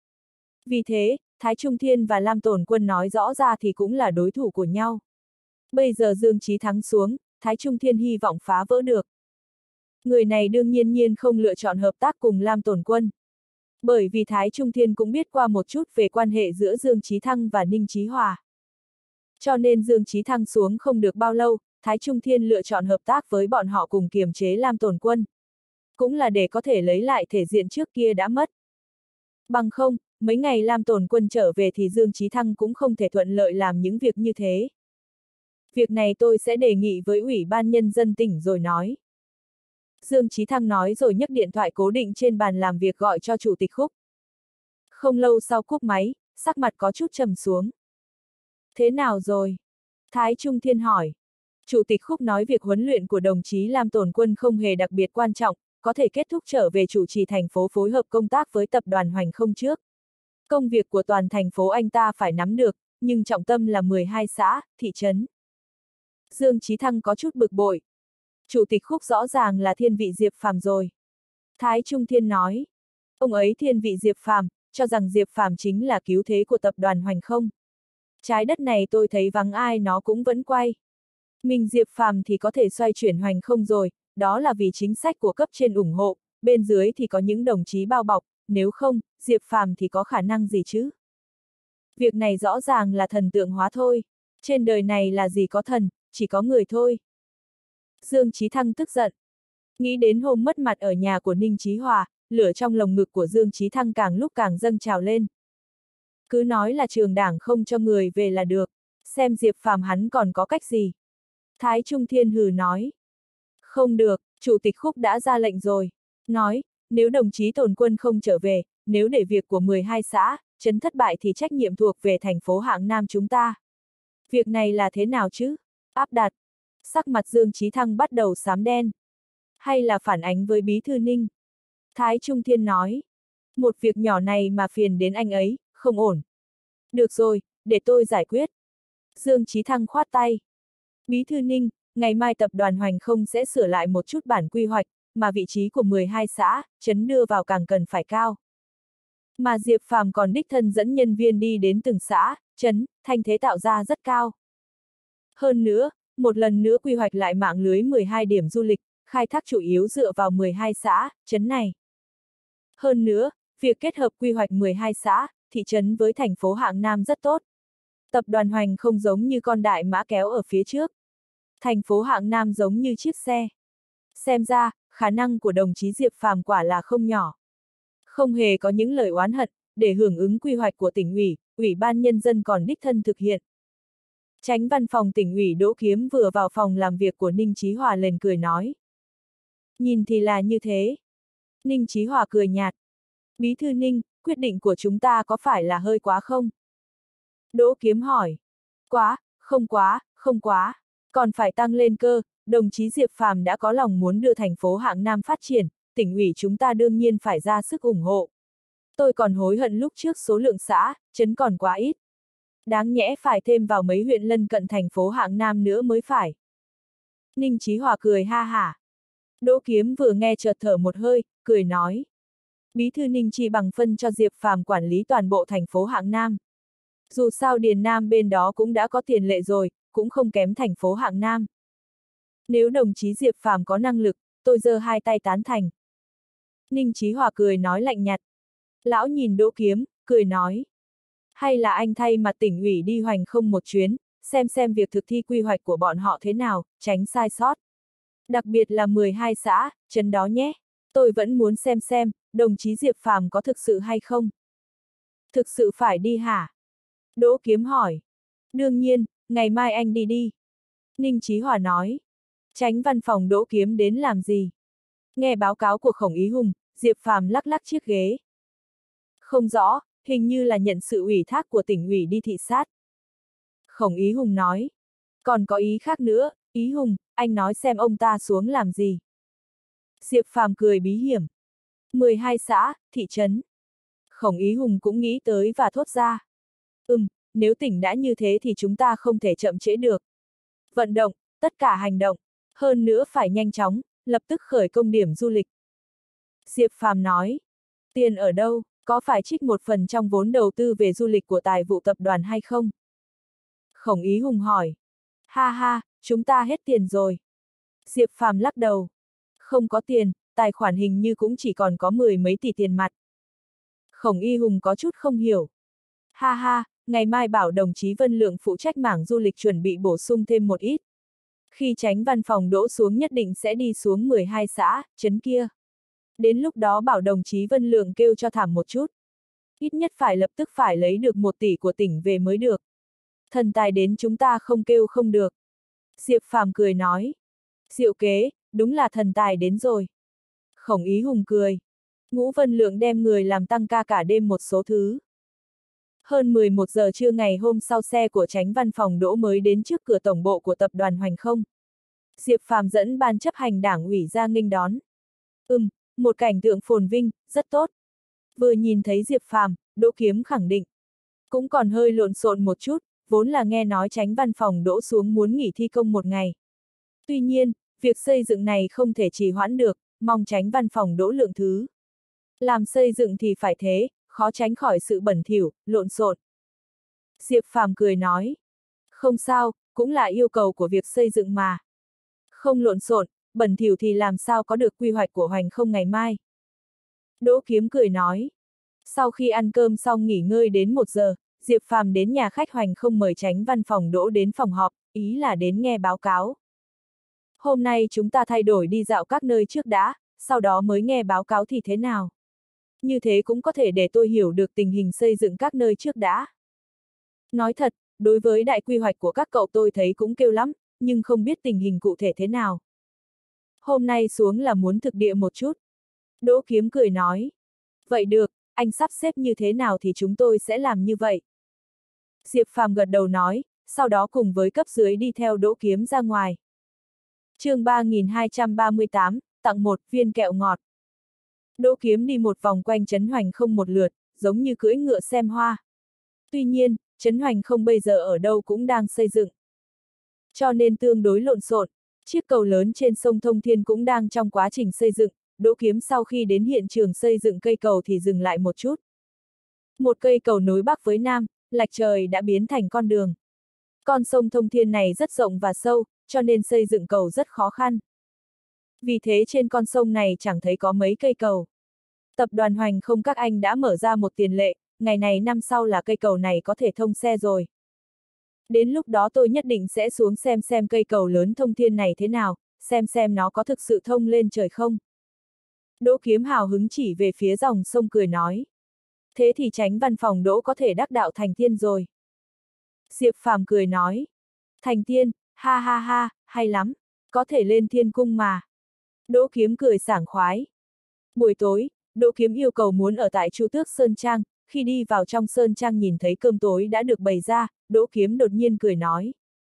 Vì thế, Thái Trung Thiên và Lam Tổn Quân nói rõ ra thì cũng là đối thủ của nhau. Bây giờ Dương Chí thắng xuống, Thái Trung Thiên hy vọng phá vỡ được. Người này đương nhiên không lựa chọn hợp tác cùng Lam Tổn Quân. Bởi vì Thái Trung Thiên cũng biết qua một chút về quan hệ giữa Dương Chí Thăng và Ninh Chí Hòa. Cho nên Dương Chí Thăng xuống không được bao lâu, Thái Trung Thiên lựa chọn hợp tác với bọn họ cùng kiềm chế Lam Tổn Quân. Cũng là để có thể lấy lại thể diện trước kia đã mất. Bằng không, mấy ngày Lam Tổn Quân trở về thì Dương Chí Thăng cũng không thể thuận lợi làm những việc như thế. Việc này tôi sẽ đề nghị với Ủy ban Nhân dân tỉnh rồi nói. Dương Chí Thăng nói rồi nhấc điện thoại cố định trên bàn làm việc gọi cho Chủ tịch Khúc. Không lâu sau cúp máy, sắc mặt có chút trầm xuống. Thế nào rồi? Thái Trung Thiên hỏi. Chủ tịch Khúc nói việc huấn luyện của đồng chí Lam Tổn Quân không hề đặc biệt quan trọng, có thể kết thúc trở về chủ trì thành phố phối hợp công tác với tập đoàn Hoành Không trước. Công việc của toàn thành phố anh ta phải nắm được, nhưng trọng tâm là 12 xã, thị trấn. Dương Chí Thăng có chút bực bội. Chủ tịch Khúc rõ ràng là thiên vị Diệp Phàm rồi. Thái Trung Thiên nói. Ông ấy thiên vị Diệp Phàm, cho rằng Diệp Phàm chính là cứu thế của tập đoàn Hoành Không. Trái đất này tôi thấy vắng ai nó cũng vẫn quay. Mình Diệp Phàm thì có thể xoay chuyển Hoành Không rồi, đó là vì chính sách của cấp trên ủng hộ, bên dưới thì có những đồng chí bao bọc, nếu không, Diệp Phàm thì có khả năng gì chứ? Việc này rõ ràng là thần tượng hóa thôi. Trên đời này là gì có thần, chỉ có người thôi. Dương Chí Thăng tức giận. Nghĩ đến hôm mất mặt ở nhà của Ninh Chí Hòa, lửa trong lồng ngực của Dương Chí Thăng càng lúc càng dâng trào lên. Cứ nói là trường đảng không cho người về là được, xem Diệp Phàm hắn còn có cách gì. Thái Trung Thiên hừ nói. Không được, Chủ tịch Khúc đã ra lệnh rồi. Nói, nếu đồng chí Tổn Quân không trở về, nếu để việc của 12 xã, trấn thất bại thì trách nhiệm thuộc về thành phố Hạng Nam chúng ta. Việc này là thế nào chứ? Áp đặt. Sắc mặt Dương Chí Thăng bắt đầu xám đen. Hay là phản ánh với Bí thư Ninh? Thái Trung Thiên nói. Một việc nhỏ này mà phiền đến anh ấy, không ổn. Được rồi, để tôi giải quyết. Dương Chí Thăng khoát tay. Bí thư Ninh, ngày mai tập đoàn Hoành Không sẽ sửa lại một chút bản quy hoạch, mà vị trí của 12 xã, trấn đưa vào càng cần phải cao. Mà Diệp Phàm còn đích thân dẫn nhân viên đi đến từng xã, trấn, thanh thế tạo ra rất cao. Hơn nữa, một lần nữa quy hoạch lại mạng lưới 12 điểm du lịch, khai thác chủ yếu dựa vào 12 xã, trấn này. Hơn nữa, việc kết hợp quy hoạch 12 xã, thị trấn với thành phố Hạng Nam rất tốt. Tập đoàn Hoành không giống như con đại mã kéo ở phía trước. Thành phố Hạng Nam giống như chiếc xe. Xem ra, khả năng của đồng chí Diệp Phàm quả là không nhỏ. Không hề có những lời oán hận, để hưởng ứng quy hoạch của tỉnh ủy, Ủy ban Nhân dân còn đích thân thực hiện. Chánh văn phòng tỉnh ủy Đỗ Kiếm vừa vào phòng làm việc của Ninh Chí Hòa lên cười nói. Nhìn thì là như thế. Ninh Chí Hòa cười nhạt. Bí thư Ninh, quyết định của chúng ta có phải là hơi quá không? Đỗ Kiếm hỏi. Quá, không quá. Còn phải tăng lên cơ, đồng chí Diệp Phàm đã có lòng muốn đưa thành phố Hạng Nam phát triển, tỉnh ủy chúng ta đương nhiên phải ra sức ủng hộ. Tôi còn hối hận lúc trước số lượng xã, trấn còn quá ít. Đáng nhẽ phải thêm vào mấy huyện lân cận thành phố Hạng Nam nữa mới phải. Ninh Chí Hòa cười ha hả. Đỗ Kiếm vừa nghe chợt thở một hơi, cười nói. Bí thư Ninh chỉ bằng phân cho Diệp Phàm quản lý toàn bộ thành phố Hạng Nam. Dù sao Điền Nam bên đó cũng đã có tiền lệ rồi, cũng không kém thành phố Hạng Nam. Nếu đồng chí Diệp Phàm có năng lực, tôi giơ hai tay tán thành. Ninh Chí Hòa cười nói lạnh nhạt. Lão nhìn Đỗ Kiếm, cười nói. Hay là anh thay mặt tỉnh ủy đi Hoành Không một chuyến, xem việc thực thi quy hoạch của bọn họ thế nào, tránh sai sót. Đặc biệt là 12 xã, trấn đó nhé. Tôi vẫn muốn xem, đồng chí Diệp Phàm có thực sự hay không? Thực sự phải đi hả? Đỗ Kiếm hỏi. Đương nhiên, ngày mai anh đi. Ninh Chí Hòa nói. Chánh văn phòng Đỗ Kiếm đến làm gì? Nghe báo cáo của Khổng Ý Hùng, Diệp Phàm lắc lắc chiếc ghế. Không rõ, hình như là nhận sự ủy thác của tỉnh ủy đi thị sát. Khổng Ý Hùng nói. Còn có ý khác nữa, Ý Hùng, anh nói xem ông ta xuống làm gì. Diệp Phàm cười bí hiểm. 12 xã, thị trấn. Khổng Ý Hùng cũng nghĩ tới và thốt ra. nếu tỉnh đã như thế thì chúng ta không thể chậm trễ được. Vận động, tất cả hành động, hơn nữa phải nhanh chóng, lập tức khởi công điểm du lịch. Diệp Phàm nói, tiền ở đâu, có phải trích một phần trong vốn đầu tư về du lịch của tài vụ tập đoàn hay không? Khổng Ý Hùng hỏi. Ha ha, chúng ta hết tiền rồi. Diệp Phàm lắc đầu. Không có tiền, tài khoản hình như cũng chỉ còn có 10 mấy tỷ tiền mặt. Khổng Y Hùng có chút không hiểu. Ha ha, ngày mai bảo đồng chí Vân Lượng phụ trách mảng du lịch chuẩn bị bổ sung thêm một ít. Khi tránh văn phòng đỗ xuống nhất định sẽ đi xuống 12 xã, trấn kia. Đến lúc đó bảo đồng chí Vân Lượng kêu cho thảm một chút. Ít nhất phải lập tức phải lấy được 1 tỷ của tỉnh về mới được. Thần tài đến chúng ta không kêu không được. Diệp Phàm cười nói. Diệu kế, đúng là thần tài đến rồi. Khổng Ý Hùng cười. Ngũ Vân Lượng đem người làm tăng ca cả đêm một số thứ. Hơn 11 giờ trưa ngày hôm sau xe của tránh văn phòng đỗ mới đến trước cửa tổng bộ của tập đoàn Hoành Không. Diệp Phàm dẫn ban chấp hành đảng ủy ra nghênh đón. Một cảnh tượng phồn vinh, rất tốt. Vừa nhìn thấy Diệp Phàm, Đỗ Kiếm khẳng định. Cũng còn hơi lộn xộn một chút, vốn là nghe nói tránh văn phòng đỗ xuống muốn nghỉ thi công 1 ngày. Tuy nhiên, việc xây dựng này không thể trì hoãn được, mong tránh văn phòng đỗ lượng thứ. Làm xây dựng thì phải thế, khó tránh khỏi sự bẩn thỉu, lộn xộn. Diệp Phàm cười nói. Không sao, cũng là yêu cầu của việc xây dựng mà. Không lộn xộn, bẩn thỉu thì làm sao có được quy hoạch của Hoành Không ngày mai. Đỗ Kiếm cười nói. Sau khi ăn cơm xong nghỉ ngơi đến 1 giờ, Diệp Phàm đến nhà khách Hoành Không mời tránh văn phòng đỗ đến phòng họp, ý là đến nghe báo cáo. Hôm nay chúng ta thay đổi đi dạo các nơi trước đã, sau đó mới nghe báo cáo thì thế nào? Như thế cũng có thể để tôi hiểu được tình hình xây dựng các nơi trước đã. Nói thật, đối với đại quy hoạch của các cậu tôi thấy cũng kêu lắm, nhưng không biết tình hình cụ thể thế nào. Hôm nay xuống là muốn thực địa một chút. Đỗ Kiếm cười nói. Vậy được, anh sắp xếp như thế nào thì chúng tôi sẽ làm như vậy. Diệp Phàm gật đầu nói, sau đó cùng với cấp dưới đi theo Đỗ Kiếm ra ngoài. Chương 3238, tặng 1 viên kẹo ngọt. Đỗ Kiếm đi một vòng quanh trấn Hoành Không một lượt, giống như cưỡi ngựa xem hoa. Tuy nhiên, trấn Hoành Không bây giờ ở đâu cũng đang xây dựng. Cho nên tương đối lộn xộn, chiếc cầu lớn trên sông Thông Thiên cũng đang trong quá trình xây dựng. Đỗ Kiếm sau khi đến hiện trường xây dựng cây cầu thì dừng lại một chút. Một cây cầu nối Bắc với Nam, lạch trời đã biến thành con đường. Con sông Thông Thiên này rất rộng và sâu, cho nên xây dựng cầu rất khó khăn. Vì thế trên con sông này chẳng thấy có mấy cây cầu. Tập đoàn Hoành Không các anh đã mở ra một tiền lệ, ngày này năm sau là cây cầu này có thể thông xe rồi. Đến lúc đó tôi nhất định sẽ xuống xem cây cầu lớn Thông Thiên này thế nào, xem nó có thực sự thông lên trời không. Đỗ Kiếm hào hứng chỉ về phía dòng sông cười nói. Thế thì tránh văn phòng Đỗ có thể đắc đạo thành tiên rồi. Diệp Phàm cười nói. Thành tiên, ha ha ha, hay lắm, có thể lên thiên cung mà. Đỗ Kiếm cười sảng khoái. Buổi tối, Đỗ Kiếm yêu cầu muốn ở tại Chu Tước Sơn Trang, khi đi vào trong Sơn Trang nhìn thấy cơm tối đã được bày ra, Đỗ Kiếm đột nhiên cười nói.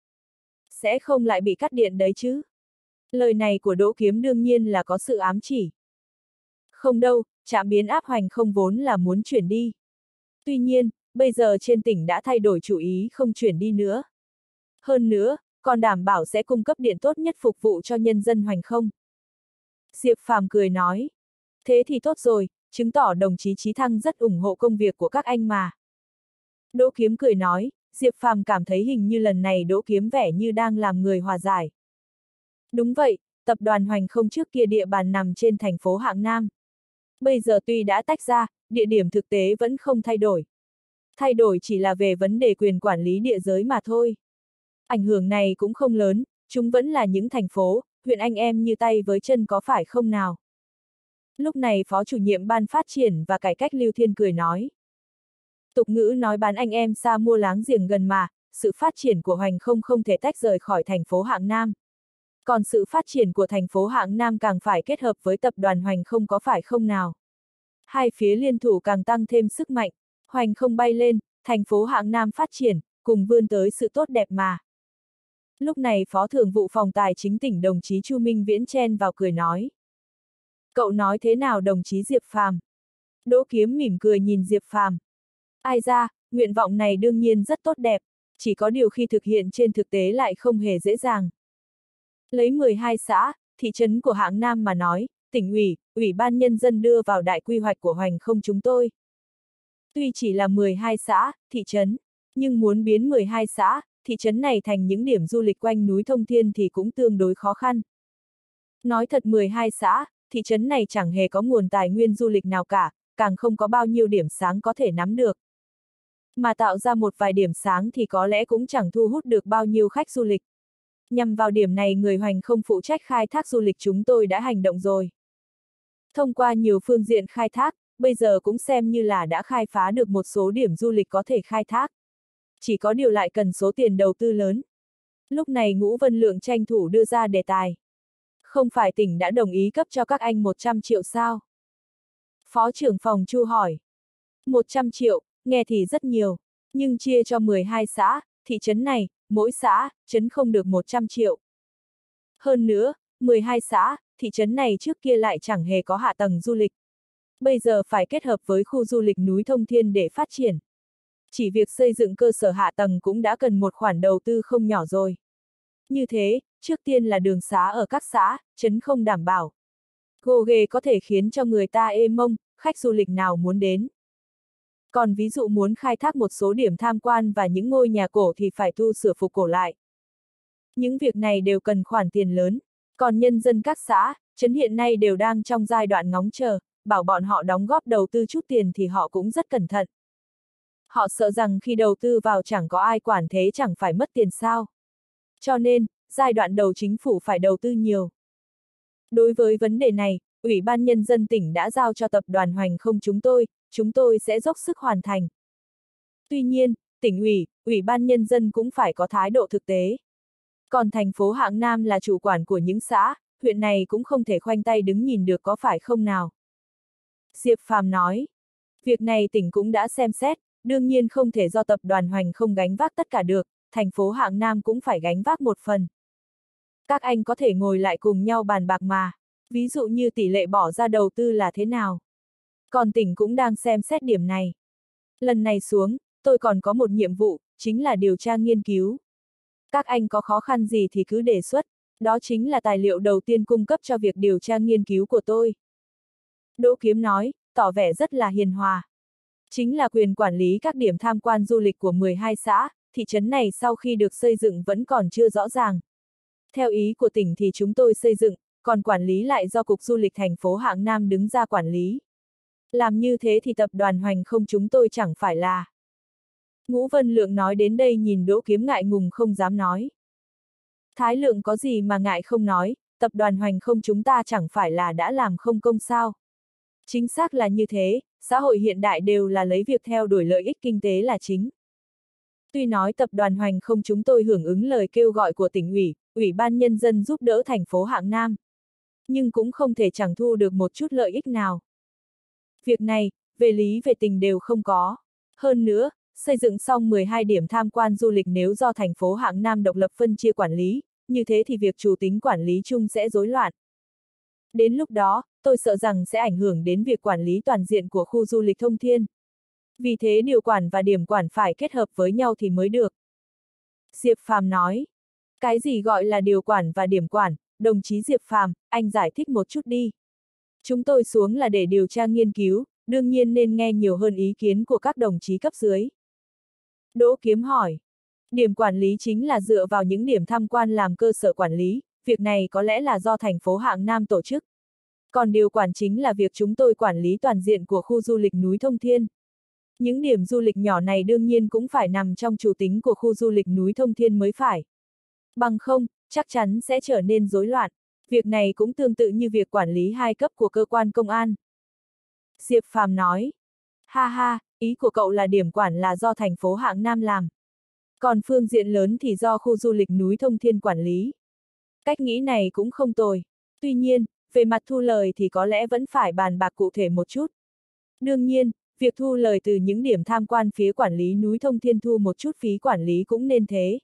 Sẽ không lại bị cắt điện đấy chứ? Lời này của Đỗ Kiếm đương nhiên là có sự ám chỉ. Không đâu, trạm biến áp Hoành Không vốn là muốn chuyển đi. Tuy nhiên, bây giờ trên tỉnh đã thay đổi chủ ý không chuyển đi nữa. Hơn nữa, còn đảm bảo sẽ cung cấp điện tốt nhất phục vụ cho nhân dân Hoành Không. Diệp Phàm cười nói. Thế thì tốt rồi, chứng tỏ đồng chí Chí Thăng rất ủng hộ công việc của các anh mà. Đỗ Kiếm cười nói, Diệp Phàm cảm thấy hình như lần này Đỗ Kiếm vẻ như đang làm người hòa giải. Đúng vậy, tập đoàn Hoành Không trước kia địa bàn nằm trên thành phố Hạng Nam. Bây giờ tuy đã tách ra, địa điểm thực tế vẫn không thay đổi. Thay đổi chỉ là về vấn đề quyền quản lý địa giới mà thôi. Ảnh hưởng này cũng không lớn, chúng vẫn là những thành phố, huyện anh em như tay với chân có phải không nào? Lúc này Phó chủ nhiệm Ban Phát triển và Cải cách Lưu Thiên cười nói. Tục ngữ nói bán anh em xa mua láng giềng gần mà, sự phát triển của Hoành Không không thể tách rời khỏi thành phố Hạng Nam. Còn sự phát triển của thành phố Hạng Nam càng phải kết hợp với tập đoàn Hoành Không có phải không nào? Hai phía liên thủ càng tăng thêm sức mạnh, Hoành Không bay lên, thành phố Hạng Nam phát triển, cùng vươn tới sự tốt đẹp mà. Lúc này Phó Thường vụ Phòng Tài chính tỉnh đồng chí Chu Minh Viễn chen vào cười nói. Cậu nói thế nào đồng chí Diệp Phàm? Đỗ Kiếm mỉm cười nhìn Diệp Phàm. Ai ra, nguyện vọng này đương nhiên rất tốt đẹp, chỉ có điều khi thực hiện trên thực tế lại không hề dễ dàng. Lấy 12 xã, thị trấn của Hạng Nam mà nói, tỉnh ủy, ủy ban nhân dân đưa vào đại quy hoạch của Hoành Không chúng tôi. Tuy chỉ là 12 xã, thị trấn, nhưng muốn biến 12 xã, thị trấn này thành những điểm du lịch quanh núi Thông Thiên thì cũng tương đối khó khăn. Nói thật 12 xã, thị trấn này chẳng hề có nguồn tài nguyên du lịch nào cả, càng không có bao nhiêu điểm sáng có thể nắm được. Mà tạo ra một vài điểm sáng thì có lẽ cũng chẳng thu hút được bao nhiêu khách du lịch. Nhằm vào điểm này người Hoành Không phụ trách khai thác du lịch chúng tôi đã hành động rồi. Thông qua nhiều phương diện khai thác, bây giờ cũng xem như là đã khai phá được một số điểm du lịch có thể khai thác. Chỉ có điều lại cần số tiền đầu tư lớn. Lúc này Ngũ Vân Lượng tranh thủ đưa ra đề tài. Không phải tỉnh đã đồng ý cấp cho các anh 100 triệu sao? Phó trưởng phòng Chu hỏi. 100 triệu, nghe thì rất nhiều, nhưng chia cho 12 xã, thị trấn này, mỗi xã, trấn không được 100 triệu. Hơn nữa, 12 xã, thị trấn này trước kia lại chẳng hề có hạ tầng du lịch. Bây giờ phải kết hợp với khu du lịch núi Thông Thiên để phát triển. Chỉ việc xây dựng cơ sở hạ tầng cũng đã cần một khoản đầu tư không nhỏ rồi. Như thế, trước tiên là đường xá ở các xã, trấn không đảm bảo. Gồ ghề có thể khiến cho người ta ê mông, khách du lịch nào muốn đến. Còn ví dụ muốn khai thác một số điểm tham quan và những ngôi nhà cổ thì phải tu sửa phục cổ lại. Những việc này đều cần khoản tiền lớn, còn nhân dân các xã, trấn hiện nay đều đang trong giai đoạn ngóng chờ, bảo bọn họ đóng góp đầu tư chút tiền thì họ cũng rất cẩn thận. Họ sợ rằng khi đầu tư vào chẳng có ai quản thế chẳng phải mất tiền sao. Cho nên, giai đoạn đầu chính phủ phải đầu tư nhiều. Đối với vấn đề này, Ủy ban Nhân dân tỉnh đã giao cho tập đoàn Hoành Không chúng tôi sẽ dốc sức hoàn thành. Tuy nhiên, tỉnh ủy, Ủy ban Nhân dân cũng phải có thái độ thực tế. Còn thành phố Hạng Nam là chủ quản của những xã, huyện này cũng không thể khoanh tay đứng nhìn được có phải không nào. Diệp Phàm nói, việc này tỉnh cũng đã xem xét, đương nhiên không thể do tập đoàn Hoành Không gánh vác tất cả được, thành phố Hạng Nam cũng phải gánh vác một phần. Các anh có thể ngồi lại cùng nhau bàn bạc mà, ví dụ như tỷ lệ bỏ ra đầu tư là thế nào. Còn tỉnh cũng đang xem xét điểm này. Lần này xuống, tôi còn có một nhiệm vụ, chính là điều tra nghiên cứu. Các anh có khó khăn gì thì cứ đề xuất, đó chính là tài liệu đầu tiên cung cấp cho việc điều tra nghiên cứu của tôi. Đỗ Kiếm nói, tỏ vẻ rất là hiền hòa. Chính là quyền quản lý các điểm tham quan du lịch của 12 xã, thị trấn này sau khi được xây dựng vẫn còn chưa rõ ràng. Theo ý của tỉnh thì chúng tôi xây dựng, còn quản lý lại do Cục Du lịch thành phố Hạng Nam đứng ra quản lý. Làm như thế thì tập đoàn Hoành Không chúng tôi chẳng phải là. Ngũ Vân Lượng nói đến đây nhìn Đỗ Kiếm ngại ngùng không dám nói. Thái Lượng có gì mà ngại không nói, tập đoàn Hoành Không chúng ta chẳng phải là đã làm không công sao. Chính xác là như thế, xã hội hiện đại đều là lấy việc theo đuổi lợi ích kinh tế là chính. Tuy nói tập đoàn Hoành Không chúng tôi hưởng ứng lời kêu gọi của tỉnh ủy, Ủy ban Nhân dân giúp đỡ thành phố Hạng Nam. Nhưng cũng không thể chẳng thu được một chút lợi ích nào. Việc này, về lý về tình đều không có. Hơn nữa, xây dựng xong 12 điểm tham quan du lịch nếu do thành phố Hạng Nam độc lập phân chia quản lý, như thế thì việc chủ tính quản lý chung sẽ rối loạn. Đến lúc đó, tôi sợ rằng sẽ ảnh hưởng đến việc quản lý toàn diện của khu du lịch Thông Thiên. Vì thế điều quản và điểm quản phải kết hợp với nhau thì mới được. Diệp Phàm nói. Cái gì gọi là điều quản và điểm quản, đồng chí Diệp Phàm, anh giải thích một chút đi. Chúng tôi xuống là để điều tra nghiên cứu, đương nhiên nên nghe nhiều hơn ý kiến của các đồng chí cấp dưới. Đỗ Kiếm hỏi. Điểm quản lý chính là dựa vào những điểm tham quan làm cơ sở quản lý, việc này có lẽ là do thành phố Hạng Nam tổ chức. Còn điều quản chính là việc chúng tôi quản lý toàn diện của khu du lịch núi Thông Thiên. Những điểm du lịch nhỏ này đương nhiên cũng phải nằm trong chủ tính của khu du lịch núi Thông Thiên mới phải. Bằng không, chắc chắn sẽ trở nên rối loạn. Việc này cũng tương tự như việc quản lý hai cấp của cơ quan công an. Diệp Phàm nói. Ha ha, ý của cậu là điểm quản là do thành phố Hạng Nam làm. Còn phương diện lớn thì do khu du lịch núi Thông Thiên quản lý. Cách nghĩ này cũng không tồi. Tuy nhiên, về mặt thu lời thì có lẽ vẫn phải bàn bạc cụ thể một chút. Đương nhiên, việc thu lời từ những điểm tham quan phía quản lý núi Thông Thiên thu một chút phí quản lý cũng nên thế.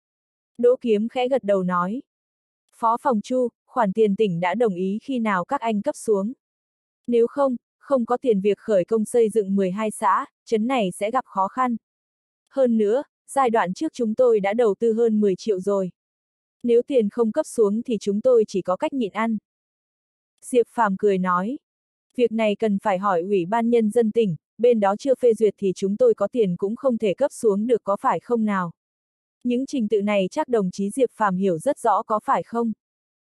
Đỗ Kiếm khẽ gật đầu nói. Phó phòng Chu, khoản tiền tỉnh đã đồng ý khi nào các anh cấp xuống. Nếu không, không có tiền việc khởi công xây dựng 12 xã, trấn này sẽ gặp khó khăn. Hơn nữa, giai đoạn trước chúng tôi đã đầu tư hơn 10 triệu rồi. Nếu tiền không cấp xuống thì chúng tôi chỉ có cách nhịn ăn. Diệp Phàm cười nói. Việc này cần phải hỏi Ủy ban Nhân dân tỉnh, bên đó chưa phê duyệt thì chúng tôi có tiền cũng không thể cấp xuống được có phải không nào? Những trình tự này chắc đồng chí Diệp Phàm hiểu rất rõ có phải không?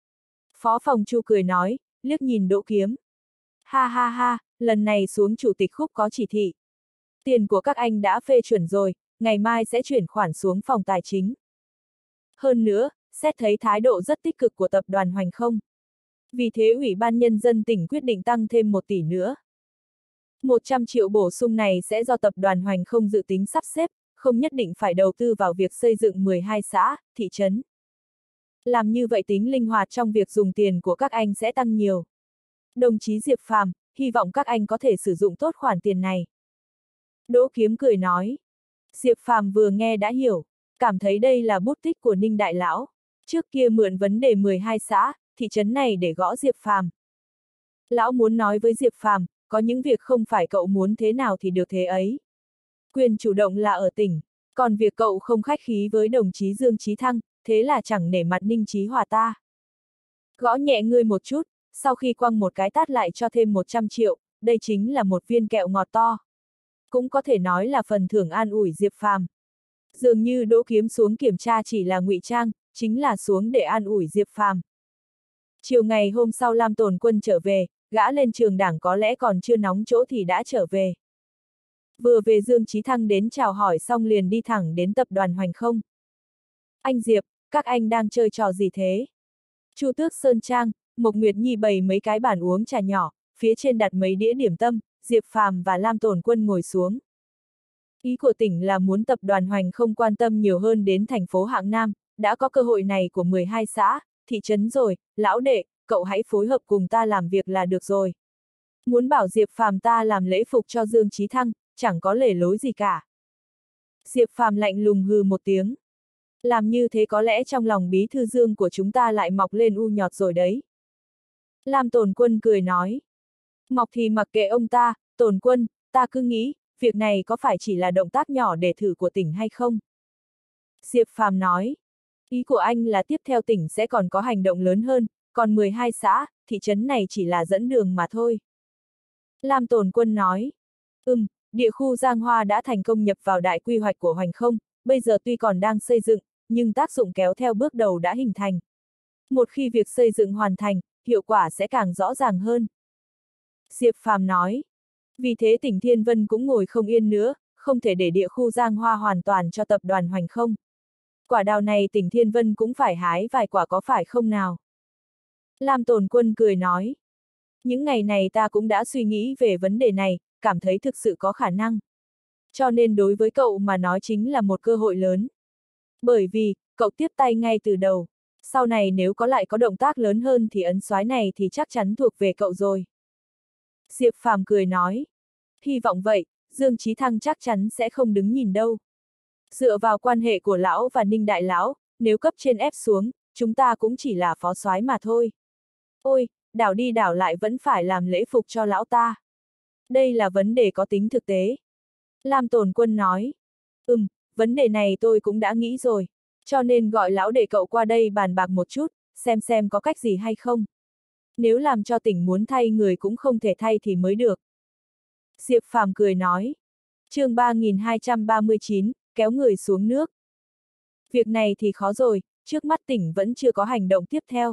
Phó phòng Chu cười nói, liếc nhìn Đỗ Kiếm. Ha ha ha, lần này xuống chủ tịch Khúc có chỉ thị. Tiền của các anh đã phê chuẩn rồi, ngày mai sẽ chuyển khoản xuống phòng tài chính. Hơn nữa, xét thấy thái độ rất tích cực của tập đoàn Hoành Không. Vì thế Ủy ban Nhân dân tỉnh quyết định tăng thêm 1 tỷ nữa. 100 triệu bổ sung này sẽ do tập đoàn Hoành Không dự tính sắp xếp, không nhất định phải đầu tư vào việc xây dựng 12 xã, thị trấn. Làm như vậy tính linh hoạt trong việc dùng tiền của các anh sẽ tăng nhiều. Đồng chí Diệp Phàm, hy vọng các anh có thể sử dụng tốt khoản tiền này. Đỗ Kiếm cười nói. Diệp Phàm vừa nghe đã hiểu, cảm thấy đây là bút tích của Ninh Đại Lão. Trước kia mượn vấn đề 12 xã, thị trấn này để gõ Diệp Phàm. Lão muốn nói với Diệp Phàm, có những việc không phải cậu muốn thế nào thì được thế ấy. Quyền chủ động là ở tỉnh, còn việc cậu không khách khí với đồng chí Dương Chí Thăng, thế là chẳng nể mặt Ninh Chí Hòa ta. Gõ nhẹ ngươi một chút, sau khi quăng một cái tát lại cho thêm 100 triệu, đây chính là một viên kẹo ngọt to. Cũng có thể nói là phần thưởng an ủi Diệp Phàm. Dường như Đỗ Kiếm xuống kiểm tra chỉ là ngụy trang, chính là xuống để an ủi Diệp Phàm. Chiều ngày hôm sau Lam Tồn Quân trở về, gã lên trường đảng có lẽ còn chưa nóng chỗ thì đã trở về. Vừa về Dương Chí Thăng đến chào hỏi xong liền đi thẳng đến tập đoàn Hoành Không. Anh Diệp, các anh đang chơi trò gì thế? Chu Tước Sơn Trang, Mộc Nguyệt Nhi bày mấy cái bàn uống trà nhỏ, phía trên đặt mấy đĩa điểm tâm, Diệp Phàm và Lam Tồn Quân ngồi xuống. Ý của tỉnh là muốn tập đoàn Hoành Không quan tâm nhiều hơn đến thành phố Hạng Nam, đã có cơ hội này của 12 xã, thị trấn rồi, lão đệ, cậu hãy phối hợp cùng ta làm việc là được rồi. Muốn bảo Diệp Phàm ta làm lễ phục cho Dương Chí Thăng, chẳng có lề lối gì cả. Diệp Phàm lạnh lùng hừ một tiếng. Làm như thế có lẽ trong lòng bí thư Dương của chúng ta lại mọc lên u nhọt rồi đấy. Lam Tồn Quân cười nói. Mọc thì mặc kệ ông ta, Tồn Quân, ta cứ nghĩ, việc này có phải chỉ là động tác nhỏ để thử của tỉnh hay không? Diệp Phàm nói. Ý của anh là tiếp theo tỉnh sẽ còn có hành động lớn hơn, còn 12 xã, thị trấn này chỉ là dẫn đường mà thôi. Lam Tồn Quân nói. Địa khu Giang Hoa đã thành công nhập vào đại quy hoạch của Hoành Không, bây giờ tuy còn đang xây dựng, nhưng tác dụng kéo theo bước đầu đã hình thành. Một khi việc xây dựng hoàn thành, hiệu quả sẽ càng rõ ràng hơn. Diệp Phàm nói. Vì thế tỉnh Thiên Vân cũng ngồi không yên nữa, không thể để địa khu Giang Hoa hoàn toàn cho tập đoàn Hoành Không. Quả đào này tỉnh Thiên Vân cũng phải hái vài quả có phải không nào? Lam Tồn Quân cười nói. Những ngày này ta cũng đã suy nghĩ về vấn đề này, cảm thấy thực sự có khả năng. Cho nên đối với cậu mà nói chính là một cơ hội lớn. Bởi vì, cậu tiếp tay ngay từ đầu. Sau này nếu lại có động tác lớn hơn thì ấn soái này thì chắc chắn thuộc về cậu rồi. Diệp Phàm cười nói. Hy vọng vậy, Dương Chí Thăng chắc chắn sẽ không đứng nhìn đâu. Dựa vào quan hệ của lão và Ninh Đại Lão, nếu cấp trên ép xuống, chúng ta cũng chỉ là phó soái mà thôi. Ôi, đảo đi đảo lại vẫn phải làm lễ phục cho lão ta. Đây là vấn đề có tính thực tế. Lam Tồn Quân nói. Vấn đề này tôi cũng đã nghĩ rồi. Cho nên gọi lão để cậu qua đây bàn bạc một chút, xem có cách gì hay không. Nếu làm cho tỉnh muốn thay người cũng không thể thay thì mới được. Diệp Phàm cười nói. Chương 3239, kéo người xuống nước. Việc này thì khó rồi, trước mắt tỉnh vẫn chưa có hành động tiếp theo.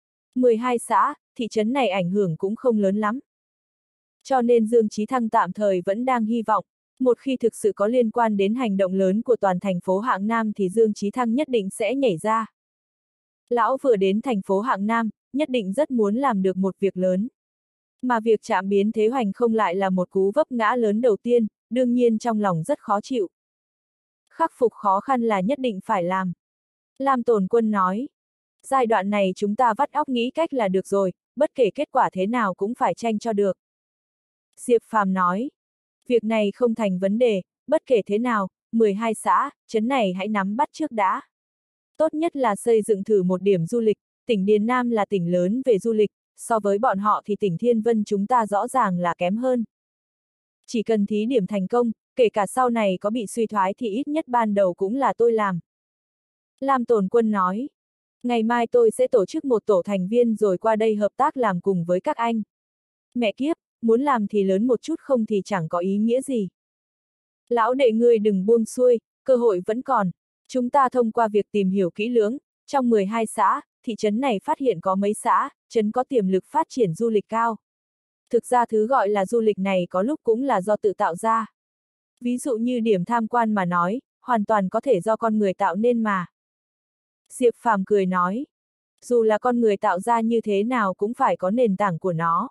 12 xã, thị trấn này ảnh hưởng cũng không lớn lắm. Cho nên Dương Chí Thăng tạm thời vẫn đang hy vọng, một khi thực sự có liên quan đến hành động lớn của toàn thành phố Hạng Nam thì Dương Chí Thăng nhất định sẽ nhảy ra. Lão vừa đến thành phố Hạng Nam, nhất định rất muốn làm được một việc lớn. Mà việc chạm biến thế Hoành Không lại là một cú vấp ngã lớn đầu tiên, đương nhiên trong lòng rất khó chịu. Khắc phục khó khăn là nhất định phải làm. Lam Tồn Quân nói. Giai đoạn này chúng ta vắt óc nghĩ cách là được rồi, bất kể kết quả thế nào cũng phải tranh cho được. Diệp Phàm nói. Việc này không thành vấn đề, bất kể thế nào, 12 xã, trấn này hãy nắm bắt trước đã. Tốt nhất là xây dựng thử một điểm du lịch, tỉnh Điền Nam là tỉnh lớn về du lịch, so với bọn họ thì tỉnh Thiên Vân chúng ta rõ ràng là kém hơn. Chỉ cần thí điểm thành công, kể cả sau này có bị suy thoái thì ít nhất ban đầu cũng là tôi làm. Lam Tồn Quân nói, ngày mai tôi sẽ tổ chức một tổ thành viên rồi qua đây hợp tác làm cùng với các anh. Mẹ kiếp, muốn làm thì lớn một chút không thì chẳng có ý nghĩa gì. Lão đệ ngươi đừng buông xuôi, cơ hội vẫn còn. Chúng ta thông qua việc tìm hiểu kỹ lưỡng, trong 12 xã, thị trấn này phát hiện có mấy xã, trấn có tiềm lực phát triển du lịch cao. Thực ra thứ gọi là du lịch này có lúc cũng là do tự tạo ra. Ví dụ như điểm tham quan mà nói, hoàn toàn có thể do con người tạo nên mà. Diệp Phàm cười nói, dù là con người tạo ra như thế nào cũng phải có nền tảng của nó.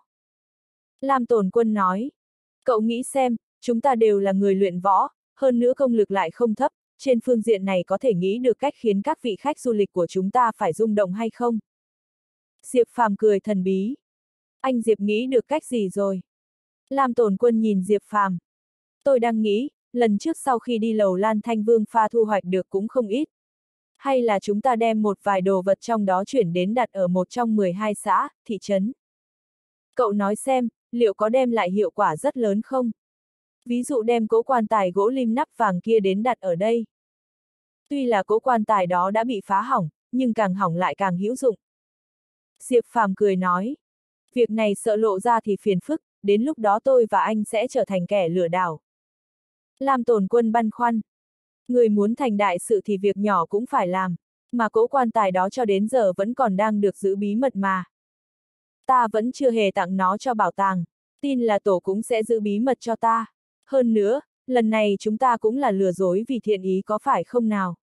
Lam Tồn Quân nói, cậu nghĩ xem, chúng ta đều là người luyện võ, hơn nữa công lực lại không thấp, trên phương diện này có thể nghĩ được cách khiến các vị khách du lịch của chúng ta phải rung động hay không? Diệp Phàm cười thần bí. Anh Diệp nghĩ được cách gì rồi? Lam Tồn Quân nhìn Diệp Phàm. Tôi đang nghĩ, lần trước sau khi đi lầu Lan Thanh Vương pha thu hoạch được cũng không ít. Hay là chúng ta đem một vài đồ vật trong đó chuyển đến đặt ở một trong 12 xã, thị trấn. Cậu nói xem, liệu có đem lại hiệu quả rất lớn không? Ví dụ đem cỗ quan tài gỗ lim nắp vàng kia đến đặt ở đây. Tuy là cỗ quan tài đó đã bị phá hỏng, nhưng càng hỏng lại càng hữu dụng. Diệp Phàm cười nói, việc này sợ lộ ra thì phiền phức, đến lúc đó tôi và anh sẽ trở thành kẻ lừa đảo. Lam Tồn Quân băn khoăn. Người muốn thành đại sự thì việc nhỏ cũng phải làm, mà cỗ quan tài đó cho đến giờ vẫn còn đang được giữ bí mật mà. Ta vẫn chưa hề tặng nó cho bảo tàng, tin là tổ cũng sẽ giữ bí mật cho ta. Hơn nữa, lần này chúng ta cũng là lừa dối vì thiện ý có phải không nào?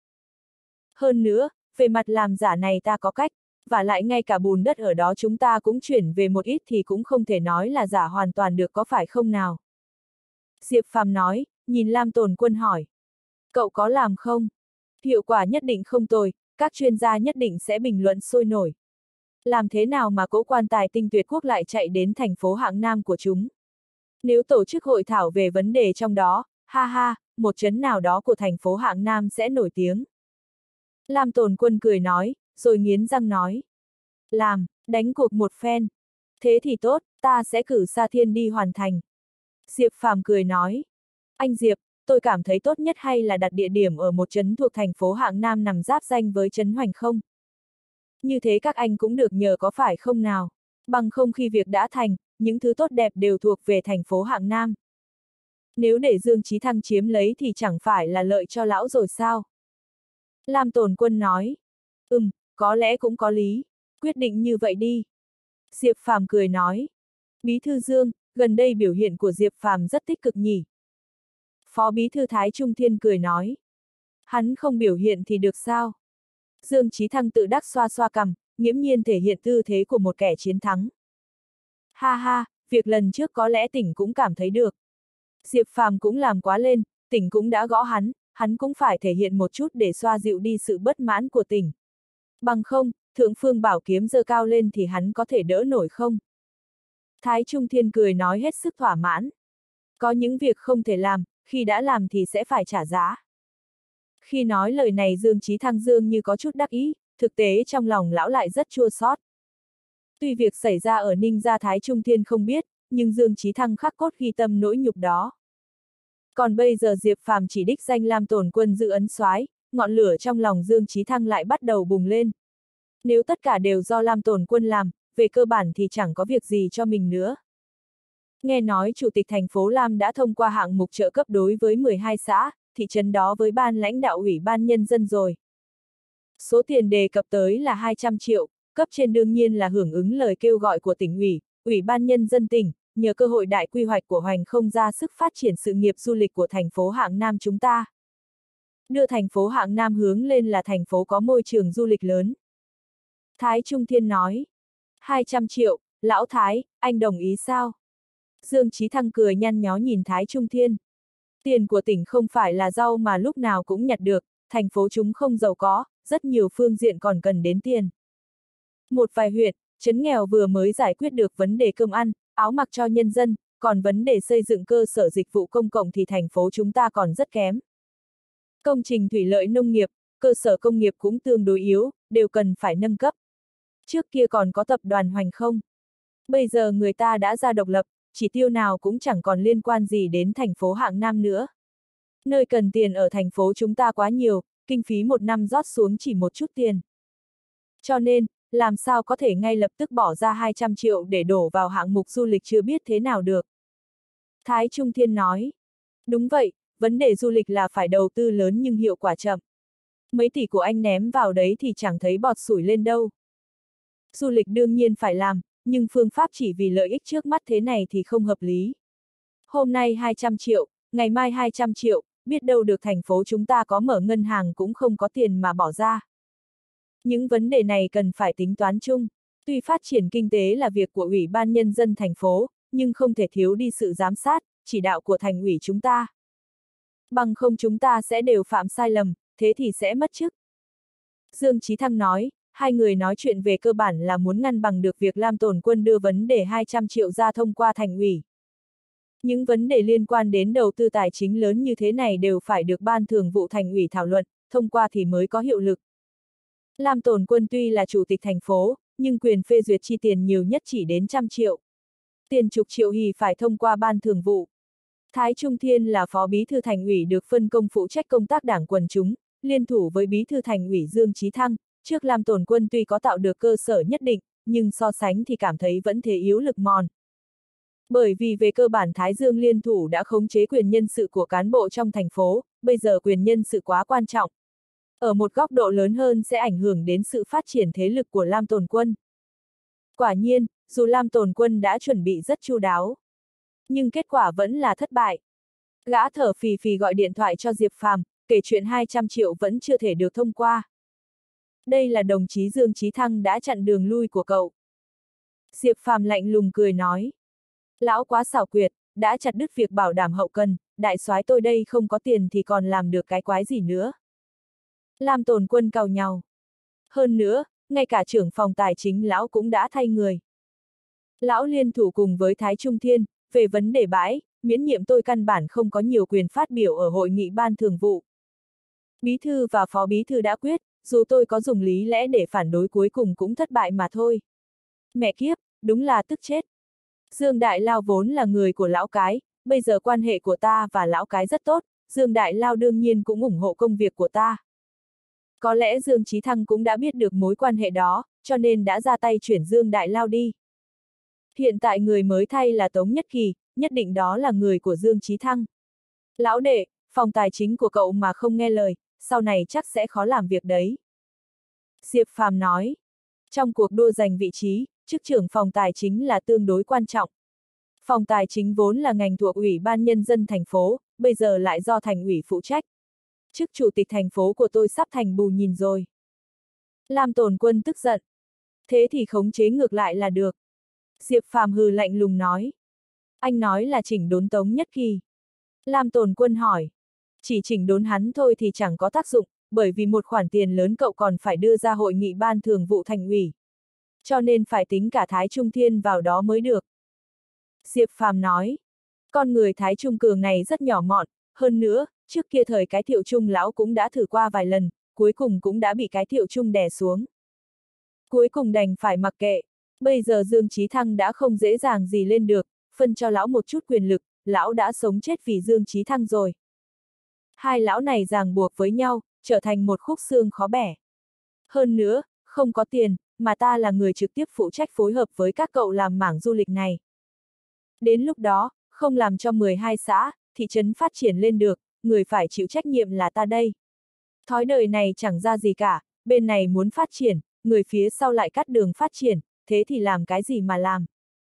Hơn nữa, về mặt làm giả này ta có cách, và lại ngay cả bùn đất ở đó chúng ta cũng chuyển về một ít thì cũng không thể nói là giả hoàn toàn được có phải không nào? Diệp Phàm nói, nhìn Lam Tồn Quân hỏi. Cậu có làm không? Hiệu quả nhất định không tồi, các chuyên gia nhất định sẽ bình luận sôi nổi. Làm thế nào mà cỗ quan tài tinh tuyệt quốc lại chạy đến thành phố hạng Nam của chúng? Nếu tổ chức hội thảo về vấn đề trong đó, ha ha, một trấn nào đó của thành phố hạng Nam sẽ nổi tiếng. Lam Tồn Quân cười nói, rồi nghiến răng nói. Làm, đánh cuộc một phen. Thế thì tốt, ta sẽ cử Sa Thiên đi hoàn thành. Diệp Phàm cười nói. Anh Diệp, tôi cảm thấy tốt nhất hay là đặt địa điểm ở một trấn thuộc thành phố hạng Nam nằm giáp danh với trấn Hoành không? Như thế các anh cũng được nhờ có phải không nào? Bằng không khi việc đã thành, những thứ tốt đẹp đều thuộc về thành phố hạng Nam. Nếu để Dương Chí Thăng chiếm lấy thì chẳng phải là lợi cho lão rồi sao? Lam Tồn Quân nói. Có lẽ cũng có lý. Quyết định như vậy đi. Diệp Phàm cười nói. Bí thư Dương, gần đây biểu hiện của Diệp Phàm rất tích cực nhỉ? Phó bí thư Thái Trung Thiên cười nói. Hắn không biểu hiện thì được sao? Dương Chí Thăng tự đắc xoa xoa cằm, nghiễm nhiên thể hiện tư thế của một kẻ chiến thắng. Ha ha, việc lần trước có lẽ tỉnh cũng cảm thấy được. Diệp Phàm cũng làm quá lên, tỉnh cũng đã gõ hắn cũng phải thể hiện một chút để xoa dịu đi sự bất mãn của tỉnh. Bằng không, Thượng Phương Bảo Kiếm giơ cao lên thì hắn có thể đỡ nổi không? Thái Trung Thiên cười nói hết sức thỏa mãn. Có những việc không thể làm, khi đã làm thì sẽ phải trả giá. Khi nói lời này Dương Chí Thăng dường như có chút đắc ý, thực tế trong lòng lão lại rất chua xót. Tuy việc xảy ra ở Ninh Gia Thái Trung Thiên không biết, nhưng Dương Chí Thăng khắc cốt ghi tâm nỗi nhục đó. Còn bây giờ Diệp Phàm chỉ đích danh Lam Tồn Quân giữ ấn soái, ngọn lửa trong lòng Dương Chí Thăng lại bắt đầu bùng lên. Nếu tất cả đều do Lam Tồn Quân làm, về cơ bản thì chẳng có việc gì cho mình nữa. Nghe nói Chủ tịch thành phố Lam đã thông qua hạng mục trợ cấp đối với 12 xã, thị trấn đó với ban lãnh đạo Ủy ban Nhân dân rồi. Số tiền đề cập tới là 200 triệu, cấp trên đương nhiên là hưởng ứng lời kêu gọi của tỉnh ủy, Ủy ban Nhân dân tỉnh, nhờ cơ hội đại quy hoạch của Hoành không ra sức phát triển sự nghiệp du lịch của thành phố hạng Nam chúng ta. Đưa thành phố hạng Nam hướng lên là thành phố có môi trường du lịch lớn. Thái Trung Thiên nói, 200 triệu, lão Thái, anh đồng ý sao? Dương Chí Thăng cười nhăn nhó nhìn Thái Trung Thiên. Tiền của tỉnh không phải là rau mà lúc nào cũng nhặt được, thành phố chúng không giàu có, rất nhiều phương diện còn cần đến tiền. Một vài huyện, trấn nghèo vừa mới giải quyết được vấn đề cơm ăn, áo mặc cho nhân dân, còn vấn đề xây dựng cơ sở dịch vụ công cộng thì thành phố chúng ta còn rất kém. Công trình thủy lợi nông nghiệp, cơ sở công nghiệp cũng tương đối yếu, đều cần phải nâng cấp. Trước kia còn có tập đoàn Hoành không? Bây giờ người ta đã ra độc lập, chỉ tiêu nào cũng chẳng còn liên quan gì đến thành phố hạng Nam nữa. Nơi cần tiền ở thành phố chúng ta quá nhiều, kinh phí một năm rót xuống chỉ một chút tiền. Cho nên, làm sao có thể ngay lập tức bỏ ra 200 triệu để đổ vào hạng mục du lịch chưa biết thế nào được. Thái Trung Thiên nói. Đúng vậy, vấn đề du lịch là phải đầu tư lớn nhưng hiệu quả chậm. Mấy tỷ của anh ném vào đấy thì chẳng thấy bọt sủi lên đâu. Du lịch đương nhiên phải làm, nhưng phương pháp chỉ vì lợi ích trước mắt thế này thì không hợp lý. Hôm nay 200 triệu, ngày mai 200 triệu, biết đâu được thành phố chúng ta có mở ngân hàng cũng không có tiền mà bỏ ra. Những vấn đề này cần phải tính toán chung. Tuy phát triển kinh tế là việc của Ủy ban Nhân dân thành phố, nhưng không thể thiếu đi sự giám sát, chỉ đạo của thành ủy chúng ta. Bằng không chúng ta sẽ đều phạm sai lầm, thế thì sẽ mất chức. Dương Chí Thăng nói, hai người nói chuyện về cơ bản là muốn ngăn bằng được việc Lam Tồn Quân đưa vấn đề 200 triệu ra thông qua thành ủy. Những vấn đề liên quan đến đầu tư tài chính lớn như thế này đều phải được Ban Thường vụ Thành ủy thảo luận, thông qua thì mới có hiệu lực. Lam Tồn Quân tuy là chủ tịch thành phố, nhưng quyền phê duyệt chi tiền nhiều nhất chỉ đến 100 triệu. Tiền chục triệu thì phải thông qua Ban Thường vụ. Thái Trung Thiên là phó bí thư thành ủy được phân công phụ trách công tác đảng quần chúng, liên thủ với bí thư thành ủy Dương Chí Thăng, trước Lam Tồn Quân tuy có tạo được cơ sở nhất định, nhưng so sánh thì cảm thấy vẫn thế yếu lực mòn. Bởi vì về cơ bản Thái Dương liên thủ đã khống chế quyền nhân sự của cán bộ trong thành phố, bây giờ quyền nhân sự quá quan trọng. Ở một góc độ lớn hơn sẽ ảnh hưởng đến sự phát triển thế lực của Lam Tồn Quân. Quả nhiên, dù Lam Tồn Quân đã chuẩn bị rất chu đáo, nhưng kết quả vẫn là thất bại. Gã thở phì phì gọi điện thoại cho Diệp Phàm, kể chuyện 200 triệu vẫn chưa thể được thông qua. Đây là đồng chí Dương Chí Thăng đã chặn đường lui của cậu. Diệp Phàm lạnh lùng cười nói. Lão quá xảo quyệt, đã chặt đứt việc bảo đảm hậu cần, đại soái tôi đây không có tiền thì còn làm được cái quái gì nữa. Lam Tồn Quân càu nhàu. Hơn nữa, ngay cả trưởng phòng tài chính lão cũng đã thay người. Lão liên thủ cùng với Thái Trung Thiên, về vấn đề bãi, miễn nhiệm tôi căn bản không có nhiều quyền phát biểu ở hội nghị ban thường vụ. Bí thư và phó bí thư đã quyết, dù tôi có dùng lý lẽ để phản đối cuối cùng cũng thất bại mà thôi. Mẹ kiếp, đúng là tức chết. Dương Đại Lao vốn là người của lão cái, bây giờ quan hệ của ta và lão cái rất tốt, Dương Đại Lao đương nhiên cũng ủng hộ công việc của ta. Có lẽ Dương Chí Thăng cũng đã biết được mối quan hệ đó, cho nên đã ra tay chuyển Dương Đại Lao đi. Hiện tại người mới thay là Tống Nhất Kỳ, nhất định đó là người của Dương Chí Thăng. Lão đệ, phòng tài chính của cậu mà không nghe lời, sau này chắc sẽ khó làm việc đấy. Diệp Phàm nói, trong cuộc đua giành vị trí, chức trưởng phòng tài chính là tương đối quan trọng. Phòng tài chính vốn là ngành thuộc Ủy ban Nhân dân thành phố, bây giờ lại do thành ủy phụ trách. Chức chủ tịch thành phố của tôi sắp thành bù nhìn rồi. Lam Tồn Quân tức giận. Thế thì khống chế ngược lại là được. Diệp Phàm hừ lạnh lùng nói. Anh nói là chỉnh đốn Tống Nhất Kỳ. Lam Tồn Quân hỏi. Chỉ chỉnh đốn hắn thôi thì chẳng có tác dụng, bởi vì một khoản tiền lớn cậu còn phải đưa ra hội nghị ban thường vụ thành ủy. Cho nên phải tính cả Thái Trung Thiên vào đó mới được. Diệp Phàm nói. Con người Thái Trung Cường này rất nhỏ mọn, hơn nữa, trước kia thời cái Thiệu Trung lão cũng đã thử qua vài lần, cuối cùng cũng đã bị cái Thiệu Trung đè xuống. Cuối cùng đành phải mặc kệ. Bây giờ Dương Chí Thăng đã không dễ dàng gì lên được, phân cho lão một chút quyền lực, lão đã sống chết vì Dương Chí Thăng rồi. Hai lão này ràng buộc với nhau, trở thành một khúc xương khó bẻ. Hơn nữa, không có tiền, mà ta là người trực tiếp phụ trách phối hợp với các cậu làm mảng du lịch này. Đến lúc đó, không làm cho 12 xã, thị trấn phát triển lên được, người phải chịu trách nhiệm là ta đây. Thói đời này chẳng ra gì cả, bên này muốn phát triển, người phía sau lại cắt đường phát triển, thế thì làm cái gì mà làm?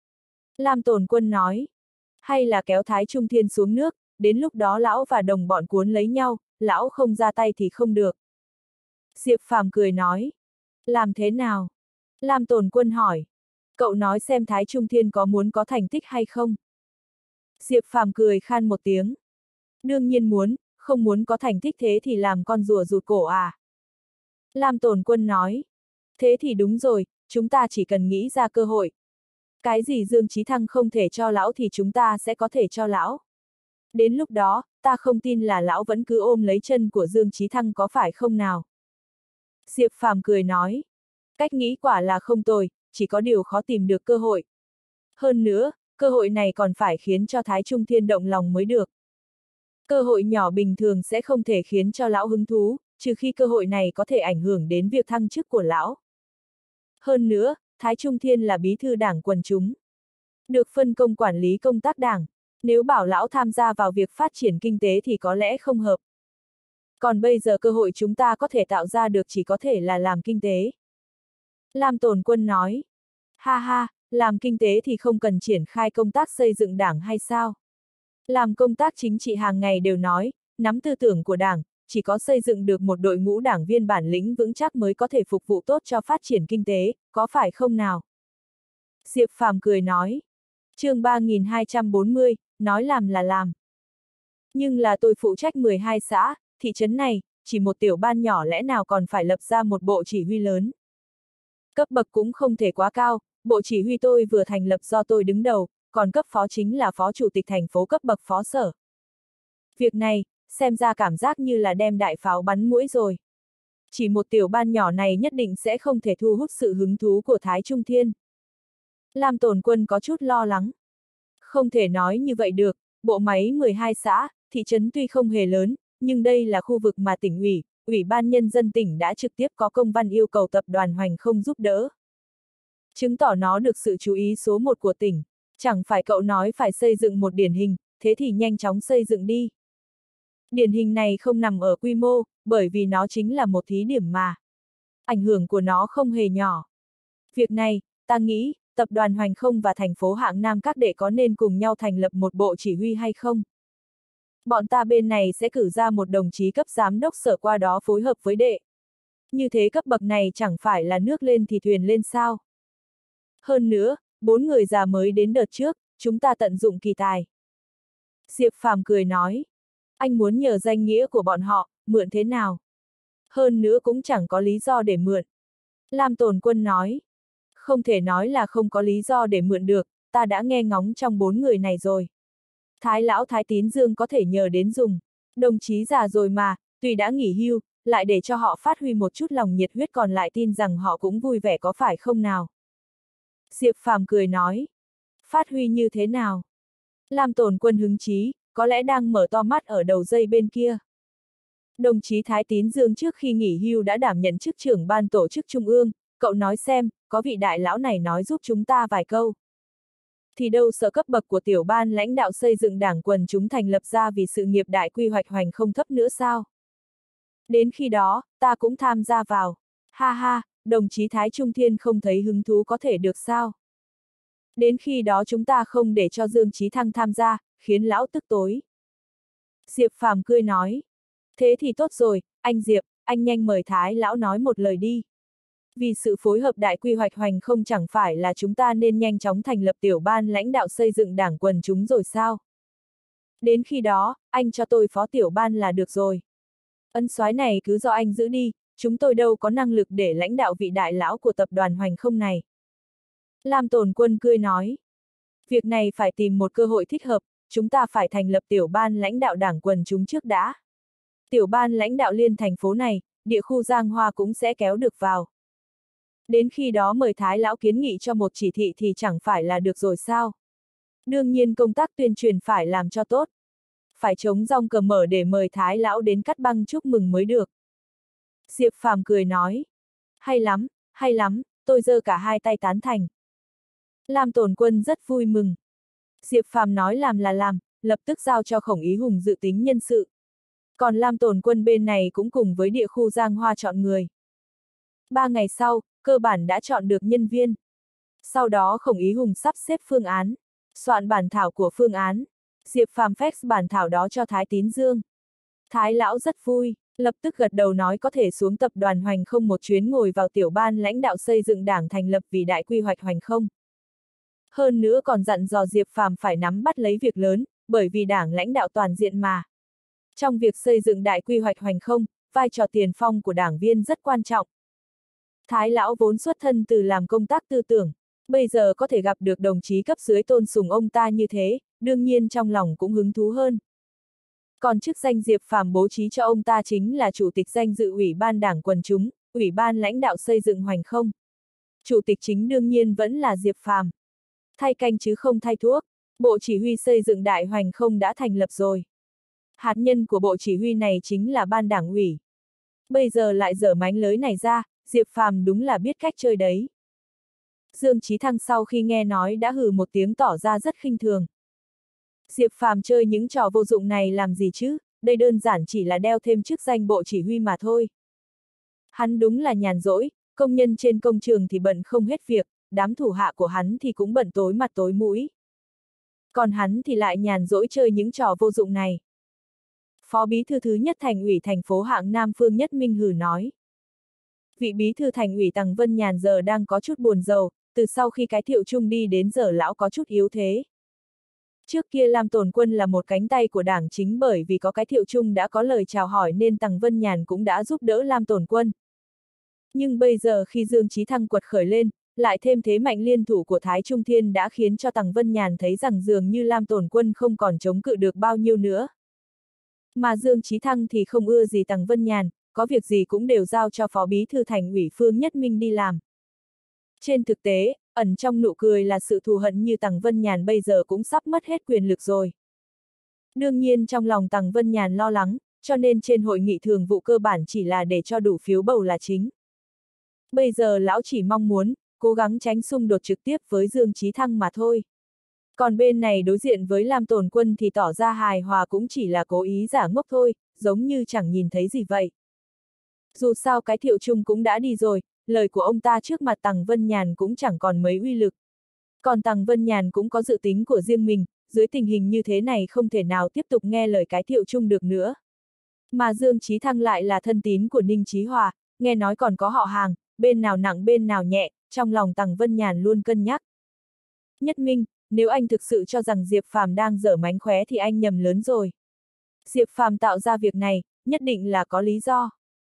Lam Tồn Quân nói, hay là kéo Thái Trung Thiên xuống nước, đến lúc đó lão và đồng bọn cuốn lấy nhau, lão không ra tay thì không được. Diệp Phàm cười nói, làm thế nào? Lam Tồn Quân hỏi, cậu nói xem Thái Trung Thiên có muốn có thành tích hay không? Diệp Phàm cười khan một tiếng. Đương nhiên muốn, không muốn có thành tích thế thì làm con rùa rụt cổ à? Lam Tồn Quân nói, thế thì đúng rồi, chúng ta chỉ cần nghĩ ra cơ hội. Cái gì Dương Chí Thăng không thể cho lão thì chúng ta sẽ có thể cho lão. Đến lúc đó, ta không tin là lão vẫn cứ ôm lấy chân của Dương Chí Thăng có phải không nào? Diệp Phàm cười nói, cách nghĩ quả là không tồi, chỉ có điều khó tìm được cơ hội. Hơn nữa, cơ hội này còn phải khiến cho Thái Trung Thiên động lòng mới được. Cơ hội nhỏ bình thường sẽ không thể khiến cho lão hứng thú, trừ khi cơ hội này có thể ảnh hưởng đến việc thăng chức của lão. Hơn nữa, Thái Trung Thiên là bí thư đảng quần chúng. Được phân công quản lý công tác đảng, nếu bảo lão tham gia vào việc phát triển kinh tế thì có lẽ không hợp. Còn bây giờ cơ hội chúng ta có thể tạo ra được chỉ có thể là làm kinh tế. Lam Tồn Quân nói. Ha ha, làm kinh tế thì không cần triển khai công tác xây dựng đảng hay sao? Làm công tác chính trị hàng ngày đều nói, nắm tư tưởng của đảng, chỉ có xây dựng được một đội ngũ đảng viên bản lĩnh vững chắc mới có thể phục vụ tốt cho phát triển kinh tế, có phải không nào? Diệp Phàm cười nói. Chương 3240, nói làm là làm. Nhưng là tôi phụ trách 12 xã, thị trấn này, chỉ một tiểu ban nhỏ lẽ nào còn phải lập ra một bộ chỉ huy lớn. Cấp bậc cũng không thể quá cao, bộ chỉ huy tôi vừa thành lập do tôi đứng đầu, còn cấp phó chính là phó chủ tịch thành phố cấp bậc phó sở. Việc này, xem ra cảm giác như là đem đại pháo bắn mũi rồi. Chỉ một tiểu ban nhỏ này nhất định sẽ không thể thu hút sự hứng thú của Thái Trung Thiên. Lam Tồn Quân có chút lo lắng. Không thể nói như vậy được, bộ máy 12 xã, thị trấn tuy không hề lớn, nhưng đây là khu vực mà tỉnh ủy, Ủy ban Nhân dân tỉnh đã trực tiếp có công văn yêu cầu tập đoàn Hoành Không giúp đỡ. Chứng tỏ nó được sự chú ý số 1 của tỉnh. Chẳng phải cậu nói phải xây dựng một điển hình, thế thì nhanh chóng xây dựng đi. Điển hình này không nằm ở quy mô, bởi vì nó chính là một thí điểm mà. Ảnh hưởng của nó không hề nhỏ. Việc này, ta nghĩ, tập đoàn Hoành Không và thành phố Hạng Nam các đệ có nên cùng nhau thành lập một bộ chỉ huy hay không? Bọn ta bên này sẽ cử ra một đồng chí cấp giám đốc sở qua đó phối hợp với đệ. Như thế cấp bậc này chẳng phải là nước lên thì thuyền lên sao? Hơn nữa, 4 người già mới đến đợt trước, chúng ta tận dụng kỳ tài. Diệp Phàm cười nói. Anh muốn nhờ danh nghĩa của bọn họ, mượn thế nào? Hơn nữa cũng chẳng có lý do để mượn. Lam Tồn Quân nói. Không thể nói là không có lý do để mượn được, ta đã nghe ngóng trong 4 người này rồi. Thái lão Thái Tín Dương có thể nhờ đến dùng. Đồng chí già rồi mà, tuy đã nghỉ hưu, lại để cho họ phát huy một chút lòng nhiệt huyết còn lại tin rằng họ cũng vui vẻ có phải không nào? Diệp Phàm cười nói. Phát huy như thế nào? Lam Tồn Quân hứng chí, có lẽ đang mở to mắt ở đầu dây bên kia. Đồng chí Thái Tín Dương trước khi nghỉ hưu đã đảm nhận chức trưởng ban tổ chức trung ương, cậu nói xem, có vị đại lão này nói giúp chúng ta vài câu. Thì đâu sợ cấp bậc của tiểu ban lãnh đạo xây dựng đảng quần chúng thành lập ra vì sự nghiệp đại quy hoạch Hoành Không thấp nữa sao? Đến khi đó, ta cũng tham gia vào. Ha ha, đồng chí Thái Trung Thiên không thấy hứng thú có thể được sao? Đến khi đó chúng ta không để cho Dương Chí Thăng tham gia, khiến lão tức tối. Diệp Phàm cười nói. Thế thì tốt rồi, anh Diệp, anh nhanh mời Thái lão nói một lời đi. Vì sự phối hợp đại quy hoạch Hoành Không chẳng phải là chúng ta nên nhanh chóng thành lập tiểu ban lãnh đạo xây dựng đảng quần chúng rồi sao? Đến khi đó, anh cho tôi phó tiểu ban là được rồi. Ân soái này cứ do anh giữ đi, chúng tôi đâu có năng lực để lãnh đạo vị đại lão của tập đoàn Hoành Không này. Lam Tồn Quân cười nói. Việc này phải tìm một cơ hội thích hợp, chúng ta phải thành lập tiểu ban lãnh đạo đảng quần chúng trước đã. Tiểu ban lãnh đạo liên thành phố này, địa khu Giang Hoa cũng sẽ kéo được vào. Đến khi đó mời Thái lão kiến nghị cho một chỉ thị thì chẳng phải là được rồi sao? Đương nhiên công tác tuyên truyền phải làm cho tốt. Phải chống rong cờ mở để mời Thái lão đến cắt băng chúc mừng mới được. Diệp Phàm cười nói. Hay lắm, tôi giơ cả hai tay tán thành. Lam Tồn Quân rất vui mừng. Diệp Phàm nói làm là làm, lập tức giao cho Khổng Ý Hùng dự tính nhân sự. Còn Lam Tồn Quân bên này cũng cùng với địa khu Giang Hoa chọn người. 3 ngày sau, cơ bản đã chọn được nhân viên. Sau đó Khổng Ý Hùng sắp xếp phương án, soạn bản thảo của phương án. Diệp Phàm fax bản thảo đó cho Thái Tín Dương. Thái lão rất vui, lập tức gật đầu nói có thể xuống tập đoàn Hoành Không một chuyến ngồi vào tiểu ban lãnh đạo xây dựng đảng thành lập vì đại quy hoạch Hoành Không. Hơn nữa còn dặn dò Diệp Phàm phải nắm bắt lấy việc lớn, bởi vì đảng lãnh đạo toàn diện mà. Trong việc xây dựng đại quy hoạch Hoành Không, vai trò tiền phong của đảng viên rất quan trọng. Thái lão vốn xuất thân từ làm công tác tư tưởng, bây giờ có thể gặp được đồng chí cấp dưới tôn sùng ông ta như thế, đương nhiên trong lòng cũng hứng thú hơn. Còn chức danh Diệp Phàm bố trí cho ông ta chính là chủ tịch danh dự Ủy ban Đảng quần chúng, Ủy ban lãnh đạo xây dựng Hoành Không. Chủ tịch chính đương nhiên vẫn là Diệp Phàm. Thay canh chứ không thay thuốc, bộ chỉ huy xây dựng đại Hoành Không đã thành lập rồi. Hạt nhân của bộ chỉ huy này chính là ban đảng ủy. Bây giờ lại dở mánh lới này ra, Diệp Phàm đúng là biết cách chơi đấy. Dương Chí Thăng sau khi nghe nói đã hừ một tiếng tỏ ra rất khinh thường. Diệp Phàm chơi những trò vô dụng này làm gì chứ, đây đơn giản chỉ là đeo thêm chức danh bộ chỉ huy mà thôi. Hắn đúng là nhàn rỗi, công nhân trên công trường thì bận không hết việc, đám thủ hạ của hắn thì cũng bận tối mặt tối mũi. Còn hắn thì lại nhàn rỗi chơi những trò vô dụng này. Phó bí thư thứ nhất Thành ủy thành phố Hạng Nam Phương Nhất Minh hừ nói. Vị bí thư Thành ủy Tằng Vân Nhàn giờ đang có chút buồn rầu, từ sau khi cái Thiệu Trung đi đến giờ lão có chút yếu thế. Trước kia Lam Tồn Quân là một cánh tay của đảng, chính bởi vì có cái Thiệu Trung đã có lời chào hỏi nên Tằng Vân Nhàn cũng đã giúp đỡ Lam Tồn Quân. Nhưng bây giờ khi Dương Chí Thăng quật khởi lên, lại thêm thế mạnh liên thủ của Thái Trung Thiên đã khiến cho Tằng Vân Nhàn thấy rằng dường như Lam Tồn Quân không còn chống cự được bao nhiêu nữa. Mà Dương Chí Thăng thì không ưa gì Tằng Vân Nhàn, có việc gì cũng đều giao cho Phó Bí thư Thành ủy Phương Nhất Minh đi làm. Trên thực tế, ẩn trong nụ cười là sự thù hận như Tằng Vân Nhàn bây giờ cũng sắp mất hết quyền lực rồi. Đương nhiên trong lòng Tằng Vân Nhàn lo lắng, cho nên trên hội nghị thường vụ cơ bản chỉ là để cho đủ phiếu bầu là chính. Bây giờ lão chỉ mong muốn, cố gắng tránh xung đột trực tiếp với Dương Chí Thăng mà thôi. Còn bên này đối diện với Lam Tồn Quân thì tỏ ra hài hòa cũng chỉ là cố ý giả ngốc thôi, giống như chẳng nhìn thấy gì vậy. Dù sao cái Thiệu Trung cũng đã đi rồi, lời của ông ta trước mặt Tằng Vân Nhàn cũng chẳng còn mấy uy lực. Còn Tằng Vân Nhàn cũng có dự tính của riêng mình, dưới tình hình như thế này không thể nào tiếp tục nghe lời cái Thiệu Trung được nữa. Mà Dương Chí Thăng lại là thân tín của Ninh Chí Hòa, nghe nói còn có họ hàng, bên nào nặng bên nào nhẹ, trong lòng Tằng Vân Nhàn luôn cân nhắc. Nhất Minh, nếu anh thực sự cho rằng Diệp Phàm đang dở mánh khóe thì anh nhầm lớn rồi. Diệp Phàm tạo ra việc này, nhất định là có lý do.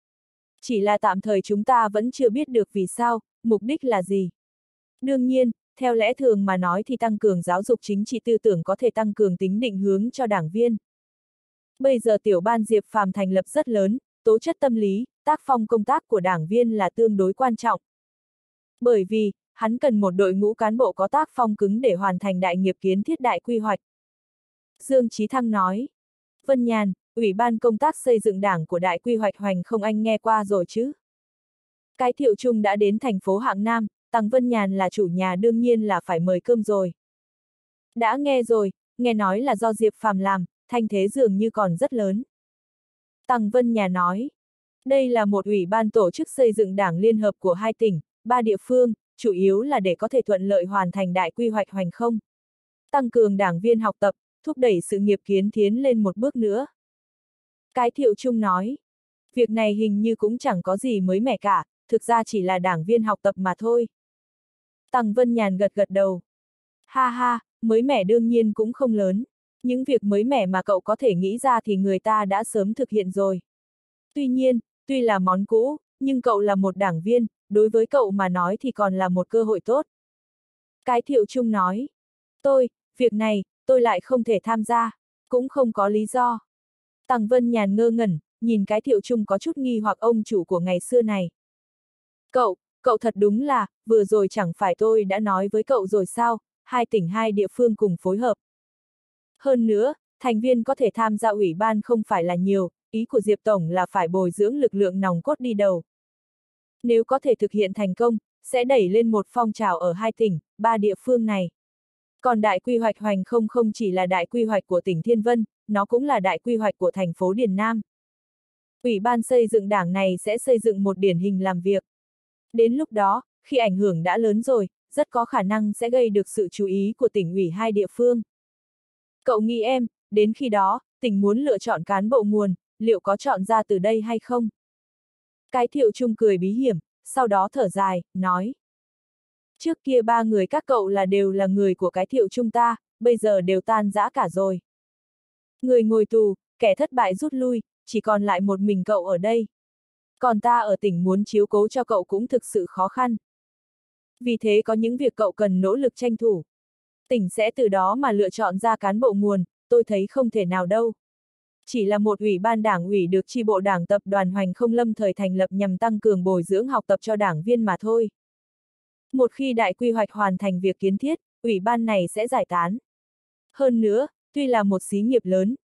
Chỉ là tạm thời chúng ta vẫn chưa biết được vì sao, mục đích là gì. Đương nhiên, theo lẽ thường mà nói thì tăng cường giáo dục chính trị tư tưởng có thể tăng cường tính định hướng cho đảng viên. Bây giờ tiểu ban Diệp Phàm thành lập rất lớn, tố chất tâm lý, tác phong công tác của đảng viên là tương đối quan trọng. Bởi vì, hắn cần một đội ngũ cán bộ có tác phong cứng để hoàn thành đại nghiệp kiến thiết đại quy hoạch. Dương Chí Thăng nói. Vân Nhàn, Ủy ban công tác xây dựng đảng của đại quy hoạch hoành không anh nghe qua rồi chứ? Cái Thiệu Trung đã đến thành phố Hạng Nam, Tằng Vân Nhàn là chủ nhà đương nhiên là phải mời cơm rồi. Đã nghe rồi, nghe nói là do Diệp Phàm làm, thanh thế dường như còn rất lớn. Tằng Vân Nhàn nói. Đây là một ủy ban tổ chức xây dựng đảng liên hợp của 2 tỉnh, 3 địa phương, chủ yếu là để có thể thuận lợi hoàn thành đại quy hoạch hoành không. Tăng cường đảng viên học tập, thúc đẩy sự nghiệp kiến tiến lên một bước nữa. Cái Thiệu Trung nói. Việc này hình như cũng chẳng có gì mới mẻ cả, thực ra chỉ là đảng viên học tập mà thôi. Tằng Vân Nhàn gật gật đầu. Ha ha, mới mẻ đương nhiên cũng không lớn. Những việc mới mẻ mà cậu có thể nghĩ ra thì người ta đã sớm thực hiện rồi. Tuy nhiên, tuy là món cũ, nhưng cậu là một đảng viên, đối với cậu mà nói thì còn là một cơ hội tốt. Cái Thiệu Trung nói. Việc này, tôi lại không thể tham gia, cũng không có lý do. Tằng Vân Nhàn ngơ ngẩn, nhìn cái Thiệu Trung có chút nghi hoặc ông chủ của ngày xưa này. Cậu thật đúng là, vừa rồi chẳng phải tôi đã nói với cậu rồi sao, 2 tỉnh 2 địa phương cùng phối hợp. Hơn nữa, thành viên có thể tham gia ủy ban không phải là nhiều, ý của Diệp Tổng là phải bồi dưỡng lực lượng nòng cốt đi đầu. Nếu có thể thực hiện thành công, sẽ đẩy lên một phong trào ở 2 tỉnh, 3 địa phương này. Còn đại quy hoạch hoành không không chỉ là đại quy hoạch của tỉnh Thiên Vân, nó cũng là đại quy hoạch của thành phố Điền Nam. Ủy ban xây dựng đảng này sẽ xây dựng một điển hình làm việc. Đến lúc đó, khi ảnh hưởng đã lớn rồi, rất có khả năng sẽ gây được sự chú ý của tỉnh ủy 2 địa phương. Cậu nghĩ em, đến khi đó, tỉnh muốn lựa chọn cán bộ nguồn, liệu có chọn ra từ đây hay không? Cái Thiệu Trung cười bí hiểm, sau đó thở dài, nói. Trước kia 3 người các cậu đều là người của cái Thiệu Trung ta, bây giờ đều tan rã cả rồi. Người ngồi tù, kẻ thất bại rút lui, chỉ còn lại một mình cậu ở đây. Còn ta ở tỉnh muốn chiếu cố cho cậu cũng thực sự khó khăn. Vì thế có những việc cậu cần nỗ lực tranh thủ. Tỉnh sẽ từ đó mà lựa chọn ra cán bộ nguồn, tôi thấy không thể nào đâu. Chỉ là một ủy ban đảng ủy được chi bộ đảng tập đoàn Hoành Không lâm thời thành lập nhằm tăng cường bồi dưỡng học tập cho đảng viên mà thôi. Một khi đại quy hoạch hoàn thành việc kiến thiết, ủy ban này sẽ giải tán. Hơn nữa, tuy là một xí nghiệp lớn,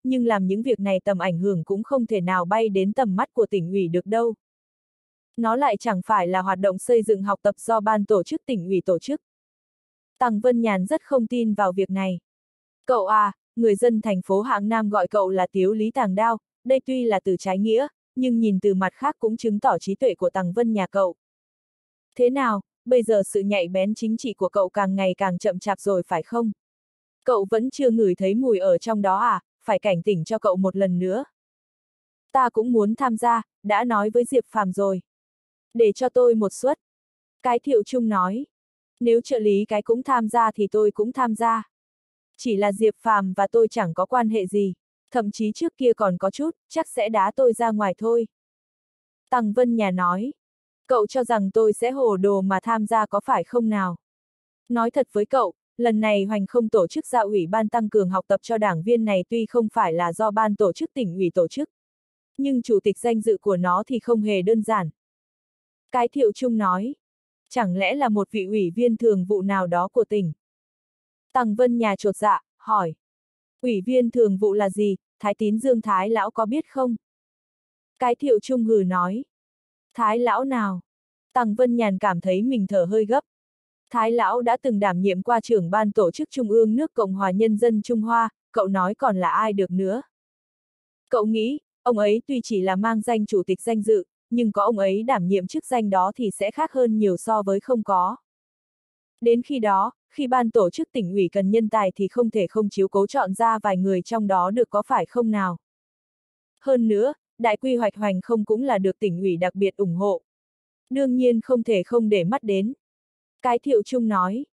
nhưng làm những việc này tầm ảnh hưởng cũng không thể nào bay đến tầm mắt của tỉnh ủy được đâu. Nó lại chẳng phải là hoạt động xây dựng học tập do ban tổ chức tỉnh ủy tổ chức. Tằng Vân Nhàn rất không tin vào việc này. Cậu à, người dân thành phố Hạng Nam gọi cậu là Tiếu Lý Tàng Đao, đây tuy là từ trái nghĩa, nhưng nhìn từ mặt khác cũng chứng tỏ trí tuệ của Tằng Vân nhà cậu. Thế nào, bây giờ sự nhạy bén chính trị của cậu càng ngày càng chậm chạp rồi phải không? Cậu vẫn chưa ngửi thấy mùi ở trong đó à, phải cảnh tỉnh cho cậu một lần nữa. Ta cũng muốn tham gia, đã nói với Diệp Phàm rồi. Để cho tôi một suất. Cái Thiệu Trung nói. Nếu trợ lý cái cũng tham gia thì tôi cũng tham gia. Chỉ là Diệp Phàm và tôi chẳng có quan hệ gì, thậm chí trước kia còn có chút, chắc sẽ đá tôi ra ngoài thôi. Tằng Vân Nhà nói. Cậu cho rằng tôi sẽ hồ đồ mà tham gia có phải không nào? Nói thật với cậu, lần này Hoành không tổ chức ra ủy ban tăng cường học tập cho đảng viên này tuy không phải là do ban tổ chức tỉnh ủy tổ chức, nhưng chủ tịch danh dự của nó thì không hề đơn giản. Cái Thiệu Trung nói. Chẳng lẽ là một vị ủy viên thường vụ nào đó của tỉnh? Tằng Vân Nhà chột dạ, hỏi. Ủy viên thường vụ là gì, Thái Tín Dương Thái lão có biết không? Cái Thiệu Trung hừ nói. Thái lão nào? Tằng Vân Nhàn cảm thấy mình thở hơi gấp. Thái lão đã từng đảm nhiệm qua trưởng ban tổ chức Trung ương nước Cộng hòa Nhân dân Trung Hoa, cậu nói còn là ai được nữa? Cậu nghĩ, ông ấy tuy chỉ là mang danh chủ tịch danh dự, nhưng có ông ấy đảm nhiệm chức danh đó thì sẽ khác hơn nhiều so với không có. Đến khi đó, khi ban tổ chức tỉnh ủy cần nhân tài thì không thể không chiếu cố chọn ra vài người trong đó được có phải không nào? Hơn nữa, đại quy hoạch Hoành không cũng là được tỉnh ủy đặc biệt ủng hộ. Đương nhiên không thể không để mắt đến. Cái Thiệu Trung nói.